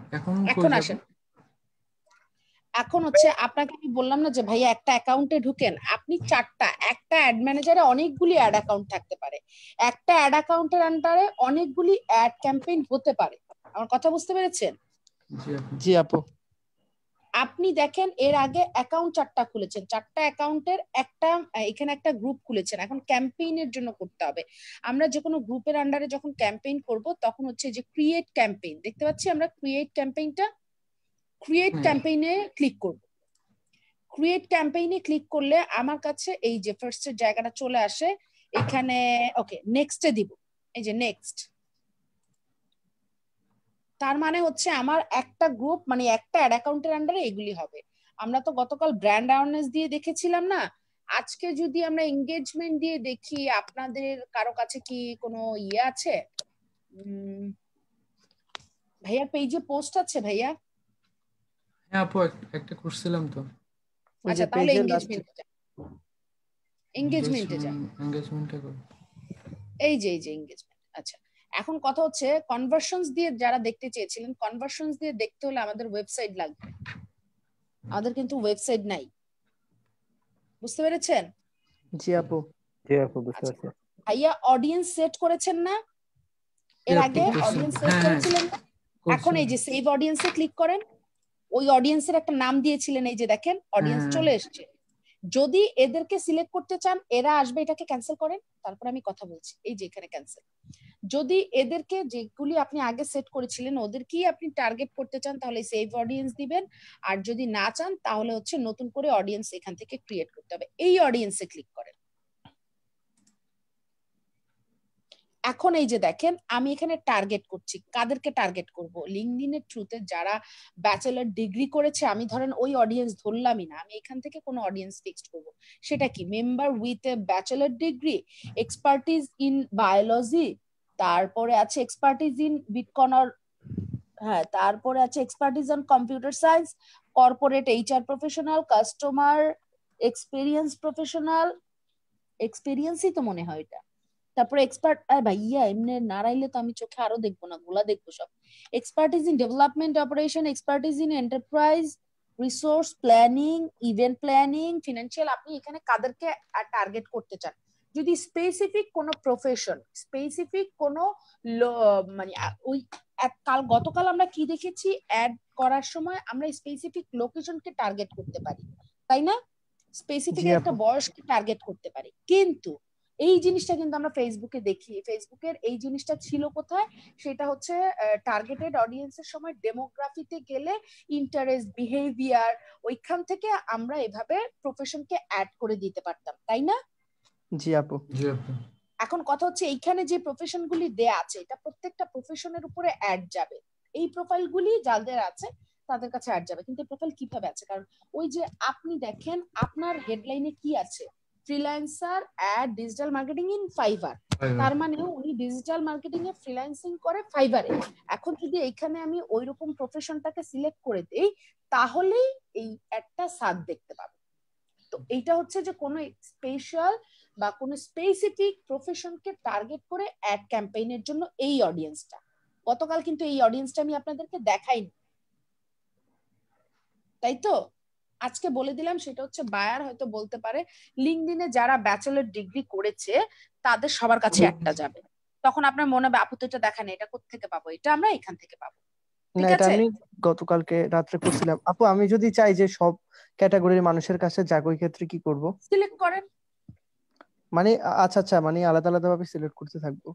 এখন এখন আসেন, এখন হচ্ছে আপনাকে আমি বললাম না যে ভাইয়া একটা অ্যাকাউন্টে ঢুকেন, আপনি চারটা, একটা অ্যাড ম্যানেজারে অনেকগুলি অ্যাড অ্যাকাউন্ট থাকতে পারে, একটা অ্যাড অ্যাকাউন্টের আন্ডারে অনেকগুলি অ্যাড ক্যাম্পেইন হতে পারে। আমার কথা বুঝতে পেরেছেন? জি আপু। আপনি দেখেন এর আগে অ্যাকাউন্ট চারটা খুলেছেন, চারটা অ্যাকাউন্টের একটা এখানে একটা গ্রুপ খুলেছেন, এখন ক্যাম্পেইনের জন্য করতে হবে। আমরা যে কোনো গ্রুপের আন্ডারে যখন ক্যাম্পেইন করব তখন হচ্ছে যে ক্রিয়েট ক্যাম্পেইন দেখতে পাচ্ছি আমরা, ক্রিয়েট ক্যাম্পেইনটা, ক্রিয়েট ক্যাম্পেইনে ক্লিক করব। ক্রিয়েট ক্যাম্পেইনে ক্লিক করলে আমার কাছে এই যে ফার্স্টের জায়গাটা চলে আসে, এখানে ওকে নেক্সটে দিব, এই যে নেক্সট। তার মানে হচ্ছে আমার একটা গ্রুপ মানে একটা অ্যাড অ্যাকাউন্টের আন্ডারে এগুলি হবে। আমরা তো গতকাল ব্র্যান্ড অ্যাওয়ারনেস দিয়ে দেখেছিলাম না, আজকে যদি আমরা এঙ্গেজমেন্ট দিয়ে দেখি, আপনাদের কারো কাছে কি কোনো ইয়ে আছে? ভাইয়া পেজে পোস্ট আছে ভাইয়া? হ্যাঁ আপু একটা করছিলাম তো। আচ্ছা তাহলে এঙ্গেজমেন্টে যান, এঙ্গেজমেন্টে যান, এঙ্গেজমেন্টে করব। এই যে এই যে এঙ্গেজমেন্ট। আচ্ছা এখন কথা হচ্ছে কনভার্সনস দিয়ে যারা দেখতে চেয়েছিলেন, কনভার্সনস দিয়ে দেখতে হলে আমাদের ওয়েবসাইট লাগবে, আমাদের কিন্তু ওয়েবসাইট নাই, বুঝতে পেরেছেন? জি আপু। জি আপু বুঝতে পারছি। ভাইয়া অডিয়েন্স সেট করেছেন না? এর আগে অডিয়েন্স সেট করেছিলেন না? এখন এই যে সেভ অডিয়েন্সে ক্লিক করেন, ওই অডিয়েন্সের একটা নাম দিয়েছিলেন, এই যে দেখেন অডিয়েন্স চলে এসেছে। যদি এদেরকে সিলেক্ট করতে চান এরা আসবে, এটাকে ক্যান্সেল করেন, তারপর আমি কথা বলছি। এই যে এখানে ক্যান্সেল। যদি এদেরকে যেগুলি আপনি আগে সেট করেছিলেন ওদেরকেই আপনি টার্গেট করতে চান তাহলে সেভ অডিয়েন্স দিবেন, আর যদি না চান তাহলে হচ্ছে নতুন করে অডিয়েন্স এখান থেকে ক্রিয়েট করতে হবে। এই অডিয়েন্সে ক্লিক করেন। এখন এই যে দেখেন আমি এখানে টার্গেট করছি, কাদেরকে টার্গেট করব? লিঙ্কডইনের থ্রুতে যারা ব্যাচেলর ডিগ্রি করেছে, আমি ধরেন ওই অডিয়েন্স ধরলামই না, আমি এখান থেকে কোনো অডিয়েন্স ফিক্সড করব। সেটা কি? Member with a bachelor degree, expertise in biology, তারপরে আছে এক্সপার্টিজ ইন বিটকয়েন, হ্যাঁ তারপরে আছে expertise on computer science, corporate HR professional, customer experience professional, এক্সপেরিয়েন্সই তো মনে হয় এটা। তারপরে এক্সপার্ট, আর ভাইয়া এমনি নাড়াইলে তো আমি চোখে আরো দেখবো না, গোলা দেখবো সব। Expertise in development operation, expertise in enterprise resource planning, event planning, financial. আপনি এখানে কাদেরকে টার্গেট করতে চান? যদি স্পেসিফিক কোনো প্রফেশন, স্পেসিফিক কোনো মানে ওই কাল গতকাল আমরা কি দেখেছি, অ্যাড করার সময় আমরা স্পেসিফিক লোকেশনকে টার্গেট করতে পারি, তাই না? স্পেসিফিক একটা বয়সকে টার্গেট করতে পারি, কিন্তু এই জিনিসটা কিন্তু আমরা ফেসবুকে দেখি। ফেসবুকের এই জিনিসটা ছিল কোথায়? সেটা হচ্ছে টার্গেটেড অডিয়েন্সের সময় ডেমোগ্রাফিতে গেলে ইন্টারেস্ট, বিহেভিয়ার, ওইখান থেকে আমরা এভাবে প্রফেশনকে অ্যাড করে দিতে পারতাম, তাই না? জি আপু। জি আপু। এখন কথা হচ্ছে এইখানে যে প্রফেশনগুলি দেয়া আছে এটা প্রত্যেকটা প্রফেশনের উপরে অ্যাড যাবে। এই প্রোফাইলগুলি যাদের আছে তাদের কাছে অ্যাড যাবে, কিন্তু প্রোফাইল কিভাবে আছে? কারণ ওই যে আপনি দেখেন আপনার হেডলাইনে কি আছে, freelancer ad digital marketing in Fiverr, তার মানে উনি ডিজিটাল মার্কেটিং এ ফ্রিল্যান্সিং করে ফাইবারে। এখন যদি এইখানে আমি ওইরকম প্রফেশনটাকে সিলেক্ট করে দেই তাহলেই এই একটা সাদ দেখতে পাবো। তো এইটা হচ্ছে যে কোনো স্পেশাল বা কোনো স্পেসিফিক প্রফেশনকে টার্গেট করে অ্যাড ক্যাম্পেইনের জন্য এই অডিয়েন্সটা। গতকাল কিন্তু এই অডিয়েন্সটা আমি আপনাদেরকে দেখাইনি, তাই তো? আজকে বলে দিলাম। সেটা হচ্ছে বায়ার হয়তো বলতে পারে লিঙ্কডইনে যারা ব্যাচেলর ডিগ্রি করেছে তাদের সবার কাছে একটা যাবে, তখন আপনার মনে হবে আপু তো এটা দেখা নেই, এটা কোথা থেকে পাবো? এটা আমরা এখান থেকে পাবো। না, এটা আমি গতকালকে রাত্রে করছিলাম। আপু আমি যদি চাই যে সব ক্যাটাগরির মানুষের কাছে যাক, ওই ক্ষেত্রে কি করব? সিলেক্ট করেন। মানে আচ্ছা আচ্ছা, মানে আলাদা আলাদা ভাবে সিলেক্ট করতে থাকবো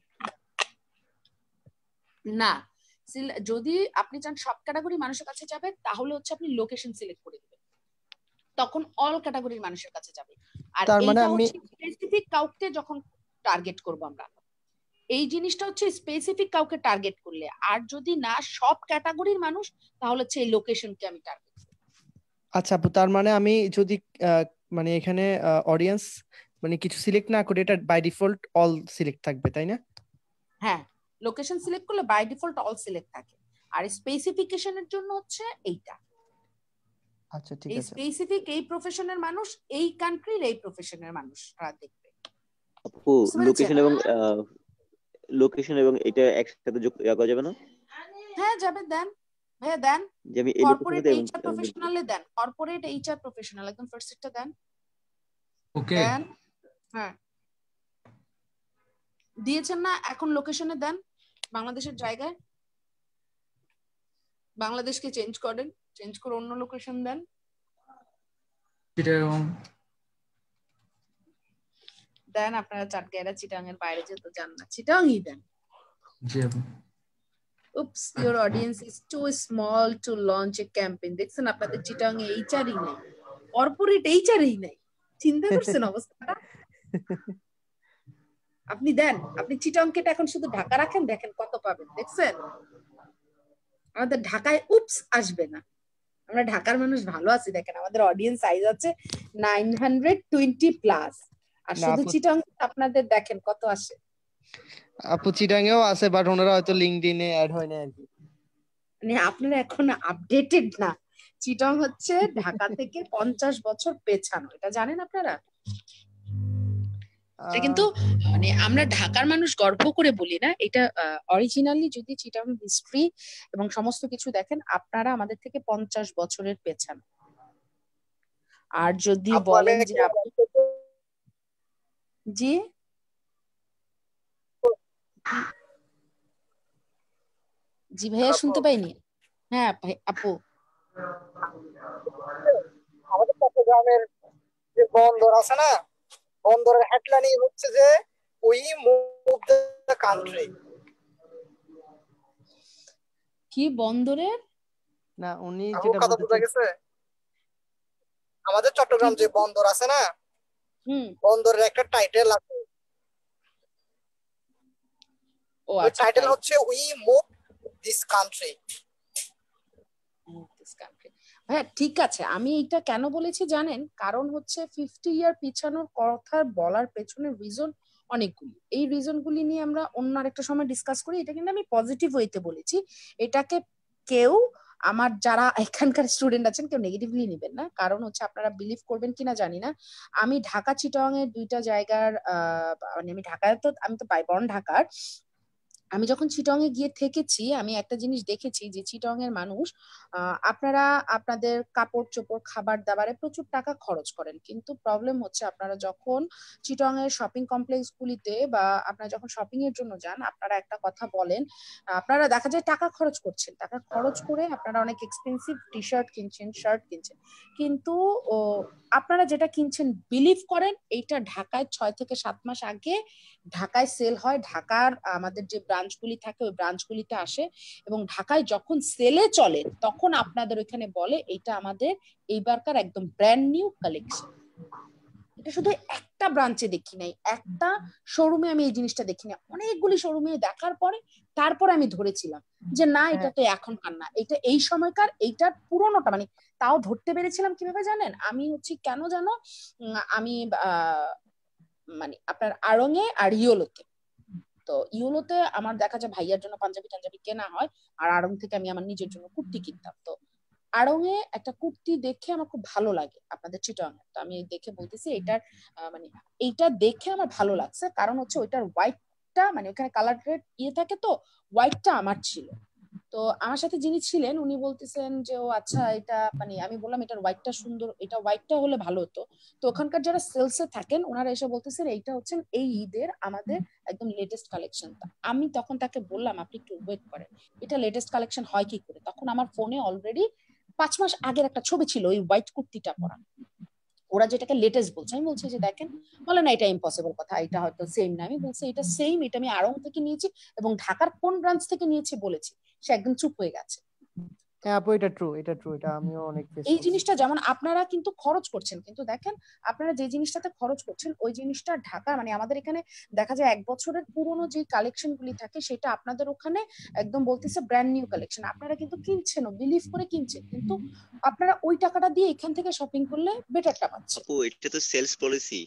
না? যদি আপনি চান সব ক্যাটাগরি মানুষের কাছে যাবে তাহলে হচ্ছে আপনি লোকেশন সিলেক্ট করে দিবেন, তখন অল ক্যাটাগরির মানুষের কাছে যাবে। আর এইটা হচ্ছে স্পেসিফিক কাউকে যখন টার্গেট করব আমরা, এই জিনিসটা হচ্ছে স্পেসিফিক কাউকে টার্গেট করলে। আর যদি না সব ক্যাটাগরির মানুষ তাহলে হচ্ছে এই লোকেশনকে আমি টার্গেট করব। আচ্ছা আপু, তার মানে আমি যদি মানে এখানে অডিয়েন্স মানে কিছু সিলেক্ট না করে এটা বাই ডিফল্ট অল সিলেক্ট থাকবে, তাই না? হ্যাঁ, লোকেশন সিলেক্ট করলে বাই ডিফল্ট অল সিলেক্ট থাকে, আর স্পেসিফিকেশনের জন্য হচ্ছে এইটা। আচ্ছা ঠিক এই আছে। স্পেসিফিক এই প্রফেশনের মানুষ, এই কান্ট্রির এই প্রফেশনের মানুষরা দেখবে। আপু লোকেশন এবং লোকেশন এবং এটা একসাথে যোগ করা যাবে না? হ্যাঁ যাবে, দেন ভাইয়া দেন যে আমি এই কর্পোরেট লোকেশনে এইচআর প্রফেশনালে দেন কর্পোরেট এইচআর প্রফেশনাল একদম ফার্স্ট এটা দেন ওকে দেন হ্যাঁ দিয়েছেন না এখন লোকেশনে দেন বাংলাদেশের জায়গায় বাংলাদেশকে চেঞ্জ করেন চেঞ্জ করে অন্য লোকেশন দেন চিটাগং দেন আপনারা চাটগাঁয়েরা চিটাং এর বাইরে যেতে চান না চিটাংই দেন জি আপু Oops, your audience is too small to launch a campaign. দেখছেন আপনাদের চিটাং এ এইচআরই নাই কর্পোরেট এইচআরই নাই চিন্তা করছেন অবস্থাটা আপনি দেন আপনি চিটাংকেটা এখন শুধু ঢাকা রাখেন দেখেন কত পাবেন দেখছেন আমাদের ঢাকায় উপস আসবে না আমরা ঢাকার মানুষ ভালো আছি দেখেন আমাদের অডিয়েন্স সাইজ আছে নাইন হান্ড্রেড টোয়েন্টি প্লাস আর শুধু চিটাং আপনাদের দেখেন কত আসে আপু চিটাংয়েও আছে বাট ওনারা হয়তো লিংকডইনে অ্যাড হয় না আর কি মানে আপনারা এখন আপডেটেড না চিটাং হচ্ছে ঢাকা থেকে পঞ্চাশ বছর পেছানো এটা জানেন আপনারা কিন্তু মানে আমরা ঢাকার মানুষ গর্ব করে বলি না এটা অরিজিনালি যদি চিটাং হিস্ট্রি এবং সমস্ত কিছু দেখেন আপনারা আমাদের থেকে পঞ্চাশ বছরের পেছানো আর যদি বলেন যে জি জি ভাইয়া শুনতে পাইনি হ্যাঁ ভাই আপু আমাদের চট্টগ্রামের যে বন্দর আছে না বন্দরের হেডলাইনই হচ্ছে যে উই মুভ দ্য কান্ট্রি কি বন্দরের না উনি যেটা কথা বুঝা গেছে আমাদের চট্টগ্রাম যে বন্দর আছে না হুম বন্দরের একটা টাইটেল আছে ও আচ্ছা টাইটেল হচ্ছে উই মুভ দিস কান্ট্রি হ্যাঁ ঠিক আছে আমি এটা কেন বলেছি জানেন কারণ হচ্ছে ফিফটি ইয়ার পিছানোর কথা বলার পেছনে রিজন অনেকগুলি এই রিজনগুলি নিয়ে আমরা অন্য আরেকটা সময় ডিসকাস করি এটা কিন্তু আমি পজিটিভ ওয়েতে বলেছি এটাকে কেউ আমার যারা এখানকার স্টুডেন্ট আছেন কেউ নেগেটিভলি নেবেন না কারণ হচ্ছে আপনারা বিলিভ করবেন কিনা জানি না আমি ঢাকা চিটাং এর দুইটা জায়গার আহ মানে আমি ঢাকায় তো আমি তো বাইবর্ন ঢাকার আমি যখন চিটং এ গিয়ে থেকেছি আমি একটা জিনিস দেখেছি যে চিটং এর মানুষ আপনারা আপনাদের কাপড় চোপড় খাবার দাবারে প্রচুর টাকা খরচ করেন কিন্তু প্রবলেম হচ্ছে আপনারা যখন চিটং এর শপিং কমপ্লেক্স গুলিতে বা আপনারা যখন শপিং এর জন্য যান আপনারা একটা কথা বলেন আপনারা দেখা যায় টাকা খরচ করছেন টাকা খরচ করে আপনারা অনেক এক্সপেন্সিভ টি শার্ট কিনছেন শার্ট কিনছেন কিন্তু আপনারা যেটা কিনছেন বিলিভ করেন এইটা ঢাকায় ছয় থেকে সাত মাস আগে ঢাকায় সেল হয় ঢাকার আমাদের যে ব্রাঞ্চগুলি থাকে ওই ব্রাঞ্চগুলিতে আসে এবং ঢাকায় যখন সেলে চলে তখন আপনাদের ওইখানে বলে এটা আমাদের এইবারকার একদম ব্র্যান্ড নিউ কালেকশন এটা শুধু একটা ব্রাঞ্চে দেখি নাই একটা শোরুমে আমি এই জিনিসটা দেখি না অনেকগুলি শোরুমে দেখার পরে তারপরে আমি ধরেছিলাম যে না এটা তো এখনকার না এটা এই সময়কার এইটার পুরোনোটা মানে তাও ধরতে পেরেছিলাম কিভাবে জানেন আমি হচ্ছে কেন জানো আমি আহ মানে আপনার আড়ং এ আর ইয়োলোতে তো ইয়োলোতে আমার দেখা যায় ভাইয়ার জন্য পাঞ্জাবি টাঞ্জাবি কেনা হয় আর আড়ং থেকে আমি আমার নিজের জন্য কুর্তি কিনতাম তো আড়ং এ একটা কুর্তি দেখে আমার খুব ভালো লাগে আপনাদের চিটাং তো আমি দেখে বলতেছি এটার মানে এইটা দেখে আমার ভালো লাগছে কারণ হচ্ছে ওইটার হোয়াইটটা মানে ওখানে কালার রেড ইয়ে থাকে তো হোয়াইটটা আমার ছিল তো আমার সাথে যিনি ছিলেন উনি বলতেছেন যে ও আচ্ছা এটা মানে আমি বললাম এটার হোয়াইটটা সুন্দর এটা হোয়াইটটা হলে ভালো হতো তো ওখানকার যারা সেলসে থাকেন ওনারা এসে বলতেছেন এইটা হচ্ছেন এই ঈদের আমাদের একদম লেটেস্ট কালেকশন আমি তখন তাকে বললাম আপনি একটু ওয়েট করেন এটা লেটেস্ট কালেকশন হয় কি করে তখন আমার ফোনে অলরেডি পাঁচ মাস আগের একটা ছবি ছিল ওই হোয়াইট কুর্তিটা পরা ওরা যেটাকে লেটেস্ট বলছে আমি বলছি যে দেখেন বলে না এটা ইম্পসিবল কথা এটা হয়তো সেম না আমি বলছি এটা সেম এটা আমি আড়ং থেকে নিয়েছি এবং ঢাকার কোন ব্রাঞ্চ থেকে নিয়েছি বলেছি সে একদম চুপ হয়ে গেছে হ্যাঁ আপু এটা ট্রু এটা ট্রু এটা আমিও অনেক এই জিনিসটা যেমন আপনারা কিন্তু খরচ করছেন কিন্তু দেখেন আপনারা যে জিনিসটাতে খরচ করছেন ওই জিনিসটা ঢাকা মানে আমাদের এখানে দেখা যায় এক বছরের পুরনো যে কালেকশন গুলি থাকে সেটা আপনাদের ওখানে একদম বলতেছে ব্র্যান্ড নিউ কালেকশন আপনারা কিন্তু কিনছেন বিলিভ করে কিনছেন কিন্তু আপনারা ওই টাকাটা দিয়ে এখান থেকে শপিং করলে বেটারটা পাচ্ছেন আপু এটা তো সেলস পলিসি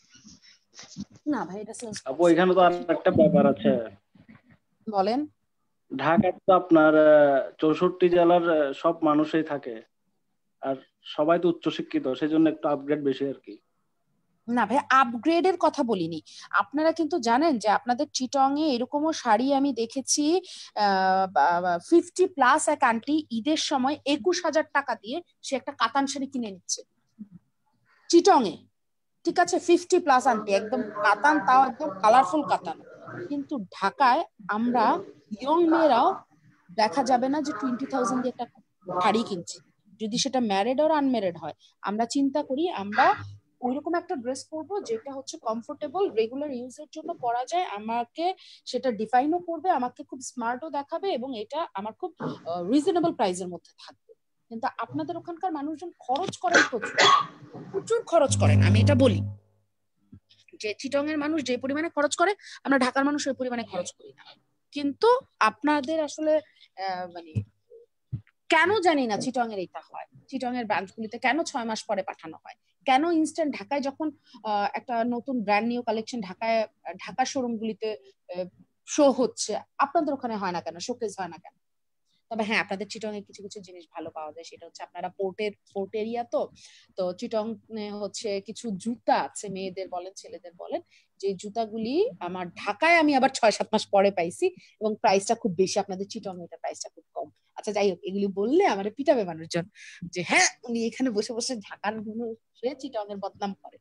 না ভাই এটা সেলস আপু এখানে তো আরেকটা ব্যাপার আছে বলেন ঢাকায় তো আপনার চৌষট্টি জেলার সব মানুষই থাকে আর সবাই তো উচ্চশিক্ষিত সেজন্য একটু আপগ্রেড বেশি আর কি না ভাই, আপগ্রেডের কথা বলিনি। আপনারা কিন্তু জানেন যে আপনাদের চিটং এ এরকমও শাড়ি আমি দেখেছি, ফিফটি প্লাস এক আন্টি ঈদের সময় একুশ হাজার টাকা দিয়ে সে একটা কাতান শাড়ি কিনে নিচ্ছে চিটং এ, ঠিক আছে? ফিফটি প্লাস আন্টি, একদম কাতান, তাও একদম কালারফুল কাতান। কিন্তু ঢাকায় আমরা ইয়ং মেয়েরাও দেখা যাবে না যে টোয়েন্টি থাউজেন্ড দিয়ে একটা শাড়ি কিনছি, যদি সেটা ম্যারিড আর আনম্যারিড হয়। আমরা চিন্তা করি আমরা ওইরকম একটা ড্রেস পরবো যেটা হচ্ছে কমফোর্টেবল, রেগুলার ইউজের জন্য পরা যায়, আমাকে সেটা ডিফাইনও করবে, আমাকে খুব স্মার্টও দেখাবে, এবং এটা আমার খুব রিজনেবল প্রাইসের মধ্যে থাকবে। কিন্তু আপনাদের ওখানকার মানুষজন খরচ করেন, প্রচুর প্রচুর খরচ করেন। আমি এটা বলি যে চিটং এর মানুষ যে পরিমাণে খরচ করে, আমরা ঢাকার মানুষ ওই পরিমাণে খরচ করি না। কিন্তু আপনাদের আসলে মানে কেন জানি না চিটং এর এটা হয়, চিটং এর ব্রাঞ্চগুলিতে কেন ছয় মাস পরে পাঠানো হয়, কেন ইনস্ট্যান্ট ঢাকায় যখন একটা নতুন ব্র্যান্ড নিউ কালেকশন ঢাকায় ঢাকা শোরুম গুলিতে শো হচ্ছে, আপনাদের ওখানে হয় না কেন, শোকেস হয় না কেন? তবে হ্যাঁ, আপনাদের চিটং এ কিছু কিছু জিনিস ভালো পাওয়া যায়, সেটা হচ্ছে আপনারা পোর্টের পোর্ট এরিয়া, তো তো চিটং হচ্ছে কিছু জুতা আছে, মেয়েদের বলেন ছেলেদের বলেন, যে জুতাগুলি আমার ঢাকায় আমি আবার ছয় সাত মাস পরে পাইছি, এবং প্রাইসটা খুব বেশি, আপনাদের চিটং এর প্রাইসটা খুব কম। আচ্ছা যাই হোক, এগুলি বললে আমার পিটাবে মানুষজন যে হ্যাঁ উনি এখানে বসে বসে ঢাকার মানুষে চিটং এর বদনাম করে।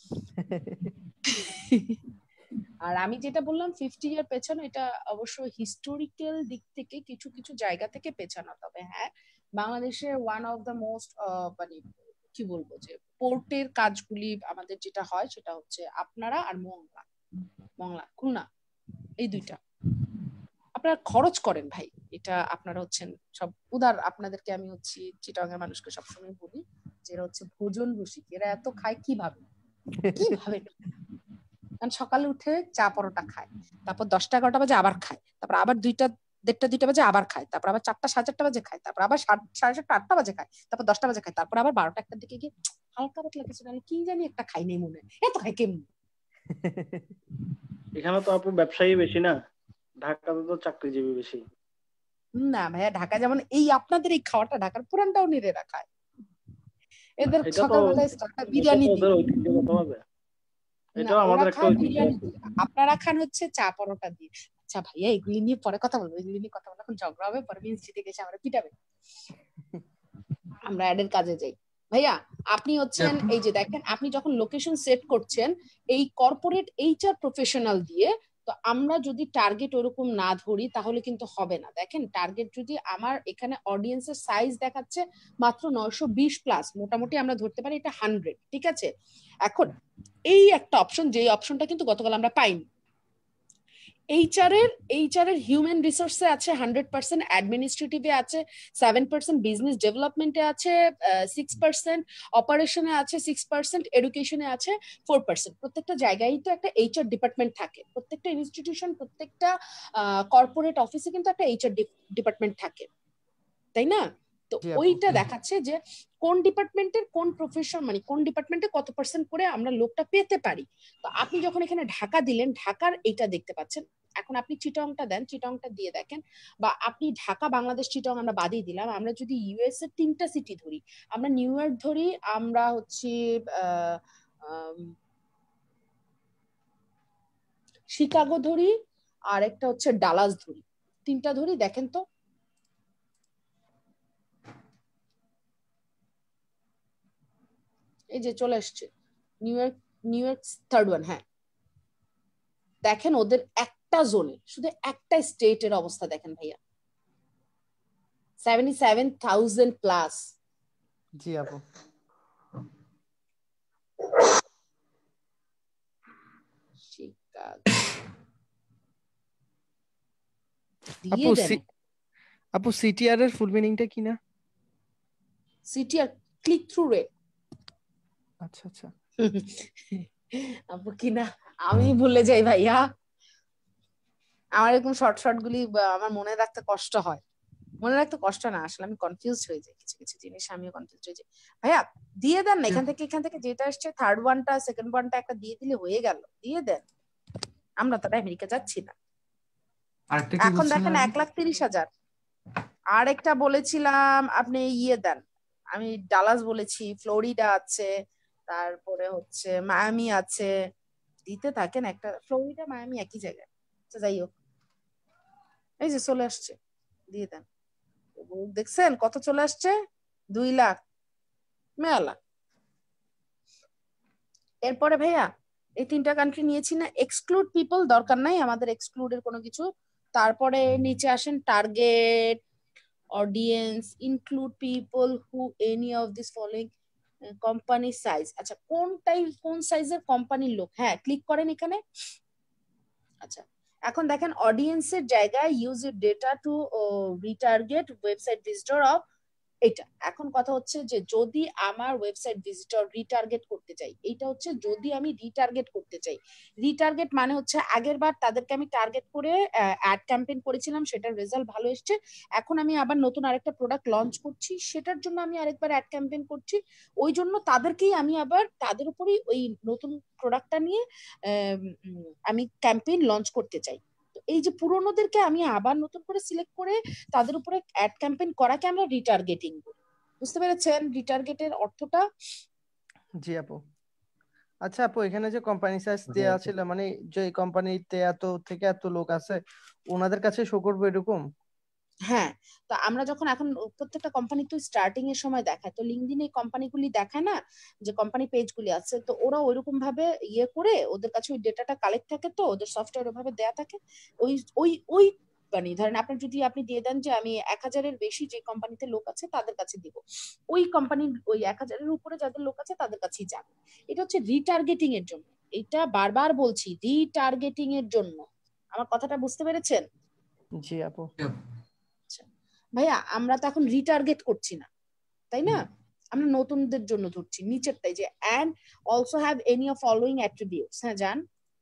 আর আমি যেটা বললাম ফিফটি ইয়ার পেছানো, এটা অবশ্য হিস্টোরিক্যাল দিক থেকে কিছু কিছু জায়গা থেকে পেছানো। তবে হ্যাঁ, বাংলাদেশের ওয়ান অফ দ্য মোস্ট মানে কি বলবো যে পোর্টের কাজগুলি আমাদের যেটা হয় সেটা হচ্ছে আপনারা আর মংলা মংলা খুলনা, এই দুইটা আপনারা খরচ করেন ভাই। এটা আপনারা হচ্ছেন সব উদার, আপনাদেরকে আমি হচ্ছে চিটং এর মানুষকে সবসময় বলি যে এরা হচ্ছে ভোজন রসিক, এরা এত খায় কিভাবে কিভাবে কারণ সকালে উঠে চা পরোটা খায়, তারপর দশটা এগারোটা বাজে আবার খায়, তারপর আবার দুইটা দেড়টা দুইটা বাজে আবার খায়, তারপর আবার চারটা সাড়ে চারটা বাজে খায়, তারপর আবার সাড়ে সাতটা আটটা বাজে খায়, তারপর দশটা বাজে খায়, তারপর আবার বারোটা একটার দিকে গিয়ে হালকা পাতলা কিছু না কি জানি একটা খাই নেই মনে, এত খাই কেমনি। এখানে তো আপু ব্যবসায়ী বেশি না, ঢাকাতে তো চাকরিজীবী বেশি। না ভাইয়া, ঢাকা যেমন এই আপনাদের এই খাওয়াটা ঢাকার পুরান টাউনের রাখায়, এদের সকালবেলায় বিরিয়ানি আপনারা খান হচ্ছে চা পরোটা দিয়ে। আচ্ছা ভাইয়া, এগুলি নিয়ে পরে কথা বলবো, এগুলি নিয়ে কথা বলবো, এখন ঝগড়া হবে, পরে মিনস্ট্রিতে গেছে আমরা পিটাবে। আমরা অ্যাডের কাজে যাই। ভাইয়া আপনি হচ্ছেন এই যে দেখেন, আপনি যখন লোকেশন সেট করছেন এই কর্পোরেট এইচআর প্রফেশনাল দিয়ে, তো আমরা যদি টার্গেট ওরকম না ধরি তাহলে কিন্তু হবে না। দেখেন টার্গেট যদি আমার এখানে অডিয়েন্সের সাইজ দেখাচ্ছে মাত্র নয়শো বিশ প্লাস, মোটামুটি আমরা ধরতে পারি এটা হান্ড্রেড, ঠিক আছে? এখন এই একটা অপশন, যে অপশনটা কিন্তু গতকাল আমরা পাইনি। এইচআর এর এইচআর এর হিউম্যান রিসোর্সে আছে হান্ড্রেড পার্সেন্ট, অ্যাডমিনিস্ট্রেটিভে আছে সেভেন পার্সেন্ট, বিজনেস ডেভেলপমেন্টে আছে সিক্স পার্সেন্ট, অপারেশনে আছে সিক্স পার্সেন্ট, এডুকেশনে আছে ফোর পার্সেন্ট। প্রত্যেকটা জায়গায় তো একটা এইচআর ডিপার্টমেন্ট থাকে, প্রত্যেকটা ইনস্টিটিউশন, প্রত্যেকটা কর্পোরেট অফিসে কিন্তু একটা এইচআর ডিপার্টমেন্ট থাকে, তাই না? তো ওইটা দেখাচ্ছে যে কোন ডিপার্টমেন্টের কোন প্রফেশন, মানে কোন ডিপার্টমেন্টে কত পার্সেন্ট করে আমরা লোকটা পেতে পারি। তো আপনি যখন এখানে ঢাকা দিলেন, ঢাকার এইটা দেখতে পাচ্ছেন। এখন আপনি চিটংটা দেন, চিটংটা দিয়ে দেখেন, বা আপনি ঢাকা বাংলাদেশ চিটং আমরা বাদই দিলাম, আমরা যদি ইউএস এর তিনটা সিটি ধরি, আমরা নিউ ইয়র্ক ধরি, আমরা হচ্ছে শিকাগো ধরি, আর একটা হচ্ছে ডালাস ধরি, তিনটা ধরি, দেখেন তো এই যে চলে আসছে New York, New York third one. হ্যাঁ দেখেন ওদের একটা জোনে শুধু একটা স্টেটের অবস্থা দেখেন ভাইয়া, সেভেন্টি সেভেন থাউজেন্ড প্লাস। জি আপু, আপু আপু সিটিআর এর ফুল মিনিংটা কি না? CTR click through rate. আচ্ছা আচ্ছা আপু কি না আমি ভুলে যাই ভাইয়া, আমার এরকম শর্ট শর্ট গুলি আমার মনে রাখতে কষ্ট হয়, মনে রাখতে কষ্ট না আসলে আমি কনফিউজ হয়ে যাই, কিছু কিছু জিনিস আমিও কনফিউজ হয়ে যাই। ভাইয়া দিয়ে দেন না, এখান থেকে এখান থেকে যেটা আসছে থার্ড ওয়ানটা সেকেন্ড ওয়ানটা একটা দিয়ে দিলে হয়ে গেল, দিয়ে দেন, আমরা তো আমেরিকা যাচ্ছি না। এখন দেখেন এক লাখ তিরিশ হাজার। আর একটা বলেছিলাম আপনি ইয়ে দেন, আমি ডালাস বলেছি, ফ্লোরিডা আছে, তারপরে হচ্ছে মায়ামি আছে, দিতে থাকেন, একটা ফ্লোরিডা মায়ামি একই জায়গায়। আচ্ছা যাই হোক, এই যে চলে আসছে, দিয়ে দেন। দেখছেন কত চলে আসছে, দুই লাখ মেলা। এরপরে ভাইয়া এই তিনটা কান্ট্রি নিয়েছি না, এক্সক্লুড পিপল দরকার নাই আমাদের, এক্সক্লুডের কোনো কিছু। তারপরে নিচে আসেন, target audience, include people who any of this following, company size. আচ্ছা কোন টাইপ, কোন সাইজের কোম্পানির লোক, হ্যাঁ ক্লিক করেন এখানে। আচ্ছা এখন দেখেন অডিয়েন্সের জায়গায় use your data to retarget website visitor of, এটা এখন কথা হচ্ছে যে যদি আমার ওয়েবসাইট ভিজিটর রিটার্গেট করতে চাই, এইটা হচ্ছে যদি আমি রিটার্গেট করতে চাই। রিটার্গেট মানে হচ্ছে আগের বার তাদেরকে আমি টার্গেট করে অ্যাড ক্যাম্পেইন করেছিলাম, সেটার রেজাল্ট ভালো এসছে, এখন আমি আবার নতুন আরেকটা প্রোডাক্ট লঞ্চ করছি, সেটার জন্য আমি আরেকবার অ্যাড ক্যাম্পেইন করছি, ওই জন্য তাদেরকেই আমি আবার তাদের উপরেই ওই নতুন প্রোডাক্টটা নিয়ে আমি ক্যাম্পেইন লঞ্চ করতে চাই। এই যে পুরোনোদেরকে আমি আবার নতুন করে সিলেক্ট করে তাদের উপরে অ্যাড ক্যাম্পেইন করাকে আমরা রিটার্গেটিং বলি। বুঝতে পেরেছেন রিটার্গেটের অর্থটা? জি আপু। আচ্ছা আপু, এখানে যে কোম্পানি সাইজ দেয়া ছিল, মানে যে কোম্পানিতে এত থেকে এত লোক আছে ওনাদের কাছে শো করবে এরকম? হ্যাঁ, তো আমরা যখন এখন প্রত্যেকটা কোম্পানি তো স্টার্টিং এর সময় দেখায়, তো লিঙ্কডইনে এই কোম্পানিগুলি দেখায় না যে কোম্পানি পেজগুলি আছে, তো ওরা ওইরকম ভাবে ইয়ে করে ওদের কাছে ওই ডেটাটা কালেক্ট থাকে, তো ওদের সফটওয়্যার ওভাবে দেয়া থাকে। ওই ওই ওই মানে ধরেন আপনি যদি আপনি দিয়ে দেন যে আমি এক হাজারের বেশি যে কোম্পানিতে লোক আছে তাদের কাছে দিব, ওই কোম্পানির ওই এক হাজারের উপরে যাদের লোক আছে তাদের কাছেই যাবে। এটা হচ্ছে রিটার্গেটিং এর জন্য, এটা বারবার বলছি রিটার্গেটিং এর জন্য। আমার কথাটা বুঝতে পেরেছেন? জি আপু। ভাইয়া আমরা তো এখন রিটার্গেট করছি না, তাই না? আমরা নতুনদের জন্য ধরছি নিচেরটাই, যে and also have any of following attributes। হ্যাঁ যান,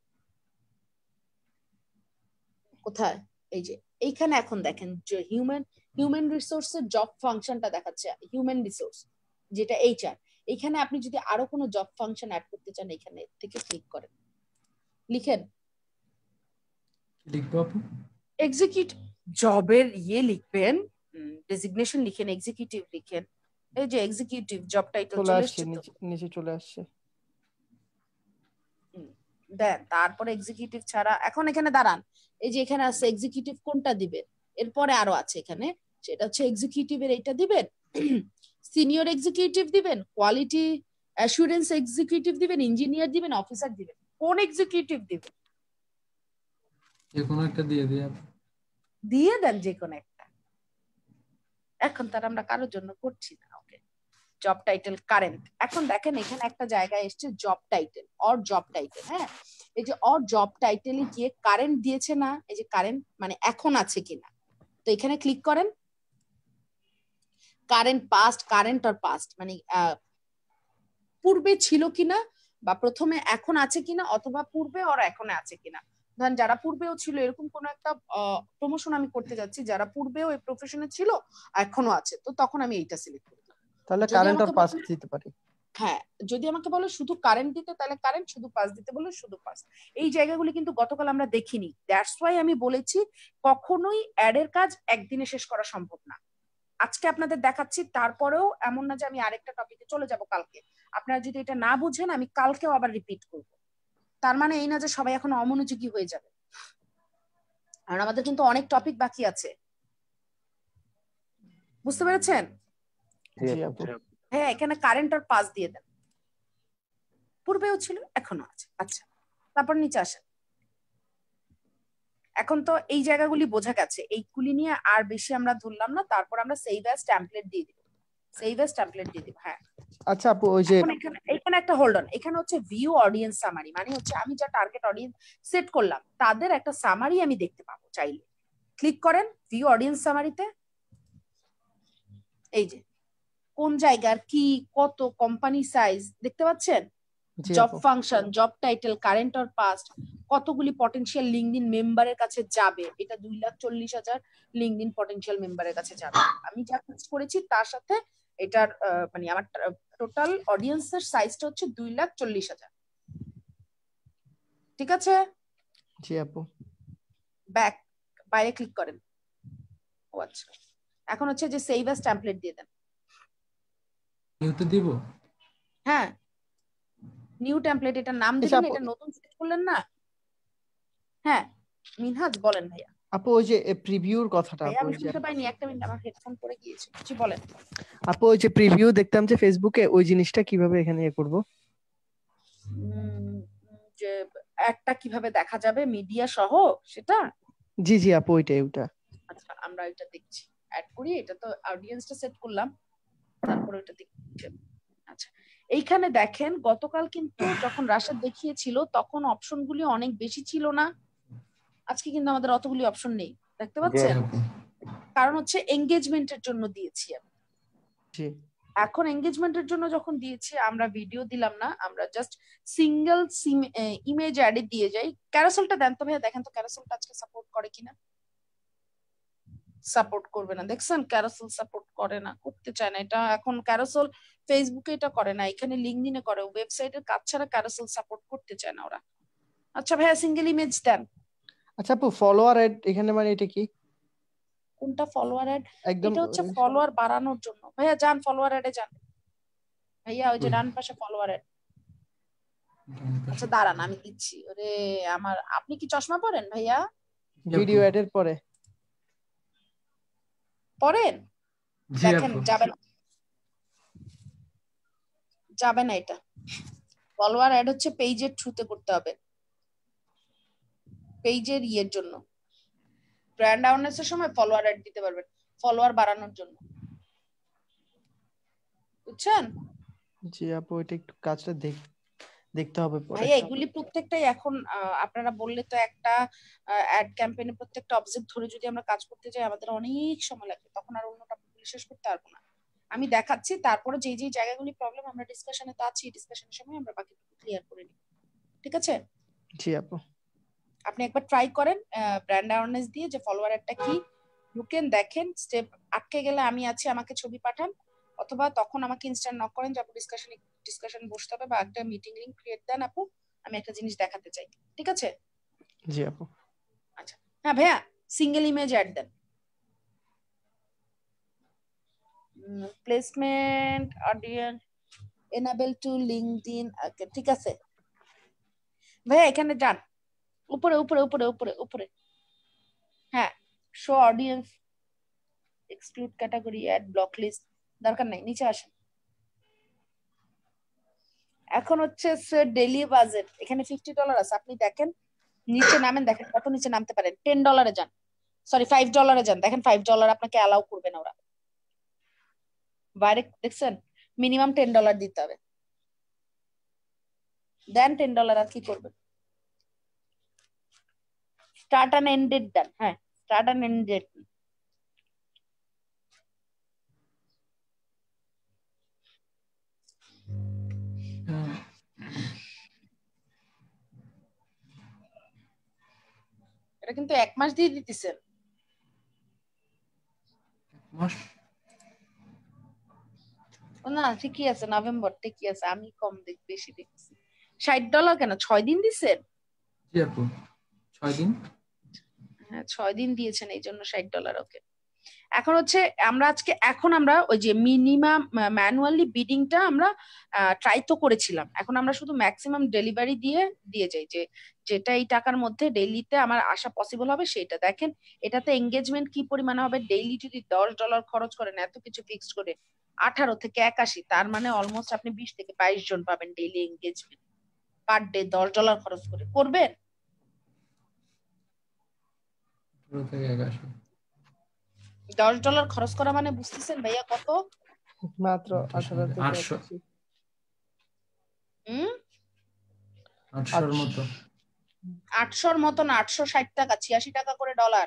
কোথায়, এই যে এইখানে এখন দেখেন যে হিউম্যান হিউম্যান রিসোর্সের জব ফাংশনটা দেখাচ্ছে, হিউম্যান রিসোর্স যেটা এইচআর। এইখানে আপনি যদি আরো কোনো জব ফাংশন অ্যাড করতে চান এখানে থেকে ক্লিক করেন, লিখেন লিখবো আপু, এক্সিকিউটিভ জবের ইয়ে লিখবেন, ডেজিগনেশন লিখেন, এক্সিকিউটিভ লিখেন, এই যে এক্সিকিউটিভ জব টাইটেল চলে চলে আসছে, আসছে, নিচে চলে আসছে দেন। তারপরে এক্সিকিউটিভ ছাড়া এখন এখানে দাঁড়ান, এই যে এখানে আছে এক্সিকিউটিভ কোনটা দিবেন, এরপরে আরো আছে এখানে, সেটা হচ্ছে এক্সিকিউটিভের এইটা দিবেন, সিনিয়র এক্সিকিউটিভ দিবেন, কোয়ালিটি অ্যাসুরেন্স এক্সিকিউটিভ দিবেন, ইঞ্জিনিয়ার দিবেন, অফিসার দিবেন, কোন এক্সিকিউটিভ দিবেন? যে কোনো একটা দিয়ে দিই আপু। দিয়ে দেন যে কোনো একটা, এখন তার আমরা কারোর জন্য করছি না। Okay, job title current. এখন দেখেন এখানে একটা জায়গায় এসছে job title or job title, হ্যাঁ এই যে অর জব টাইটেলে গিয়ে কারেন্ট দিয়েছে না, এই যে কারেন্ট মানে এখন আছে কিনা, তো এখানে ক্লিক করেন, current past, current or past মানে পূর্বে ছিল কিনা বা প্রথমে এখন আছে কিনা, অথবা পূর্বে অর এখন আছে কিনা। ধরেন যারা পূর্বেও ছিল, এরকম কোন একটা প্রমোশন আমি করতে যাচ্ছি, যারা পূর্বেও এই প্রফেশনে ছিল এখনো আছে, তো তখন আমি এইটা সিলেক্ট করি, তাহলে কারেন্ট আর পাস্ট দিতে পারি। হ্যাঁ, যদি আমাকে বলে শুধু কারেন্ট দিতে তাহলে কারেন্ট, শুধু পাস দিতে বলে শুধু পাস। এই জায়গাগুলি কিন্তু গতকাল আমরা দেখিনি, দ্যাটস ওয়াই আমি বলেছি কখনোই অ্যাড এর কাজ একদিনে শেষ করা সম্ভব না। আজকে আপনাদের দেখাচ্ছি, তারপরেও এমন না যে আমি আরেকটা টপিকে চলে যাব কালকে, আপনারা যদি এটা না বুঝেন আমি কালকেও আবার রিপিট করব। তার মানে এই না যে সবাই এখন অমনোযোগী হয়ে যাবে, আর আমাদের কিন্তু অনেক টপিক বাকি আছে, বুঝতে পেরেছেন? হ্যাঁ, এখানে কারেন্ট আর পাস দিয়ে দেন, পূর্বেও ছিল এখনো আছে। আচ্ছা, তারপর নিচে আসেন। এখন তো এই জায়গাগুলি বোঝা গেছে, এইগুলি নিয়ে আর বেশি আমরা ধরলাম না। তারপর আমরা সেভ অ্যাজ টেমপ্লেট দিয়ে দিব, সেভ অ্যাজ টেমপ্লেট দিয়ে দিব। হ্যাঁ আচ্ছা আপু, ওই যে এখানে এখানে একটা হোল্ড অন, এখানে হচ্ছে ভিউ অডিয়েন্স সামারি, মানে হচ্ছে আমি যা টার্গেট অডিয়েন্স সেট করলাম তাদের একটা সামারি আমি দেখতে পাবো চাইলে। ক্লিক করেন ভিউ অডিয়েন্স সামারিতে, এই যে কোন জায়গার কি কত কোম্পানি সাইজ দেখতে পাচ্ছেন, job function, job title, current or past, কতগুলি পটেনশিয়াল লিঙ্কডইন মেম্বারের কাছে যাবে, এটা দুই লাখ চল্লিশ হাজার লিঙ্কডইন পটেনশিয়াল মেম্বারের কাছে যাবে। আমি যা কাজ করেছি তার সাথে এটার মানে আমার টোটাল অডিয়েন্সের সাইজটা হচ্ছে দুই লাখ চল্লিশ হাজার। ঠিক আছে? জি আপু। ব্যাক বাইরে ক্লিক করেন। ও আচ্ছা, এখন হচ্ছে যে সেভ অ্যাজ টেমপ্লেট দিয়ে দেন। নিউতে দিব? হ্যাঁ, নিউ টেমপ্লেট, এটা নাম দিবেন, এটা নতুন সেট করলেন না। হ্যাঁ মিনহাজ বলেন ভাইয়া। আপু ওই যে প্রিভিউর কথাটা ভাইয়া আপু আমি ওই যে শুনতে পাইনি, একটা মিনিট আমার হেডফোন পরে গিয়েছে। জি বলেন। আপু ওই যে প্রিভিউ দেখতাম যে ফেসবুকে, ওই জিনিসটা কিভাবে এখানে ইয়ে করব? যে একটা কিভাবে দেখা যাবে মিডিয়া সহ সেটা? জি জি আপু ওইটাই ওটা। আচ্ছা আমরা এটা দেখছি, অ্যাড করি, এটা তো অডিয়েন্সটা সেট করলাম, তারপর এটা দেখছি। আচ্ছা এইখানে দেখেন গতকাল কিন্তু যখন রাশেদ দেখিয়েছিল তখন অপশনগুলি অনেক বেশি ছিল না, আজকে কিন্তু আমাদের অতগুলি অপশন নেই, দেখতে পাচ্ছেন? কারণ হচ্ছে এঙ্গেজমেন্টের জন্য দিয়েছি আমি। জি এখন এঙ্গেজমেন্টের জন্য যখন দিয়েছি আমরা ভিডিও দিলাম না, আমরা জাস্ট সিঙ্গেল ইমেজ অ্যাডে দিয়ে যাই। ক্যারাসেলটা দেন তো ভাইয়া, দেখেন তো ক্যারাসেলটা আজকে সাপোর্ট করে কিনা। সাপোর্ট করবে না, দেখছেন ক্যারাসেল সাপোর্ট করে না, করতে চায় না এটা। এখন ক্যারাসেল ফেসবুকে এটা করে না, এখানে লিঙ্কডিনে করে, ওয়েবসাইটের কাজ ছাড়া ক্যারাসেল সাপোর্ট করতে চায় না ওরা। আচ্ছা ভাইয়া সিঙ্গেল ইমেজ দেন। আচ্ছা আপু ফলোয়ার অ্যাড এখানে মানে এটা কি? কোনটা ফলোয়ার অ্যাড? একদম এটা হচ্ছে ফলোয়ার বাড়ানোর জন্য। ভাইয়া যান ফলোয়ার অ্যাডে যান ভাইয়া, ওই যে ডান পাশে ফলোয়ার অ্যাড। আচ্ছা দাঁড়ান আমি দিচ্ছি। ওরে আমার, আপনি কি চশমা পরেন ভাইয়া? ভিডিও অ্যাডের পরে পরেন? দেখেন যাবে না, যাবে না এটা। ফলোয়ার অ্যাড হচ্ছে পেজের থ্রুতে করতে হবে, পেজের ইয়ের জন্য। ব্র্যান্ড অ্যাওয়ারনেসের সময় ফলোয়ার অ্যাড দিতে পারবেন, ফলোয়ার বাড়ানোর জন্য, বুঝছেন? জি আপু এটা একটু কাজটা দেখ দেখতে হবে পরে। ভাইয়া এগুলি প্রত্যেকটাই এখন আপনারা বললে তো একটা অ্যাড ক্যাম্পেইনে প্রত্যেকটা অবজেক্ট ধরে যদি আমরা কাজ করতে যাই আমাদের অনেক সময় লাগবে, তখন আর অন্য টপিকগুলি শেষ করতে পারবো না। আমি দেখাচ্ছি, তারপরে যেই যেই জায়গাগুলি প্রবলেম আমরা ডিসকাশনে তো আছি, ডিসকাশনের সময় আমরা বাকিটুকু ক্লিয়ার করে নিব, ঠিক আছে? জি আপু আপনি একবার ট্রাই করেন ব্র্যান্ড অ্যাওয়ারনেস দিয়ে যে ফলোয়ার অ্যাডটা কি, ঢুকেন দেখেন, স্টেপ আটকে গেলে আমি আছি, আমাকে ছবি পাঠান, অথবা তখন আমাকে ইনস্ট্যান্ট নক করেন যে আপু ডিসকাশন ডিসকাশন বসতে হবে বা একটা মিটিং লিংক ক্রিয়েট দেন আপু, আমি একটা জিনিস দেখাতে চাই, ঠিক আছে? জি আপু। আচ্ছা হ্যাঁ ভাইয়া সিঙ্গেল ইমেজ অ্যাড দেন। Placement audience enable to LinkedIn, okay ঠিক আছে ভাইয়া। এখানে যান উপরে উপরে উপরে উপরে উপরে, হ্যাঁ show audience, exclude category, ad block list, দরকার নাই, নিচে আসেন। এখন হচ্ছে ডেইলি বাজেট, এখানে ফিফটি ডলার আছে, আপনি দেখেন নিচে নামেন, দেখেন কত নিচে নামতে পারেন। টেন ডলারে যান, সরি ফাইভ ডলারে যান, দেখেন ফাইভ ডলার আপনাকে অ্যালাউ করবে না ওরা, বাইরে দেখছেন মিনিমাম টেন ডলার দিতে হবে। দেন টেন ডলার আর কি করবেন? স্টার্ট অ্যান্ড এন্ড ডেট দেন, হ্যাঁ স্টার্ট অ্যান্ড এন্ড ডেট। এটা কিন্তু এক মাস দিয়ে দিতেছেন। না ঠিকই আছে, নভেম্বর ঠিকই আছে, আমি কম দেখ বেশি দেখছি। ষাট ডলার কেন, ছয় দিন দিচ্ছেন? ছয় দিন, হ্যাঁ ছয় দিন দিয়েছেন এই জন্য ষাট ডলার। ওকে এখন হচ্ছে আমরা আজকে এখন আমরা ওই যে মিনিমাম ম্যানুয়ালি বিডিংটা আমরা ট্রাই তো করেছিলাম, এখন আমরা শুধু ম্যাক্সিমাম ডেলিভারি দিয়ে দিয়ে যাই যে যেটা এই টাকার মধ্যে ডেইলিতে আমার আসা পসিবল হবে সেটা। দেখেন এটাতে এঙ্গেজমেন্ট কি পরিমাণে হবে, ডেইলি যদি দশ ডলার খরচ করেন এত কিছু ফিক্সড করে আঠারো থেকে একাশি, তার মানে অলমোস্ট আপনি বিশ থেকে বাইশ জন পাবেন ডেইলি এঙ্গেজমেন্ট পার ডে, দশ ডলার খরচ করে করবেন। দশ ডলার খরচ করা মানে বুঝতেছেন ভাইয়া কত? মাত্র আঠারো থেকে একাশি। হুম আটশোর মতো, আটশোর মতো না, আটশো ষাট টাকা, ছিয়াশি টাকা করে ডলার।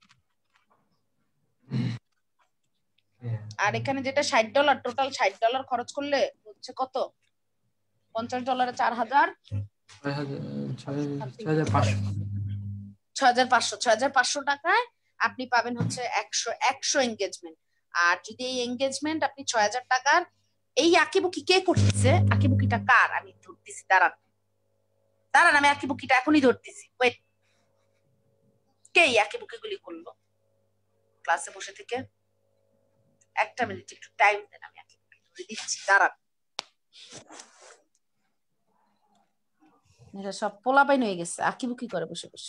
আর এখানে যেটা ষাট ডলার, টোটাল ষাট ডলার খরচ করলে হচ্ছে কত? পঞ্চাশ ডলারে চার হাজার, ছয় হাজার পাঁচশো, ছয় হাজার পাঁচশো টাকায় আপনি পাবেন হচ্ছে একশো একশো এঙ্গেজমেন্ট। আর যদি এই এঙ্গেজমেন্ট আপনি ছয় হাজার টাকার, এই আকিবুকি কে করতেছে? আকিবুকিটা কার আমি ধরতেছি, দাঁড়ান দাঁড়ান আমি আকিবুকিটা এখনই ধরতেছি, ওয়েট। কে এই আকিবুকি গুলি করলো ক্লাসে বসে থেকে? একটা মিনিট একটু টাইম দেন, আমি আকিবুকি ধরে দিচ্ছি, দাঁড়ান। এটা সব পোলাপাইন হয়ে গেছে, আঁকিবুকি করে বসে বসে।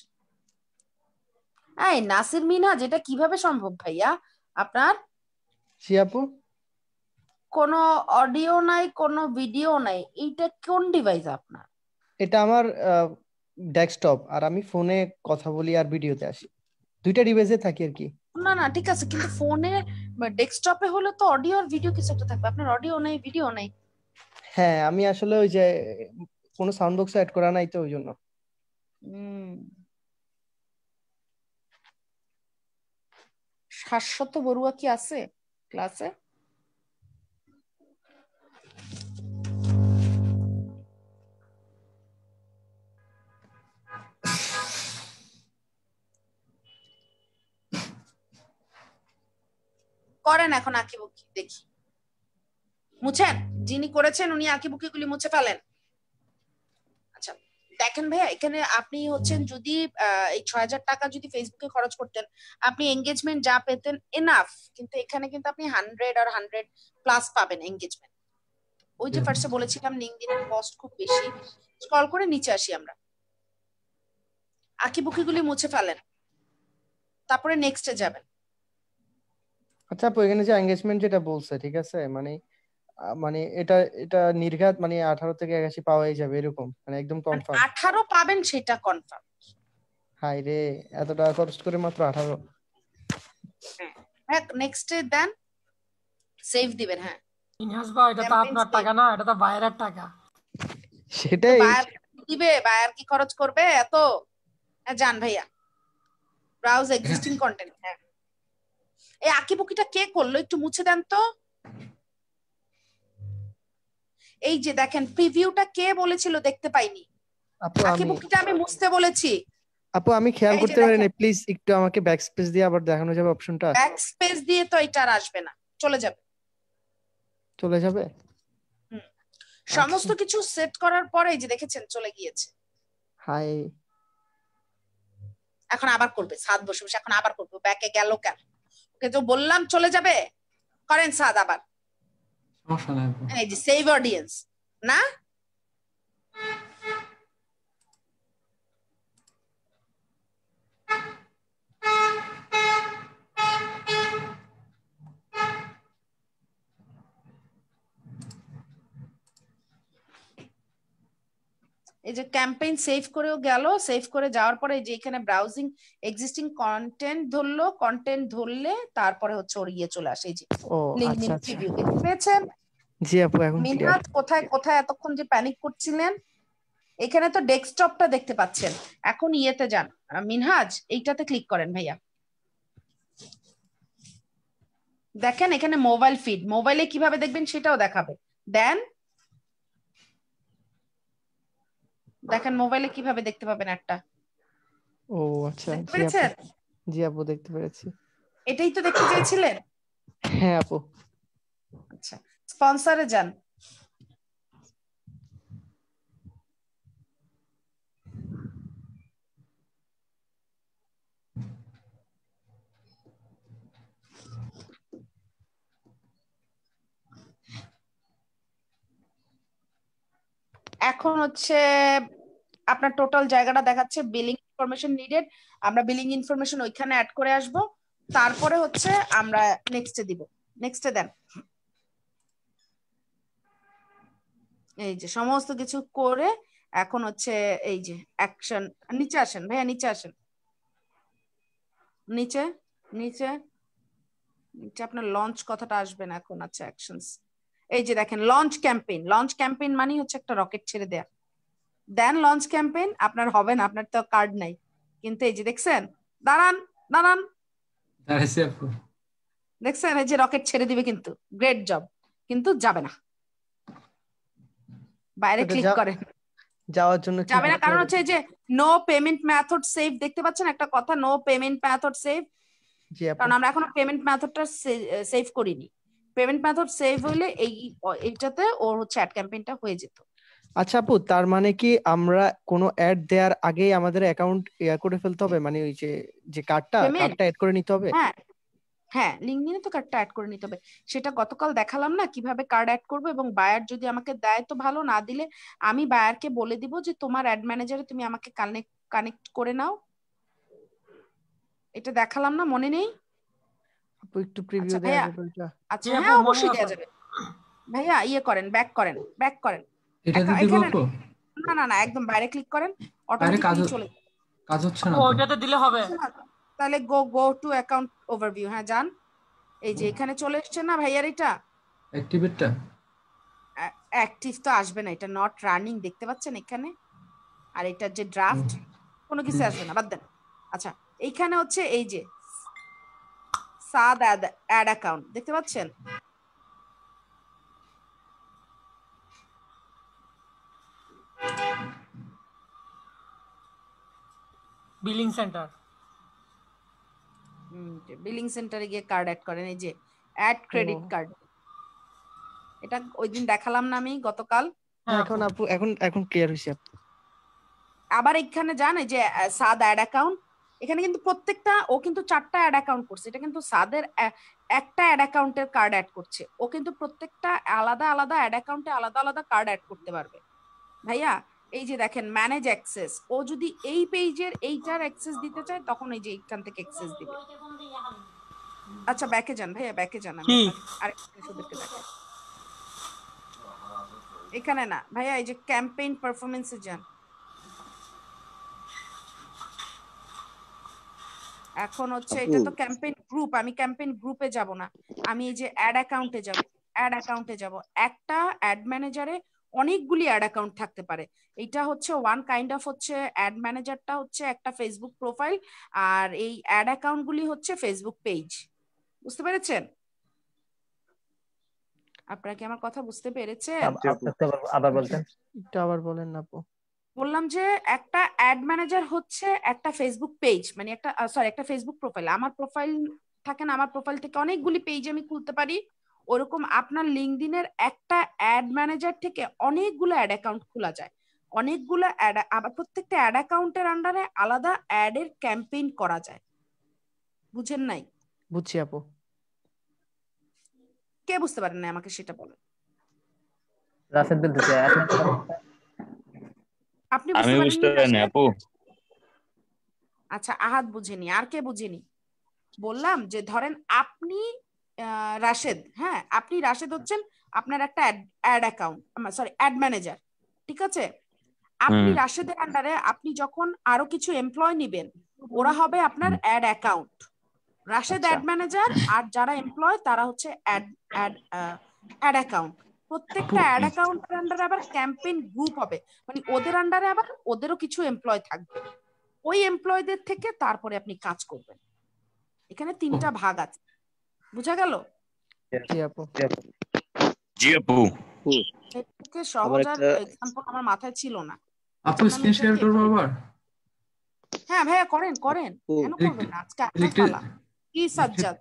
এই নাসির মিনহাজ, এটা কিভাবে সম্ভব ভাইয়া আপনার? জি আপু, কোনো অডিও নাই, কোনো ভিডিও নাই, এইটা কোন ডিভাইস আপনার? এটা আমার ডেস্কটপ, আর আমি ফোনে কথা বলি আর ভিডিওতে আসি, দুইটা ডিভাইসে থাকি আর কি। না না ঠিক আছে, কিন্তু ফোনে ডেস্কটপে হলে তো অডিও আর ভিডিও কিছু একটা থাকবে, আপনার অডিও নাই ভিডিও নাই। হ্যাঁ, আমি আসলে ওই যে কোনো সাউন্ড বক্স অ্যাড করা নাই তো ওই জন্য। হুম, শাশ্বত বড়ুয়া কি আছে ক্লাসে? করেন এখন আঁকিবুকি দেখি, মুছেন, যিনি করেছেন উনি আঁকিবুকি গুলি মুছে ফেলেন। আচ্ছা দেখেন ভাইয়া, এখানে আপনি হচ্ছেন যদি এই ছয় হাজার টাকা যদি ফেসবুকে খরচ করতেন, আপনি এঙ্গেজমেন্ট যা পেতেন এনাফ, কিন্তু এখানে কিন্তু আপনি হান্ড্রেড আর হান্ড্রেড প্লাস পাবেন এঙ্গেজমেন্ট। ওই যে ফার্স্টে বলেছিলাম লিংকডইনের কস্ট খুব বেশি। স্ক্রল করে নিচে আসি আমরা, আঁকিবুকি গুলি মুছে ফেলেন, তারপরে নেক্সটে যাবেন। আচ্ছা আপু, এখানে যে এঙ্গেজমেন্ট যেটা বলছে ঠিক আছে, মানে মানে এটা এটা নির্ঘাত মানে আঠারো থেকে একাশি পাওয়াই যাবে এরকম, মানে একদম কনফার্ম? আঠারো পাবেন সেটা কনফার্ম। হাই রে, এত টাকা খরচ করে মাত্র আঠারো? হ্যাঁ নেক্সটে দেন, সেভ দিবেন। হ্যাঁ ইনহাস ভাই, এটা তো আপনার টাকা না, এটা তো বাইরের টাকা। সেটাই বায়ার দিবে, বায়ার কি খরচ করবে এত? জান ভাইয়া ব্রাউজ এক্সিস্টিং কন্টেন্ট। হ্যাঁ এই আঁকিবুকিটা কে করলো একটু মুছে দেন তো। এই যে দেখেন প্রিভিউটা কে বলেছিল দেখতে পাইনি, আপু আমি আঁকিবুকিটা আমি মুছতে বলেছি। আপু আমি খেয়াল করতে পারিনি, প্লিজ একটু আমাকে ব্যাক স্পেস দিয়ে আবার দেখানো যাবে অপশনটা? ব্যাক স্পেস দিয়ে তো এটা আর আসবে না, চলে যাবে। চলে যাবে? হুম, সমস্ত কিছু সেট করার পরে এই যে দেখেছেন চলে গিয়েছে। হাই, এখন আবার করবে সাদ বসে বসে, এখন আবার করবে, ব্যাকে গেল কেন? ওকে তো বললাম চলে যাবে, করেন সাদ আবার। এই যে সেভ অডিয়েন্স না, এই যে ক্যাম্পেইন সেভ করেও গেল, সেভ করে যাওয়ার পরে যে এখানে ব্রাউজিং এক্সিস্টিং কন্টেন্ট ধরলো, কন্টেন্ট ধরলে তারপরে হচ্ছে ওর ইয়ে চলে আসে। এই যে লিংকডইন প্রিভিউ দেখতে পেয়েছেন? জি আপু এখন ক্লিয়ার। মিনহাজ কোথায় কোথায় এতক্ষণ যে প্যানিক করছিলেন, এখানে তো ডেস্কটপটা দেখতে পাচ্ছেন, এখন ইয়েতে যান মিনহাজ, এইটাতে ক্লিক করেন ভাইয়া, দেখেন এখানে মোবাইল ফিড, মোবাইলে কিভাবে দেখবেন সেটাও দেখাবে। দেন দেখেন মোবাইলে কিভাবে দেখতে পাবেন একটা। ও আচ্ছা, দেখতে পেরেছেন? জি আপু দেখতে পেরেছি। এটাই তো দেখতে চাইছিলেন? হ্যাঁ আপু। আচ্ছা স্পন্সরে যান, এখন হচ্ছে আপনার টোটাল জায়গাটা দেখাচ্ছে বিলিং ইনফরমেশন নিডেড, আমরা বিলিং ইনফরমেশন ওইখানে অ্যাড করে আসব, তারপরে হচ্ছে আমরা নেক্সটে দিব। নেক্সটে দেন, এই যে সমস্ত কিছু করে এখন হচ্ছে এই যে অ্যাকশন, নিচে আসেন ভাইয়া, নিচে আসেন, নিচে নিচে নিচে আপনার লঞ্চ কথাটা আসবে না এখন। আচ্ছা অ্যাকশনস, এই যে দেখেন লঞ্চ ক্যাম্পেইন, লঞ্চ ক্যাম্পেইন মানে হচ্ছে একটা রকেট ছেড়ে দেয়া। দেন লঞ্চ ক্যাম্পেইন আপনার হবে না, আপনার তো কার্ড নাই, কিন্তু এই যে দেখছেন, দাঁড়ান দাঁড়ান, দেখছেন এই যে রকেট ছেড়ে দিবে, কিন্তু গ্রেট জব, কিন্তু যাবে না, বাইরে ক্লিক করেন, যাওয়ার জন্য যাবে না, কারণ হচ্ছে যে নো পেমেন্ট মেথড সেভ, দেখতে পাচ্ছেন একটা কথা, নো পেমেন্ট মেথড সেভ, কারণ আমরা এখনো পেমেন্ট মেথডটা সেভ করিনি। পেমেন্ট মেথড সেভ হইলে এই এইটাতে ওর হচ্ছে অ্যাড ক্যাম্পেইনটা হয়ে যেত। আচ্ছা আপু, তার মানে কি আমরা কোনো অ্যাড দেওয়ার আগেই আমাদের অ্যাকাউন্ট ইয়া করে ফেলতে হবে, মানে ওই যে যে কার্ডটা কার্ডটা অ্যাড করে নিতে হবে? হ্যাঁ হ্যাঁ লিঙ্কডইনে তো কার্ডটা অ্যাড করে নিতে হবে, সেটা গতকাল দেখালাম না কিভাবে কার্ড অ্যাড করবো। এবং বায়ার যদি আমাকে দেয় তো ভালো, না দিলে আমি বায়ারকে বলে দিব যে তোমার অ্যাড ম্যানেজারে তুমি আমাকে কানেক্ট কানেক্ট করে নাও। এটা দেখালাম না, মনে নেই? আপু একটু প্রিভিউ আচ্ছা দেয়া ভাইয়া, যাবে এটা? আচ্ছা হ্যাঁ অবশ্যই দেওয়া যাবে ভাইয়া। ইয়ে করেন, ব্যাক করেন, ব্যাক করেন। এটা একা- দিয়ে দিব এখানে আপু? না না না একদম বাইরে ক্লিক করেন, বাইরে কাজ অটোমেটিক্যালি চলে যাবে। কাজ হচ্ছে না ও তো। ওইটাতে দিলে হবে। তাহলে go go to account overview. হ্যাঁ যান, এই যে এখানে চলে এসছে না ভাইয়ার, এটা অ্যাক্টিভেটটা অ্যাক্টিভ তো আসবে না, এটা নট রানিং দেখতে পাচ্ছেন এখানে। আর এটা যে ড্রাফট, কোনো কিছু আসবে না, বাদ দেন। আচ্ছা এইখানে হচ্ছে এই যে সাদ অ্যাড অ্যাকাউন্ট দেখতে পাচ্ছেন, বিলিং সেন্টার। বিলিং সেন্টারে গিয়ে কার্ড অ্যাড করেন, এই যে অ্যাড ক্রেডিট কার্ড। এটা ওই দিন দেখালাম না আমি গতকাল। এখন আপু এখন এখন ক্লিয়ার হইছে আপু। আবার এখানে যান, এই যে সাদ অ্যাড অ্যাকাউন্ট, এখানে কিন্তু প্রত্যেকটা ও কিন্তু চারটা অ্যাড অ্যাকাউন্ট করছে, এটা কিন্তু সাদের একটা অ্যাড অ্যাকাউন্টের কার্ড অ্যাড করছে। ও কিন্তু প্রত্যেকটা আলাদা আলাদা অ্যাড অ্যাকাউন্টে আলাদা আলাদা কার্ড অ্যাড করতে পারবে ভাইয়া। এই যে দেখেন ম্যানেজ অ্যাক্সেস, ও যদি এই পেজের এইটার অ্যাক্সেস দিতে চায় তখন এই যে এইখান থেকে অ্যাক্সেস দিবে। আচ্ছা ব্যাকে যান ভাইয়া, ব্যাকে যান, আমি আরেকটা শুধুকে দেখেন এখানে না ভাইয়া, এই যে ক্যাম্পেইন পারফরম্যান্সে যান। এখন হচ্ছে এটা তো ক্যাম্পেইন গ্রুপ, আমি ক্যাম্পেইন গ্রুপে যাব না, আমি এই যে অ্যাড অ্যাকাউন্টে যাব। অ্যাড অ্যাকাউন্টে যাব, একটা অ্যাড ম্যানেজারে অনেকগুলি অ্যাড অ্যাকাউন্ট থাকতে পারে। এটা হচ্ছে ওয়ান কাইন্ড অফ হচ্ছে অ্যাড ম্যানেজারটা হচ্ছে একটা ফেসবুক প্রোফাইল, আর এই অ্যাড অ্যাকাউন্ট গুলি হচ্ছে ফেসবুক পেজ। বুঝতে পেরেছেন? আপনারা কি আমার কথা বুঝতে পেরেছেন? আবার বলতেন, একটু আবার বলেন না আপু। বললাম যে একটা অ্যাড ম্যানেজার হচ্ছে একটা ফেসবুক পেজ, মানে একটা সরি একটা ফেসবুক প্রোফাইল। আমার প্রোফাইল থাকে না, আমার প্রোফাইল থেকে অনেকগুলি পেজ আমি খুলতে পারি। ওরকম আপনার লিঙ্কডইনের একটা অ্যাড ম্যানেজার থেকে অনেকগুলো অ্যাড অ্যাকাউন্ট খোলা যায়, অনেকগুলো অ্যাড, আবার প্রত্যেকটা অ্যাড অ্যাকাউন্টের আন্ডারে আলাদা অ্যাডের ক্যাম্পেইন করা যায়। বুঝেন নাই? বুঝছি আপু। কে বুঝতে পারেন না আমাকে সেটা বলেন। রাশেদ বলতেছে আপনি বুঝতে পারেননি আপু? আচ্ছা আহাদ বুঝেনি, আর কে বুঝেনি? বললাম যে ধরেন আপনি রাশেদ, হ্যাঁ আপনি রাশেদ হচ্ছেন, আপনার একটা ad account, sorry ad manager, ঠিক আছে? আপনি রাশেদের আন্ডারে আপনি যখন আরো কিছু এমপ্লয় নিবেন, ওরা হবে আপনার ad account. Rashed ad manager, আর যারা এমপ্লয় তারা হচ্ছে অ্যাড অ্যাড অ্যাড অ্যাকাউন্ট। প্রত্যেকটা অ্যাড অ্যাকাউন্টের আন্ডারে আবার ক্যাম্পেইন গ্রুপ হবে, মানে ওদের আন্ডারে আবার ওদেরও কিছু এমপ্লয় থাকবে। ওই এমপ্লয়দের থেকে তারপরে আপনি কাজ করবেন। এখানে তিনটা ভাগ আছে, বুঝা গেল? জি আপু। জি আপু। এটাকে সহজ আর এক্সাম্পল আমার মাথায় ছিল না। আপু স্ক্রিন শেয়ার করব আবার? হ্যাঁ ভাইয়া করেন করেন, কেন করবেন না? আজকে আপনার পালা। কি সাজ্জাদ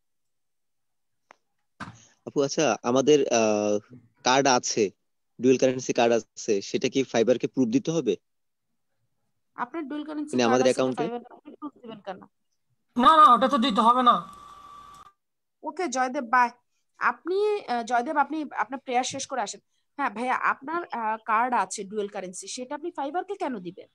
আপু? আচ্ছা আমাদের কার্ড আছে, ডুয়াল কারেন্সি কার্ড আছে, সেটা কি ফাইবারকে প্রুফ দিতে হবে? আপনার ডুয়াল কারেন্সি কার্ড আমাদের অ্যাকাউন্টে প্রুফ দিবেন কেন? না না ওটা তো দিতে হবে না। Okay Joydev bye. আপনি জয়দেব আপনি আপনার প্রেয়ার শেষ করে আসেন। হ্যাঁ ভাইয়া আপনার কার্ড আছে ডুয়াল কারেন্সি, সেটা আপনি ফাইবারকে কেন দিবেন?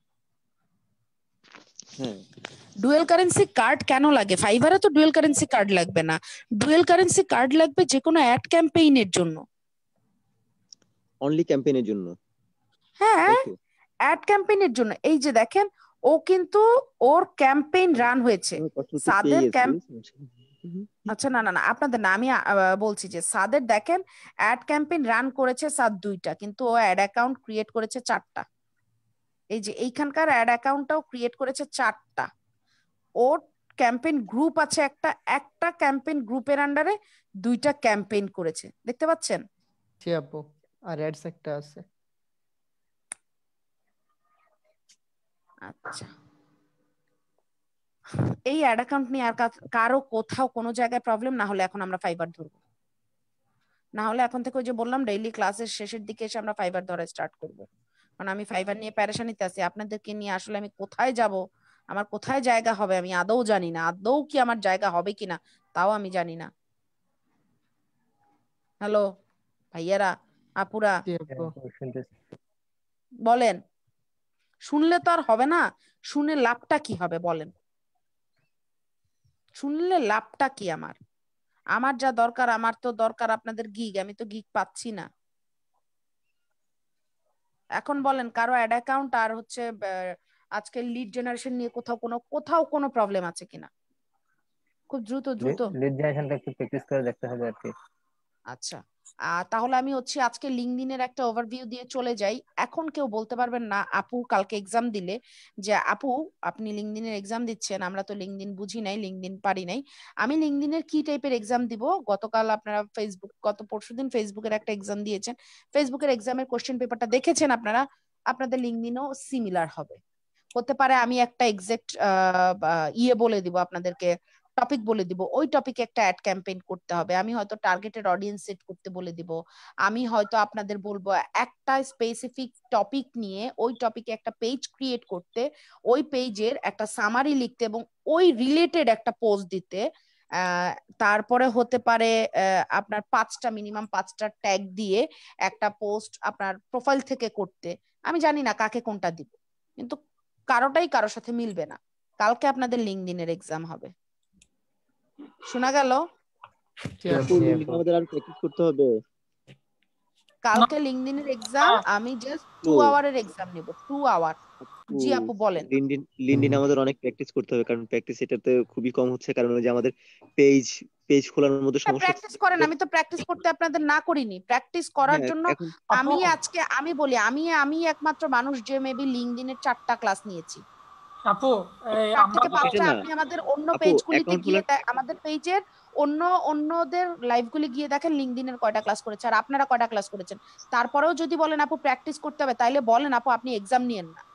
হ্যাঁ ডুয়াল কারেন্সি কার্ড কেন লাগে? ফাইবারে তো ডুয়াল কারেন্সি কার্ড লাগবে না। ডুয়াল কারেন্সি কার্ড লাগবে যে কোনো অ্যাড ক্যাম্পেইনের জন্য। অনলি ক্যাম্পেইনের জন্য? হ্যাঁ অ্যাড ক্যাম্পেইনের জন্য। এই যে দেখেন ও কিন্তু ওর ক্যাম্পেইন রান হয়েছে, সাদের ক্যাম্প আচ্ছা না না না আপনাদের না, আমি বলছি যে সাদের দেখেন অ্যাড ক্যাম্পেইন রান করেছে সাদ দুইটা, কিন্তু ও অ্যাড অ্যাকাউন্ট ক্রিয়েট করেছে চারটা। এই যে এইখানকার অ্যাড অ্যাকাউন্টটাও ক্রিয়েট করেছে চারটা। ওর ক্যাম্পেইন গ্রুপ আছে একটা, একটা ক্যাম্পেইন গ্রুপের আন্ডারে দুইটা ক্যাম্পেইন করেছে, দেখতে পাচ্ছেন? জি আপু। আর অ্যাডস একটা আছে। আচ্ছা এই অ্যাড অ্যাকাউন্ট নিয়ে আর কারো কোথাও কোনো জায়গায় প্রবলেম না হলে এখন আমরা ফাইবার ধরবো, না হলে এখন থেকে ওই যে বললাম ডেইলি ক্লাসের শেষের দিকে এসে আমরা ফাইবার ধরা স্টার্ট করব। কারণ আমি ফাইবার নিয়ে প্যারেশানিতে আছি, আপনাদেরকে নিয়ে আসলে আমি কোথায় যাব আমার কোথায় জায়গা হবে আমি আদৌ জানি না, আদৌ কি আমার জায়গা হবে কিনা তাও আমি জানি না। হ্যালো ভাইয়ারা, আপুরা বলেন। শুনলে তো আর হবে না, শুনে লাভটা কি হবে বলেন? শুনলে লাভটা কি আমার? আমার যা দরকার, আমার তো দরকার আপনাদের গিগ, আমি তো গিগ পাচ্ছি না। এখন বলেন কারো অ্যাড অ্যাকাউন্ট আর হচ্ছে আজকে লিড জেনারেশন নিয়ে কোথাও কোনো কোথাও কোনো প্রবলেম আছে কিনা? খুব দ্রুত দ্রুত লিড জেনারেশনটা একটু প্র্যাকটিস করে দেখতে হবে আর কি। আচ্ছা, আহ তাহলে আমি হচ্ছে আজকে লিঙ্কডইনের একটা ওভারভিউ দিয়ে চলে যাই। এখন কেউ বলতে পারবেন না আপু কালকে এক্সাম দিলে যে আপু আপনি লিঙ্কডইনের এক্সাম দিচ্ছেন, আমরা তো লিঙ্কডইন বুঝি নাই, লিঙ্কডইন পারি নাই। আমি লিঙ্কডইনের কি টাইপের এক্সাম দিব? গতকাল আপনারা ফেসবুক গত পরশুদিন ফেসবুকের একটা এক্সাম দিয়েছেন, ফেসবুকের এক্সামের কোশ্চেন পেপারটা দেখেছেন আপনারা, আপনাদের লিঙ্কডইনও সিমিলার হবে। হতে পারে আমি একটা এক্সাক্ট ইয়ে বলে দিব আপনাদেরকে, টপিক বলে দিব, ওই টপিকে একটা অ্যাড ক্যাম্পেইন করতে হবে। আমি হয়তো টার্গেটেড অডিয়েন্স সেট করতে বলে দিব। আমি হয়তো আপনাদের বলবো একটা স্পেসিফিক টপিক নিয়ে ওই টপিকে একটা পেজ ক্রিয়েট করতে, ওই পেজের একটা সামারি লিখতে এবং ওই রিলেটেড একটা পোস্ট দিতে। আহ তারপরে হতে পারে আপনার পাঁচটা মিনিমাম পাঁচটা ট্যাগ দিয়ে একটা পোস্ট আপনার প্রোফাইল থেকে করতে। আমি জানি না কাকে কোনটা দিব, কিন্তু কারোটাই কারোর সাথে মিলবে না। কালকে আপনাদের লিঙ্কডইনের এক্সাম হবে, শোনা গেল? আমাদের আর প্র্যাকটিস করতে হবে। কালকে লিঙ্কডইনের এক্সাম, আমি জাস্ট টু আওয়ারের এক্সাম নেব, টু আওয়ার। জি আপু বলেন। লিঙ্কডইন লিঙ্কডইন আমাদের অনেক প্র্যাকটিস করতে হবে, কারণ প্র্যাকটিস এটাতে খুবই কম হচ্ছে, কারণ ওই যে আমাদের পেজ পেজ খোলার মধ্যে সমস্যা। প্র্যাকটিস করেন, আমি তো প্র্যাকটিস করতে আপনাদের না করিনি। প্র্যাকটিস করার জন্য আমি আজকে আমি বলি আমি আমি একমাত্র মানুষ যে মেবি লিঙ্কডইনের চারটা ক্লাস নিয়েছি। আপু আপনি আমাদের অন্য পেজগুলিতে গিয়ে আমাদের পেজের অন্য অন্যদের লাইভগুলি গিয়ে দেখেন লিঙ্কডইনের কয়টা ক্লাস করেছে আর আপনারা কয়টা ক্লাস করেছেন। তারপরেও যদি বলেন আপু প্র্যাকটিস করতে হবে, তাইলে বলেন আপু আপনি এক্সাম নিয়েন না।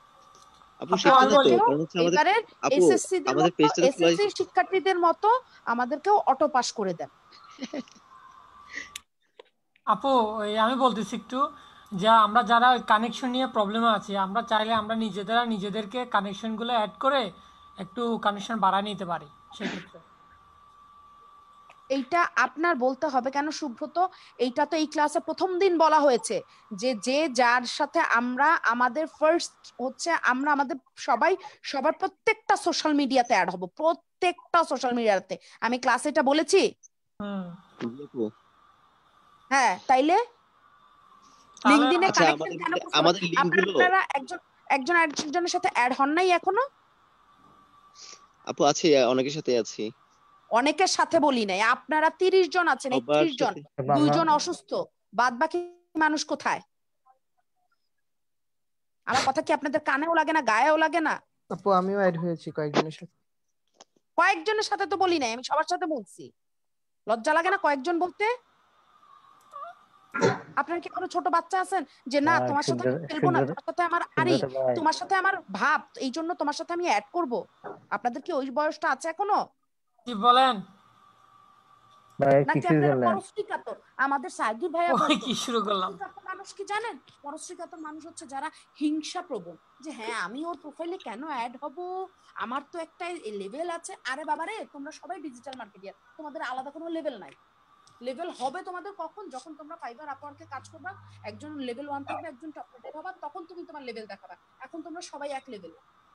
এসএসসি শিক্ষার্থীদের মতো আমাদেরকেও অটো পাস করে দেন। আপু আমি বলতেছি একটু, যা আমরা যারা কানেকশন নিয়ে প্রবলেমে আছি, আমরা চাইলে আমরা নিজেরা নিজেদেরকে কানেকশন গুলো অ্যাড করে একটু কানেকশন বাড়ায় নিতে পারি। সেক্ষেত্রে এইটা আপনার বলতে হবে কেন সুব্রত? এইটা তো এই ক্লাসে প্রথম দিন বলা হয়েছে যে যে যার সাথে আমরা আমাদের ফার্স্ট হচ্ছে আমরা আমাদের সবাই সবার প্রত্যেকটা সোশ্যাল মিডিয়াতে অ্যাড হব, প্রত্যেকটা সোশ্যাল মিডিয়াতে। আমি ক্লাসে এটা বলেছি? হ্যাঁ, তাইলে লিঙ্কডইনে কানেকশন কেন আমাদের লিংকগুলো আপনারা একজন একজন একজনের সাথে অ্যাড হন নাই এখনো? আপু আছে, অনেকের সাথে আছি। অনেকের সাথে বলি নাই, আপনারা তিরিশ জন আছেন, একত্রিশ জন, দুইজন অসুস্থ, বাদ বাকি মানুষ কোথায়? আমার কথা কি আপনাদের কানেও লাগে না, গায়েও লাগে না? আপু আমিও অ্যাড হয়েছি কয়েকজনের সাথে। কয়েকজনের সাথে তো বলি নাই, আমি সবার সাথে বলছি। লজ্জা লাগে না কয়েকজন বলতে? আপনার কি কোনো ছোট বাচ্চা আছেন যে না তোমার সাথে খেলবো না, তোমার সাথে আমার আরি, তোমার সাথে আমার ভাব, এই জন্য তোমার সাথে আমি অ্যাড করব? আপনাদের কি ওই বয়সটা আছে এখনো? কি বলেন নাকি আপনারা পরশ্রীকাতর? আমাদের সাইদুর ভাইয়া কি শুরু করলাম, মানুষ কি জানেন পরশ্রীকাতর মানুষ হচ্ছে যারা হিংসা প্রবণ, যে হ্যাঁ আমি ওর প্রোফাইলে কেন অ্যাড হব, আমার তো একটা লেভেল আছে। আরে বাবারে, তোমরা সবাই ডিজিটাল মার্কেটিয়ার, তোমাদের আলাদা কোনো লেভেল নাই। লেভেল হবে তোমাদের কখন? যখন তোমরা ফাইবার আপওয়ার্কে কাজ করবা, একজন লেভেল ওয়ান থাকবে, একজন টপ লেভেল হবে, তখন তুমি তোমার লেভেল দেখাবা। এখন তোমরা সবাই এক লেভেল।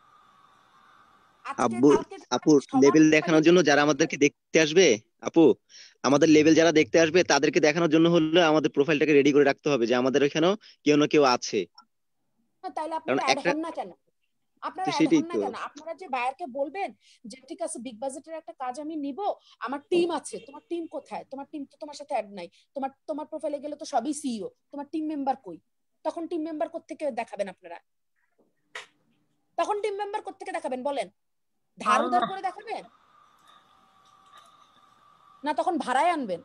আপু আপু লেভেল দেখানোর জন্য যারা আমাদেরকে দেখতে আসবে, আপু আমাদের লেভেল যারা দেখতে আসবে তাদেরকে দেখানোর জন্য হলে আমাদের প্রোফাইলটাকে রেডি করে রাখতে হবে যে আমাদের এখানেও কেউ না কেউ আছে। তাইলে আপনারা অ্যাড হন না কেন? আপনারা অ্যাড হন না কেন? আপনারা যে বায়ারকে বলবেন যে ঠিক আছে বিগ বাজেটের একটা কাজ আমি নিব, আমার টিম আছে। তোমার টিম কোথায়? তোমার টিম তো তোমার সাথে অ্যাড নাই। তোমার তোমার প্রোফাইলে গেলে তো সবই সিইও, তোমার টিম মেম্বার কই? তখন টিম মেম্বার কোত্থেকে দেখাবেন আপনারা? তখন টিম মেম্বার কোত্থেকে দেখাবেন বলেন? ধার উধার করে দেখাবেন না তখন ভাড়ায় আনবেন?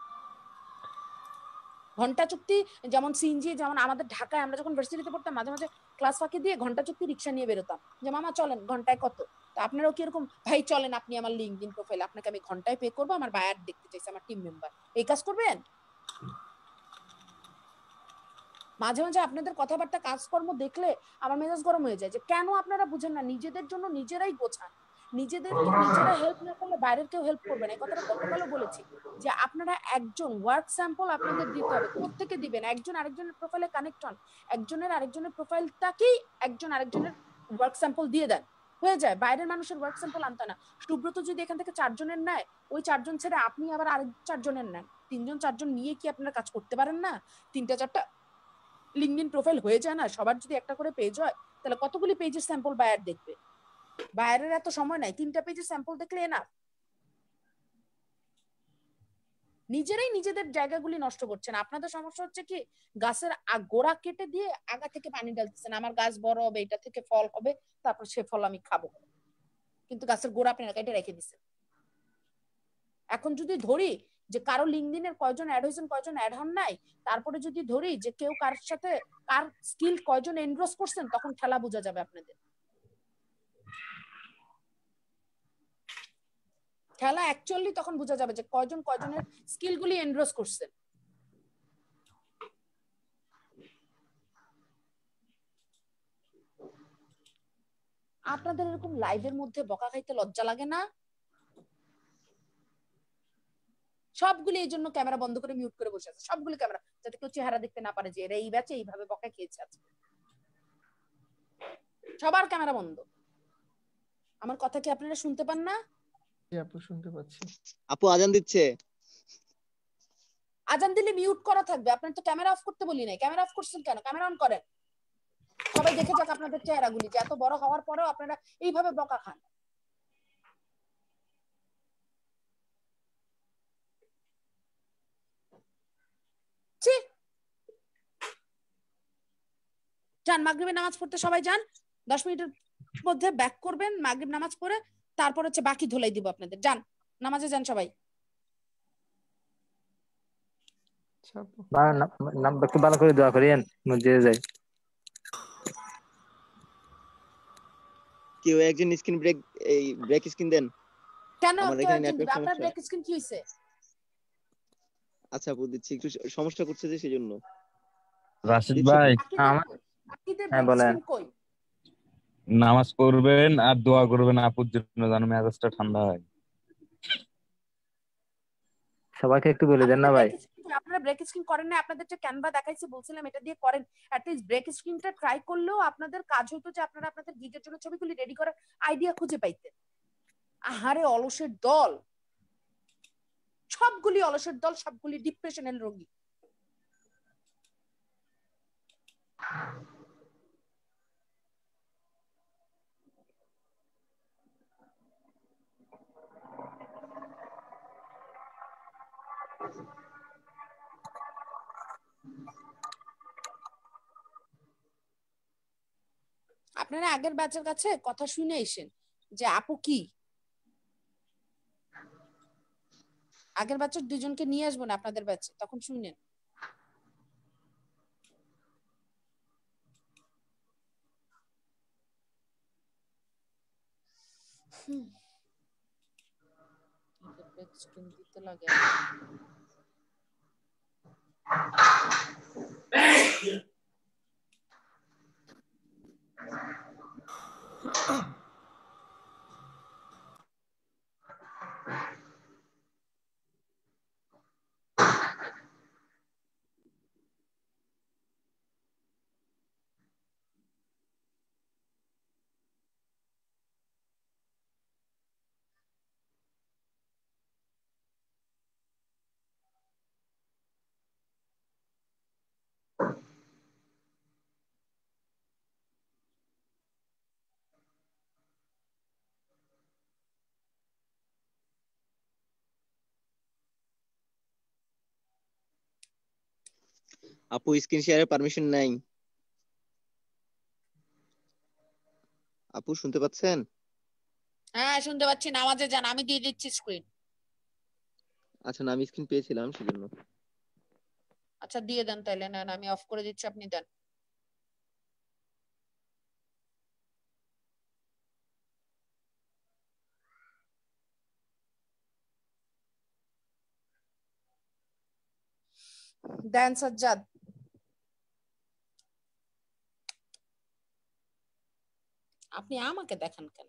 ঘন্টা চুক্তি যেমন সিএনজি, যেমন আমাদের ঢাকায় আমরা যখন ভার্সিটিতে পড়তাম মাঝে মাঝে ক্লাস ফাঁকি দিয়ে ঘন্টা চুক্তি রিক্সা নিয়ে বেরোতাম যে মামা চলেন ঘন্টায় কত। তো আপনারাও কি এরকম ভাই চলেন আপনি আমার লিঙ্কডইন প্রোফাইল, আপনাকে আমি ঘন্টায় পে করবো, আমার বায়ার দেখতে চাইছে, আমার টিম মেম্বার, এই কাজ করবেন? মাঝে মাঝে আপনাদের কথাবার্তা কাজকর্ম দেখলে আমার মেজাজ গরম হয়ে যায় যে কেন আপনারা বুঝেন না নিজেদের জন্য নিজেরাই গোছান, নিজেদেরকে নিজেরা হেল্প না করলে বাইরের কেউ হেল্প করবে না। এই কথাটা গতকালও বলেছি যে আপনারা একজন ওয়ার্ক স্যাম্পল আপনাদের দিতে হবে। কোত্থেকে দিবেন? একজন আরেকজনের প্রোফাইলে কানেক্ট হন, একজনের আরেকজনের প্রোফাইলটাকেই একজন আরেকজনের ওয়ার্ক স্যাম্পল দিয়ে দেন, হয়ে যায়। বাইরের মানুষের ওয়ার্ক স্যাম্পল আনতে না। সুব্রত যদি এখান থেকে চারজনের নেয়, ওই চারজন ছেড়ে আপনি আবার আরেক চারজনের নেন, তিনজন চারজন নিয়ে কি আপনারা কাজ করতে পারেন না? তিনটা চারটা লিঙ্কডইন প্রোফাইল হয়ে যায় না? সবার যদি একটা করে পেজ হয় তাহলে কতগুলি পেজের স্যাম্পল বায়ার দেখবে? বায়ারের এত সময় নাই, তিনটা পেজের স্যাম্পল দেখলে এনাফ। নিজেরাই নিজেদের জায়গাগুলি নষ্ট করছেন। আপনাদের সমস্যা হচ্ছে কি গাছের গোড়া কেটে দিয়ে আগা থেকে পানি ঢালতেছেন, আমার গাছ বড় হবে, এটা থেকে ফল হবে, তারপর সে ফল আমি খাবো, কিন্তু গাছের গোড়া আপনি কেটে রেখে দিচ্ছেন। এখন যদি ধরি যে কারো লিঙ্কডইনের কয়জন অ্যাড হয়েছেন কয়জন অ্যাড হন নাই, তারপরে যদি ধরি যে কেউ কার সাথে কার স্কিল কয়জন এনরোল করছেন, তখন খেলা বোঝা যাবে আপনাদের। খেলা অ্যাকচুয়ালি তখন বোঝা যাবে যে কয়জন কয়জনের স্কিলগুলি এনরোল করছেন। আপনাদের এরকম লাইভের মধ্যে বকা খাইতে লজ্জা লাগে না? সবগুলি এই জন্য ক্যামেরা বন্ধ করে মিউট করে বসে আছে, সবগুলি ক্যামেরা, যাতে কেউ চেহারা দেখতে না পারে যে এরা এই ব্যাচে এইভাবে বকা খেয়েছে আজকে। সবার ক্যামেরা বন্ধ। আমার কথা কি আপনারা শুনতে পান না? জি আপু শুনতে পাচ্ছি। আপু আজান দিচ্ছে। আজান দিলে মিউট করা থাকবে, আপনার তো ক্যামেরা অফ করতে বলি নাই। ক্যামেরা অফ করছেন কেন? ক্যামেরা অন করেন, সবাই দেখে যাক আপনাদের চেহারাগুলি, যে এত বড় হওয়ার পরেও আপনারা এইভাবে বকা খান। যান মাগরিবের নামাজ পড়তে সবাই যান, দশ মিনিটের মধ্যে ব্যাক করবেন, মাগরিব নামাজ পড়ে তারপর হচ্ছে বাকি ধুলাই দিব আপনাদের। যান নামাজে যান সবাই। একটু ভালো করে দোয়া করিয়েন মসজিদে যাই। কেউ একজন স্ক্রিন ব্রেক এই ব্রেক স্ক্রিন দেন। কেন আমার কেউ এখানে একজন নেটওয়ার্ক দিবে? আপনার সমস্যা। ব্রেক স্ক্রিন কি হইছে? আচ্ছা আপু দিচ্ছি, একটু সমস্যা করছে যে সেজন্য। রাশিদ ভাই আমার বাকিদের হ্যাঁ ব্রেক বলেন। স্ক্রিন কই? নামাজ পড়বেন আর দোয়া করবেন আপুর জন্য যেন মেজাজটা ঠান্ডা হয়। সবাইকে একটু বলে দেন না ভাই। আপনারা ব্রেক স্ক্রিন করেন না? আপনাদের যে ক্যানভা দেখাইছি বলছিলাম এটা দিয়ে করেন, অ্যাট লিস্ট ব্রেক স্ক্রিনটা ট্রাই করলেও আপনাদের কাজ হতো যে আপনারা আপনাদের গিগের জন্য ছবিগুলি রেডি করার আইডিয়া খুঁজে পাইতেন। আহারে অলসের দল, সবগুলি অলসের দল, সবগুলি ডিপ্রেশনের রোগী। আপনারা আগের ব্যাচের কাছে কথা শুনে এসেন যে আপু কি, আগের ব্যাচের দুজনকে নিয়ে আসবেন আপনাদের ব্যাচে, তখন শুনেন। দিতে লাগে আপু স্ক্রিন শেয়ারের পারমিশন নাই। আপু শুনতে পাচ্ছেন? হ্যাঁ শুনতে পাচ্ছি, নামাজে যান, আমি দিয়ে দিচ্ছি স্ক্রিন। আচ্ছা না আমি স্ক্রিন পেয়েছিলাম সেজন্য। আচ্ছা দিয়ে দেন তাইলে, না আমি অফ করে দিচ্ছি, আপনি দেন। দেন সাজ্জাদ। আপনি আমাকে দেখান কেন?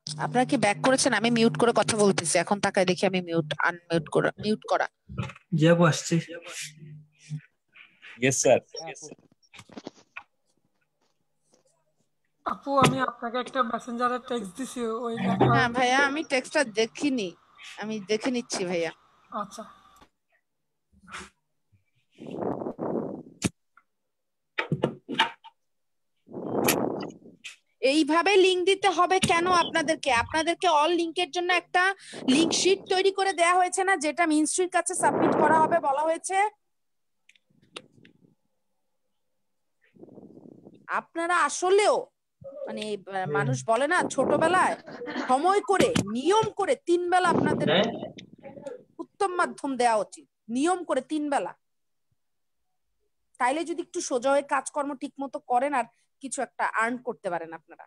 আপনারা কি ব্যাক করেছেন? আমি মিউট করে কথা বলতেছি, এখন তাকায় দেখি আমি মিউট আনমিউট করা মিউট করা। জি আপু আসছে। Yes sir. আপু আমি আপনাকে একটা মেসেঞ্জারে টেক্সট দিছি ওই হ্যাঁ ভাইয়া আমি টেক্সটটা দেখিনি, আমি দেখে নিচ্ছি ভাইয়া। আচ্ছা এইভাবে লিংক দিতে হবে কেন আপনাদেরকে? আপনাদেরকে অল লিংকের জন্য একটা লিংক শিট তৈরি করে দেয়া হয়েছে না, যেটা মিনস্ট্রির কাছে সাবমিট করা হবে বলা হয়েছে। আপনারা আসলেও মানে মানুষ বলে না ছোটবেলায় সময় করে নিয়ম করে তিন বেলা আপনাদের উত্তম মাধ্যম দেওয়া উচিত, নিয়ম করে তিন বেলা। তাইলে যদি একটু সোজা হয়ে কাজকর্ম ঠিক মতো করেন আর কিছু একটা আর্ন করতে পারেন আপনারা।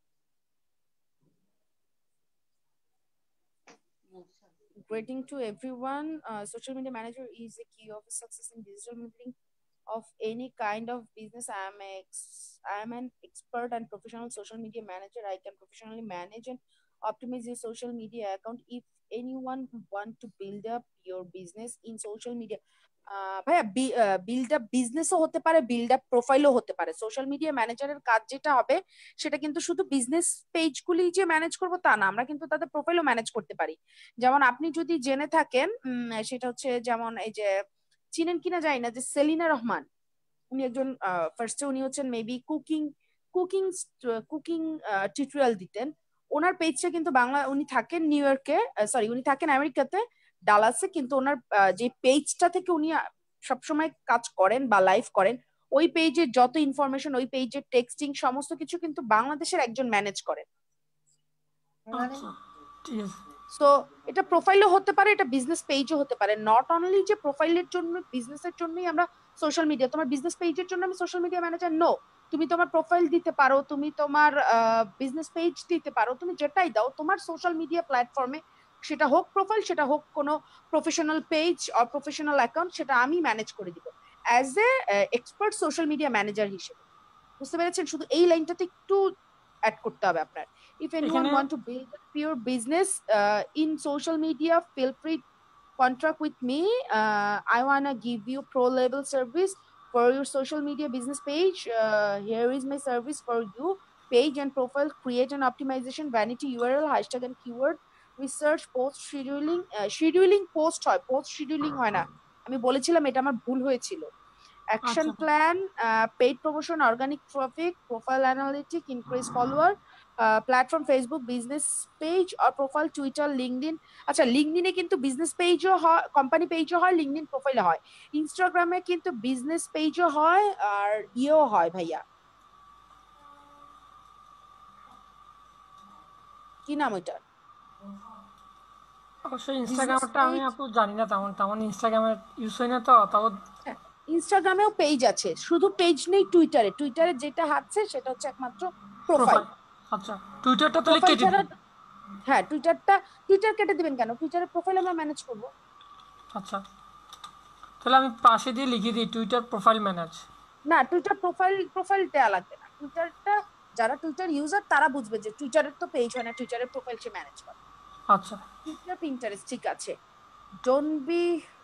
Greeting to everyone. Uh, social media manager is the key of success in digital marketing of any kind of business. I am a ex I am an expert and professional social media manager. I can professionally manage and optimize your social media account. If anyone want to build up your business in social media, ভাইয়া build up বিজনেসও হতে পারে, build up প্রোফাইলও হতে পারে। Social media ম্যানেজারের কাজ যেটা হবে সেটা কিন্তু শুধু বিজনেস পেজগুলি যে ম্যানেজ করবো তা না, আমরা কিন্তু তাদের প্রোফাইলও ম্যানেজ করতে পারি। যেমন আপনি যদি জেনে থাকেন সেটা হচ্ছে যেমন এই যে চিনেন কিনা জানি না যে সেলিনা রহমান, উনি একজন ফার্স্টে উনি হচ্ছেন maybe cooking cooking cooking tutorial দিতেন। ওনার পেজটা কিন্তু বাংলা, উনি থাকেন নিউ ইয়র্কে, সরি উনি থাকেন আমেরিকাতে ডালাসে, কিন্তু ওনার যে পেজটা থেকে উনি সবসময় কাজ করেন বা লাইভ করেন ওই পেজের যত ইনফরমেশন, ওই পেজের টেক্সটিং সমস্ত কিছু কিন্তু বাংলাদেশের একজন ম্যানেজ করেন। সো এটা প্রোফাইলও হতে পারে, এটা বিজনেস পেজও হতে পারে। নট অনলি যে প্রোফাইলের জন্য বিজনেসের জন্যই আমরা সোশ্যাল মিডিয়া, তোমার বিজনেস পেজের জন্য আমি সোশ্যাল মিডিয়া ম্যানেজার নো, তুমি তোমার প্রোফাইল দিতে পারো, তুমি তোমার বিজনেস পেজ দিতে পারো, তুমি যেটাই দাও তোমার সোশ্যাল মিডিয়া প্ল্যাটফর্মে, সেটা হোক প্রোফাইল, সেটা হোক কোনো professional page or professional account, সেটা আমি ম্যানেজ করে দিব as a expert social media manager হিসেবে। বুঝতে পেরেছেন? শুধু এই লাইনটাতে একটু অ্যাড করতে হবে আপনার। If anyone want to build a pure business uh, in social media, feel free contract with me. Uh, I wanna give you pro level service for your social media business page. Uh, here is my service for you: page and profile create and optimization, vanity U R L, hashtag and keyword research, post scheduling. Uh, scheduling post হয়, post scheduling হয় না, আমি বলেছিলাম এটা আমার ভুল হয়েছিল। Action plan, uh, paid promotion, organic traffic, profile analytic, increase follower, uh, platform Facebook business page or profile, Twitter, LinkedIn. আচ্ছা লিঙ্কডিনে কিন্তু বিজনেস পেজও হয়, কোম্পানি পেজও হয়, লিঙ্কডিন প্রোফাইলও হয়, ইনস্টাগ্রামে কিন্তু বিজনেস পেজও হয় আর ইয়েও হয়। ভাইয়া কি নাম ওইটা? অবশ্যই ইনস্টাগ্রামটা আমি আপু জানি না, তেমন তেমন ইনস্টাগ্রামে ইউজ হয় না তো। তাও ইনস্টাগ্রামেও পেজ আছে, শুধু পেজ নেই টুইটারে, টুইটারে যেটা আছে সেটা হচ্ছে একমাত্র প্রোফাইল। আচ্ছা টুইটারটা তাহলে কেটে দিন। হ্যাঁ টুইটারটা, টুইটার কেটে দিবেন কেন? টুইটারের প্রোফাইল আমরা ম্যানেজ করব। আচ্ছা তাহলে আমি পাশে দিয়ে লিখে দিই টুইটার প্রোফাইল ম্যানেজ। না টুইটার প্রোফাইল প্রোফাইল দেয়া লাগবে না, টুইটারটা যারা টুইটার ইউজার তারা বুঝবে যে টুইটারের তো পেজ হয় না, টুইটারের প্রোফাইল সে ম্যানেজ করে। আচ্ছা টুইটার পিন্টারেস্ট ঠিক আছে। Don't be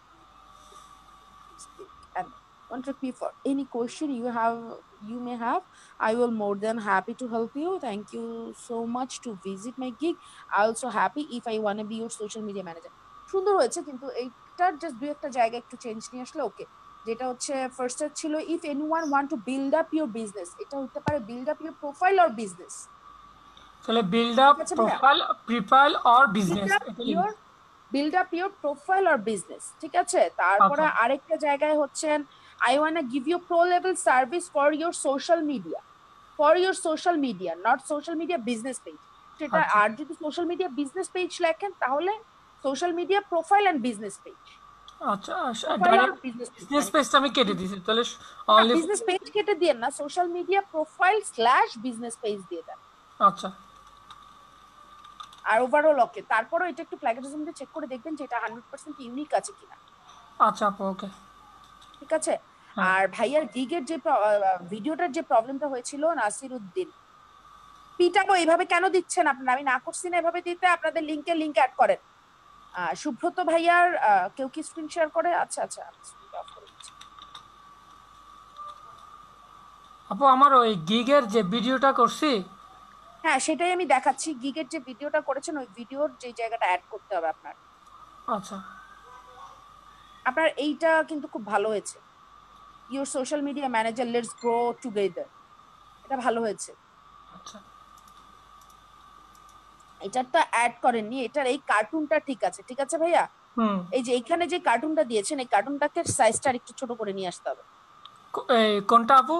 and contact me for any question you have you may have. I will more than happy to help you. Thank you so much to visit my gig. I also happy if I want to be your social media manager. সুন্দর হয়েছে, কিন্তু এইটার just দুই একটা জায়গা একটু change নিয়ে আসলে ওকে। যেটা হচ্ছে ফার্স্ট ছিল if anyone want to build up your business, এটা হতে পারে build up your profile or business। তাহলে build up profile, profile or business, build up your profile or business, ঠিক আছে। তারপরে আরেকটা জায়গায় হচ্ছেন I want to give you pro level service for your social media, for your social media, not social media business page. সেটা আর যদি social media business page লেখেন তাহলে social media profile and business page. আচ্ছা business পেজটা আমি কেটে দিয়েছি, তাহলে অনলি বিজনেস পেজ কেটে দেন না, social media profile slash business page দিয়ে দেন। আচ্ছা আর ওভারঅল ওকে। তারপরও এটা একটু প্ল্যাগেটিজম দিয়ে চেক করে দেখবেন যে এটা হান্ড্রেড পার্সেন্ট ইউনিক আছে কিনা। আচ্ছা আপু ওকে ঠিক আছে। আর ভাইয়ার গিগের যে ভিডিওটার যে প্রবলেমটা হয়েছিল নাসির উদ্দিন, পিটাবো এইভাবে কেন দিচ্ছেন আপনারা? আমি না করছি না এভাবে দিতে, আপনাদের লিংকে লিংক অ্যাড করেন। সুব্রত ভাইয়ার কেউ কি স্ক্রিন শেয়ার করে? আচ্ছা আচ্ছা অফ করে দিচ্ছি। আপু আমার ওই গিগের যে ভিডিওটা করছি, হ্যাঁ সেটাই আমি দেখাচ্ছি। গিগের যে ভিডিওটা করেছেন ওই ভিডিওর যে জায়গাটা অ্যাড করতে হবে আপনার। আচ্ছা আপনার এইটা কিন্তু খুব ভালো হয়েছে, your social media manager let's grow together, এটা ভালো হয়েছে। আচ্ছা এটার তো অ্যাড করেননি, এটার এই কার্টুনটা ঠিক আছে। ঠিক আছে ভাইয়া, হুম এই যে এখানে যে কার্টুনটা দিয়েছেন এই কার্টুনটাকে সাইজটা একটু ছোট করে নিয়ে আসতে হবে। এই কোনটা আপু?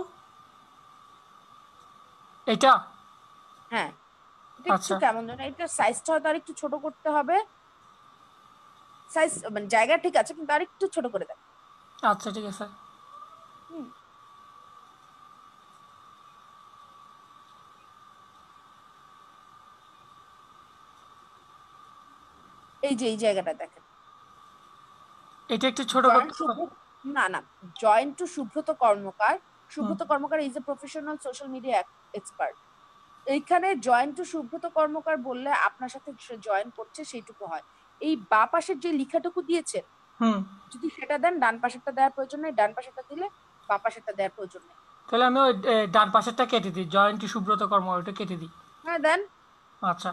এটা? হ্যাঁ এটা একটু কেমন যেন, এটা সাইজটা হয়তো আর একটু ছোট করতে হবে। সাইজ মানে জায়গা ঠিক আছে কিন্তু আর একটু ছোট করে দেন। আচ্ছা ঠিক আছে। হুম এই যে এই জায়গাটা দেখেন, এটা একটু ছোট করতে হবে। না না, join to Subrata Karmakar. Subrata Karmakar is a professional social media expert. এইখানে জয়েন টু সুব্রত কর্মকার বললে আপনার সাথে জয়েন করছে সেইটুকু হয়। এই বা পাশের যে লেখাটুকু দিয়েছেন হুম যদি সেটা দেন, ডান পাশেরটা দেওয়ার প্রয়োজন নেই, ডান পাশেরটা দিলে বা পাশেরটা দেওয়ার প্রয়োজন নেই। তাহলে আমি ওই ডান পাশেরটা কেটে দিই, জয়েন টু সুব্রত কর্মকার, ওটা কেটে দিই। হ্যাঁ দেন। আচ্ছা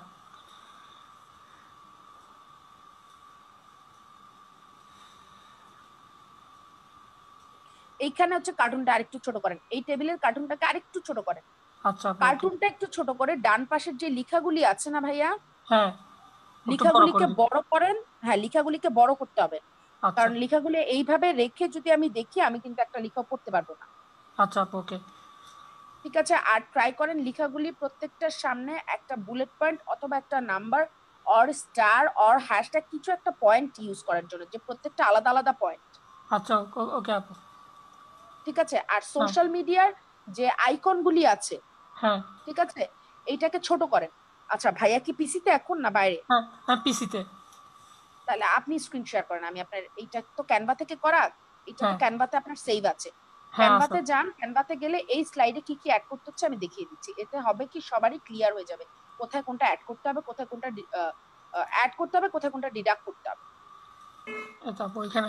এইখানে হচ্ছে কার্টুনটা আরেকটু ছোট করেন, এই টেবিলের কার্টুনটাকে আরেকটু ছোট করেন। আচ্ছা কার্টুনটা একটু ছোট করে ডান পাশের যে লেখাগুলি আছে না ভাইয়া, হ্যাঁ লেখাগুলিকে বড় করেন। হ্যাঁ লেখাগুলিকে বড় করতে হবে, কারণ লেখাগুলি এইভাবে রেখে যদি আমি দেখি আমি কিন্তু একটা লেখা পড়তে পারবো না। আচ্ছা ওকে ঠিক আছে। আর ট্রাই করেন লেখাগুলি প্রত্যেকটার সামনে একটা বুলেট পয়েন্ট অথবা একটা number or star or hashtag কিছু একটা পয়েন্ট ইউজ করার জন্য, যে প্রত্যেকটা আলাদা আলাদা পয়েন্ট। আচ্ছা ওকে আপু ঠিক আছে। আর সোশ্যাল মিডিয়ার যে আইকনগুলি আছে, হ্যাঁ ঠিক আছে, এইটাকে ছোট করেন। আচ্ছা ভাইয়া কি পিসিতে এখন না বাইরে? হ্যাঁ হ্যাঁ পিসিতে। তাহলে আপনি স্ক্রিন শেয়ার করেন, আমি আপনার এইটা তো ক্যানভা থেকে করা, এটা তো ক্যানভাতে আপনার সেভ আছে। ক্যানভাতে যান, ক্যানভাতে গেলে এই স্লাইডে কি কি অ্যাড করতে হচ্ছে আমি দেখিয়ে দিচ্ছি। এতে হবে কি সবারই ক্লিয়ার হয়ে যাবে কোথায় কোনটা অ্যাড করতে হবে, কোথায় কোনটা অ্যাড করতে হবে, কোথায় কোনটা ডিডাক্ট করতে হবে। এটা আপু এখানে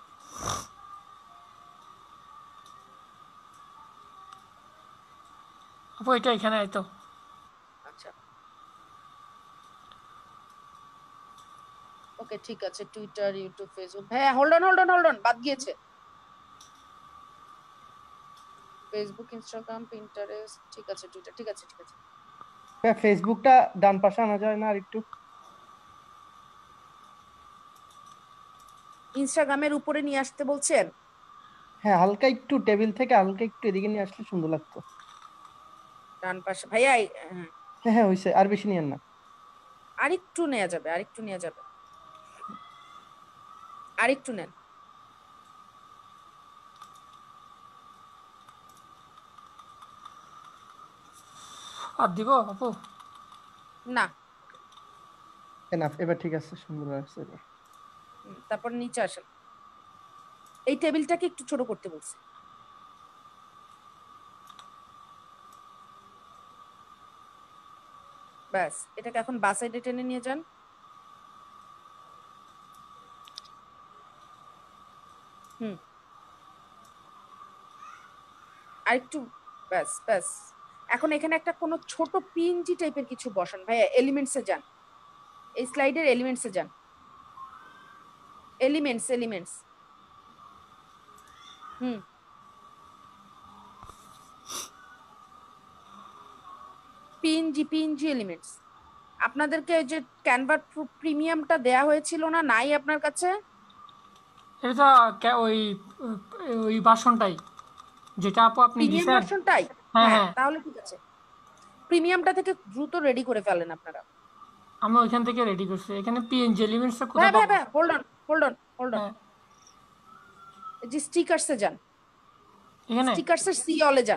আপু এটা এখানে আইতো। আচ্ছা ওকে ঠিক আছে। টুইটার, ইউটিউব, ফেসবুক, হ্যাঁ hold on hold on hold on বাদ গিয়েছে। ফেসবুক, ইনস্টাগ্রাম, পিন্টারেস্ট, ঠিক আছে। টুইটার ঠিক আছে ঠিক আছে। হ্যাঁ ফেসবুকটা ডান পাশে আনা যায় না আর একটু? ইনস্টাগ্রামের উপরে নিয়ে আসতে বলছেন? হ্যাঁ হালকা একটু টেবিল থেকে হালকা একটু এদিকে নিয়ে আসলে সুন্দর লাগতো। ডান পাশে ভাইয়া? হ্যাঁ হ্যাঁ হইছে, আর বেশি নিয়েন না। আরেকটু নেওয়া যাবে, আরেকটু নেওয়া যাবে, আরেকটু নেন। আর দিব আপু? না এনাফ, এবার ঠিক আছে, সুন্দর লাগছে এবার। তারপর নিচে আসেন, এই টেবিলটাকে একটু ছোট করতে বলছি। ব্যাস এটাকে এখন বাস সাইডে টেনে নিয়ে যান। হুম আরেকটু, ব্যাস ব্যাস। এখন এখানে একটা কোনো ছোট পিএনজি টাইপের কিছু বসান ভাইয়া। এলিমেন্টসে যান, এই স্লাইডের এলিমেন্টসে যান। Elements elements hmm PNG PNG elements. আপনাদেরকে ওই যে ক্যানভা প্রিমিয়ামটা দেয়া হয়েছিল না, নাই আপনার কাছে? এটা ওই ওই ভার্সনটাই যেটা আপু আপনি প্রিমিয়াম দিবেন। ভার্সনটাই? হ্যাঁ তাহলে ঠিক আছে, প্রিমিয়ামটা থেকে দ্রুত রেডি করে ফেলেন আপনারা। আমি ওইখান থেকে রেডি করছি। এখানে পিএনজি এলিমেন্টসটা কোথায় পাবো? পাবো? Hold on hold on hold on, এই যে স্টিকারসে যান, এখানে স্টিকারসের সি অলে যান।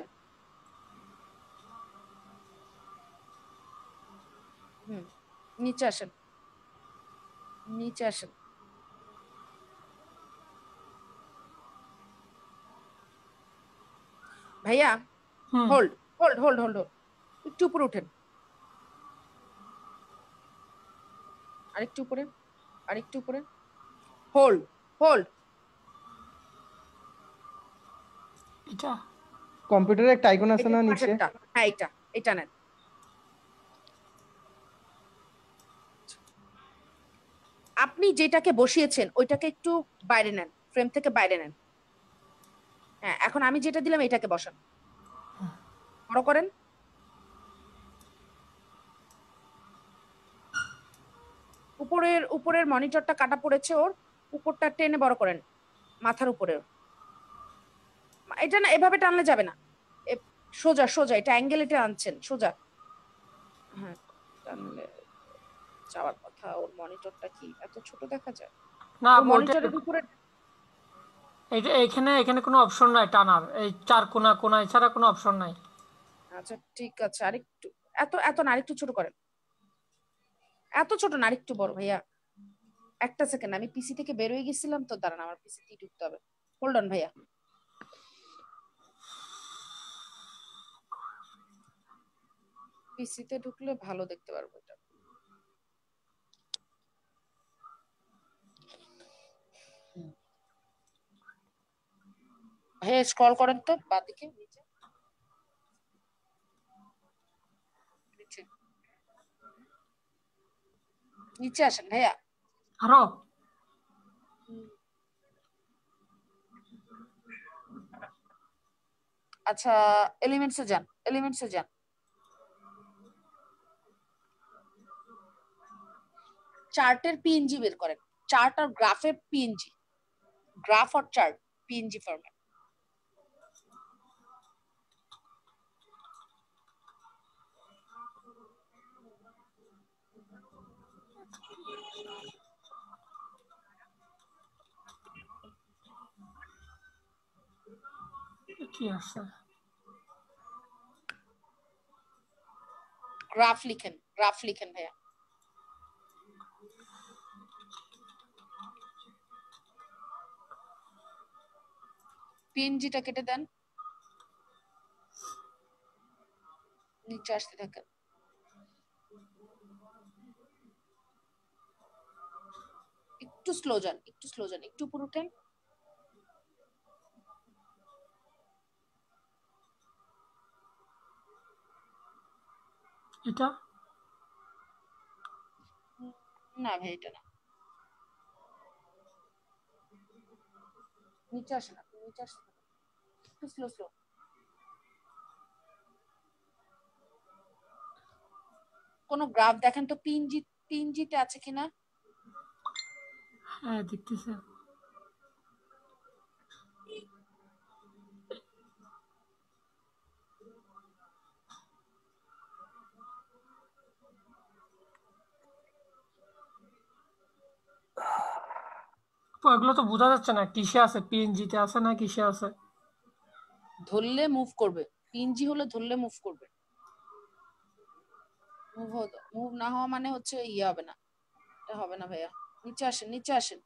হুম নিচে আসেন, নিচে আসেন। ভাইয়া হোল্ড হোল্ড হোল্ড হোল্ড একটু উপরে উঠেন। আরেকটু উপরে, আরেকটু উপরে, হোল্ড হোল্ড। এটা কম্পিউটারে একটা আইকন আছে না নিচে? হ্যাঁ এটা এটা নেন। আপনি যেটাকে বসিয়েছেন ওইটাকে একটু বাইরে নেন, ফ্রেম থেকে বাইরে নেন। হ্যাঁ এখন আমি যেটা দিলাম এটাকে বসান, বড় করেন। উপরের উপরের মনিটরটা কাটা পড়েছে, ওর উপরটা টেনে বড় করেন, মাথার উপরে। এটা না এভাবে টানলে যাবে না, সোজা সোজা, এটা অ্যাঙ্গেল এটা আনছেন সোজা। হ্যাঁ টানলে যাওয়ার কথা। ওর মনিটরটা কি এত ছোট দেখা যায়? না মনিটরের উপরে এটা এখানে এখানে কোনো অপশন নাই টানার, এই চার কোণা কোণা এছাড়া কোনো অপশন নাই। আচ্ছা ঠিক আছে, আরেকটু, এত এত না, আরেকটু ছোট করেন। এত ছোট না, আরেকটু বড়। ভাইয়া একটা সেকেন্ড, আমি পিসি থেকে বের হয়ে গেছিলাম তো, দাঁড়ান আমার পিসিতে ঢুকতে হবে। হোল্ড অন ভাইয়া। পিসিতে ঢুকলে ভালো দেখতে পারবো এটা। ভাইয়া স্ক্রল করেন তো বাঁদিকে নিচে, নিচে নিচে আসেন ভাইয়া আরো। আচ্ছা এলিমেন্টসে যান, এলিমেন্টসে যান। চার্টের পিএনজি বের করেন, চার্ট আর গ্রাফের পিএনজি, গ্রাফ আর চার্ট পিএনজি ফরম্যাট। কি আছে? গ্রাফ লিখেন, গ্রাফ লিখেন ভাইয়া। পিএনজিটা কেটে দেন, নিচে আসতে থাকেন। একটু স্লো যান, একটু স্লো যান, একটু উপরে উঠেন। এটা না ভাই এটা না, নিচে আসেন আপনি, নিচে আসেন, একটু স্লো স্লো। কোন গ্রাফ দেখেন তো পিএনজি, পিএনজিতে আছে কিনা? হ্যাঁ দেখতেছি। এগুলো তো বোঝা যাচ্ছে না কিসে আছে, পিএনজিতে আছে না কিসে আছে। ধরলে মুভ করবে, পিএনজি হলে ধরলে মুভ করবে, মুভ মুভ না হওয়া মানে হচ্ছে ইয়ে হবে না, এটা হবে না ভাইয়া। নিচে আসেন, নিচে আসেন।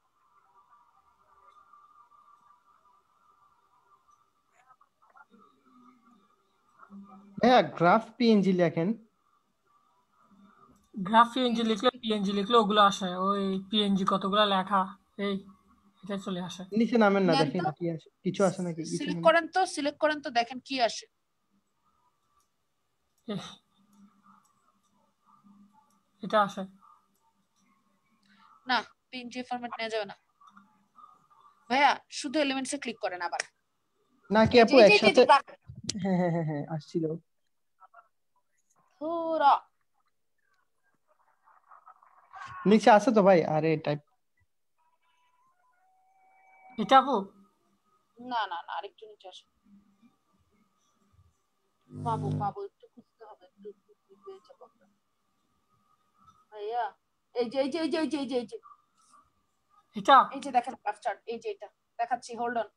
ভাইয়া গ্রাফ পিএনজি লেখেন। গ্রাফ পিএনজি লিখলে পিএনজি লিখলে ওগুলো আসে, ওই পিএনজি কতগুলো লেখা এই এটা চলে আসে। নিচে নামেন না, দেখেন কি আসে, কিছু আসে নাকি। সিলেক্ট করেন তো, সিলেক্ট করেন তো, দেখেন কি আসে। এটা আসে না, পিএনজি ফরম্যাট নেওয়া যাবে না ভাইয়া, শুধু এলিমেন্টসে ক্লিক করেন আবার। না কি আপু একসাথে? হ্যাঁ হ্যাঁ হ্যাঁ হ্যাঁ আসছিল পুরো নিচে আছে তো ভাই। আরে টাইপ এটা আপু না না না, আরেকটু নিচে আসেন। পাবো পাবো, একটু খুঁজতে হবে, একটু পেয়েছে ভাইয়া। এই যে এই যে এই যে এই যে এই যে এই যে এটা এই যে দেখেন গ্রাফ চার্ট, এই যে এটা দেখাচ্ছি, হোল্ড অন।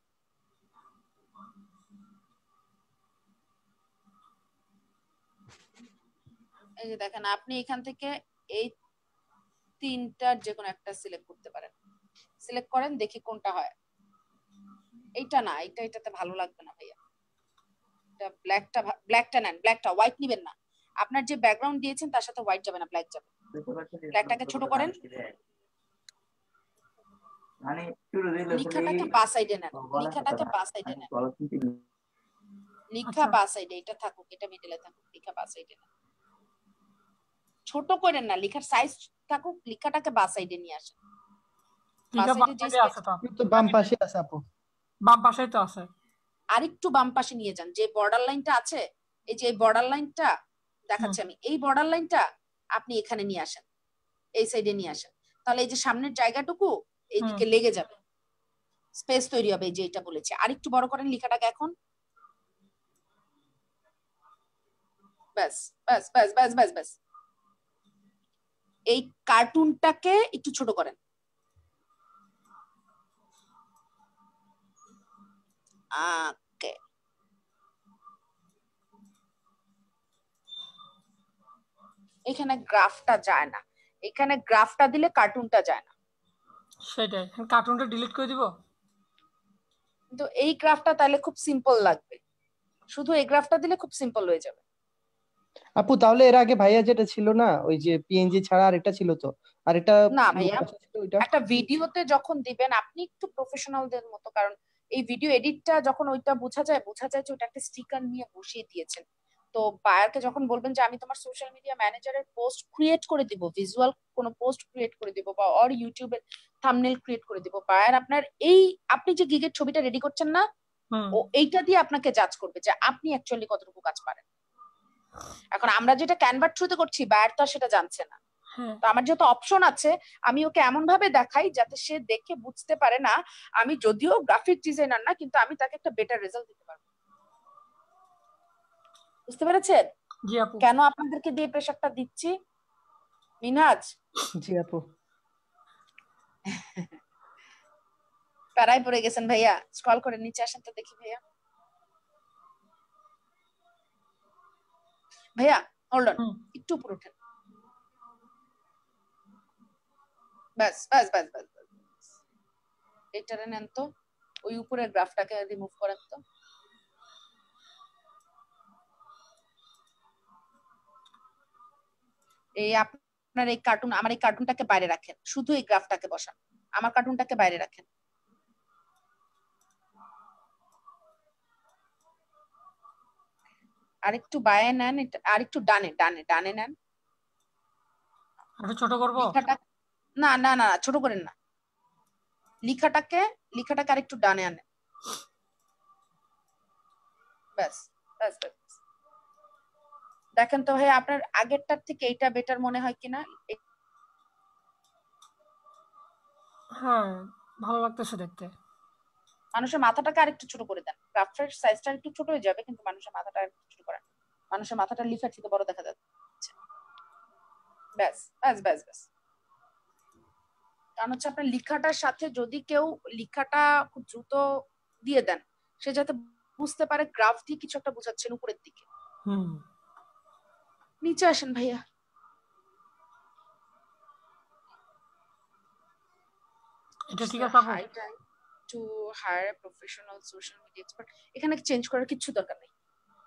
এই যে দেখেন, আপনি এখান থেকে এই তিনটার যে কোনো একটা সিলেক্ট করতে পারেন। সিলেক্ট করেন, দেখি কোনটা হয়। এইটা না, এইটা এটাতে ভালো লাগবে না ভাইয়া, ব্ল্যাকটা ব্ল্যাকটা নেন, ব্ল্যাকটা, হোয়াইট নিবেন না। আপনার যে ব্যাকগ্রাউন্ড দিয়েছেন তার সাথে হোয়াইট যাবে না, ব্ল্যাক যাবে। ফ্ল্যাগটাকে ছোট করেন, লিখাটাকে বা সাইডে নেন, লিখাটাকে বা সাইডে নেন, লিখা বা সাইডে, এটা থাকুক, এটা মিডলে থাকুক, লিখা বা সাইডে নেন, ছোট করেন না, লিখার সাইজ থাকুক, লিখাটাকে বা সাইডে নিয়ে আসেন। বা সাইডে যে তো বাম পাশে আছে আপু, বাম পাশেই তো আছে, আরেকটু বাম পাশে নিয়ে যান, যে বর্ডার লাইনটা আছে, এই যে এই বর্ডার লাইনটা দেখাচ্ছি আমি, এই বর্ডার লাইনটা আপনি এখানে নিয়ে আসেন, এই সাইডে নিয়ে আসেন, তাহলে এই যে সামনের জায়গাটুকু এইদিকে লেগে যাবে, স্পেস তৈরি হবে, এই যে এটা বলেছি। আরেকটু বড় করেন লিখাটাকে এখন, ব্যাস ব্যাস ব্যাস ব্যাস ব্যাস ব্যাস। এই কার্টুনটাকে একটু ছোট করেন, ওকে, এখানে গ্রাফটা যায় না, এখানে গ্রাফটা দিলে কার্টুনটা যায় না, সেটাই, কার্টুনটা ডিলিট করে দিব। কিন্তু এই গ্রাফটা তাহলে খুব সিম্পল লাগবে, শুধু এই গ্রাফটা দিলে খুব সিম্পল হয়ে যাবে। আপু তাহলে এর আগে ভাইয়া যেটা ছিল না, ওই যে পিএনজি ছাড়া আরেকটা ছিল তো, আরেকটা না ভাইয়া, একটা ভিডিওতে যখন দিবেন আপনি একটু প্রফেশনালদের মতো, কারণ এই ভিডিও এডিটটা যখন ওইটা বোঝা যায়, বোঝা যায় যে ওটা একটা স্টিকার নিয়ে বসিয়ে দিয়েছেন। তো বায়ারকে যখন বলবেন যে আমি তোমার সোশ্যাল মিডিয়া ম্যানেজারের পোস্ট ক্রিয়েট করে দিব, ভিজুয়াল কোনো পোস্ট ক্রিয়েট করে দিব, বা অর ইউটিউবের থাম্বনেল ক্রিয়েট করে দিব, বায়ার আপনার এই আপনি যে গিগের ছবিটা রেডি করছেন না, ও এইটা দিয়ে আপনাকে জাজ করবে যে আপনি অ্যাকচুয়ালি কতটুকু কাজ পারেন। এখন আমরা যেটা ক্যানভার থ্রুতে করছি, বায়ার তো সেটা জানছে না, তো আমার যেহেতু অপশন আছে, আমি ওকে এমন ভাবে দেখাই যাতে সে দেখে বুঝতে পারে না আমি যদিও গ্রাফিক ডিজাইনার না, কিন্তু আমি তাকে একটা বেটার রেজাল্ট দিতে পারবো। বুঝতে পেরেছেন জি আপু, কেন আপনাদেরকে দিয়ে প্রেসারটা দিচ্ছি? মিনহাজ জি আপু, প্যারায় পড়ে গেছেন ভাইয়া, স্ক্রল করে নিচে আসেন তো দেখি ভাইয়া। ভাইয়া হোল্ড অন, একটু উপরে ওঠেন, ব্যাস ব্যাস ব্যাস ব্যাস ব্যাস, এটারে নেন তো, ওই উপরের গ্রাফটাকে রিমুভ করেন তো। এই আপনার এই কার্টুন, আমার এই কার্টুনটাকে বাইরে রাখেন, শুধু এই গ্রাফটাকে বসান, আমার কার্টুনটাকে বাইরে রাখেন। আরেকটু বাইরে নেন, আরেকটু ডানে ডানে ডানে নেন, একটু ছোট করব। লিখাটা না না না ছোট করেন না, লিখাটাকে লিখাটাকে আরেকটু ডানে আনেন, ব্যাস ব্যাস ব্যাস। দেখেন তো ভাই আপনার আগেরটার থেকে এইটা বেটার মনে হয় কিনা? হ্যাঁ ভালো লাগতেছে দেখতে। মানুষের মাথাটাকে আরেকটু ছোট করে দেন, গ্রাফের সাইজটা একটু ছোট হয়ে যাবে, কিন্তু মানুষের মাথাটা একটু ছোট করেন, মানুষের মাথাটা লিখার থেকে বড় দেখা যাচ্ছে, ব্যাস ব্যাস ব্যাস ব্যাস। কারণ হচ্ছে আপনার লিখাটার সাথে যদি কেউ লিখাটা খুব দ্রুত দিয়ে দেন, সে যাতে বুঝতে পারে গ্রাফ দিয়ে কিছু একটা বোঝাচ্ছেন উপরের দিকে। হুম, নিচে আসেন ভাইয়া, এটা ঠিক আছে আপু। To hire professional social media expert, এখানে চেঞ্জ করার কিছু দরকার নেই,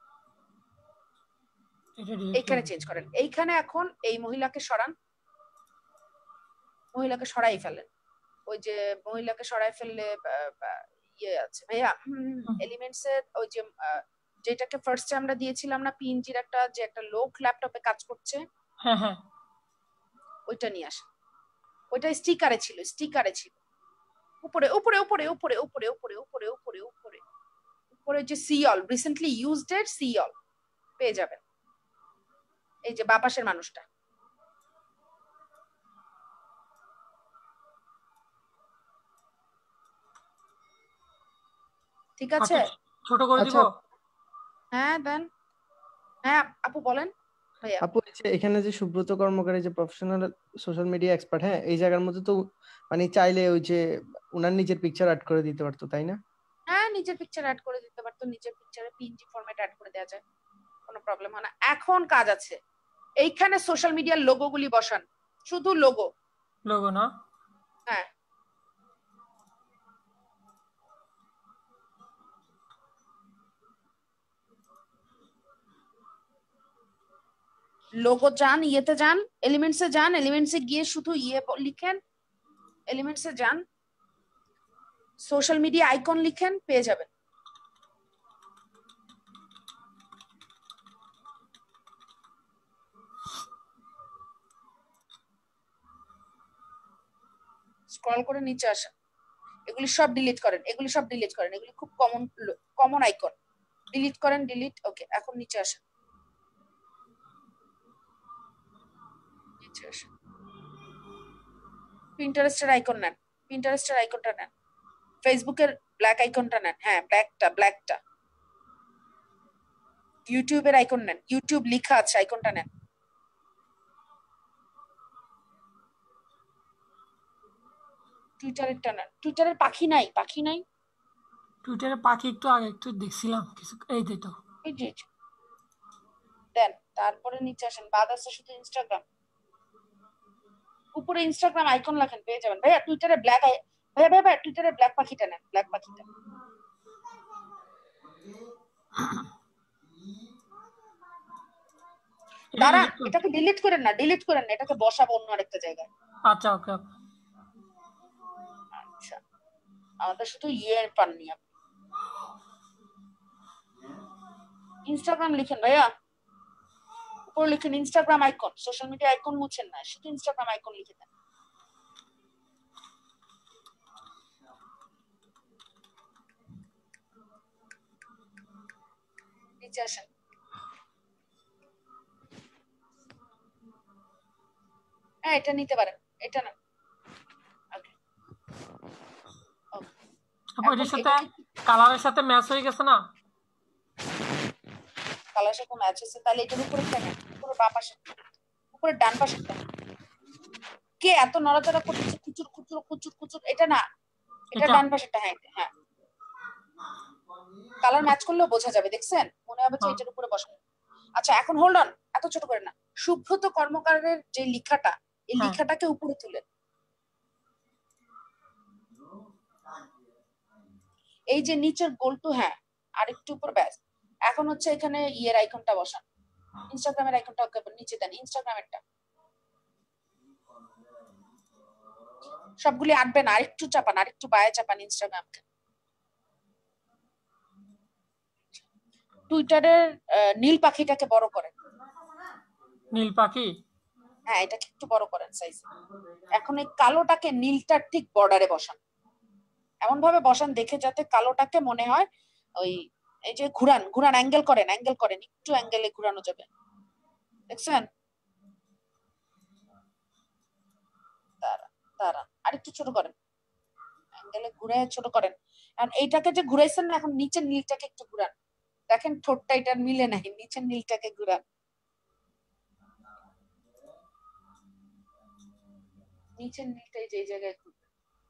এইখানে চেঞ্জ করেন। এইখানে এখন এই মহিলাকে সরান, মহিলাকে সরাই ফেলেন, ওই যে মহিলাকে সরাই ফেললে ইয়ে আছে ভাইয়া এলিমেন্টস এর ওই যে যেটাকে ফার্স্টে আমরা দিয়েছিলাম না, পিএনজির একটা যে একটা লোক ল্যাপটপে কাজ করছে, হ্যাঁ হ্যাঁ ওইটা নিয়ে আসেন, ওইটা স্টিকারে ছিল, স্টিকারে ছিল উপরে উপরে উপরে উপরে উপরে উপরে উপরে উপরে উপরে উপরে যে সি অল রিসেন্টলি ইউজড এর সি অল পেয়ে যাবেন, এই যে বাপাসের মানুষটা, ঠিক আছে? ছোট করে দিব? হ্যাঁ দেন, হ্যাঁ আপু বলেন ভাইয়া। আপু এখানে যে সুব্রত কর্মকার যে প্রফেশনাল সোশ্যাল মিডিয়া এক্সপার্ট, হ্যাঁ এই জায়গার মধ্যে তো মানে চাইলে ওই যে উনার নিজের পিকচার অ্যাড করে দিতে পারতো, তাই না? হ্যাঁ নিজের পিকচার অ্যাড করে দিতে পারতো, নিজের পিকচারে পিএনজি ফরম্যাট অ্যাড করে দেওয়া যায়, কোনো প্রবলেম হয় না। এখন কাজ আছে, এইখানে সোশ্যাল মিডিয়ার লোগোগুলি বসান, শুধু লোগো লোগো না, হ্যাঁ লোগো যান, ইয়েতে যান, এলিমেন্টসে যান, এলিমেন্টসে গিয়ে শুধু ইয়ে লিখেন, এলিমেন্টসে যান, সোশ্যাল মিডিয়া আইকন লিখেন, পেয়ে যাবেন। স্ক্রল করে নিচে আসেন, এগুলি সব ডিলিট করেন, এগুলি সব ডিলিট করেন, এগুলি খুব কমন কমন আইকন, ডিলিট করেন, ডিলিট। ওকে, এখন নিচে আসেন, নিচে আসেন, পিন্টারেস্টের আইকন নেন, পিন্টারেস্টের আইকনটা নেন, ফেসবুকের ব্ল্যাক আইকনটা নেন, হ্যাঁ ব্ল্যাকটা ব্ল্যাকটা, ইউটিউবের আইকন নেন, ইউটিউব লেখা আছে আইকনটা নেন, টুইটারেরটা নেন, টুইটারের পাখি নাই, পাখি নাই, টুইটারে পাখি একটু আগে একটু দেখছিলাম কিছু, এই যে তো এই যে দেন। তারপরে নিচে আসেন, বাদ আছে শুধু ইনস্টাগ্রাম, উপরে ইনস্টাগ্রাম আইকন লেখেন, পেয়ে যাবেন। ভাইয়া টুইটারে ব্ল্যাক, ভাইয়া ভাইয়া ভাইয়া টুইটারে ব্ল্যাক পাখিটা নেন, ব্ল্যাক পাখিটা। দাঁড়ান, এটাকে ডিলিট করেন না, ডিলিট করেন না, এটাকে বসাবো অন্য আরেকটা জায়গায়। আচ্ছা ওকে। আচ্ছা, আমাদের শুধু ইয়ে পাননি আপনি। ইনস্টাগ্রাম লিখেন ভাইয়া, উপরে লিখেন Instagram icon, social media icon মুছেন না, শুধু ইনস্টাগ্রাম আইকন লিখে দেন। নিচে আসেন, হ্যাঁ এটা নিতে পারেন, এটা না আপু এটার সাথে কালারের সাথে ম্যাচ হয়ে গেছে না, কালারের সাথে ম্যাচ হয়েছে, তাহলে এটার উপরে কেন, উপরে বাম পাশে, উপরে ডান পাশে কে এত নড়াচড়া করতেছে, কুচুর কুচুর কুচুর কুচুর, এটা না, এটা ডান পাশেটা, হ্যাঁ হ্যাঁ, কালার ম্যাচ করলেও বোঝা যাবে, দেখছেন, মনে হবে যে এটার উপরে বসানো। আচ্ছা এখন হোল্ড অন, এত ছোট করে না, সুব্রত কর্মকারের যে লেখাটা, এই লেখাটাকে উপরে তুলেন, এই যে নিচের গোলটু, হ্যাঁ আরেকটু উপর, ব্যাস। এখন হচ্ছে এখানে ইয়ের আইকনটা বসান, ইনস্টাগ্রামের আইকনটা নিচে দেন, ইনস্টাগ্রামেরটা সবগুলি আনবেন, আরেকটু চাপান, আরেকটু বায়ে চাপান ইনস্টাগ্রামকে। টুইটারের নীল পাখিটাকে বড় করেন, নীল পাখি, হ্যাঁ এটাকে একটু বড় করেন সাইজ। এখন এই কালোটাকে নীলটার ঠিক বর্ডারে বসান, এমন ভাবে বসান দেখে যাতে কালোটাকে মনে হয় ওই, এই যে ঘুরান ঘুরান, অ্যাঙ্গেল করেন, অ্যাঙ্গেল করেন, একটু অ্যাঙ্গেলে ঘুরানো যাবে, দেখছেন, দাঁড়ান আরেকটু ছোট করেন, অ্যাঙ্গেলে ঘুরে ছোট করেন। কারণ এইটাকে যে ঘুরাইছেন না, এখন নিচের নীলটাকে একটু ঘুরান, দেখেন ঠোঁটটা এটার মিলে নাই, নিচের নীলটাকে ঘুরান, নিচের নীলটা যে জায়গায় ঘুরবে,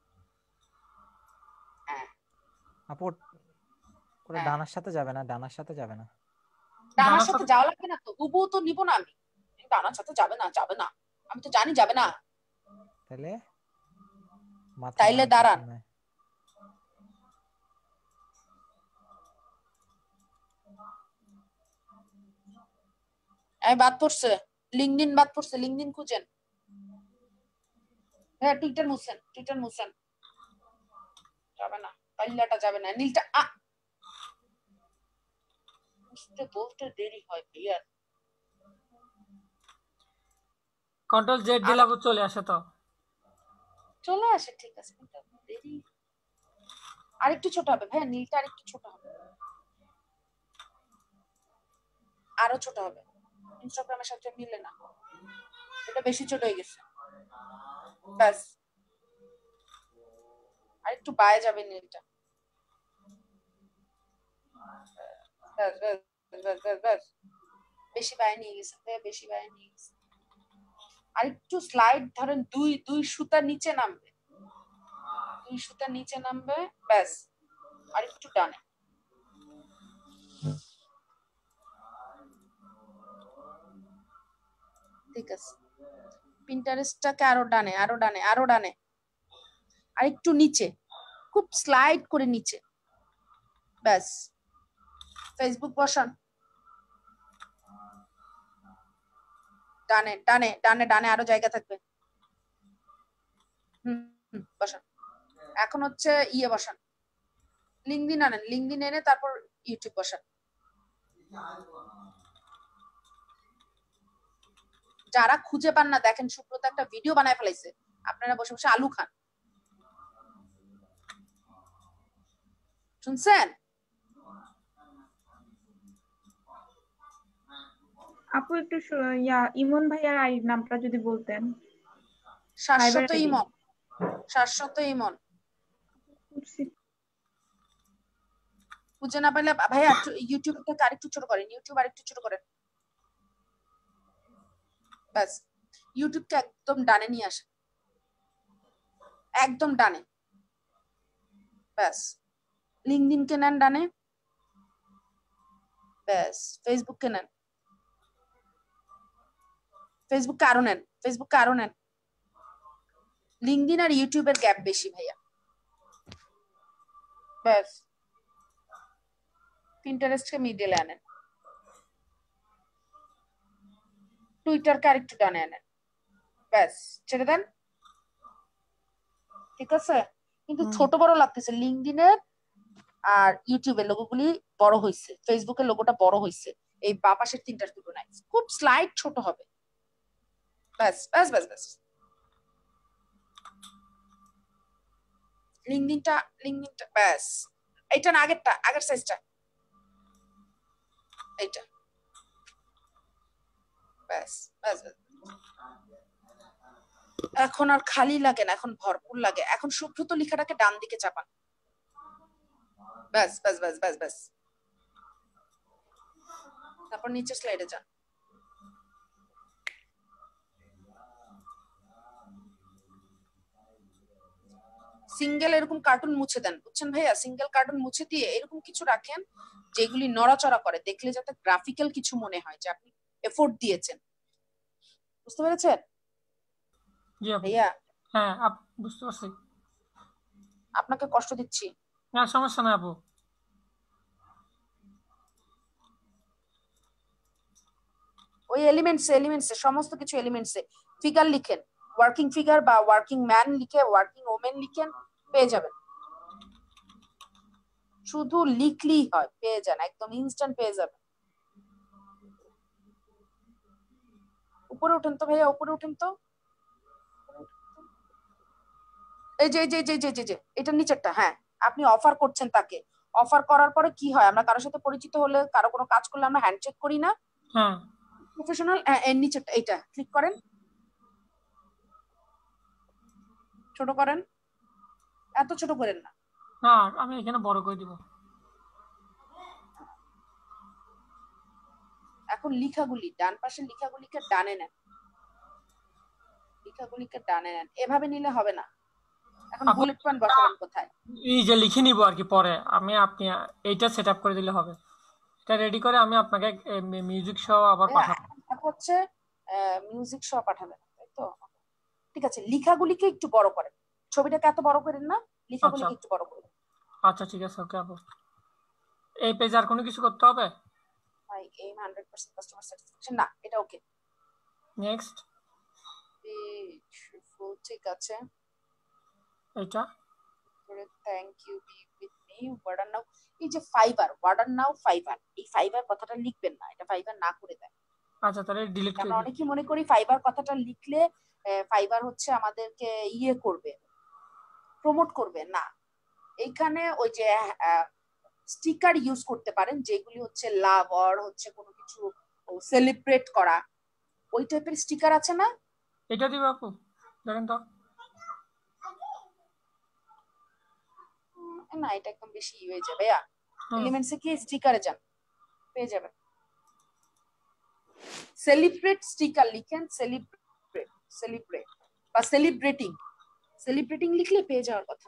হ্যাঁ আপু ওরা ডানার সাথে যাবে না, ডানার সাথে যাবে না, ডানার সাথে যাওয়া লাগবে না তো, হুবহু তো নিব না আমি, ডানার সাথে যাবে না, যাবে না, আমি তো জানি যাবে না, তাহলে তাইলে দাঁড়ান, এই বাদ পড়ছে, লিংকডইন বাদ পড়ছে, লিংকডইন খুঁজেন, হ্যাঁ টুইটার মুছেন, টুইটার মুছেন, যাবে না, পাল্লাটা যাবে না, নীলটা আ বুঝতে বলতে দেরি হয় ভাইয়া, কন্ট্রোল জেড দিলে আপু চলে আসে, তো চলে আসে, ঠিক আছে, কিন্তু দেরি, আরেকটু ছোট হবে ভাইয়া, নীলটা আরেকটু ছোট হবে, আরো ছোট হবে, ইনস্টাগ্রামের সাথে মিলে না, এটা বেশি ছোট হয়ে গেছে, ব্যাস আরেকটু বায়ে যাবে নীলটা, ব্যাস ব্যাস ব্যাস ব্যাস ব্যাস, বেশি বায়ে নিয়ে গেছে, বেশি বায়ে নিয়ে গেছে, আরেকটু স্লাইড ধরেন, দুই দুই সুতা নিচে নামবে, দুই সুতা নিচে নামবে, ব্যাস আরেকটু ডানে, ঠিক আছে, পিন্টারেস্টটাকে আরো ডানে, আরো ডানে, আরো ডানে, আরেকটু নিচে, খুব স্লাইড করে নিচে, ব্যাস, ফেসবুক বসান, ডানে ডানে ডানে ডানে আরো জায়গা থাকবে। হুম বসান। এখন হচ্ছে ইয়ে বসান, লিঙ্কডইন আনেন, লিঙ্কডইন এনে তারপর ইউটিউব বসান। যারা খুঁজে পান না, দেখেন সুব্রত একটা ভিডিও বানায় ফেলাইছে, আপনারা বসে বসে আলু খান। শুনছেন? আপু একটু ইয়া ইমন ভাইয়ার আই নামটা যদি বলতেন। শাশ্বত ইমন, শাশ্বত ইমন। খুঁজে না পেলে ভাইয়া ইউটিউবটাকে আরেকটু ছোট করেন, ইউটিউব আরেকটু ছোট করেন, ব্যাস। ইউটিউবকে একদম ডানে নিয়ে আসেন, একদম ডানে, ব্যাস। লিঙ্কডইনকে নেন ডানে, ব্যাস। ফেসবুককে নেন, ফেসবুককে আরো নেন, ফেসবুককে আরো নেন। লিঙ্কডইন আর ইউটিউবের গ্যাপ বেশি ভাইয়া, ব্যাস। পিন্টারেস্টকে মিডলে আনেন, টুইটারকে আরেকটু ডানে আনেন, ব্যাস। ছেড়ে দেন, ঠিক আছে? কিন্তু ছোট বড় লাগতেছে, লিঙ্কডইনের আর ইউটিউবের লোগোগুলি বড় হয়েছে, ফেসবুকের লোগোটা বড় হয়েছে, এই বা পাশের তিনটার তুলনায় খুব স্লাইড ছোট হবে, ব্যাস ব্যাস ব্যাস ব্যাস। লিঙ্কডইনটা লিঙ্কডইনটা ব্যাস, এইটা না আগেরটা, আগের সাইজটা এইটা, ব্যাস ব্যাস ব্যাস। এখন আর খালি লাগে না, এখন ভরপুর লাগে। এখন সুব্রত লেখাটাকে ডান দিকে চাপান, ব্যাস ব্যাস ব্যাস ব্যাস ব্যাস। তারপর নিচে স্লাইডে যান। সিঙ্গেল এরকম কার্টুন মুছে দেন, বুঝছেন ভাইয়া? সিঙ্গেল কার্টুন মুছে দিয়ে এরকম কিছু রাখেন যেগুলি নড়াচড়া করে, দেখলে যাতে গ্রাফিক্যাল কিছু মনে হয় যে আপনি এফোর্ট দিয়েছেন। বুঝতে পেরেছেন ভাইয়া? হ্যাঁ বুঝতে পারছি। আপনাকে কষ্ট দিচ্ছি না, সমস্যা না আপু। ওই এলিমেন্টস এলিমেন্টস সমস্ত কিছু এলিমেন্টসে ফিগার লিখেন, ওয়ার্কিং ফিগার বা ওয়ার্কিং ম্যান লিখে ওয়ার্কিং ওমেন লিখেন, পেয়ে যাবেন। শুধু লিখলেই হয়, পেয়ে যান, একদম ইনস্ট্যান্ট পেয়ে যাবেন। উপরে উঠেন তো ভাইয়া, উপরে উঠেন তো। এই যে যে যে যে যে এটা নিচেরটা, হ্যাঁ। আপনি অফার করছেন তাকে, অফার করার পরে কি হয়, আমরা কারোর সাথে পরিচিত হলে, কারো কোনো কাজ করলে আমরা হ্যান্ডশেক করি না? হ্যাঁ। প্রফেশনাল, এর নিচেরটা এইটা ক্লিক করেন, ছোট করেন, এত ছোট করেন না। হ্যাঁ আমি এখানে বড় করে দিব। এখন লিখাগুলি, ডান পাশের লিখাগুলিকে ডানে নেন, লিখাগুলিকে ডানে নেন, এভাবে নিলে হবে না। এখন বুলেট পয়েন্ট বসাবেন কোথায়? এই যে লিখে নিব আর কি, পরে আমি আপনি এইটা সেটআপ করে দিলে হবে। এটা রেডি করে আমি আপনাকে মিউজিক সহ আবার পাঠাবো। এখন হচ্ছে মিউজিক সহ পাঠাবেন, তাই তো? ঠিক আছে, লিখাগুলিকে একটু বড় করেন, ছবিটাকে এত বড় করেন না, লিখাগুলিকে একটু বড় করেন। আচ্ছা ঠিক আছে, ওকে আপু। এই পেজ আর কোনো কিছু করতে হবে? ভাই এই হান্ড্রেড পার্সেন্ট কাস্টমার স্যাটিসফ্যাকশন না, এটা ওকে। নেক্সট ফুল, ঠিক আছে। এটা thank you be with me order now. এই যে ফাইবার, ওয়ার্ডার নাও ফাইবার, এই ফাইবার কথাটা লিখবেন না, এটা ফাইবার না করে দেয়। আচ্ছা তাহলে ডিলিট করে দিই। আমরা অনেকেই মনে করি ফাইবার কথাটা লিখলে ফাইবার হচ্ছে আমাদেরকে ইয়ে করবে, প্রমোট করবে, না। এইখানে ওই যে স্টিকার ইউজ করতে পারেন, যেগুলি হচ্ছে লাভ অর হচ্ছে কোনো কিছু সেলিব্রেট করা, ওই টাইপের স্টিকার আছে না? এটা দিবা আপু, দেখেন তো। না এটা একদম বেশি ই হয়ে যাবে ভাইয়া। এলিমেন্টসে কি স্টিকারে যান, পেয়ে যাবেন। সেলিব্রেট স্টিকার লিখেন, সেলিব্রেট সেলিব্রেট বা সেলিব্রেটিং, সেলিব্রেটিং লিখলে পেয়ে যাওয়ার কথা।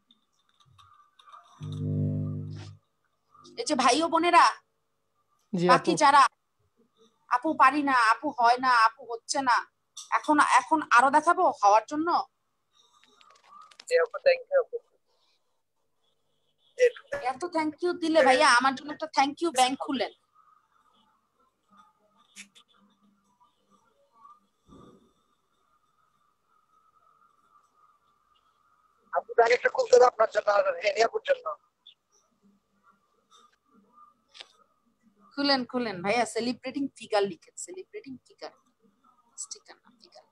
এই যে ভাই ও বোনেরা, বাকি যারা আপু পারি না, আপু হয় না, আপু হচ্ছে না, এখন এখন আরো দেখাবো হওয়ার জন্য। এত থ্যাংক ইউ দিলে ভাইয়া, আমার জন্য একটা থ্যাংক ইউ ব্যাংক খুলেন। ব্র্যাকেটটা খুলতে হবে আপনার জন্য আর হেনিয়াপুর জন্য। খুলেন খুলেন ভাইয়া, সেলিব্রেটিং ফিগার লিখেন, সেলিব্রেটিং ফিগার, স্টিকার না ফিগার।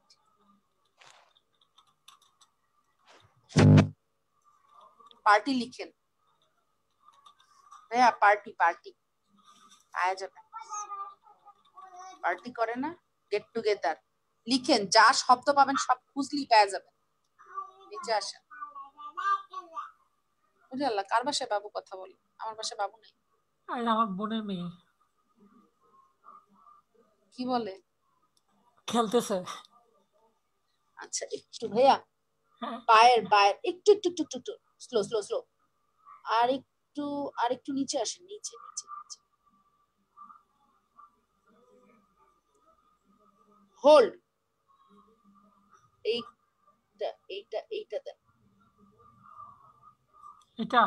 পার্টি লিখেন ভাইয়া, পার্টি পার্টি আয়া যাবে, পার্টি করে না, গেট টুগেদার লিখেন, যা শব্দ পাবেন সব খুঁজলি পাওয়া যাবে। নিচে আসেন। বুঝে আল্লাহ, কার বাসায় বাবু কথা বলে? আমার বাসায় বাবু নেই। আমার বোনের মেয়ে কি বলে? খেলতেছে। আচ্ছা একটু ভাইয়া পায়ের পায়ের একটু একটু একটু একটু স্লো স্লো স্লো, আর একটু আর একটু নিচে আসেন, নিচে নিচে নিচে। হোল্ড, এইটা এইটা এইটা দেন, এটা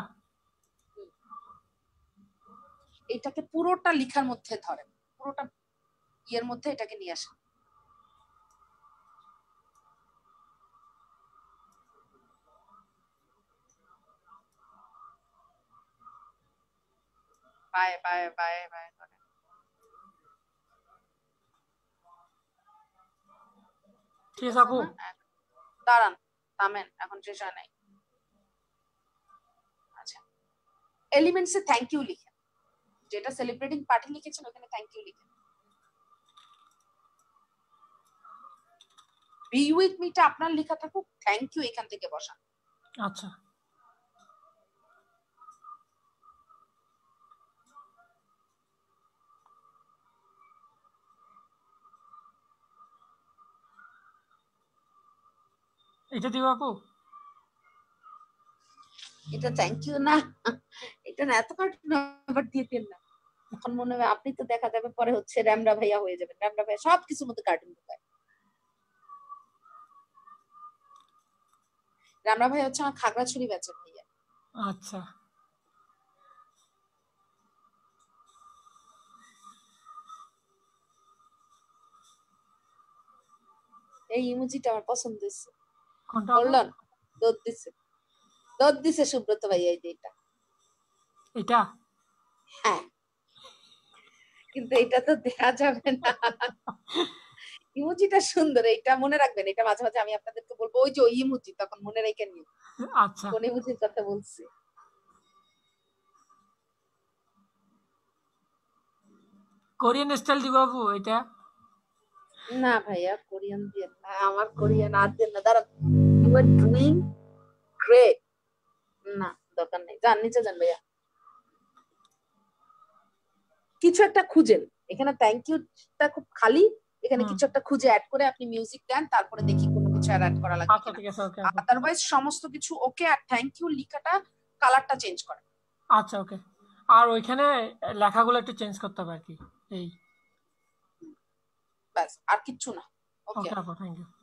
এটাকে পুরোটা লিখার মধ্যে ধরেন, পুরোটা ইয়ের মধ্যে এটাকে নিয়ে আসেন। বায়ে বায়ে বায়ে বায়ে করেন। ঠিক আছে আপু, দাঁড়ান, থামেন, এখন শেষ হয় নাই। আচ্ছা, এলিমেন্টসে থ্যাংক ইউ লিখেন, যেটা সেলিব্রেটিং পার্টি লিখেছেন ওখানে থ্যাংক ইউ লিখেন। বি উইথ মিটা আপনার লেখা থাকুক, থ্যাংক ইউ এখান থেকে বসান। আচ্ছা এটা দিব আপু, এটা থ্যাংক ইউ না, এটা না, এত কার্টুন নাম্বার দিয়ে দেন না। এখন মনে হয় আপনি তো দেখা যাবে পরে হচ্ছে র্যামরা ভাইয়া হয়ে যাবেন, র্যামরা ভাইয়া সব কিছুর মধ্যে কার্টুন ঢুকায়। র্যামরা ভাইয়া হচ্ছে আমার খাগড়াছড়ি ব্যাচের ভাইয়া। আচ্ছা এই ইমোজিটা আমার পছন্দ হয়েছে। কোনটা বললেন দোদ দিছে, দোদ দিছে সুব্রত ভাইয়া, এই যে এটা এটা হ্যাঁ, কিন্তু এটা তো দেখা যাবে না। ইমোজিটা সুন্দর, এটা মনে রাখবেন, এটা মাঝে মাঝে আমি আপনাদেরকে বলবো, ওই যে ওই ইমোজি, তখন মনে রেখে নিন আচ্ছা কোন ইমোজির কথা বলছি। কোরিয়ান স্টাইল দিব আপু এটা? না ভাইয়া কোরিয়ান দিয়ে না, আমার কোরিয়ান আর দেন না, দাঁড়ান। ইউ আর ডুইং গ্রেট, না দরকার নেই, যান নিচে যান ভাইয়া। কিছু একটা খুঁজেন, এখানে থ্যাংক ইউটা খুব খালি, এখানে কিছু একটা খুঁজে অ্যাড করে আপনি মিউজিক দেন, তারপরে দেখি কোনো কিছু অ্যাড করা লাগবে আচ্ছা ঠিক আছে, ওকে। আদারওয়াইজ সমস্ত কিছু ওকে, আর থ্যাংক ইউ লেখাটা কালারটা চেঞ্জ করেন। আচ্ছা ওকে, আর ওইখানে লেখাগুলো একটু চেঞ্জ করতে হবে আর কি, এই ব্যাস, আর কিচ্ছু না। ওকে ওকে আপু, থ্যাংক ইউ।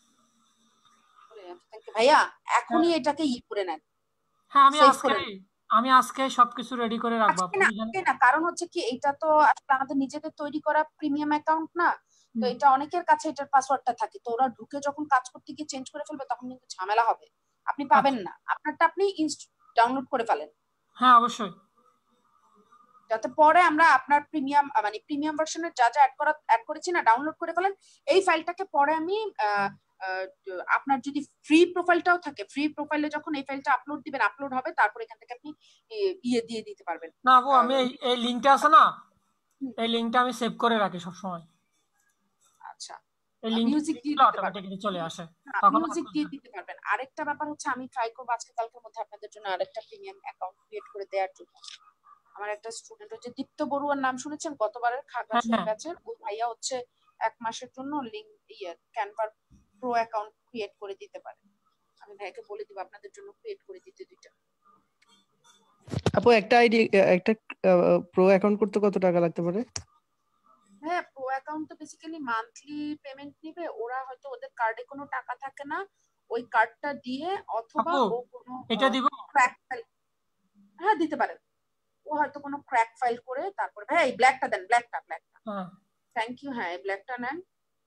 থ্যাংক ইউ ভাইয়া, এখনই এটাকে ই করে নেন। হ্যাঁ আমি আজকে আমি আজকে সবকিছু রেডি করে রাখবো আপু। না কারণ হচ্ছে কি, এটা তো আসলে আমাদের নিজেদের তৈরি করা প্রিমিয়াম অ্যাকাউন্ট না, তো এটা অনেকের কাছে এটার পাসওয়ার্ডটা থাকে, তো ওরা ঢুকে যখন কাজ করতে গিয়ে চেঞ্জ করে ফেলবে তখন কিন্তু ঝামেলা হবে, আপনি পাবেন না। আপনারটা আপনি ডাউনলোড করে ফেলেন। হ্যাঁ অবশ্যই, যাতে পরে আমরা আপনার প্রিমিয়াম মানে প্রিমিয়াম ভার্সনের যা যা অ্যাড করা অ্যাড করেছি না, ডাউনলোড করে ফেলেন। এই ফাইলটাকে পরে আমি আপনার যদি ফ্রি প্রোফাইলটাও থাকে, ফ্রি প্রোফাইলে যখন এই ফাইলটা আপলোড দিবেন, আপলোড হবে, তারপর এখান থেকে আপনি ইয়ে দিয়ে দিতে পারবেন। না আপু, আমি এই লিংকটা আছে না, এই লিংকটা আমি সেভ করে রাখি সব সময়। আচ্ছা, এই লিংক মিউজিক দিয়ে অটোমেটিক্যালি চলে আসে, তখন মিউজিক দিয়ে দিতে পারবেন। আরেকটা ব্যাপার হচ্ছে, আমি ট্রাই করব আজকে কালকের মধ্যে আপনাদের জন্য আরেকটা প্রিমিয়াম অ্যাকাউন্ট ক্রিয়েট করে দেওয়ার জন্য। আমার একটা স্টুডেন্ট হচ্ছে দীপ্ত বড়ুয়ার নাম শুনেছেন, গতবারের খাগড়াছড়ি ব্যাচের, ওই ভাইয়া হচ্ছে এক মাসের জন্য লিংক ইয়ে ক্যানভার প্রো অ্যাকাউন্ট ক্রিয়েট করে দিতে পারে। আমি ভাইকে বলে দিব আপনাদের জন্য ক্রিয়েট করে দিতে দুইটা। আপু একটা আইডি একটা প্রো অ্যাকাউন্ট করতে কত টাকা লাগতে পারে? হ্যাঁ, প্রো অ্যাকাউন্ট তো বেসিক্যালি মান্থলি পেমেন্ট নিবে ওরা, হয়তো ওদের কার্ডে কোনো টাকা থাকে না, ওই কার্ডটা দিয়ে অথবা ও কোনো এটা দিব ক্র্যাক ফাইল, হ্যাঁ দিতে পারেন, ও হয়তো কোনো ক্র্যাক ফাইল করে তারপরে। ভাই এই ব্ল্যাকটা দেন, ব্ল্যাকটা ব্ল্যাকটা হ্যাঁ থ্যাংক ইউ। হ্যাঁ এই ব্ল্যাকটা নেন,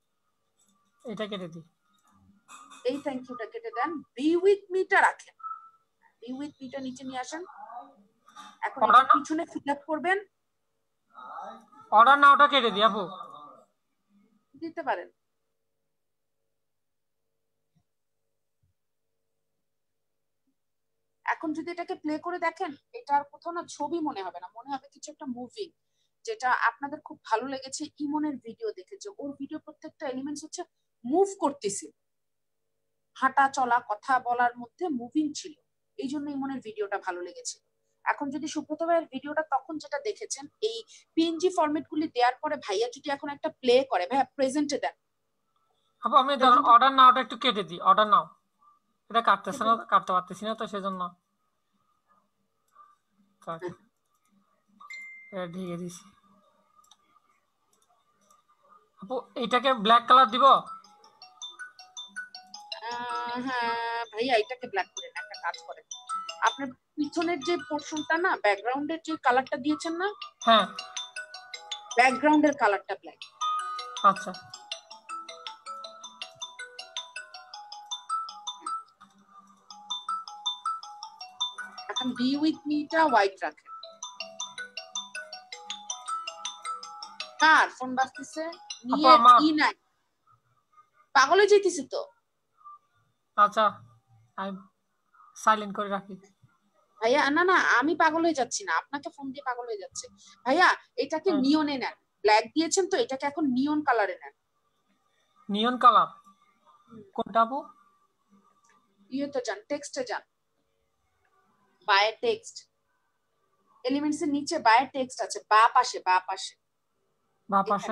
এটা কেটে দিই, এই থ্যাংক ইউটা কেটে দেন। বি উইথ মিটা রাখেন, বি উইথ মিটা নিচে নিয়ে আসেন। এখন পিছনে ফিল আপ করবেন। অর্ডার না ওটা কেটে দিই আপু, দিতে পারেন। এখন যদি এটাকে প্লে করে দেখেন, এটা আর কোথাও না ছবি মনে হবে না, মনে হবে কিছু একটা মুভি, যেটা আপনাদের খুব ভালো লেগেছে ইমনের ভিডিও দেখে, যে ওর ভিডিও প্রত্যেকটা এলিমেন্টস হচ্ছে মুভ করতেছিল, হাঁটা চলা কথা বলার মধ্যে মুভিং ছিল, এই জন্য ইমনের ভিডিওটা ভালো লেগেছে। এখন যদি সুব্রত ভাইয়ের ভিডিওটা তখন যেটা দেখেছেন এই পিএনজি ফরম্যাট গুলি দেওয়ার পরে ভাইয়া যদি এখন একটা প্লে করে, ভাইয়া প্রেজেন্টে দেন। আপু আমি অর্ডার নাও ওটা একটু কেটে দিই, অর্ডার নাও এটা কাটতেছে না, কাটতে পারতেছি না তো সেজন্য এটা ঢেকে দিছি। আপু এটাকে ব্ল্যাক কালার দিব? হ্যাঁ ভাইয়া এটাকে ব্ল্যাক করে না, একটা কাজ করেন, আপনার পিছনের যে পোরশনটা না, ব্যাকগ্রাউন্ডের যে কালারটা দিয়েছেন না, হ্যাঁ ব্যাকগ্রাউন্ডের কালারটা ব্ল্যাক। আচ্ছা এখন বি উইথ মিটা হোয়াইট রাখেন। কার ফোন বাজতেছে? নিয়ে ই নাই, পাগল হয়ে যাইতেছি তো। আচ্ছা আমি সাইলেন্ট করে রাখি। ভাইয়া না না আমি পাগল হয়ে যাচ্ছি না, আপনাকে ফোন দিয়ে পাগল হয়ে যাচ্ছে। ভাইয়া এটাকে নিয়নে নেন, ব্ল্যাক দিয়েছেন তো এটাকে এখন নিয়ন কালারে নেন। নিয়ন কালার কোনটা আপু? ইয়েতে যান, টেক্সটে যান, বায়ে টেক্সট, এলিমেন্টস এর নিচে বায়ে টেক্সট আছে, বা পাশে বা পাশে বা পাশে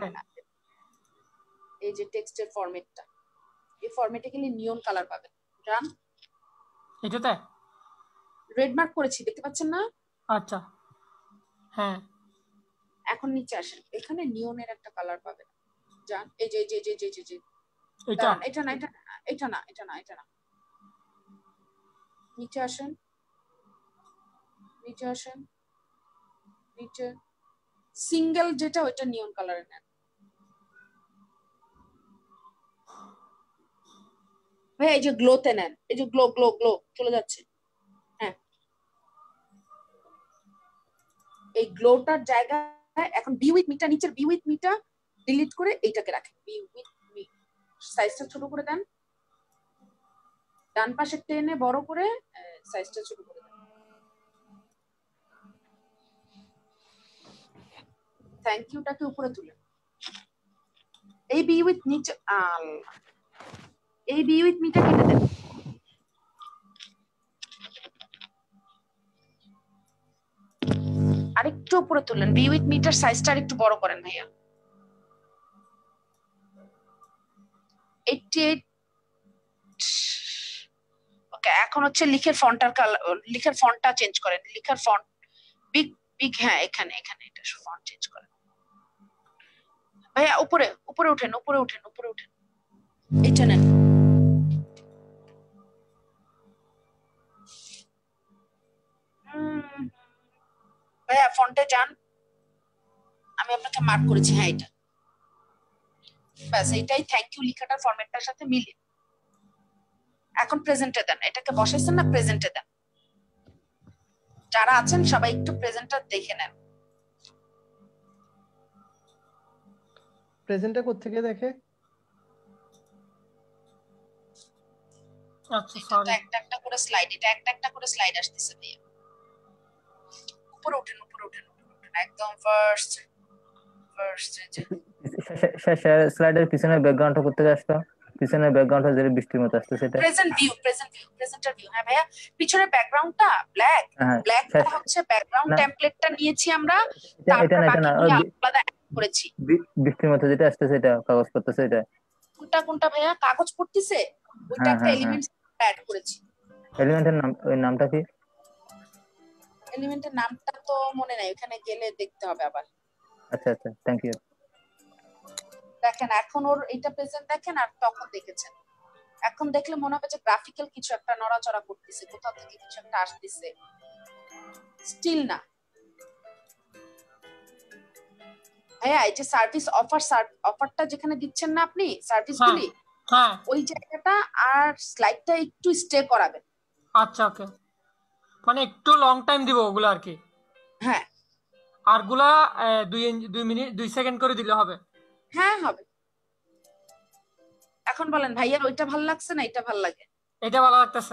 এই যে টেক্সটের ফরম্যাটটা, এই ফরম্যাটে গেলে নিয়ন কালার পাবেন। যান এটাতে রেড মার্ক করেছি, দেখতে পাচ্ছেন না? আচ্ছা হ্যাঁ, এখন নিচে আসেন, এখানে নিয়নের একটা কালার পাবেন। যান এই যে যে যে যে যে এটা এটা না এটা এটা না এটা না এটা না নিচে আসেন, নিচে আসেন, নিচে সিঙ্গেল যেটা ওইটা নিয়ন কালারে নেন। ভাই এই যে গ্লোতে নেন, এই যে গ্লো গ্লো গ্লো চলে যাচ্ছে। হ্যাঁ এই গ্লোটার জায়গায় এখন বি উইথ মিটা, নিচের বি উইথ মিটা ডিলিট করে এইটাকে রাখেন। বি উইথ মি সাইজটা ছোট করে দেন, ডান পাশে টেনে বড় করে সাইজটা ছোট করে দেন। থ্যাংক ইউটাকে উপরে তুলেন। এই বি উইথ নিচে আল্লাহ, এই বি উইথ মিটা কেটে দেন। আরেকটু উপরে তুলেন, বি উইথ মিটার সাইজটা আরেকটু বড় করেন ভাইয়া। আটাশি ওকে, এখন হচ্ছে লিখের ফন্টার কালার, লিখের ফন্টটা চেঞ্জ করেন, লিখের ফন্ট বিগ বিগ, হ্যাঁ এখানে এখানে এটা ফন্ট চেঞ্জ করেন ভাইয়া। উপরে উপরে উঠেন, উপরে উঠেন, উপরে উঠেন, এটা নেন। ভাইয়া ফন্টে যান, আমি আপনাকে মার্ক করেছি, হ্যাঁ এটা ব্যাস, এইটাই থ্যাংক ইউ লেখাটার ফরম্যাটটার সাথে মিলে। এখন প্রেজেন্টে দেন, এটাকে বসাইছেন না, প্রেজেন্টে দেন। যারা আছেন সবাই একটু প্রেজেন্টটা দেখে নেন। প্রেজেন্টটা কোত্থেকে দেখে? আচ্ছা সরি, একটা একটা করে স্লাইড, এটা একটা একটা করে স্লাইড আসতেছে ভাইয়া। উপরে উঠেন, উপরে উঠেন, উপরে উঠেন, একদম ফার্স্ট ফার্স্ট শেষে স্লাইডের পিছনে ব্যাকগ্রাউন্ডটা কোত্থেকে আসতো? পিছনের ব্যাকগ্রাউন্ডটা যেটা বৃষ্টির মতো আসতো সেটা present view, present view, presenter view. হ্যাঁ ভাইয়া, পিছনের ব্যাকগ্রাউন্ডটা ব্ল্যাক, ব্ল্যাকটা হচ্ছে ব্যাকগ্রাউন্ড টেমপ্লেটটা নিয়েছি আমরা, এটা না এটা না আলাদা করেছি। বৃষ্টির মতো যেটা আসছে সেটা কাগজ পড়তেছে, এটা কোনটা কোনটা ভাইয়া? কাগজ পড়তেছে ওইটা একটা এলিমেন্ট অ্যাড করেছি। এলিমেন্টের নাম, ওই নামটা কি? এলিমেন্টের নামটা তো মনে নাই, ওখানে গেলে দেখতে হবে আবার। আচ্ছা আচ্ছা থ্যাংক ইউ। দেখেন এখন ওর এটা প্রেজেন্ট দেখেন, আর তখন দেখেছেন, এখন দেখলে মনে হবে যে গ্রাফিক্যাল কিছু একটা নড়াচড়া করতেছে, কোথা থেকে কিছু একটা আসতেছে, স্টিল না ভাইয়া। এই যে সার্ভিস অফার, অফারটা যেখানে দিচ্ছেন না আপনি সার্ভিসগুলি, হ্যাঁ ওই জায়গাটা আর স্লাইডটা একটু স্টে করাবেন। আচ্ছা ওকে, মানে একটু লং টাইম দিব ওগুলো আর কি। হ্যাঁ, আর গুলা দুই দুই মিনিট দুই সেকেন্ড করে দিলে হবে। হ্যাঁ হবে। এখন বলেন ভাইয়ার ওইটা ভালো লাগছে না এটা ভালো লাগে? এটা ভালো লাগতেছে।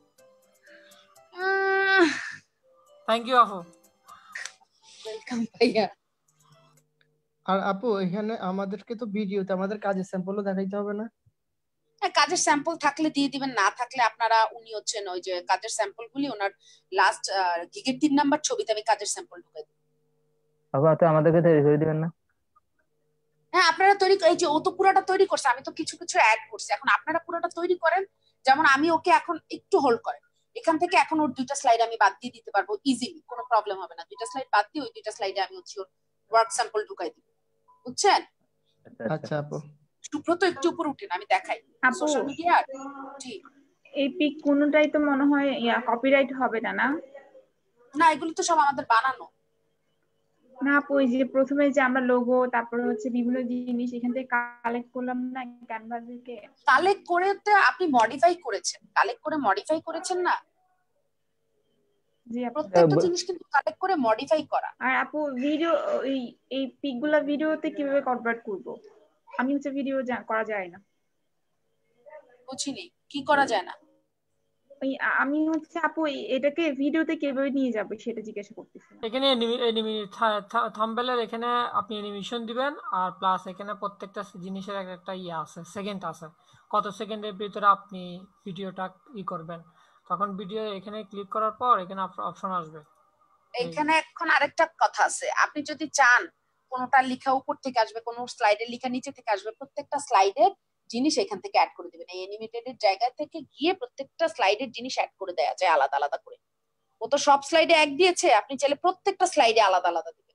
থ্যাংক ইউ আপু। ওয়েলকাম ভাইয়া। আর আপু এখানে আমাদেরকে তো ভিডিওতে আমাদের কাজের স্যাম্পলও দেখাইতে হবে না? হ্যাঁ, কাজের স্যাম্পল থাকলে দিয়ে দিবেন, না থাকলে আপনারা উনি হচ্ছেন ওই যে কাজের স্যাম্পল গুলি ওনার লাস্ট গিগের তিন নাম্বার ছবিতে আমি কাজের স্যাম্পল ঢুকাই দিই। বাবা তো আমাদেরকে তৈরি করে দিবেন না? হ্যাঁ, আপনারা তৈরি, এই যে ও তো পুরোটা তৈরি করছে, আমি তো কিছু কিছু অ্যাড করছি, এখন আপনারা পুরোটা তৈরি করেন। যেমন আমি ওকে এখন একটু হোল্ড করেন, এখান থেকে এখন ওর দুইটা স্লাইড আমি বাদ দিয়ে দিতে পারবো ইজিলি, কোনো প্রবলেম হবে না। দুইটা স্লাইড বাদ দিয়ে ওই দুইটা স্লাইডে আমি হচ্ছে ওর ওয়ার্ক স্যাম্পল ঢুকাই দিব, বুঝছেন? আচ্ছা আপু। সুব্রত একটু উপরে উঠেন, আমি দেখাই সোশ্যাল মিডিয়া। জি, এই পিক কোনটাই তো মনে হয় কপিরাইট হবে না না? না, এগুলো তো সব আমাদের বানানো। না আপু, ওই যে প্রথমে যে আমরা লোগো তারপরে হচ্ছে বিভিন্ন জিনিস এখান থেকে কালেক্ট করলাম না ক্যানভা থেকে, কালেক্ট করে তো আপনি মডিফাই করেছেন, কালেক্ট করে মডিফাই করেছেন না? জি আপু, প্রত্যেকটা জিনিস কিন্তু কালেক্ট করে মডিফাই করা। আর আপু ভিডিও এই এই পিকগুলা ভিডিওতে কিভাবে কনভার্ট করব? আমি হচ্ছে ভিডিও করা যায় না। বুঝিনি, কি করা যায় না? ওই আমি হচ্ছে আপু এটাকে ভিডিওতে কিভাবে নিয়ে যাব সেটা জিজ্ঞাসা করতেছি। এখানে থাম্বনেলের এখানে আপনি অ্যানিমেশন দিবেন, আর প্লাস এখানে প্রত্যেকটা জিনিসের একটা ইয়ে আছে, সেকেন্ড আছে, কত সেকেন্ডের ভিতরে আপনি ভিডিওটা ই করবেন। তখন ভিডিও এখানে ক্লিক করার পর এখানে অপশন আসবে। এখানে এখন আরেকটা কথা আছে, আপনি যদি চান কোনটা লেখা উপর থেকে আসবে, কোন স্লাইডের লেখা নিচে থেকে আসবে, প্রত্যেকটা স্লাইডের জিনিস এখান থেকে অ্যাড করে দিবেন। এই অ্যানিমেটেড এর জায়গা থেকে গিয়ে প্রত্যেকটা স্লাইডের জিনিস অ্যাড করে দেয়া যায় আলাদা আলাদা করে। ও তো সব স্লাইডে এক দিয়েছে, আপনি চাইলে প্রত্যেকটা স্লাইডে আলাদা আলাদা দিবেন।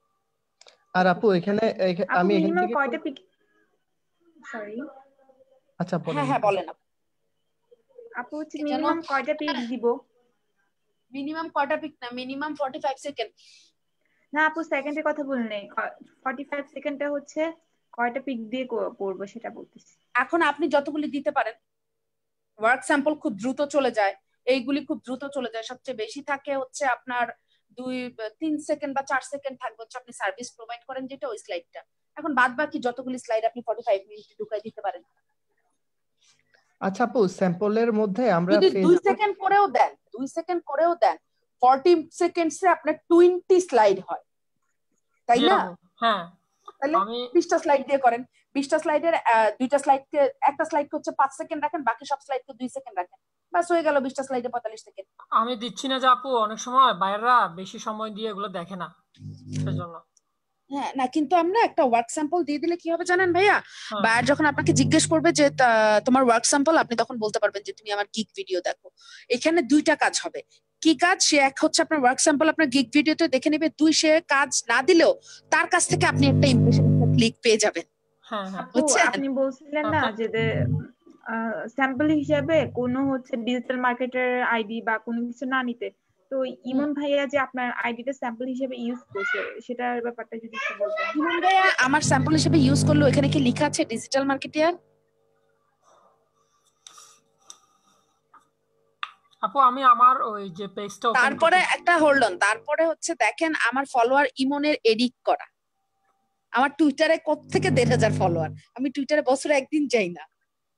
আর আপু এখানে আমি এখান থেকে কয়টা পিক, সরি আচ্ছা বলেন। হ্যাঁ হ্যাঁ বলেন আপু। আপু হচ্ছে মিনিমাম কয়টা পিক দিব? মিনিমাম কয়টা পিক না, মিনিমাম ফর্টি ফাইভ সেকেন্ড। না আপু সেকেন্ডের কথা বললেন, ফর্টি ফাইভ সেকেন্ডটা হচ্ছে কয়টা পিক দিয়ে করব সেটা বলতেছি। এখন আপনি যতগুলি দিতে পারেন, ওয়ার্ক স্যাম্পল খুব দ্রুত চলে যায়, এইগুলি খুব দ্রুত চলে যায়। সবচেয়ে বেশি থাকে হচ্ছে আপনার দুই তিন সেকেন্ড বা চার সেকেন্ড থাকবে হচ্ছে আপনি সার্ভিস প্রোভাইড করেন যেটা, ওই স্লাইডটা। এখন বাদ বাকি যতগুলি স্লাইড আপনি ফর্টি ফাইভ মিনিট ঢুকাই দিতে পারেন। আচ্ছা আপু স্যাম্পলের মধ্যে আমরা যদি দুই সেকেন্ড করেও দেন, দুই সেকেন্ড করেও দেন, ফর্টি সেকেন্ডসে আপনার টোয়েন্টি স্লাইড হয়, তাই না? হ্যাঁ, তাহলে বিশটা স্লাইড দিয়ে করেন, বিশটা স্লাইডের দুইটা স্লাইডকে, একটা স্লাইডকে হচ্ছে পাঁচ সেকেন্ড রাখেন, বাকি সব স্লাইডকে দুই সেকেন্ড রাখেন, বাস হয়ে গেল বিশটা স্লাইডে পঁয়তাল্লিশ সেকেন্ড। আমি দিচ্ছি না যে আপু, অনেক সময় বাইরেরা বেশি সময় দিয়ে এগুলো দেখে না, সেজন্য। হ্যাঁ না, কিন্তু আমরা একটা ওয়ার্ক স্যাম্পল দিয়ে দিলে কি হবে জানেন ভাইয়া, বায়ার যখন আপনাকে জিজ্ঞেস করবে যে তোমার ওয়ার্ক স্যাম্পল, আপনি তখন বলতে পারবেন যে তুমি আমার গিগ ভিডিও দেখো। এখানে দুইটা কাজ হবে। কি কাজ? সে এক হচ্ছে আপনার ওয়ার্ক স্যাম্পল আপনার গিগ ভিডিওতে দেখে নেবে, দুই সে কাজ না দিলেও তার কাছ থেকে আপনি একটা ইমপ্রেশন, একটা ক্লিক পেয়ে যাবেন। আপু আপনি বলছিলেন না যে স্যাম্পল হিসেবে কোনো হচ্ছে ডিজিটাল মার্কেটের আইডি বা কোনো কিছু না নিতে, তো ইমন ভাইয়া যে আপনার আইডিটা স্যাম্পল হিসেবে ইউজ করছে সেটার ব্যাপারটা যদি একটু বলতেন। ইমন ভাইয়া আমার স্যাম্পল হিসেবে ইউজ করলো, এখানে কি লেখা আছে ডিজিটাল মার্কেটিয়ার? আপু আমি আমার ওই যে পেজটা ওপেন, তারপরে একটা হোল্ড অন, তারপরে হচ্ছে দেখেন আমার ফলোয়ার ইমনের এডিট করা। আমার টুইটারে কত থেকে দেড় হাজার ফলোয়ার, আমি টুইটারে বছরে একদিন যাই না।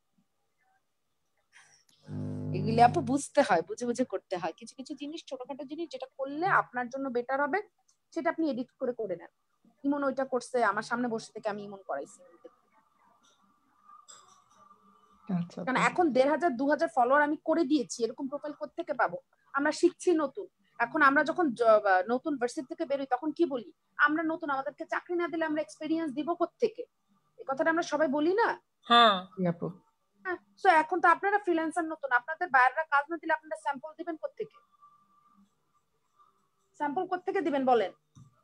এগুলি আপু বুঝতে হয়, বুঝে বুঝে করতে হয়। কিছু কিছু জিনিস, ছোটখাটো জিনিস যেটা করলে আপনার জন্য বেটার হবে সেটা আপনি এডিট করে করে নেন। ইমন ওইটা করছে আমার সামনে বসে থেকে, আমি ইমন করাইছি। কারণ এখন দেড় হাজার দু হাজার ফলোয়ার আমি করে দিয়েছি, এরকম প্রোফাইল কোত্থেকে পাবো? আমরা শিখছি নতুন। এখন আমরা যখন নতুন ভার্সিটি থেকে বেরোই তখন কি বলি, আমরা নতুন, আমাদেরকে চাকরি না দিলে আমরা এক্সপেরিয়েন্স দিব কোত্থেকে? এই কথাটা আমরা সবাই বলি না? হ্যাঁ আপু। হ্যাঁ, সো এখন তো আপনারা ফ্রিল্যান্সার নতুন, আপনাদের বাইরেরা কাজ না দিলে আপনারা স্যাম্পল দিবেন কোত্থেকে? স্যাম্পল কোত্থেকে দিবেন বলেন?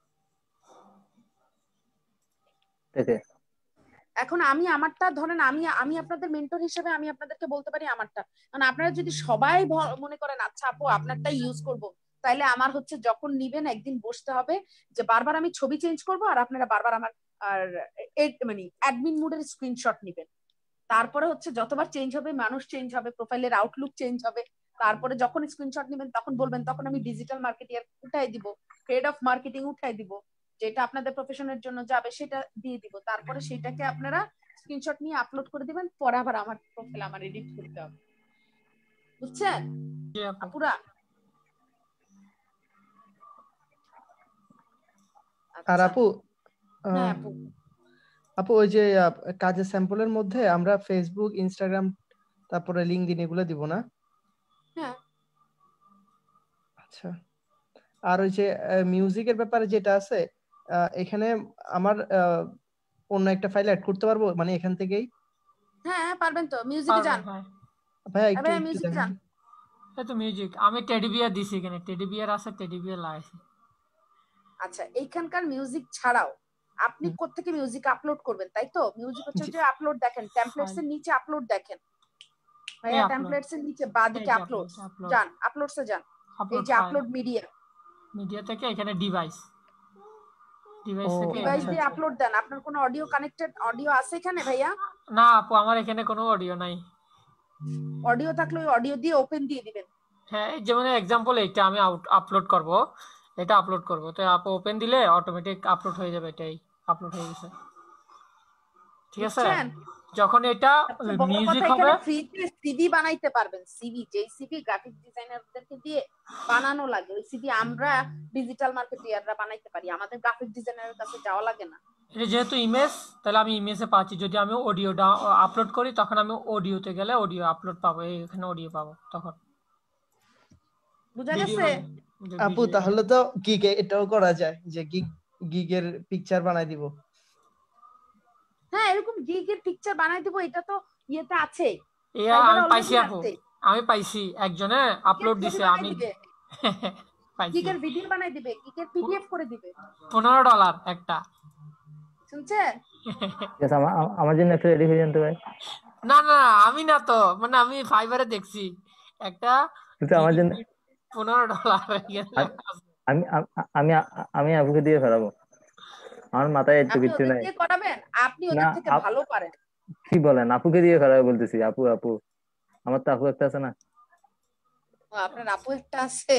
এখন আমি আমারটা ধরেন, আমি আমি আপনাদের মেন্টর হিসেবে আমি আপনাদেরকে বলতে পারি আমারটা, কারণ আপনারা যদি সবাই মনে করেন আচ্ছা আপু আপনারটা ইউজ করব, তাইলে আমার হচ্ছে যখন নিবেন একদিন বসতে হবে যে বারবার আমি ছবি চেঞ্জ করব, আর আপনারা বারবার আমার আর মানে অ্যাডমিন মোডের স্ক্রিনশট নিবেন। তারপরে হচ্ছে যতবার চেঞ্জ হবে মানুষ চেঞ্জ হবে, প্রোফাইলের আউটলুক চেঞ্জ হবে, তারপরে যখন স্ক্রিনশট নেবেন তখন বলবেন, তখন আমি ডিজিটাল মার্কেটিং উঠাই দিব, হেড অফ মার্কেটিং উঠাই দিব, যেটা আপনাদের প্রফেশনের জন্য যাবে সেটা দিয়ে দিব। তারপরে সেটাকে আপনারা স্ক্রিনশট নিয়ে আপলোড করে দিবেন, পরে আবার আমার প্রোফাইল আমার এডিট করতে হবে। বুঝছেন আপুরা? আর আপু হ্যাঁ আপু, আপু ওই যে কাজের স্যাম্পলের মধ্যে আমরা ফেসবুক, ইনস্টাগ্রাম, তারপরে লিঙ্কডইন এগুলো দিব না? হ্যাঁ। আচ্ছা। আর ওই যে মিউজিকের ব্যাপারে যেটা আছে, এখানে আমার অন্য একটা ফাইল অ্যাড করতে পারবো মানে এখান থেকেই? হ্যাঁ পারবেন তো। মিউজিকে যান ভাই, একটু ভাই, মিউজিকে যান। এই তো মিউজিক আমি টেডি বিয়ার দিছি, এখানে টেডি বিয়ার আছে, টেডি বিয়ার লাগাইছি। আচ্ছা, এইখানকার মিউজিক ছাড়াও আপনি কোত্থেকে মিউজিক আপলোড করবেন, তাই তো? মিউজিক হচ্ছে যে আপলোড দেখেন, টেমপ্লেটস এর নিচে আপলোড দেখেন ভাইয়া, টেমপ্লেটস এর নিচে বাদিকে আপলোড যান, আপলোডসে যান, এই যে আপলোড মিডিয়া, মিডিয়া থেকে এখানে ডিভাইস, ডিভাইস থেকে ডিভাইস দিয়ে আপলোড দেন। আপনার কোনো অডিও কানেক্টেড অডিও আছে এখানে ভাইয়া? না আপু, আমার এখানে কোনো অডিও নাই। অডিও থাকলে ওই অডিও দিয়ে ওপেন দিয়ে দিবেন। হ্যাঁ, যেমন এক্সাম্পল এইটা আমি আপলোড করব, এটা আপলোড করব, তো আপু ওপেন দিলে অটোমেটিক আপলোড হয়ে যাবে। এটাই আপলোড হয়ে গেছে, ঠিক আছে? যখন এটা মিউজিক হবে, ফ্রিতে সিভি বানাইতে পারবেন। সিভি, যেই সিভি গ্রাফিক ডিজাইনারদেরকে দিয়ে বানানো লাগে, ওই সিভি আমরা ডিজিটাল মার্কেটিয়াররা বানাইতে পারি, আমাদের গ্রাফিক ডিজাইনারের কাছে যাওয়া লাগে না। এটা যেহেতু ইমেজ, তাহলে আমি ইমেজে পাচ্ছি। যদি আমি অডিওটা আপলোড করি তখন আমি অডিওতে গেলে অডিও আপলোড পাবো, এখানে অডিও পাবো তখন। বুঝা গেছে আপু? তাহলে তো গিগে এটাও করা যায়, যে গিগ গিগের পিকচার বানাই দিব। হ্যাঁ, এরকম গিগের পিকচার বানাই দিব, এটা তো ইয়েতে আছে। আমি পাইছি আপু, আমি পাইছি, একজনে আপলোড দিছে। আমি গিগের ভিডিও বানাই দিবে, গিগের পিডিএফ করে দিবে, পনেরো ডলার একটা। শুনছেন? আমার জন্য একটা রেডি হয়ে যান ভাই। না না, আমি না তো, মানে আমি ফাইবারে দেখছি একটা আমার জন্য পনেরো ডলার। আমি আমি আমি আপুকে দিয়ে ফেরাবো, আমার মাথায় একটু কিছু নাই। আপনি করাবেন, আপনি ওদের থেকে ভালো পারেন। কি বলেন? আপুকে দিয়ে ফেরাবো বলতেছি। আপু আপু আমার তো আপু একটা আছে না? আপনার আপু একটা আছে?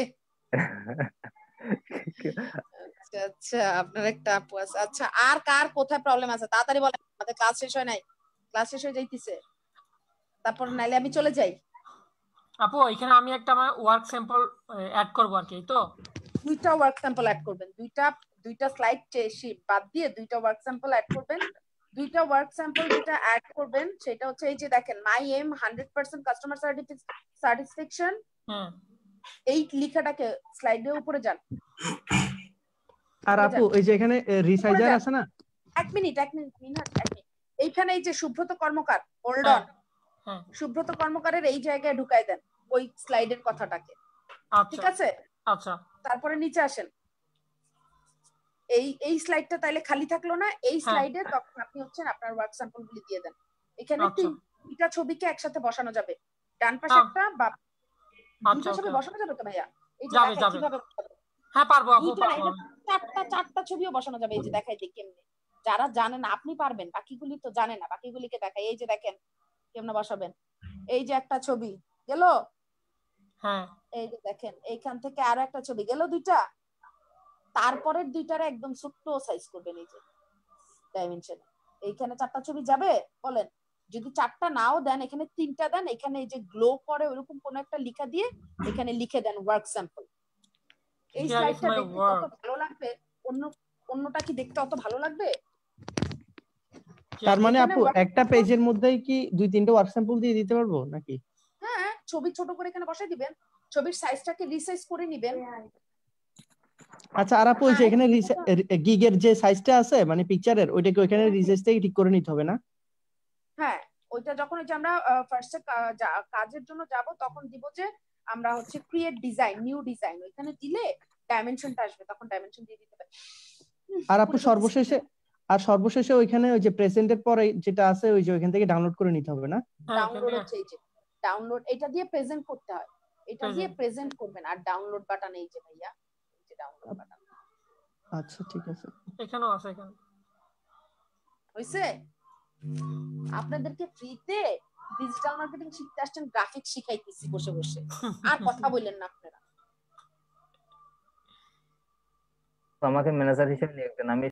আচ্ছা আচ্ছা, আপনার একটা আপু আছে। আচ্ছা, আর কার কোথায় প্রবলেম আছে তাড়াতাড়ি বলেন, আমাদের ক্লাস শেষ হয় নাই, ক্লাস শেষ হয়ে যাইতেছে, তারপর নাইলে আমি চলে যাই। আপু এখানে আমি একটা আমার ওয়ার্ক স্যাম্পল অ্যাড করব আর কি, তো দুইটা ওয়ার্ক স্যাম্পল অ্যাড করবেন, দুইটা দুইটা স্লাইড শিট বাদ দিয়ে দুইটা ওয়ার্ক স্যাম্পল অ্যাড করবেন। দুইটা ওয়ার্ক স্যাম্পল যেটা অ্যাড করবেন সেটা হচ্ছে এই যে দেখেন, my aim hundred percent customer satisfaction, এই লেখাটাকে স্লাইডের উপরে যান। আর আপু এই যে এখানে রিসাইজার আছে না, এক মিনিট এক মিনিট মিনিট এক মিনিট এইখানে এই যে সুব্রত কর্মকার, হোল্ড অন, সুব্রত কর্মকারের এই জায়গায় ঢুকাই দেন ওই স্লাইডের কথাটাকে, ঠিক আছে? আচ্ছা, তারপরে নিচে আসেন, এই এই স্লাইডটা তাইলে খালি থাকলো না, এই স্লাইডে তখন আপনি হচ্ছেন আপনার ওয়ার্ক স্যাম্পল গুলি দিয়ে দেন। এখানে তিনটা ছবিকে একসাথে বসানো যাবে, ডান পাশে একটা বা দুটো ছবি বসানো যাবে তো ভাইয়া? এই যে দেখেন কিভাবে বসাবো। হ্যাঁ পারবো আপু, পারবো। চারটা চারটা ছবিও বসানো যাবে, এই যে দেখাই দিই কেমনে। যারা জানেন আপনি পারবেন, বাকিগুলি তো জানে না, বাকিগুলিকে দেখাই। এই যে দেখেন কেমনে বসাবেন, এই যে একটা ছবি গেল, হ্যাঁ এই যে দেখেন এইখান থেকে আরো একটা ছবি গেল, দুইটা। তারপরের দুইটারে একদম ছোট্ট সাইজ করবেন, এই যে ডাইমেনশন। এইখানে চারটা ছবি যাবে বলেন? যদি চারটা নাও দেন, এখানে তিনটা দেন, এখানে এই যে গ্লো করে ওইরকম কোন একটা লেখা দিয়ে এখানে লিখে দেন ওয়ার্ক স্যাম্পল। এই স্লাইডটা দেখতে কত ভালো লাগবে, অন্য অন্যটা কি দেখতে অত ভালো লাগবে? তার মানে আপু একটা পেজের মধ্যেই কি দুই তিনটা ওয়ার্ক স্যাম্পল দিয়ে দিতে পারবো নাকি? হ্যাঁ, ছবি ছোট করে এখানে বসাই দিবেন, ছবির সাইজটাকে রিসাইজ করে নেবেন। আচ্ছা, আর আপু যে এখানে গিগের যে সাইজটা আছে মানে পিকচারের, ওইটাকে ওইখানে রিসাইজ থেকে ঠিক করে নিতে হবে না? হ্যাঁ, ওইটা যখন ওই যে আমরা ফার্স্টে কাজের জন্য যাব তখন দিব যে আমরা হচ্ছে ক্রিয়েট ডিজাইন, নিউ ডিজাইন, ওইখানে দিলে ডাইমেনশনটা আসবে, তখন ডাইমেনশন দিয়ে দিতে পারি। আর আপু সর্বশেষে আর সর্বশেষে ওইখানে ওই যে প্রেজেন্টের পরে যেটা আছে ওই যে ওইখান থেকে ডাউনলোড করে নিতে হবে না? ডাউনলোড হচ্ছে এই যে ডাউনলোড, এটা দিয়ে প্রেজেন্ট করতে হয়, এটা দিয়ে প্রেজেন্ট করবেন। আর ডাউনলোড বাটন এই যে ভাইয়া, এই যে ডাউনলোড বাটন। আচ্ছা ঠিক আছে, এখানেও আছে, এখানে হইছে। আপনাদেরকে ফ্রিতে ডিজিটাল মার্কেটিং শিখতে আসছেন, গ্রাফিক শিখাইতেছি বসে বসে, আর কথা বললেন না আপনারা। আমাকে ম্যানেজার হিসেবে নিয়োগ দেন, আমি